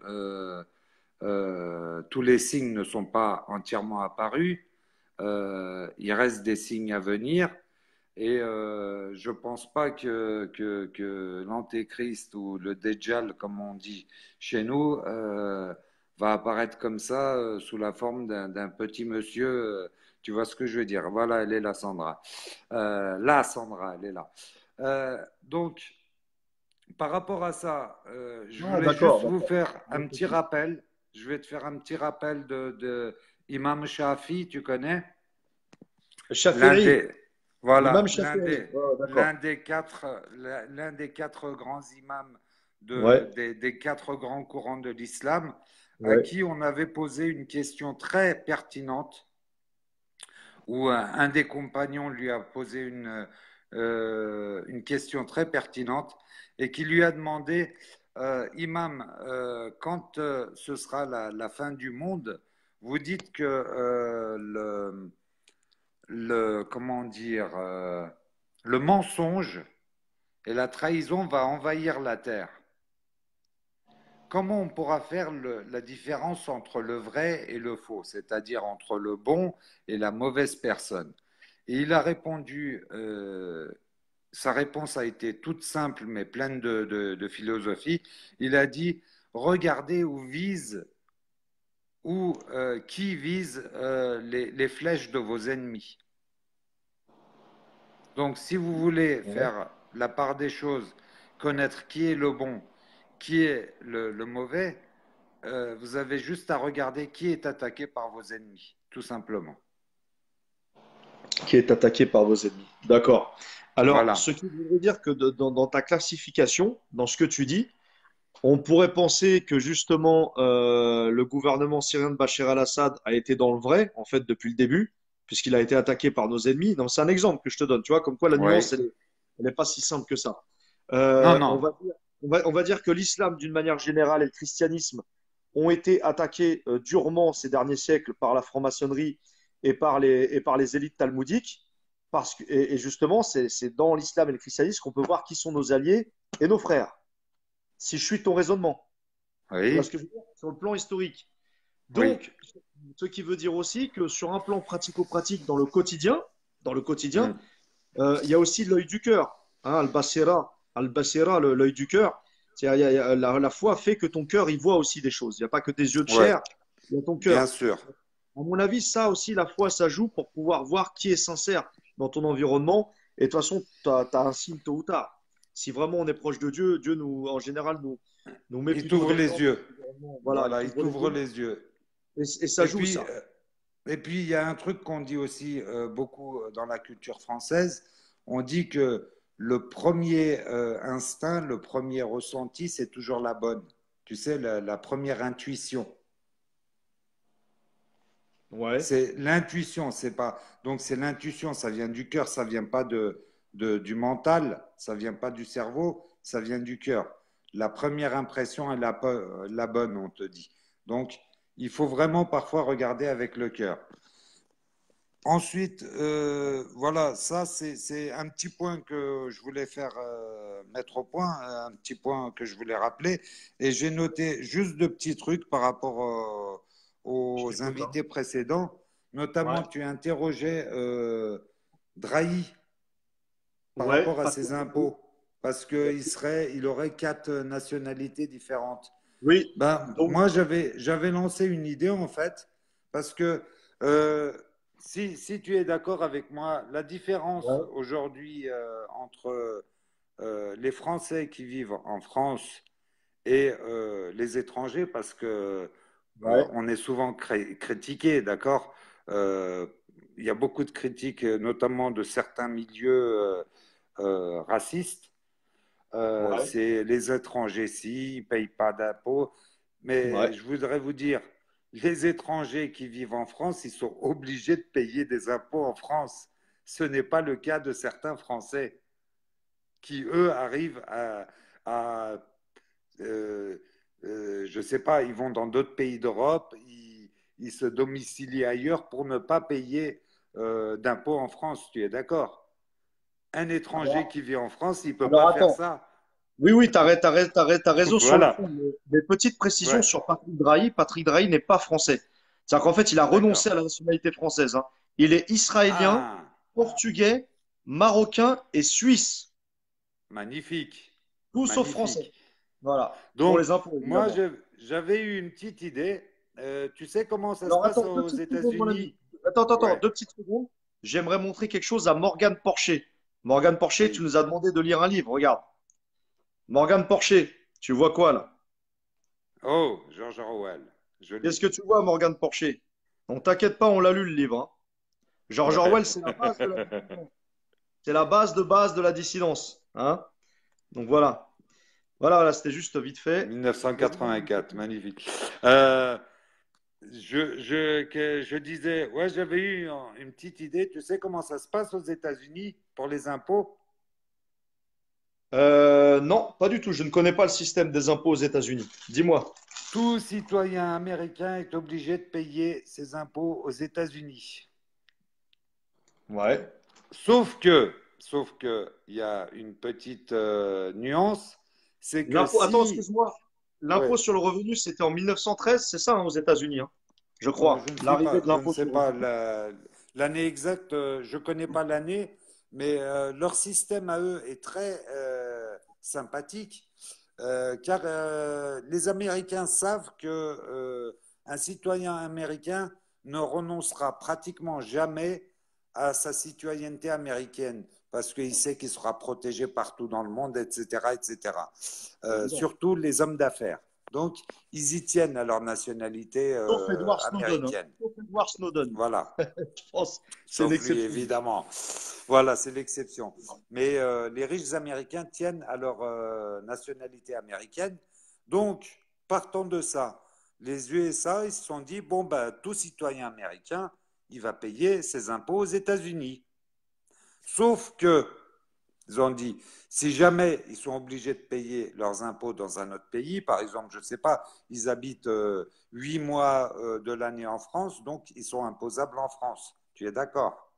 tous les signes ne sont pas entièrement apparus. Il reste des signes à venir. Et je ne pense pas que l'antéchrist ou le Dajjal, comme on dit chez nous, va apparaître comme ça sous la forme d'un petit monsieur. Tu vois ce que je veux dire? Voilà, elle est là, Sandra. Là, Sandra, elle est là. Donc, par rapport à ça, je Ah, voulais juste d'accord, vous d'accord. faire un petit rappel. Je vais te faire un petit rappel de Imam Shafi, tu connais? L'un Shafi'i, des, voilà, l'imam Shafi'i. Ouais, l'un d'accord. des quatre, l'un des quatre grands imams Ouais, des quatre grands courants de l'islam, à ouais. qui on avait posé une question très pertinente, où un des compagnons lui a posé une question très pertinente et qui lui a demandé, Imam, quand ce sera la fin du monde, vous dites que comment dire, le mensonge et la trahison va envahir la terre. Comment on pourra faire la différence entre le vrai et le faux, c'est-à-dire entre le bon et la mauvaise personne? Et il a répondu, sa réponse a été toute simple mais pleine de philosophie. Il a dit, regardez qui vise les flèches de vos ennemis. Donc, si vous voulez Ouais. faire la part des choses, connaître qui est le bon, qui est le mauvais, vous avez juste à regarder qui est attaqué par vos ennemis, tout simplement. Qui est attaqué par vos ennemis. D'accord. Alors, Voilà. ce qui voudrait dire que dans ta classification, dans ce que tu dis, on pourrait penser que justement le gouvernement syrien de Bachar al-Assad a été dans le vrai, en fait, depuis le début, puisqu'il a été attaqué par nos ennemis. Non, c'est un exemple que je te donne, tu vois, comme quoi la Oui. nuance, elle n'est pas si simple que ça. Non, On non. va dire, on va dire que l'islam, d'une manière générale, et le christianisme ont été attaqués durement ces derniers siècles par la franc-maçonnerie et par les élites talmudiques. Et justement, c'est dans l'islam et le christianisme qu'on peut voir qui sont nos alliés et nos frères. Si je suis ton raisonnement. Tu vois ce Oui. que je veux dire? Sur le plan historique. Oui. Donc, ce qui veut dire aussi que sur un plan pratico-pratique dans le quotidien, Mm. il y a aussi l'œil du cœur. Hein, al-basira, l'œil du cœur. La foi fait que ton cœur, il voit aussi des choses. Il n'y a pas que des yeux de Ouais. chair, il y a ton Bien cœur. sûr. À mon avis, ça aussi, la foi, ça joue pour pouvoir voir qui est sincère dans ton environnement. Et de toute façon, tu as un signe tôt ou tard. Si vraiment on est proche de Dieu, Dieu nous, en général, nous met Il plutôt t'ouvre des les gens. yeux. Voilà, il Voilà, il t'ouvre les t'ouvre yeux. les yeux. Et ça Et joue, puis, ça. il y a un truc qu'on dit aussi beaucoup dans la culture française. On dit que le premier instinct, le premier ressenti, c'est toujours la bonne. Tu sais, la première intuition. Ouais. C'est l'intuition, c'est pas. Donc c'est l'intuition, ça vient du cœur, ça vient pas du mental, ça vient pas du cerveau, ça vient du cœur. La première impression est la bonne, on te dit. Donc il faut vraiment parfois regarder avec le cœur. Ensuite, voilà, ça c'est un petit point que je voulais faire mettre au point, un petit point que je voulais rappeler. Et j'ai noté juste deux petits trucs par rapport Je aux t'écoute, hein. invités précédents. Ouais. Notamment, tu interrogeais Drahi par Ouais, rapport à Patrick ses Drahi. impôts, parce il aurait quatre nationalités différentes. Oui. Ben, Donc, moi, j'avais lancé une idée, en fait, parce que euh, si tu es d'accord avec moi, la différence ouais, aujourd'hui entre les Français qui vivent en France et les étrangers, parce que ouais, on est souvent critiqué, d'accord? Euh, il y a beaucoup de critiques, notamment de certains milieux racistes. ouais, C'est les étrangers, si, ils ne payent pas d'impôts. Mais ouais. je voudrais vous dire, les étrangers qui vivent en France, ils sont obligés de payer des impôts en France. Ce n'est pas le cas de certains Français qui, eux, arrivent à je ne sais pas, ils vont dans d'autres pays d'Europe, ils se domicilient ailleurs pour ne pas payer d'impôts en France. Tu es d'accord? Un étranger Alors, qui vit en France, il ne peut pas alors faire attends. ça. Oui, oui, t'as raison sur le Voilà. fond. Mais petite précision Ouais, sur Patrick Drahi. Patrick Drahi n'est pas français. C'est-à-dire qu'en fait, il a renoncé d'accord. à la nationalité française, hein. Il est israélien, Ah, portugais, marocain et suisse. magnifique. Tout sauf français. Magnifique. Voilà. Pour Donc, les impôts, moi, évidemment. j'avais eu une petite idée. Tu sais comment ça se Alors, passe attends, deux aux petites secondes, mon ami. États-Unis? Attends, Ouais. 2 petites secondes. J'aimerais montrer quelque chose à Morgane Porcher. Morgane Porcher, tu Oui. nous as demandé de lire un livre. Regarde. Morgane Porcher, tu vois quoi là? Oh, George Orwell. Qu'est-ce Joli. que tu vois, Morgane Porcher? Donc, t'inquiète pas, on l'a lu le livre, hein. George Ouais. Orwell, c'est la base de la dissidence. C'est la base de la dissidence, hein. Donc voilà. Voilà, c'était juste vite fait. Vas-y, mon ami. 1984, magnifique. Je disais, ouais, j'avais eu une petite idée. Tu sais comment ça se passe aux États-Unis pour les impôts? Non, pas du tout. Je ne connais pas le système des impôts aux États-Unis. Dis-moi. Tout citoyen américain est obligé de payer ses impôts aux États-Unis. Ouais. Sauf que, il y a une petite nuance, c'est que L'impôt, attends, si, excuse-moi. L'impôt ouais, sur le revenu, c'était en 1913, c'est ça, hein, aux États-Unis, hein, je crois. je ne sais L'arrivée pas, de je ne l'impôt sais sur le pas revenu. l'année exacte, je ne connais pas l'année, mais leur système à eux est très sympathique, car les Américains savent que un citoyen américain ne renoncera pratiquement jamais à sa citoyenneté américaine, parce qu'il sait qu'il sera protégé partout dans le monde, etc., etc. Évident. Surtout les hommes d'affaires. Donc, ils y tiennent à leur nationalité Sauf Edward Snowden, hein. américaine. Sauf Edward Snowden. Voilà. Je pense que c'est Sauf lui, l'exception. évidemment. Voilà, c'est l'exception. Mais les riches Américains tiennent à leur nationalité américaine. Donc, partant de ça, les USA, ils se sont dit, bon, ben, tout citoyen américain, il va payer ses impôts aux États-Unis. Sauf que, ils ont dit, si jamais ils sont obligés de payer leurs impôts dans un autre pays, par exemple, je ne sais pas, ils habitent 8 mois de l'année en France, donc ils sont imposables en France. Tu es d'accord?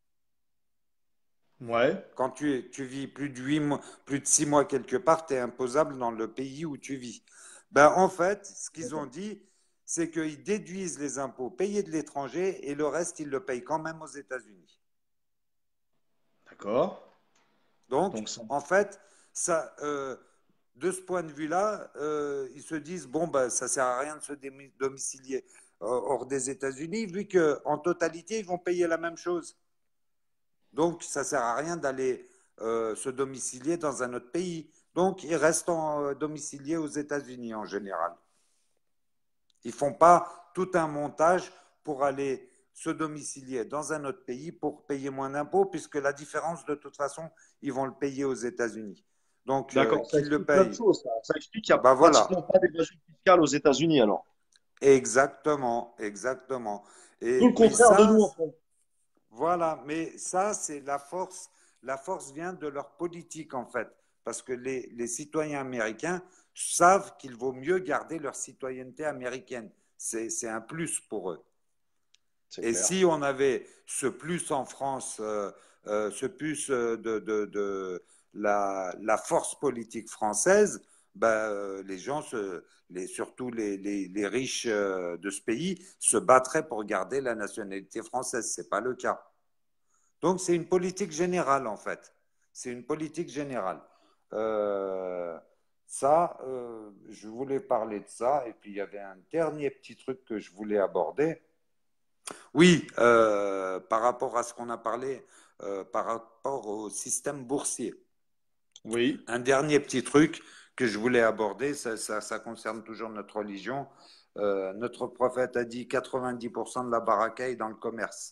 Ouais. Quand tu vis plus de 8 mois, plus de 6 mois quelque part, tu es imposable dans le pays où tu vis. Ben, en fait, ce qu'ils ont dit, c'est qu'ils déduisent les impôts payés de l'étranger et le reste, ils le payent quand même aux États-Unis. D'accord. Donc, Donc ça. en fait, ça, de ce point de vue-là, ils se disent, bon, ben, ça ne sert à rien de se domicilier hors des États-Unis, vu qu'en totalité, ils vont payer la même chose. Donc, ça ne sert à rien d'aller se domicilier dans un autre pays. Donc, ils restent domiciliés aux États-Unis en général. Ils ne font pas tout un montage pour aller se domicilier dans un autre pays pour payer moins d'impôts, puisque la différence, de toute façon, ils vont le payer aux États-Unis. Donc, D'accord, ça qu'ils le explique plein de payent. choses. Ça explique qu'il n'y a Ben pratiquement voilà, pas d'évasion fiscale aux États-Unis, alors. exactement, exactement. Tout le Mais contraire de ça, nous en France. voilà, mais ça, c'est la force. La force vient de leur politique, en fait. Parce que les citoyens américains savent qu'il vaut mieux garder leur citoyenneté américaine. C'est un plus pour eux. C'est Et clair. si on avait ce plus en France, ce plus de la force politique française, ben, les gens, surtout les riches de ce pays, se battraient pour garder la nationalité française. Ce n'est pas le cas. Donc c'est une politique générale en fait. C'est une politique générale. Euh, Ça, je voulais parler de ça. Et puis il y avait un dernier petit truc que je voulais aborder. Oui, par rapport à ce qu'on a parlé, par rapport au système boursier. Oui. Un dernier petit truc que je voulais aborder, ça concerne toujours notre religion. Notre prophète a dit 90% de la baraka est dans le commerce.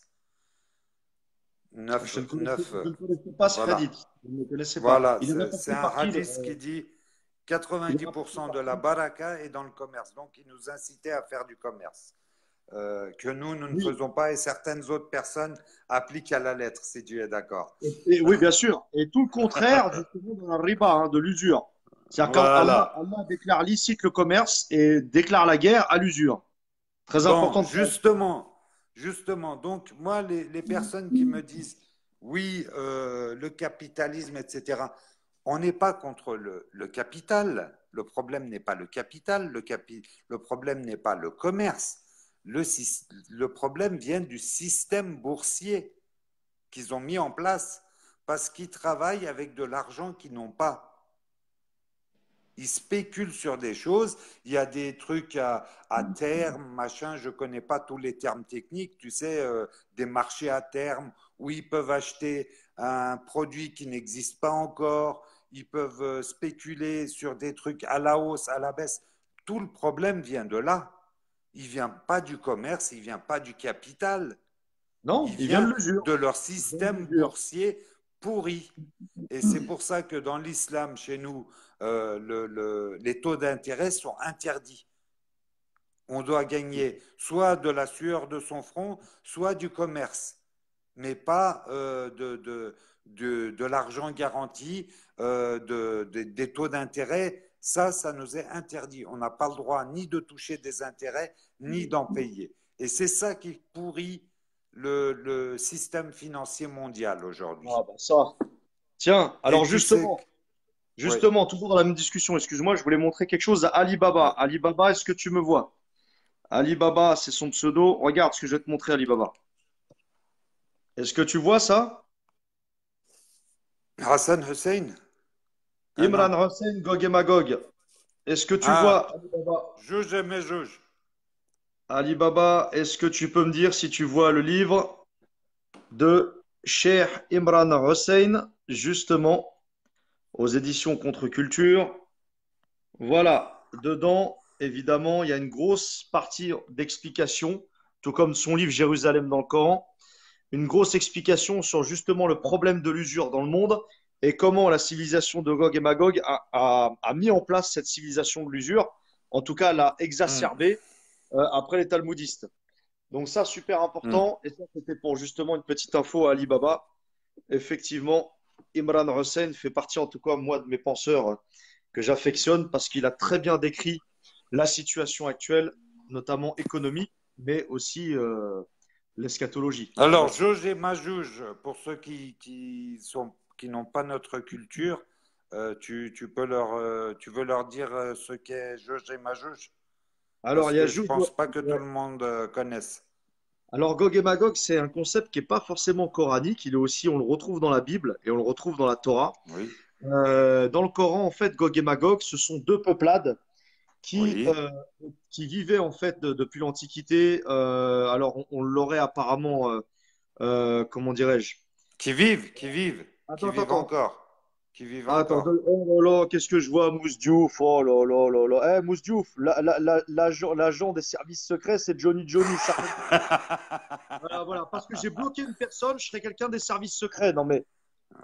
Je 9, ne connaissais, 9, je ne connaissais pas ce voilà. hadith. Je ne le connaissais pas. Voilà, Il est c'est rapporté un par qui hadith qui dit il est rapporté 90% par de la qui? baraka est dans le commerce. Donc, il nous incitait à faire du commerce. Que nous ne Oui. faisons pas et certaines autres personnes appliquent à la lettre, si tu es d'accord. Oui, bien sûr. Et tout le contraire, justement, de la riba, hein, de l'usure. C'est-à-dire qu'Allah Voilà. Allah déclare licite le commerce et déclare la guerre à l'usure. Très Bon, important de faire. justement, donc moi, les personnes qui me disent, oui, le capitalisme, etc., On n'est pas contre le capital. Le problème n'est pas le capital. Le problème n'est pas le commerce. Le problème vient du système boursier qu'ils ont mis en place parce qu'ils travaillent avec de l'argent qu'ils n'ont pas. Ils spéculent sur des choses. Il y a des trucs à terme, machin. Je ne connais pas tous les termes techniques. Tu sais, des marchés à terme où ils peuvent acheter un produit qui n'existe pas encore. Ils peuvent spéculer sur des trucs à la hausse, à la baisse. Tout le problème vient de là. Il ne vient pas du commerce, il ne vient pas du capital. Non, Il il vient de vient l'usure. de leur Il vient de système l'usure. boursier pourri. Et c'est pour ça que dans l'islam, chez nous, les taux d'intérêt sont interdits. On doit gagner soit de la sueur de son front, soit du commerce, mais pas de l'argent garanti, des taux d'intérêt. Ça nous est interdit. On n'a pas le droit ni de toucher des intérêts, ni d'en payer. Et c'est ça qui pourrit le système financier mondial aujourd'hui. Ah bah ça. Tiens, Et alors tu sais, oui. justement, toujours dans la même discussion, excuse-moi, je voulais montrer quelque chose à Alibaba. Alibaba, est-ce que tu me vois? Alibaba, c'est son pseudo. Regarde ce que je vais te montrer, Alibaba. Est-ce que tu vois ça? Hassan Hussein? Ah Imran non. Hussein, Gog et Magog. Est-ce que tu Ah, vois, Alibaba? juge et juge. Alibaba, est-ce que tu peux me dire si tu vois le livre de Cheikh Imran Hussein, justement, aux éditions Contre-Culture? Voilà, dedans, évidemment, il y a une grosse partie d'explication, tout comme son livre Jérusalem dans le Coran, une grosse explication sur justement le problème de l'usure dans le monde et comment la civilisation de Gog et Magog a mis en place cette civilisation de l'usure, en tout cas l'a exacerbée après les talmudistes. Donc ça, super important, et ça c'était pour justement une petite info à Alibaba. Effectivement, Imran Hussein fait partie en tout cas, moi, de mes penseurs que j'affectionne parce qu'il a très bien décrit la situation actuelle, notamment économique, mais aussi l'eschatologie. Alors, Voilà. juge et juge, pour ceux qui n'ont pas notre culture, tu veux leur dire ce qu'est juge et juge? Alors, Parce il y a que je Juge. pense pas que tout Ouais. le monde connaisse. Alors, Gog et Magog, c'est un concept qui n'est pas forcément coranique. Il est aussi, on le retrouve dans la Bible et on le retrouve dans la Torah. Oui, Dans le Coran, en fait, Gog et Magog, ce sont deux peuplades qui, oui. qui vivaient en fait depuis l'Antiquité. Alors, on l'aurait apparemment, comment dirais-je? Qui vivent, Attends, attends, attends. encore, qui vivent Attends, encore. oh là là, qu'est-ce que je vois, Mousse Diouf? Oh là là là là. Eh, Mousse Diouf, l'agent des services secrets, c'est Johnny Johnny. Voilà, voilà. Parce que j'ai bloqué une personne, je serais quelqu'un des services secrets. Non mais.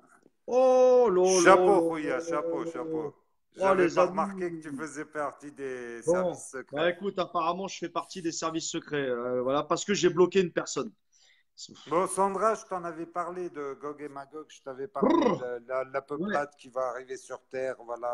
Oh là là Chapeau, là Rouya, chapeau, là. chapeau. Oh J'avais les pas remarqué que amis. tu faisais partie des Bon, services bah secrets. écoute, apparemment, je fais partie des services secrets. Voilà, parce que j'ai bloqué une personne. Bon, Sandra, je t'en avais parlé de Gog et Magog, je t'avais parlé Brrr. de la Ouais. peuplade qui va arriver sur Terre, voilà,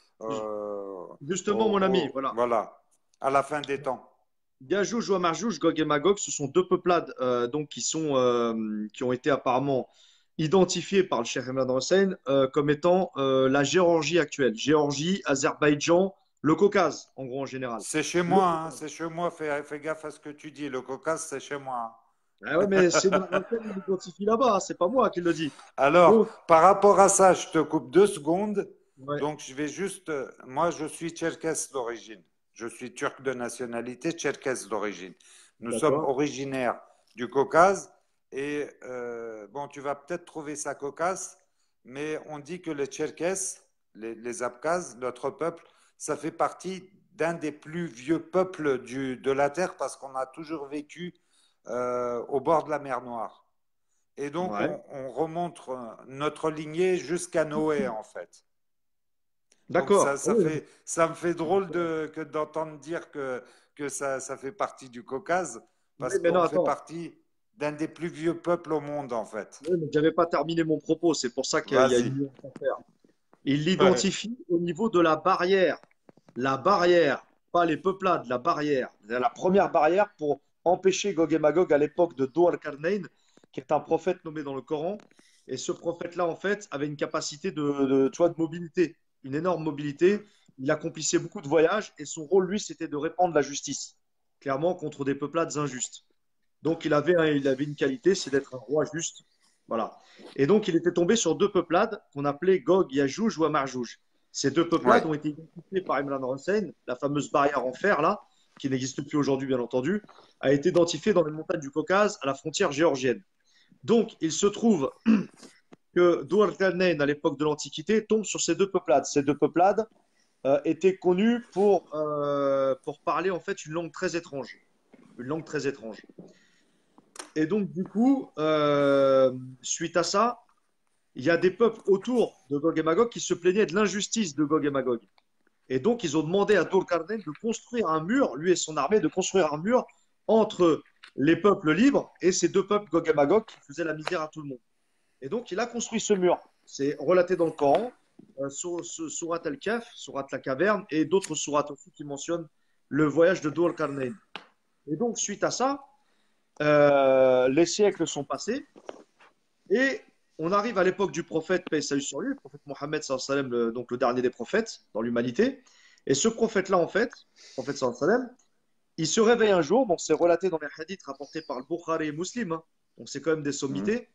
Justement, mon ami, voilà. voilà, à la fin des temps. Yajouj ou Marjouj, Gog et Magog, ce sont deux peuplades donc, qui ont été apparemment identifiées par le Cheikh Imran Hussein comme étant la Géorgie actuelle. Géorgie, Azerbaïdjan, le Caucase, en gros, en général. C'est chez Le moi, hein, Caucase. c'est chez moi, fais gaffe à ce que tu dis. Le Caucase, c'est chez moi. Ah ouais, mais c'est Imran Hussein qui l'identifie là-bas, hein, c'est pas moi qui le dis. Alors, Donc, par rapport à ça, je te coupe 2 secondes. ouais, Donc, je vais juste. Moi, je suis tcherkesse d'origine. Je suis turc de nationalité, tcherkesse d'origine. Nous sommes d'accord. originaires du Caucase. Et bon, tu vas peut-être trouver ça cocasse, mais on dit que les Tcherkesses, les Abkhazes, notre peuple, ça fait partie d'un des plus vieux peuples de la Terre parce qu'on a toujours vécu au bord de la mer Noire. Et donc, Ouais, on remonte notre lignée jusqu'à Noé, en fait. Donc, d'accord. Oui, ça me fait drôle d'entendre dire que ça fait partie du Caucase, oui, parce mais non, qu'on fait attends. partie d'un des plus vieux peuples au monde, en fait. Oui, mais j'avais pas terminé mon propos, c'est pour ça qu'il y a Vas-y. une nuance à faire. Il Ouais. l'identifie au niveau de la barrière. La barrière, pas les peuplades, la barrière. La première barrière pour empêcher Gog et Magog à l'époque de Do al-Qarnayn qui est un prophète nommé dans le Coran. Et ce prophète-là, en fait, avait une capacité tu vois, de mobilité, une énorme mobilité. Il accomplissait beaucoup de voyages et son rôle, lui, c'était de répandre la justice, clairement, contre des peuplades injustes. Donc, il avait une qualité, c'est d'être un roi juste. Voilà. Et donc, il était tombé sur deux peuplades qu'on appelait Gog, Yajouj ou Marjouj. Ces deux Ouais. peuplades ont été identifiées par Imran Hussein, la fameuse barrière en fer, là, qui n'existe plus aujourd'hui, bien entendu, a été identifiée dans les montagnes du Caucase, à la frontière géorgienne. Donc, il se trouve que Douar Kalnen, à l'époque de l'Antiquité, tombe sur ces deux peuplades. Ces deux peuplades étaient connues pour parler, en fait, une langue très étrange. Une langue très étrange. Et donc, du coup, suite à ça, il y a des peuples autour de Gog et Magog qui se plaignaient de l'injustice de Gog et Magog. Et donc, ils ont demandé à Dourkarnen de construire un mur, lui et son armée, de construire un mur entre les peuples libres et ces deux peuples, Gog et Magog, qui faisaient la misère à tout le monde. Et donc, il a construit ce mur. C'est relaté dans le Coran, Surat al-Kahf, Surat la caverne, et d'autres sourates aussi qui mentionnent le voyage de Dourkarnen. Et donc, suite à ça, les siècles sont passés et on arrive à l'époque du prophète, paix et salut sur lui, le prophète Mohammed, donc le dernier des prophètes dans l'humanité. Et ce prophète-là, en fait, le prophète sallam, il se réveille un jour, bon, c'est relaté dans les hadiths rapportés par le Bukhari et Muslim, hein, donc c'est quand même des sommités.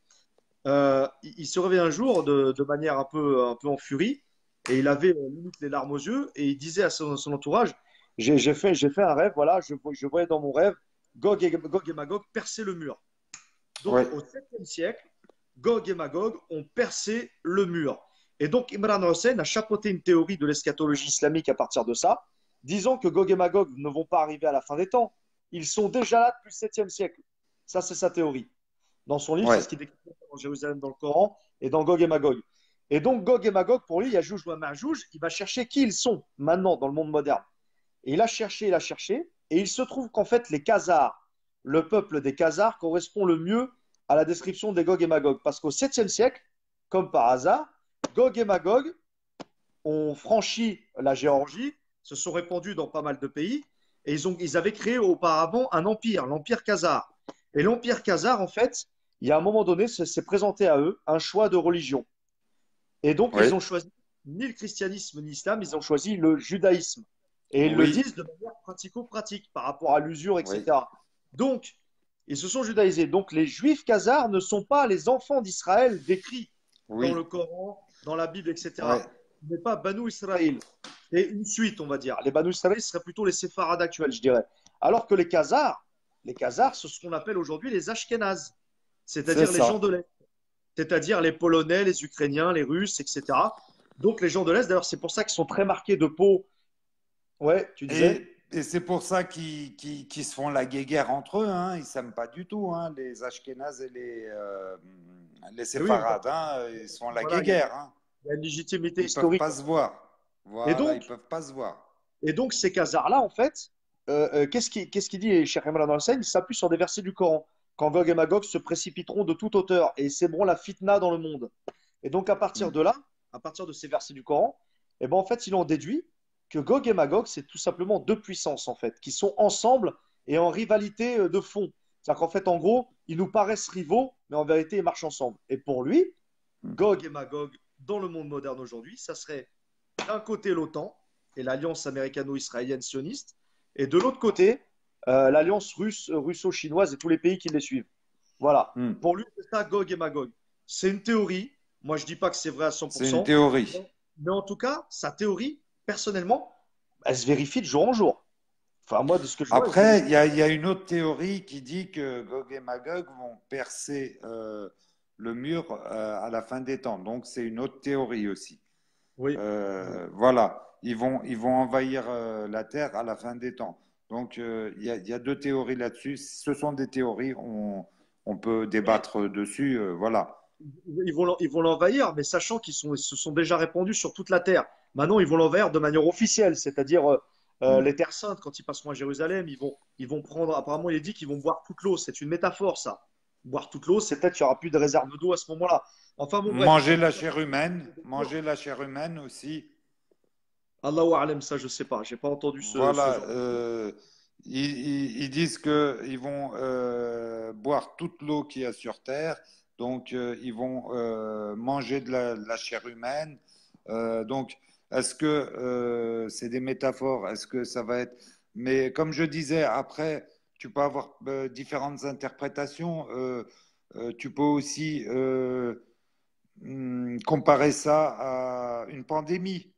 Il se réveille un jour de manière un peu en furie et il avait limite les larmes aux yeux et il disait à son entourage, j'ai fait un rêve, voilà, je voyais dans mon rêve Gog et Magog percer le mur. Donc Ouais. au 7e siècle, Gog et Magog ont percé le mur. Et donc Imran Hussein a chapeauté une théorie de l'eschatologie islamique à partir de ça, disant que Gog et Magog ne vont pas arriver à la fin des temps. Ils sont déjà là depuis le 7e siècle. Ça, c'est sa théorie. Dans son livre, Ouais. c'est ce qu'il décrit dans Jérusalem dans le Coran et dans Gog et Magog. Et donc Gog et Magog, pour lui, Yajouj ou Majouj, il va chercher qui ils sont maintenant dans le monde moderne. Et il a cherché, et il se trouve qu'en fait, les Khazars, le peuple des Khazars, correspond le mieux à la description des Gog et Magog. Parce qu'au 7e siècle, comme par hasard, Gog et Magog ont franchi la Géorgie, se sont répandus dans pas mal de pays, et ils avaient créé auparavant un empire, l'empire Khazar. Et l'empire Khazar, en fait, il y a un moment donné, s'est présenté à eux un choix de religion. Et donc, Oui. ils ont choisi ni le christianisme ni l'islam, ils ont choisi le judaïsme. Et ils le Oui. disent de manière pratico-pratique par rapport à l'usure, etc. Oui. Donc, ils se sont judaïsés. Donc, les juifs khazars ne sont pas les enfants d'Israël décrits dans Oui. le Coran, dans la Bible, etc. Ouais. Ce n'est pas Banu Israël. C'est une suite, on va dire. Les Banu Israël seraient plutôt les séfarades actuels, je dirais. Alors que les Khazars, c'est ce qu'on appelle aujourd'hui les Ashkénazes, C'est c'est-à-dire les gens ça. de l'Est, c'est-à-dire les Polonais, les Ukrainiens, les Russes, etc. Donc, les gens de l'Est, d'ailleurs, c'est pour ça qu'ils sont très marqués de peau. Ouais, tu disais? Et c'est pour ça qu'ils se font la guéguerre entre eux. Hein. Ils ne s'aiment pas du tout, hein, les Ashkénazes et les Oui, séfarades. Hein. Ils se font la voilà, guéguerre. Hein. il y a une légitimité Ils ne peuvent historique. pas se voir. Et Voilà, ils donc, ne peuvent pas se voir. ces Khazars-là, en fait, qu'est-ce qu'il dit, Cheikh Imran Hussein? Il s'appuie sur des versets du Coran. Quand Gog et Magog se précipiteront de toute hauteur et sèmeront la fitna dans le monde. Et donc, à partir Mm. de là, à partir de ces versets du Coran, eh ben, en fait, ils ont déduit que Gog et Magog, c'est tout simplement deux puissances, en fait, qui sont ensemble et en rivalité de fond. C'est-à-dire qu'en fait, en gros, ils nous paraissent rivaux, mais en vérité, ils marchent ensemble. Et pour lui, Mm. Gog et Magog, dans le monde moderne aujourd'hui, ça serait d'un côté l'OTAN et l'alliance américano-israélienne sioniste, et de l'autre côté, l'alliance russo-chinoise et tous les pays qui les suivent. Voilà. Mm. Pour lui, c'est ça, Gog et Magog. C'est une théorie. Moi, je ne dis pas que c'est vrai à C'est une 100%, théorie. mais en tout cas, sa théorie, personnellement, elle se vérifie de jour en jour. Enfin, moi, de ce que je vois, elle se Après, vérifie. il y a une autre théorie qui dit que Gog et Magog vont percer le mur à la fin des temps. Donc, c'est une autre théorie aussi. Oui. Voilà, ils vont envahir la Terre à la fin des temps. Donc, il y a deux théories là-dessus. Ce sont des théories, on peut débattre dessus. Voilà. Ils vont l'envahir, mais sachant ils se sont déjà répandus sur toute la terre. Maintenant, ils vont l'envahir de manière officielle, c'est-à-dire Mm. les terres saintes, quand ils passeront à Jérusalem, ils vont prendre. Apparemment, il est dit qu'ils vont boire toute l'eau. C'est une métaphore, ça. Boire toute l'eau, c'est peut-être qu'il n'y aura plus de réserve d'eau à ce moment-là. Enfin, bon, bref. Manger la chair humaine aussi. Allahu A'lam, ça, je sais pas. J'ai pas entendu Voilà, ce genre. ils disent qu'ils vont boire toute l'eau qu'il y a sur Terre, donc ils vont manger de la chair humaine. Donc, est-ce que c'est des métaphores? Est-ce que ça va être... Mais comme je disais, après, tu peux avoir différentes interprétations. Tu peux aussi comparer ça à une pandémie.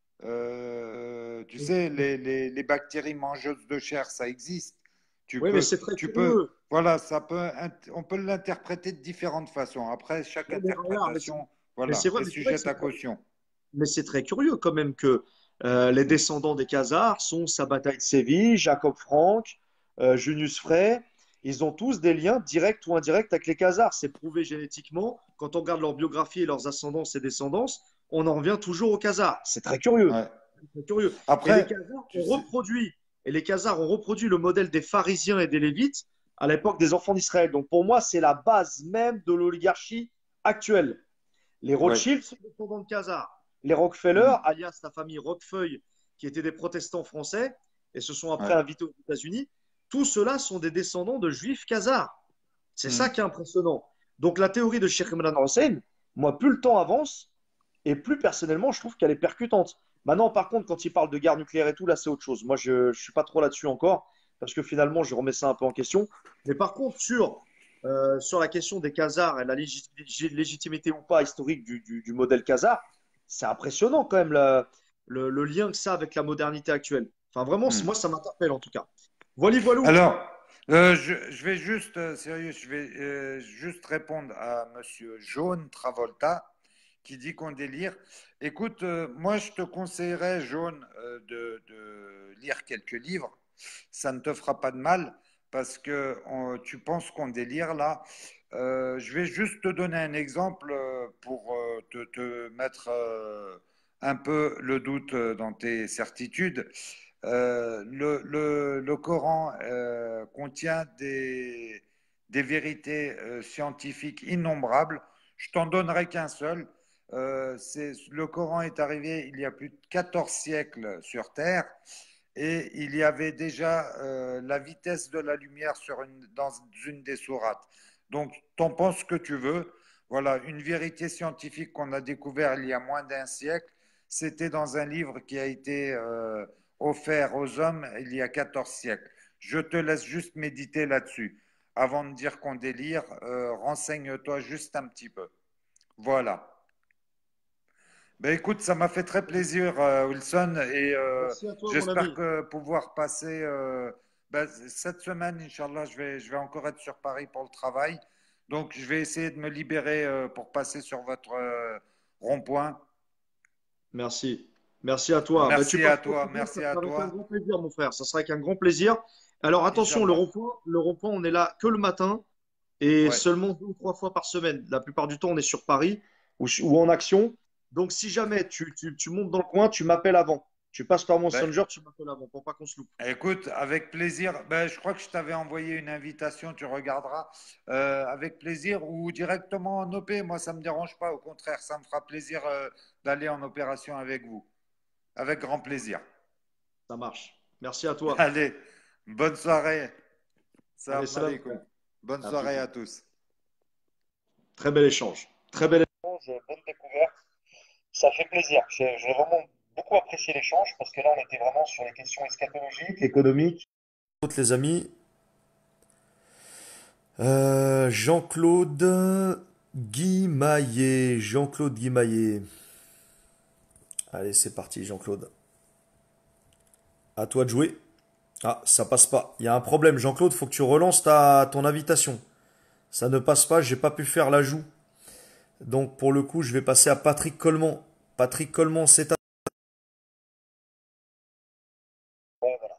Tu sais, les bactéries mangeuses de chair, ça existe. Oui, mais c'est très Tu peux, curieux. voilà, on peut l'interpréter de différentes façons. Après, chaque Oui, mais regarde, interprétation, mais c'est voilà, vrai, est mais c'est vrai que sujette à caution. mais c'est très curieux quand même que les descendants des Khazars sont Sabataï de Séville, Jacob Frank, Junius Frey. Ils ont tous des liens directs ou indirects avec les Khazars. C'est prouvé génétiquement. Quand on regarde leur biographie et leurs ascendances et descendances, on en revient toujours aux Khazars. C'est très curieux. Ouais. Très curieux. Après, tu sais, Et les Khazars ont reproduit le modèle des pharisiens et des Lévites à l'époque des enfants d'Israël. Donc pour moi, c'est la base même de l'oligarchie actuelle. Les ouais. Rothschild sont descendants de Khazars. Les Rockefeller, alias la famille Roquefeuille, qui étaient des protestants français et se sont après Ouais. invités aux États-Unis, tous ceux-là sont des descendants de juifs khazars. C'est ça qui est impressionnant. Donc la théorie de Sheikh Imran Hussein, moi, plus le temps avance, et plus personnellement, je trouve qu'elle est percutante. Maintenant, par contre, quand il parle de guerre nucléaire et tout, là, c'est autre chose. Moi, je ne suis pas trop là-dessus encore, parce que finalement, je remets ça un peu en question. Mais par contre, sur la question des Khazars et la légitimité ou pas historique du modèle Khazar, c'est impressionnant quand même le lien que ça a avec la modernité actuelle. Enfin, vraiment, Hmm. moi, ça m'interpelle en tout cas. Voilà, voilou. Alors, je vais juste, sérieux, je vais juste répondre à Monsieur Jaune Travolta qui dit qu'on délire. Écoute, moi, je te conseillerais, Jaune, de lire quelques livres. Ça ne te fera pas de mal parce que tu penses qu'on délire là. Je vais juste te donner un exemple pour te mettre un peu le doute dans tes certitudes. Le Coran contient des vérités scientifiques innombrables. Je t'en donnerai qu'un seul. Le Coran est arrivé il y a plus de 14 siècles sur Terre et il y avait déjà la vitesse de la lumière dans une des sourates. Donc, t'en penses ce que tu veux. Voilà, une vérité scientifique qu'on a découvert il y a moins d'un siècle. C'était dans un livre qui a été offert aux hommes il y a 14 siècles. Je te laisse juste méditer là-dessus. Avant de dire qu'on délire, renseigne-toi juste un petit peu. Voilà. Ben écoute, ça m'a fait très plaisir, Wilson, et Merci à toi, mon j'espère ami. que pouvoir passer ben, cette semaine, Inch'Allah, je vais encore être sur Paris pour le travail. Donc, je vais essayer de me libérer pour passer sur votre rond-point. Merci. Merci à toi. Ben, tu Merci à passes quand toi, tu veux, ça merci à sera avec un toi, grand plaisir, mon frère. Ça sera avec un grand plaisir. Alors attention, Inch'Allah. le rond-point, on est là que le matin et Ouais. seulement 2 ou 3 fois par semaine. La plupart du temps, on est sur Paris ou en action. Donc, si jamais tu montes dans le coin, tu m'appelles avant. Tu passes par mon Ben, Messenger, tu m'appelles avant pour pas qu'on se loupe. écoute, avec plaisir. Ben, je crois que je t'avais envoyé une invitation, tu regarderas. Avec plaisir ou directement en OP. Moi, ça ne me dérange pas. Au contraire, ça me fera plaisir d'aller en opération avec vous. Avec grand plaisir. Ça marche. Merci à toi. Allez, bonne soirée. Allez, Salam salam, alaikum. frère. Bonne À plus soirée tard. à tous. Très bel échange. Très bel échange, bonne découverte. Ça fait plaisir. J'ai vraiment beaucoup apprécié l'échange parce que là, on était vraiment sur les questions eschatologiques, économiques. Autres, les amis. Jean-Claude Guimaillet. Jean-Claude Guimaillet. Allez, c'est parti, Jean-Claude. À toi de jouer. Ah, ça passe pas. Il y a un problème, Jean-Claude. Faut que tu relances ton invitation. Ça ne passe pas. J'ai pas pu faire l'ajout. Donc, pour le coup, je vais passer à Patrick Coleman. Patrick Coleman, c'est à... Ouais, voilà.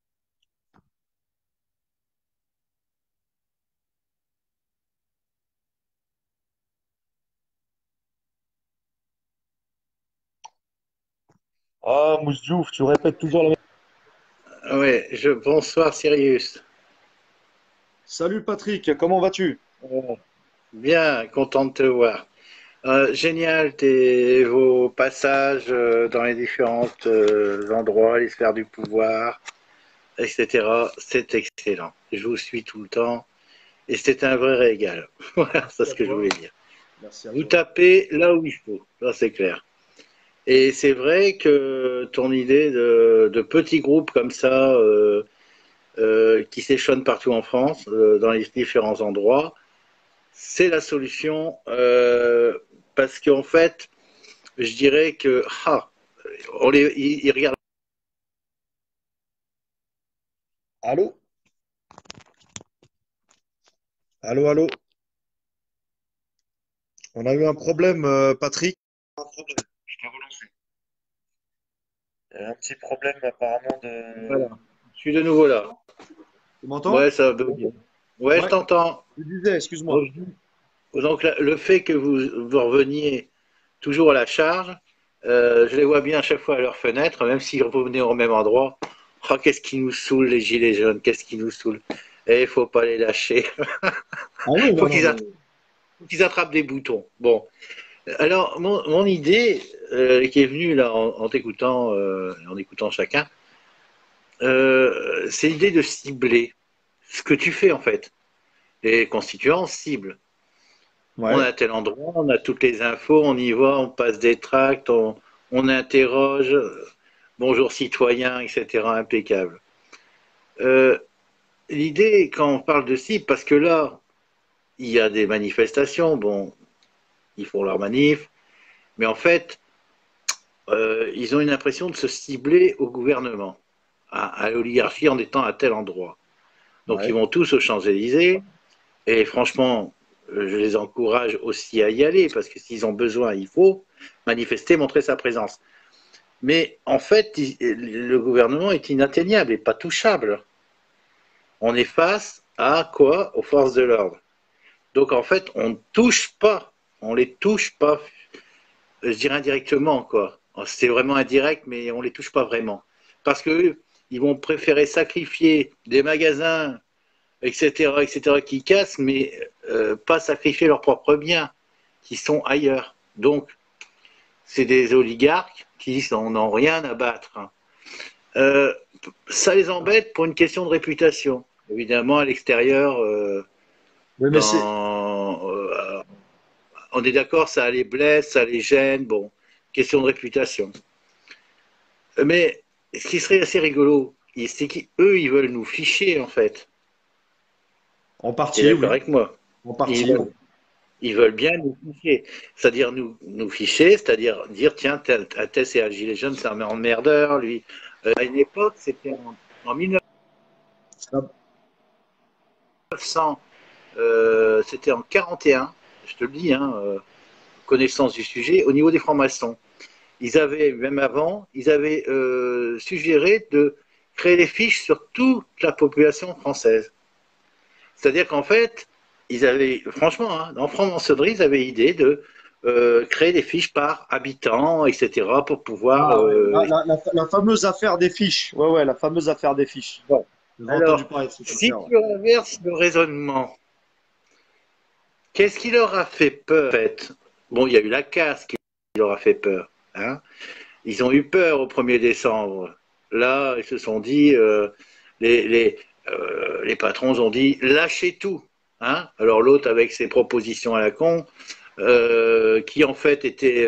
Ah, Mousdiouf, tu répètes toujours la même. Ouais, bonsoir Sirius. Salut Patrick, comment vas-tu? Bien, content de te voir. Génial vos passages dans les différents endroits, les sphères du pouvoir. etc. C'est excellent. Je vous suis tout le temps et c'est un vrai régal. Voilà, c'est ce que je voulais dire. Merci à Vous toi. tapez là où il faut, ça c'est clair. Et c'est vrai que ton idée de petits groupes comme ça, qui s'échelonnent partout en France, dans les différents endroits, c'est la solution, parce qu'en fait, je dirais que ils regardent. Allô? Allô, allô? On a eu un problème, Patrick. Un problème. Je t'ai relancé. Il y a un petit problème apparemment de... Voilà. Je suis de nouveau là. Tu m'entends? Ouais, ça va bien. Ouais, je Ouais, t'entends. je disais, excuse-moi. Donc, le fait que vous reveniez toujours à la charge, je les vois bien à chaque fois à leur fenêtre, même s'ils revenaient au même endroit. Oh, qu'est-ce qui nous saoule, les gilets jaunes, qu'est-ce qui nous saoule. Et il faut pas les lâcher. Ah oui, faut non, non, mais... faut qu'ils attrapent des boutons. Bon. Alors, mon idée, qui est venue là en t'écoutant, en écoutant chacun, c'est l'idée de cibler ce que tu fais en fait. Les constituants ciblent. On est Ouais, à tel endroit, on a toutes les infos, on y va, on passe des tracts, on interroge, bonjour citoyen, etc. Impeccable. Euh, L'idée, quand on parle de cible, parce que là, il y a des manifestations, bon, ils font leur manif, mais en fait, ils ont une impression de se cibler au gouvernement, à l'oligarchie en étant à tel endroit. Donc ils ouais. vont tous aux Champs-Élysées, et franchement, je les encourage aussi à y aller, parce que s'ils ont besoin, il faut manifester, montrer sa présence. Mais en fait, le gouvernement est inatteignable et pas touchable. On est face à quoi? Aux forces de l'ordre. Donc en fait, on ne touche pas, on les touche pas, je dirais indirectement, quoi. C'est vraiment indirect, mais on les touche pas vraiment. Parce que ils vont préférer sacrifier des magasins, etc., qui cassent, mais pas sacrifier leurs propres biens, qui sont ailleurs. Donc, c'est des oligarques qui n'ont rien à battre. Euh, Ça les embête pour une question de réputation. Évidemment, à l'extérieur, Oui, mais c'est... on est d'accord, ça les blesse, ça les gêne, bon, question de réputation. Mais ce qui serait assez rigolo, c'est qu'eux, ils veulent nous ficher, en fait. En Tu es partie, d'accord oui. avec moi? En Ils partie, oui. veulent, ils veulent bien nous ficher. C'est-à-dire nous ficher, c'est-à-dire dire, tiens, tel c'est un gilet jaune, c'est un emmerdeur, lui. À une époque, c'était en 1900, c'était en 41, je te le dis, hein, connaissance du sujet, au niveau des francs-maçons. Ils avaient, même avant, ils avaient suggéré de créer des fiches sur toute la population française. C'est-à-dire qu'en fait, ils avaient, franchement, hein, en franc-maçonnerie, ils avaient l'idée de créer des fiches par habitant, etc., pour pouvoir... Ah, ouais. La fameuse affaire des fiches. Ouais, ouais, la fameuse affaire des fiches. Bon. J'ai entendu Alors, parler de cette si affaire, ouais. tu renverses le raisonnement, qu'est-ce qui leur a fait peur, en fait? Bon, il y a eu la casse qui leur a fait peur. Hein. Ils ont eu peur au 1er décembre. Là, ils se sont dit, les, les, les patrons ont dit, lâchez tout. Hein. Alors l'autre, avec ses propositions à la con, qui en fait était,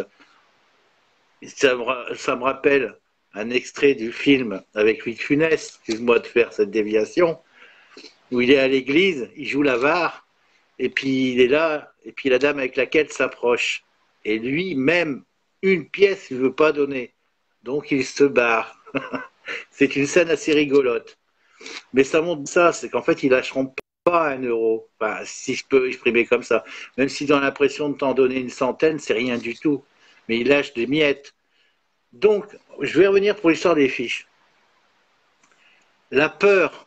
ça me rappelle un extrait du film avec Louis de Funès, excuse-moi de faire cette déviation, où il est à l'église, il joue l'avare, et puis il est là, et puis la dame avec laquelle s'approche. Et lui, même une pièce, il ne veut pas donner. Donc il se barre. C'est une scène assez rigolote. Mais ça montre ça, c'est qu'en fait, ils lâcheront pas 1 euro. Enfin, si je peux exprimer comme ça. Même s'ils ont l'impression de t'en donner une centaine, c'est rien du tout. Mais ils lâchent des miettes. Donc, je vais revenir pour l'histoire des fiches. La peur,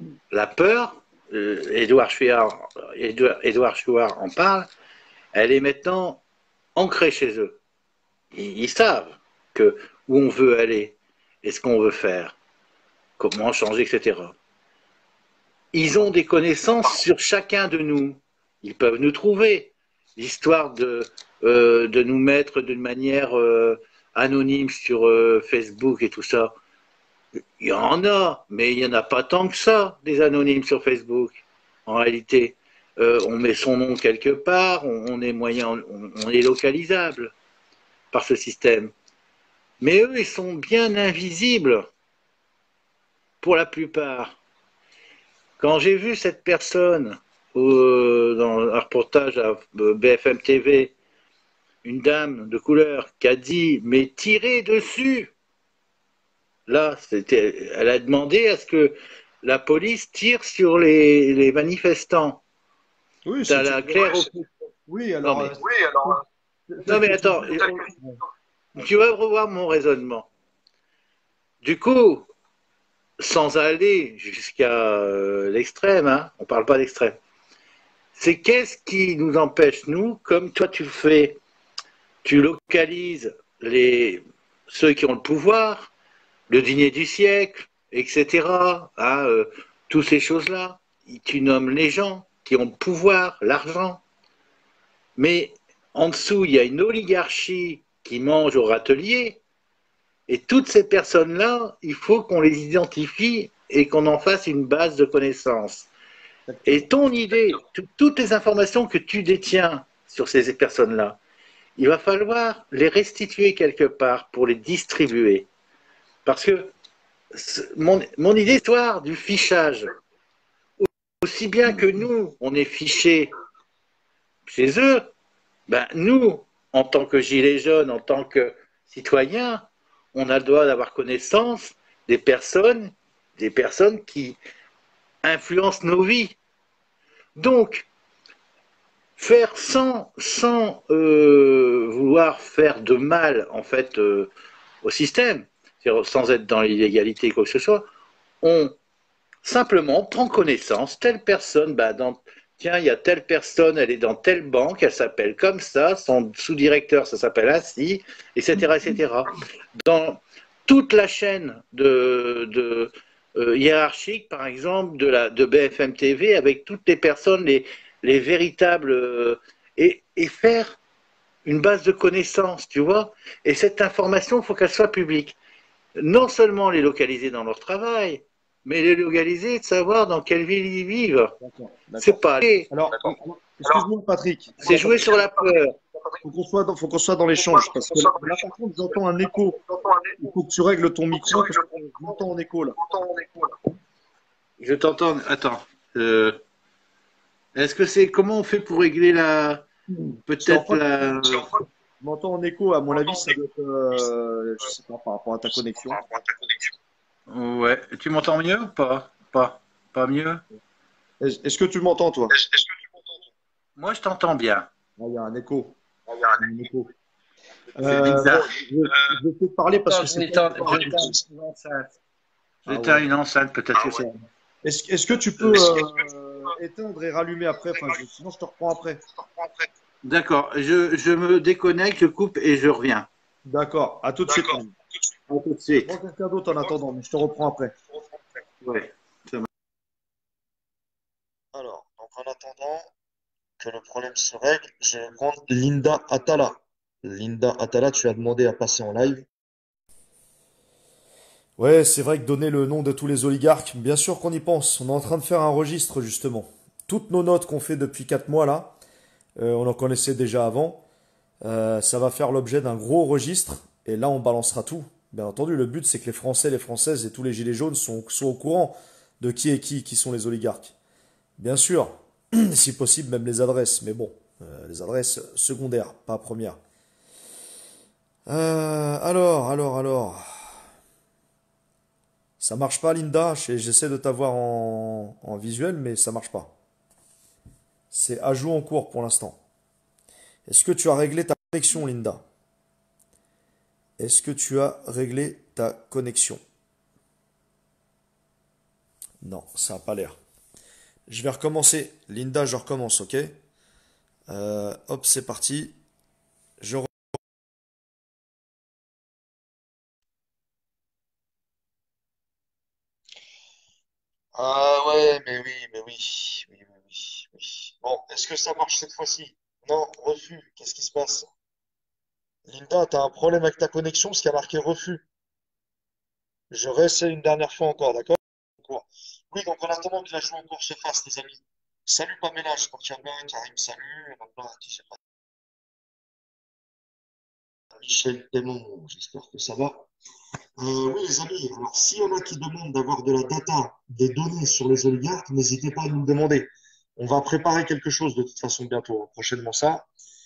Édouard Chouard en parle, elle est maintenant ancrée chez eux. Ils savent que où on veut aller et ce qu'on veut faire, comment changer, etc. Ils ont des connaissances sur chacun de nous. Ils peuvent nous trouver, l'histoire de nous mettre d'une manière anonyme sur Facebook et tout ça. Il y en a, mais il n'y en a pas tant que ça, des anonymes sur Facebook. En réalité, on met son nom quelque part, on est moyen, on est localisable par ce système. Mais eux, ils sont bien invisibles pour la plupart. Quand j'ai vu cette personne dans un reportage à BFM TV, une dame de couleur qui a dit mais tirez dessus. Là, elle a demandé à ce que la police tire sur les manifestants. Oui, T'as c'est la claire opposition. Oui, Non alors, mais, tel non mais que tu attends, dis. tu vas revoir mon raisonnement. Du coup, sans aller jusqu'à l'extrême, hein, on parle pas d'extrême. C'est qu'est-ce qui nous empêche, nous, comme toi tu le fais, tu localises ceux qui ont le pouvoir, le dîner du siècle, etc. Hein, toutes ces choses-là. Tu nommes les gens qui ont le pouvoir, l'argent. Mais en dessous, il y a une oligarchie qui mange au râtelier. Et toutes ces personnes-là, il faut qu'on les identifie et qu'on en fasse une base de connaissances. Et ton idée, toutes les informations que tu détiens sur ces personnes-là, il va falloir les restituer quelque part pour les distribuer. Parce que mon idée, histoire du fichage, aussi bien que nous, on est fichés chez eux, ben nous, en tant que gilets jaunes, en tant que citoyens, on a le droit d'avoir connaissance des personnes qui influencent nos vies. Donc, faire sans vouloir faire de mal, en fait, au système, sans être dans l'illégalité quoi que ce soit, on simplement prend connaissance, telle personne, tiens, il y a telle personne, elle est dans telle banque, elle s'appelle comme ça, son sous-directeur, ça s'appelle ainsi, etc., etc. Dans toute la chaîne hiérarchique, par exemple, de BFM TV, avec toutes les personnes, les véritables, et faire une base de connaissances, tu vois. Et cette information, il faut qu'elle soit publique. Non seulement les localiser dans leur travail, mais les localiser, de savoir dans quelle ville ils vivent. C'est pas aller. Alors, excuse-moi, Patrick. C'est jouer sur la peur. Faut qu'on soit dans l'échange. Parce que là, par contre, j'entends un écho. Il faut que tu règles ton micro parce que j'entends en écho là. Je t'entends. Attends. Est-ce que c'est comment on fait pour régler peut-être la. Je m'entends en écho. À mon avis, ça doit être, je sais pas, par rapport à ta connexion. Ouais. Tu m'entends mieux ou pas? Pas mieux? Est-ce que tu m'entends, toi? Moi, je t'entends bien. Il y a un écho. C'est bizarre. Je vais te parler parce que c'est. J'éteins une enceinte, peut-être que c'est. Est-ce que tu peux éteindre et rallumer après? Enfin, sinon, je te reprends après. D'accord. Je me déconnecte, je coupe et je reviens. D'accord. À tout de suite. À tout de suite. Je prends quelqu'un d'autre en attendant, mais je te reprends après. Ouais. Alors, donc en attendant que le problème se règle, je vais prendre Linda Atala. Linda Atala, tu as demandé à passer en live. Ouais, c'est vrai que donner le nom de tous les oligarques, bien sûr qu'on y pense. On est en train de faire un registre, justement. Toutes nos notes qu'on fait depuis 4 mois, là, on en connaissait déjà avant. Ça va faire l'objet d'un gros registre. Et là, on balancera tout. Bien entendu, le but, c'est que les Français, les Françaises et tous les gilets jaunes soient au courant de qui est qui sont les oligarques. Bien sûr, si possible, même les adresses. Mais bon, les adresses secondaires, pas premières. Alors. Ça marche pas, Linda. J'essaie de t'avoir en visuel, mais ça marche pas. C'est ajout en cours pour l'instant. Est-ce que tu as réglé ta connexion, Linda? Est-ce que tu as réglé ta connexion? Non, ça n'a pas l'air. Je vais recommencer. Linda, je recommence, ok? Hop, c'est parti. Je re- Ah ouais, mais oui. Bon, est-ce que ça marche cette fois-ci? Non, refus. Qu'est-ce qui se passe? Linda, t'as un problème avec ta connexion parce qu'il y a marqué refus. Je réessaie une dernière fois encore, d'accord? Oui, donc en attendant que la joue encore se fasse, les amis. Salut Pamela, je crois qu'il y en a un, Karim, salut. Et maintenant, qui je sais pas, Michel Témon, j'espère que ça va. Oui, les amis, alors s'il y en a qui demandent d'avoir de la data, des données sur les oligarques, n'hésitez pas à nous le demander. On va préparer quelque chose de toute façon bientôt, hein, prochainement ça,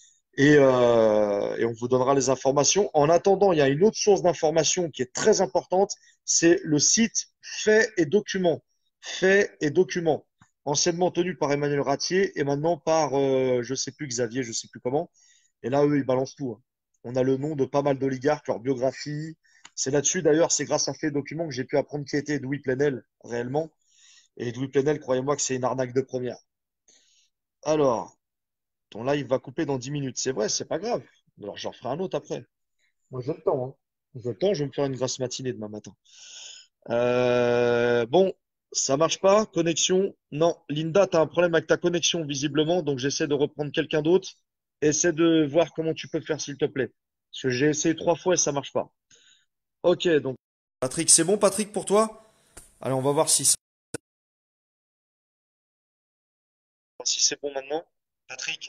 et on vous donnera les informations. En attendant, il y a une autre source d'information qui est très importante, c'est le site Faits et Documents. Faits et Documents, anciennement tenu par Emmanuel Ratier et maintenant par, je sais plus Xavier, je sais plus comment. Et là, eux, ils balancent tout, hein. On a le nom de pas mal d'oligarques, leur biographie. C'est là-dessus, d'ailleurs, c'est grâce à Faits et Documents que j'ai pu apprendre qui était Edoui Plenel réellement. Et Edoui Plenel, croyez-moi que c'est une arnaque de première. Alors, ton live va couper dans 10 minutes. C'est vrai, c'est pas grave. Alors, j'en ferai un autre après. Moi, j'ai le temps, hein. J'ai le temps, je vais me faire une grasse matinée demain matin. Bon, ça marche pas. Connexion. Non, Linda, tu as un problème avec ta connexion, visiblement. Donc, j'essaie de reprendre quelqu'un d'autre. Essaie de voir comment tu peux faire, s'il te plaît. Parce que j'ai essayé 3 fois et ça marche pas. Ok, donc, Patrick, c'est bon, Patrick, pour toi? Allez, on va voir si c'est bon maintenant. Patrick.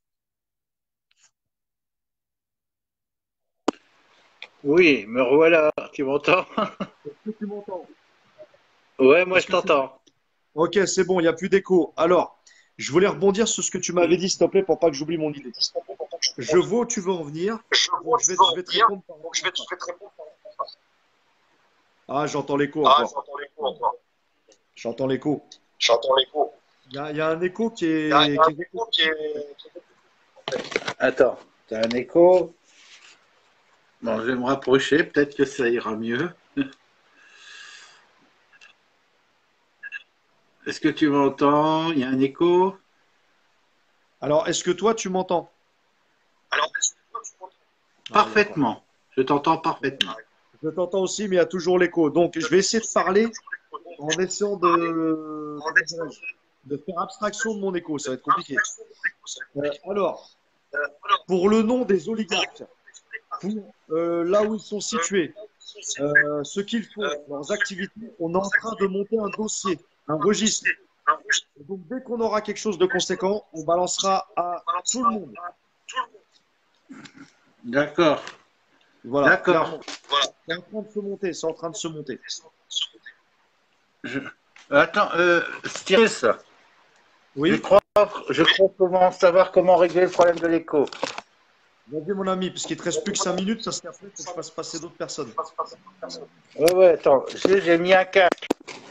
Oui, me revoilà. Tu m'entends? Est-ce que tu m'entends? Ouais, moi Est-ce je que c'est t'entends. Ok, c'est bon, il n'y a plus d'écho. Alors, je voulais rebondir sur ce que tu m'avais dit, s'il te plaît, pour pas que j'oublie mon idée. Je vois où tu veux en venir, donc je vais te répondre par rapport à ça. Ah, j'entends l'écho encore. J'entends l'écho. Il y a un écho Attends, t'as un écho? Bon, je vais me rapprocher, peut-être que ça ira mieux. Est-ce que tu m'entends? Il y a un écho? Alors, est-ce que toi, tu m'entends? Parfaitement. Je t'entends parfaitement. Je t'entends aussi, mais il y a toujours l'écho. Donc, je vais essayer de parler en essayant de faire abstraction de mon écho. Ça va être compliqué. Alors, pour le nom des oligarques, pour là où ils sont situés, ce qu'ils font, leurs activités, on est en train de monter un dossier, un registre. Et donc, dès qu'on aura quelque chose de conséquent, on balancera à tout le monde. D'accord. Voilà, D'accord. clairement. C'est en train de se monter, c'est en train de se monter. Attends, Cyrus, Oui, je crois commence à savoir comment régler le problème de l'écho. vas-y mon ami, parce qu'il te reste plus que 5 minutes, ça serait après que je fasse passer d'autres personnes. Ouais, attends, j'ai mis un casque.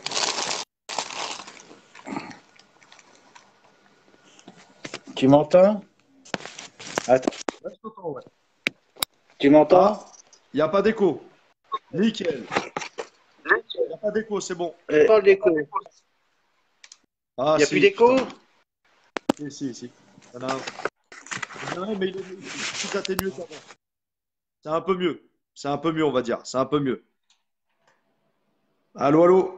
Tu m'entends? Attends, Ouais, je t'entends, ouais. tu m'entends? Ah, il n'y a pas d'écho. Nickel. Il n'y a pas d'écho, c'est bon. Pas d'écho. Ah, Il n'y a si, plus d'écho? putain. Si. Il y en a un. Il y en a un, mais il est plus atténué qu'avant. C'est un peu mieux. C'est un peu mieux, on va dire. C'est un peu mieux. Allô, allô?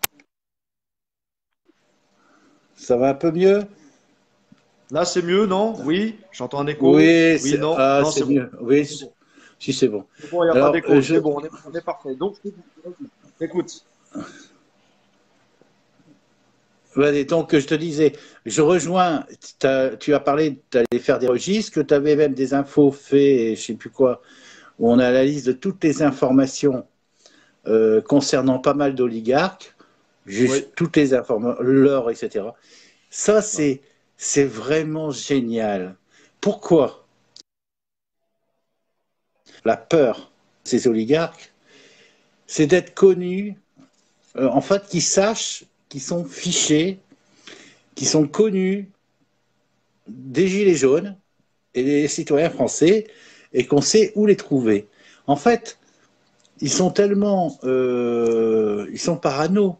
Ça va un peu mieux? Là, c'est mieux, non? Oui, j'entends un écho. Oui, Oui, non? Non, c'est c'est bon. mieux. Oui, C'est bon. si c'est bon. C'est bon, il n'y a pas Alors, d'écho. C'est bon, on est parfait. Donc, vas-y, écoute. vas-y, donc je te disais, je rejoins, tu as parlé, tu allais faire des registres, que tu avais même des infos faits, et je sais plus quoi, où on a la liste de toutes les informations concernant pas mal d'oligarques, juste Oui. toutes les informations, l'or, etc. Ça, Ouais. c'est vraiment génial. Pourquoi? La peur de ces oligarques, c'est d'être connus, en fait, qu'ils sachent qu'ils sont fichés, qu'ils sont connus des Gilets jaunes et des citoyens français, et qu'on sait où les trouver. En fait, ils sont tellement... ils sont parano.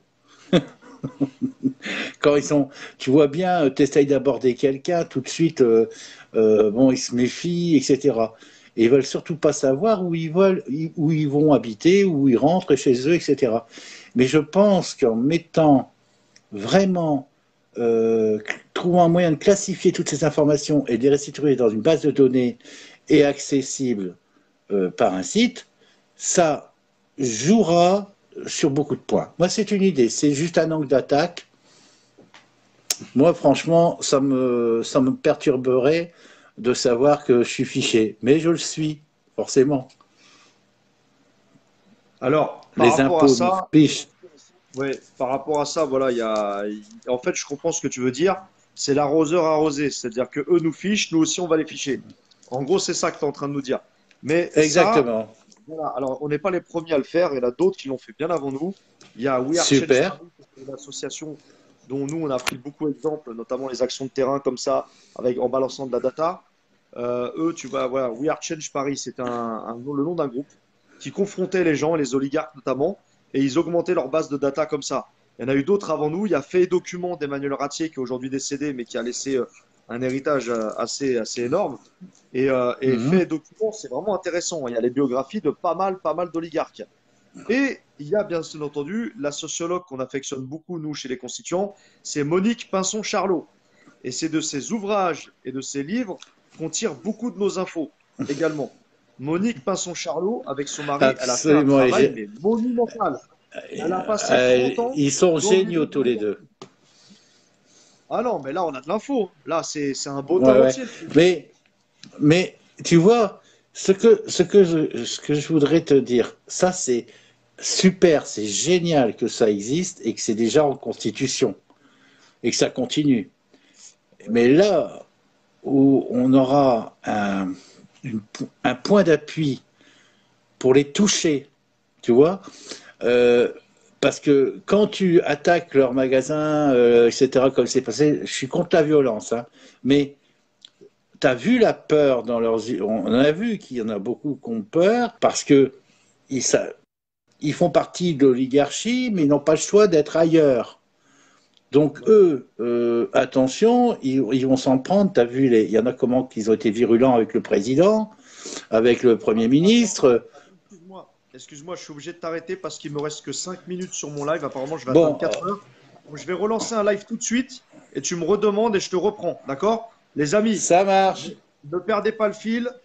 Quand ils sont... Tu vois bien, tu essayes d'aborder quelqu'un, tout de suite, bon, ils se méfient, etc. Et ils veulent surtout pas savoir où ils vont habiter, où ils rentrent chez eux, etc. Mais je pense qu'en mettant vraiment, trouvant un moyen de classifier toutes ces informations et de les restituer dans une base de données et accessible par un site, ça jouera sur beaucoup de points. Moi, c'est une idée, c'est juste un angle d'attaque. Moi, franchement, ça me perturberait de savoir que je suis fiché. Mais je le suis, forcément. Alors, par Les rapport à impôts nous ça, fichent. ouais, par rapport à ça, voilà, en fait, je comprends ce que tu veux dire. C'est l'arroseur arrosé, c'est-à-dire que eux nous fichent, nous aussi on va les ficher. En gros, c'est ça que tu es en train de nous dire. Mais ça, Exactement. voilà, alors on n'est pas les premiers à le faire, il y en a d'autres qui l'ont fait bien avant nous. Il y a We Are Change Super. Paris, c'est une association dont nous on a pris beaucoup d'exemples, notamment les actions de terrain comme ça, en balançant de la data. Eux, tu vois, voilà, We Are Change Paris, c'est le nom d'un groupe qui confrontait les gens, les oligarques notamment, et ils augmentaient leur base de data comme ça. Il y en a eu d'autres avant nous. Il y a Fait et Document d'Emmanuel Ratier, qui est aujourd'hui décédé, mais qui a laissé un héritage assez énorme. Et Fait et Document, c'est vraiment intéressant. Il y a les biographies de pas mal d'oligarques. Et il y a bien entendu la sociologue qu'on affectionne beaucoup, nous, chez les constituants, c'est Monique Pinson-Charlot. Et c'est de ses ouvrages et de ses livres qu'on tire beaucoup de nos infos également. Monique Pinson-Charlot, avec son mari, elle a fait un Absolument. travail mais monumental. Elle a passé 30 ans Ils sont dans géniaux tous les deux. Ah non, mais là, on a de l'info. Là, c'est un beau Ouais, temps ouais. entier. Mais tu vois, ce que je voudrais te dire, ça c'est super, c'est génial que ça existe et que c'est déjà en constitution et que ça continue. Mais là où on aura un point d'appui pour les toucher, tu vois, parce que quand tu attaques leur magasin, etc., comme c'est passé, je suis contre la violence, hein, mais tu as vu la peur dans leurs yeux. On a vu qu'il y en a beaucoup qui ont peur parce que ils font partie de l'oligarchie, mais ils n'ont pas le choix d'être ailleurs. Donc eux, attention, ils vont s'en prendre. Tu as vu, il y en a comment qu'ils ont été virulents avec le président, avec le Premier ministre. Excuse-moi, je suis obligé de t'arrêter parce qu'il me reste que 5 minutes sur mon live. Apparemment, je vais Bon, attendre 4 heures. Donc, je vais relancer un live tout de suite et tu me redemandes et je te reprends. D'accord? Les amis, ça marche. ne perdez pas le fil.